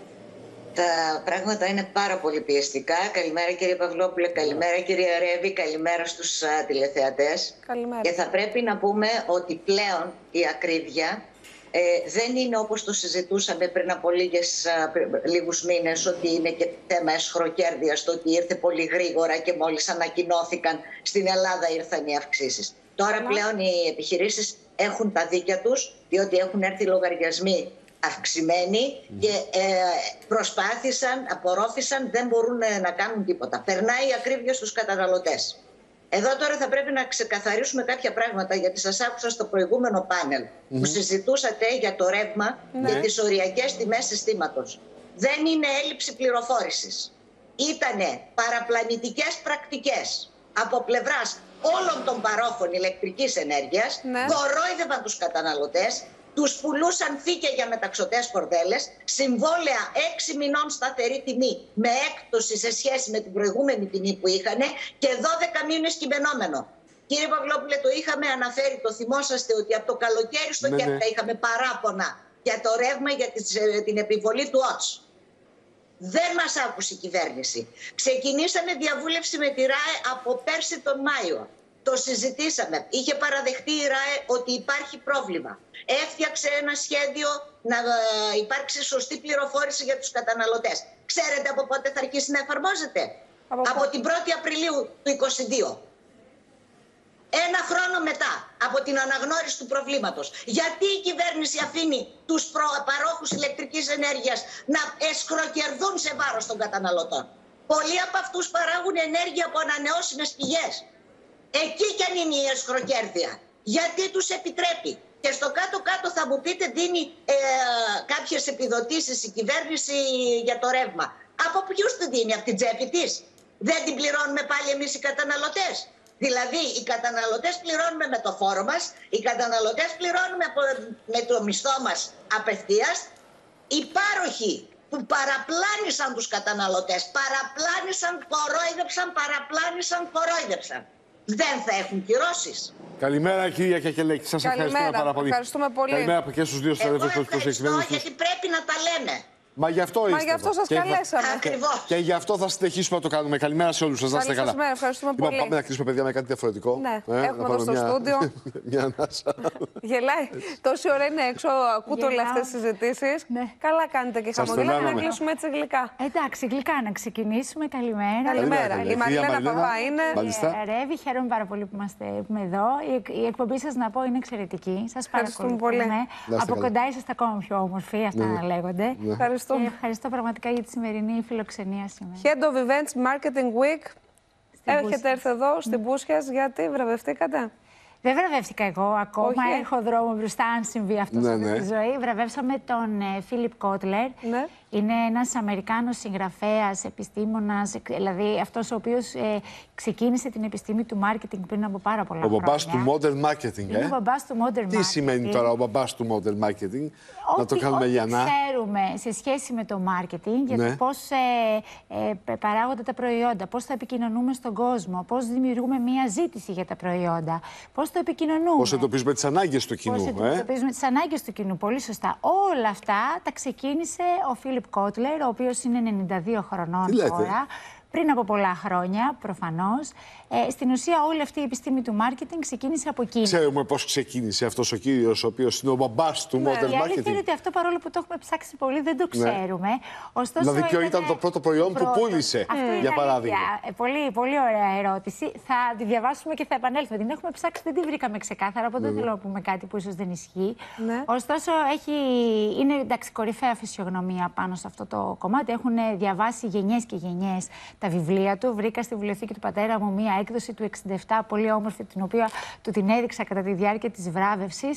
Τα πράγματα είναι πάρα πολύ πιεστικά. Καλημέρα κύριε Παυλόπουλε, καλημέρα κυρία Ρέβη, καλημέρα στους uh, τηλεθεατές. Καλημέρα. Και θα πρέπει να πούμε ότι πλέον η ακρίβεια ε, δεν είναι όπως το συζητούσαμε πριν από λίγες, uh, λίγους μήνες, ότι είναι και θέμα εσχροκέρδειας, το ότι ήρθε πολύ γρήγορα και μόλις ανακοινώθηκαν στην Ελλάδα ήρθαν οι αυξήσεις. Τώρα yeah. πλέον οι επιχειρήσεις έχουν τα δίκια τους, διότι έχουν έρθει λογαριασμοί αυξημένοι και ε, προσπάθησαν, απορρόφησαν, δεν μπορούν ε, να κάνουν τίποτα. Περνάει η ακρίβεια στους καταναλωτές. Εδώ τώρα θα πρέπει να ξεκαθαρίσουμε κάποια πράγματα, γιατί σας άκουσα στο προηγούμενο πάνελ mm-hmm. που συζητούσατε για το ρεύμα mm-hmm. και τις οριακές τιμές συστήματος. Δεν είναι έλλειψη πληροφόρησης. Ήτανε παραπλανητικές πρακτικές από πλευράς όλων των παρόχων ηλεκτρικής ενέργειας, mm-hmm. κορόιδευαν τους καταναλωτές, τους πουλούσαν φύκια για μεταξωτές κορδέλες, συμβόλαια έξι μηνών σταθερή τιμή με έκπτωση σε σχέση με την προηγούμενη τιμή που είχαν και δώδεκα μήνες κειμενόμενο. Κύριε Παυλόπουλε, το είχαμε αναφέρει, το θυμόσαστε, ότι από το καλοκαίρι στο ναι, ΚΕΠΤΑ ναι. είχαμε παράπονα για το ρεύμα, για την επιβολή του ΟΤΣ. Δεν μας άκουσε η κυβέρνηση. Ξεκινήσαμε διαβούλευση με τη ΡΑΕ από πέρσι τον Μάιο. Το συζητήσαμε. Είχε παραδεχτεί η ΡΑΕ ότι υπάρχει πρόβλημα. Έφτιαξε ένα σχέδιο να υπάρξει σωστή πληροφόρηση για τους καταναλωτές. Ξέρετε από πότε θα αρχίσει να εφαρμόζεται? Από, από την πρώτη Απριλίου του είκοσι δύο. Ένα χρόνο μετά από την αναγνώριση του προβλήματος. Γιατί η κυβέρνηση αφήνει τους παρόχους ηλεκτρικής ενέργειας να εσχροκερδούν σε βάρος των καταναλωτών? Πολλοί από αυτούς παράγουν ενέργεια από ανανεώσιμες πηγές. Εκεί κι αν είναι η εσχροκέρδεια. Γιατί τους επιτρέπει? Και στο κάτω-κάτω θα μου πείτε, δίνει ε, κάποιες επιδοτήσεις η κυβέρνηση για το ρεύμα. Από ποιους την δίνει? Από την τσέπη της? Δεν την πληρώνουμε πάλι εμείς οι καταναλωτές? Δηλαδή οι καταναλωτές πληρώνουμε με το φόρο μας, οι καταναλωτές πληρώνουμε με το μισθό μας απευθείας. Οι πάροχοι που παραπλάνησαν τους καταναλωτές, παραπλάνησαν, κορόιδεψαν, παραπλάνησαν, κορόιδεψαν, δεν θα έχουν κυρώσεις? Καλημέρα κυρία Κεκελέκη, σας ευχαριστούμε πάρα πολύ. Ευχαριστούμε πολύ. Καλημέρα και στους δύο συναδέλφους που ευχαριστώ, γιατί πρέπει να τα λέμε. Μα γι' αυτό είστε. Μα γι' αυτό σας και καλέσαμε. Ακριβώς. Και γι' αυτό θα συνεχίσουμε να το κάνουμε. Καλημέρα σε όλους σας. Να είστε καλά. Ευχαριστούμε λοιπόν, πολύ. Πάμε να κλείσουμε, παιδιά, με κάτι διαφορετικό. Ναι, ε, έχουμε εδώ στο μια... στούντιο. μια ανάσα. Γελάει. Τόση ώρα είναι έξω, ακούτε όλες αυτές τις συζητήσεις. Ναι. Καλά κάνετε και χαμογελάτε. Να κλείσουμε έτσι γλυκά. Εντάξει, γλυκά να ξεκινήσουμε. Καλημέρα. Καλημέρα. Η Μαριλένα Παπά είναι. Ρέβη, χαίρομαι πάρα πολύ που είμαστε εδώ. Η εκπομπή σας, να πω, είναι εξαιρετική. Σας παρακολουθούμε. Από κοντά είσαστε ακόμα πιο όμορφοι, αυτά να λέγονται. Ευχαριστώ πραγματικά για τη σημερινή φιλοξενία σήμερα. Head of Events Marketing Week. Έχετε έρθει εδώ στην Πούσιας, γιατί βραβευτήκατε? Δεν βραβεύτηκα εγώ ακόμα. Όχι. Έχω δρόμο μπροστά, αν συμβεί αυτό ναι, ναι. στη ζωή. Βραβεύσαμε τον Φίλιπ Κότλερ. Ναι. Είναι ένας Αμερικάνος συγγραφέας, επιστήμονας, δηλαδή αυτός ο οποίος ε, ξεκίνησε την επιστήμη του marketing πριν από πάρα πολλά χρόνια. Ο μπαμπάς του modern marketing, Είναι ε? ο μπαμπάς του modern marketing. Τι σημαίνει τώρα ο μπαμπάς του modern marketing? Ό, να το κάνουμε λιανά. Ξέρουμε σε σχέση με το marketing, για ναι. το πώς ε, ε, παράγονται τα προϊόντα, πώς θα επικοινωνούμε στον κόσμο, πώς δημιουργούμε μία ζήτηση για τα προϊόντα, πώς το επικοινωνούμε. Πώς εντοπίζουμε τις ανάγκες του κοινού. Πώς εντοπίζουμε ε? τις ανάγκες του κοινού, πολύ σωστά. Όλα αυτά τα ξεκίνησε ο Φίλιπ Κότλερ, ο οποίος είναι ενενήντα δύο χρονών τώρα. πριν από πολλά χρόνια, προφανώς. Ε, στην ουσία, όλη αυτή η επιστήμη του μάρκετινγκ ξεκίνησε από Κίνα. Ξέρουμε πώς ξεκίνησε αυτός ο κύριος, ο οποίος είναι ο μπαμπάς του ναι. modern marketing. Η αλήθεια είναι marketing. ότι αυτό, παρόλο που το έχουμε ψάξει πολύ, δεν το ξέρουμε. Ναι. Ωστόσο, δηλαδή, ποιο ήταν το πρώτο προϊόν πρώτο. που πούλησε, αυτό για παράδειγμα. Ε, πολύ, πολύ ωραία ερώτηση. Θα τη διαβάσουμε και θα επανέλθουμε. Την έχουμε ψάξει, δεν την βρήκαμε ξεκάθαρα, οπότε δεν θέλω να πούμε κάτι που ίσως δεν ισχύει. Ναι. Ωστόσο, έχει, είναι εντάξει, κορυφαία φυσιογνωμία πάνω σε αυτό το κομμάτι. Έχουν διαβάσει γενιές και γενιές τα βιβλία του. Βρήκα στη βιβλιοθήκη του πατέρα μου μία έκδοση του εξήντα επτά, πολύ όμορφη, την οποία του την έδειξα κατά τη διάρκεια της βράβευσης.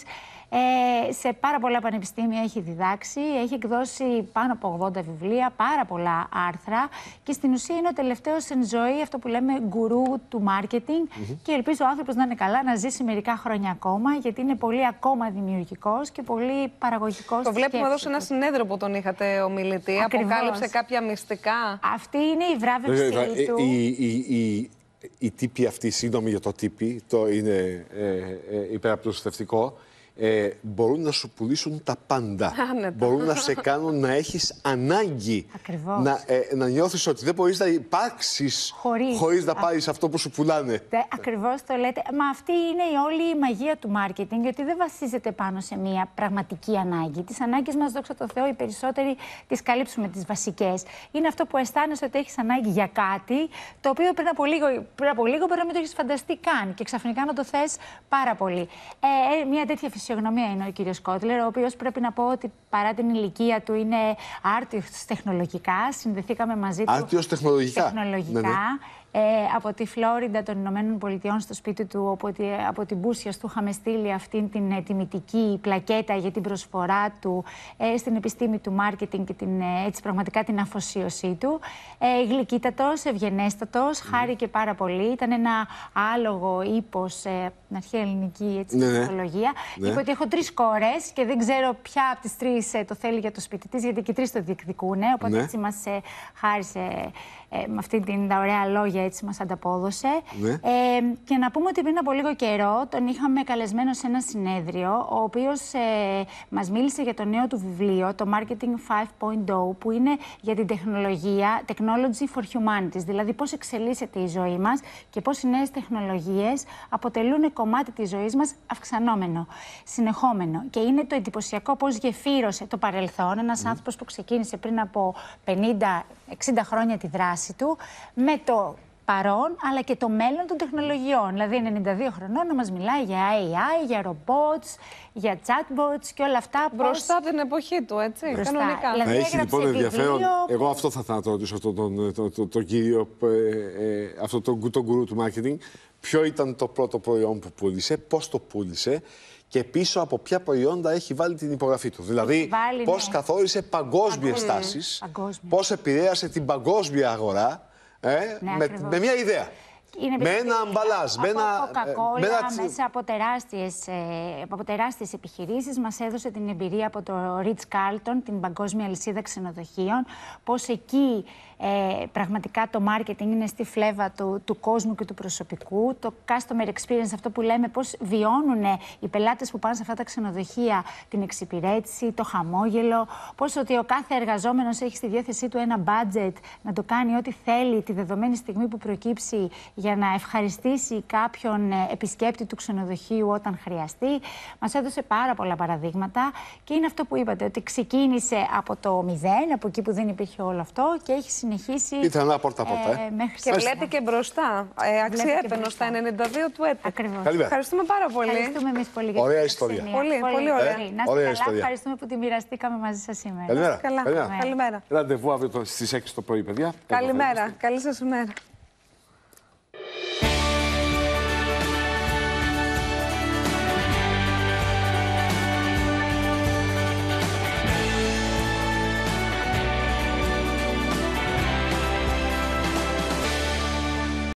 Ε, σε πάρα πολλά πανεπιστήμια έχει διδάξει, έχει εκδώσει πάνω από ογδόντα βιβλία, πάρα πολλά άρθρα και στην ουσία είναι ο τελευταίος εν ζωή, αυτό που λέμε γκουρού του μάρκετινγκ. Mm-hmm. Και ελπίζω ο άνθρωπος να είναι καλά, να ζήσει μερικά χρόνια ακόμα, γιατί είναι πολύ ακόμα δημιουργικός και πολύ παραγωγικός. Το βλέπουμε εδώ σε ένα συνέδριο που τον είχατε ομιλητή. Ακριβώς. Αποκάλυψε κάποια μυστικά. Αυτή είναι η βράβευσή του. Η, η, η, η τύπη αυτή, σύντομη για το τύπη, το είναι ε, ε, υπεραπλουστευτικό. Ε, μπορούν να σου πουλήσουν τα πάντα. Άνετα. Μπορούν να σε κάνουν να έχεις ανάγκη. Ακριβώς. Να, ε, να νιώθεις ότι δεν μπορείς να υπάρξεις χωρίς, χωρίς να πάρεις Α... αυτό που σου πουλάνε. Ακριβώς το λέτε. Μα αυτή είναι η όλη η μαγεία του μάρκετινγκ, γιατί δεν βασίζεται πάνω σε μια πραγματική ανάγκη. Τις ανάγκες μας, δόξα τω Θεώ, οι περισσότεροι τις καλύψουμε, τις βασικές. Είναι αυτό που αισθάνεσαι ότι έχεις ανάγκη για κάτι, το οποίο πριν από λίγο, πριν από λίγο μπορεί να μην το έχεις φανταστεί καν και ξαφνικά να το θες πάρα πολύ. Ε, μια τέτοια φυσιογνωμία είναι ο κύριος Κότλερ, ο οποίος πρέπει να πω ότι παρά την ηλικία του είναι άρτιος τεχνολογικά. Συνδεθήκαμε μαζί του. Άρτιος τεχνολογικά. Τεχνολογικά. Ναι, ναι. Ε, από τη Φλόριντα των Ηνωμένων Πολιτειών στο σπίτι του, από, τη, από την Μπούσιας του είχαμε στείλει αυτήν την ε, τιμητική πλακέτα για την προσφορά του ε, στην επιστήμη του μάρκετινγκ και την, ε, έτσι, πραγματικά την αφοσίωσή του. Ε, γλυκύτατος, ευγενέστατος, mm. χάρηκε πάρα πολύ. Ήταν ένα άλογο ύπος, ε, την αρχαία ελληνική έτσι, ναι, ψυχολογία. Ναι. Είπε ότι έχω τρεις κόρες και δεν ξέρω ποια από τις τρεις ε, το θέλει για το σπίτι της, γιατί και τρεις το διεκδικούν. Οπότε ναι. έτσι μας ε, χάρισε ε, με αυτή την, τα ωραία λόγια. Έτσι μας ανταπόδωσε. Ναι. Ε, και να πούμε ότι πριν από λίγο καιρό τον είχαμε καλεσμένο σε ένα συνέδριο, ο οποίος ε, μας μίλησε για το νέο του βιβλίο, το Marketing φάιβ πόιντ ο, που είναι για την τεχνολογία, Technology for Humanities, δηλαδή πώς εξελίσσεται η ζωή μας και πώς οι νέες τεχνολογίες αποτελούν κομμάτι της ζωής μας αυξανόμενο, συνεχόμενο. Και είναι το εντυπωσιακό πώς γεφύρωσε το παρελθόν, ένας mm. άνθρωπος που ξεκίνησε πριν από πενήντα εξήντα χρόνια τη δράση του, με το παρόν, αλλά και το μέλλον των τεχνολογιών. Δηλαδή, ενενήντα δύο χρονών να μας μιλάει για έι άι, για robots, για chatbots και όλα αυτά. Μπροστά πώς... από την εποχή του, έτσι, μπροστά. Κανονικά. Δηλαδή, θα έχει λοιπόν ενδιαφέρον. Βιβλίο... Εγώ αυτό θα ήθελα να το ρωτήσω αυτόν τον, τον, τον, τον κύριο, ε, ε, αυτό τον, τον γκουρού του marketing. Ποιο ήταν το πρώτο προϊόν που πούλησε, πώς το πούλησε και πίσω από ποια προϊόντα έχει βάλει την υπογραφή του. Δηλαδή, βάλει, πώς ναι. καθόρισε παγκόσμιες mm. τάσεις, πώς επηρέασε την παγκόσμια αγορά. Ε, ναι, με, με μια ιδέα. Είναι με ένα αμπαλάζ. Με ένα Coca-Cola, ένα... μέσα από τεράστιες, ε, από τεράστιες επιχειρήσεις, μας έδωσε την εμπειρία από το Ritz Carlton, την παγκόσμια αλυσίδα ξενοδοχείων, πώς εκεί ε, πραγματικά το marketing είναι στη φλέβα του, του κόσμου και του προσωπικού, το customer experience, αυτό που λέμε, πώς βιώνουν οι πελάτες που πάνε σε αυτά τα ξενοδοχεία την εξυπηρέτηση, το χαμόγελο, πώς ότι ο κάθε εργαζόμενος έχει στη διάθεσή του ένα budget να το κάνει ό,τι θέλει τη δεδομένη στιγμή που προκύψει για να ευχαριστήσει κάποιον επισκέπτη του ξενοδοχείου όταν χρειαστεί. Μας έδωσε πάρα πολλά παραδείγματα και είναι αυτό που είπατε, ότι ξεκίνησε από το μηδέν, από εκεί που δεν υπήρχε όλο αυτό και έχει συνεχίσει. Ήταν ένα πόρτα-πόρτα. Ε, μέχρι και βλέπει και μπροστά. Ε, αξιέπαινο στα ενενήντα δύο του έτη. Ακριβώς. Ευχαριστούμε πάρα πολύ. Ευχαριστούμε εμείς πολύ για ωραία ιστορία. Πολύ, πολύ, πολύ ωραία. Ε, να είστε καλά. Ιστορία. Ευχαριστούμε που τη μοιραστήκαμε μαζί σας σήμερα. Καλημέρα. Καλά. Καλημέρα. Ραντεβού αύριο στις έξι το πρωί, παιδιά. Καλημέρα. Καλή σας ημέρα.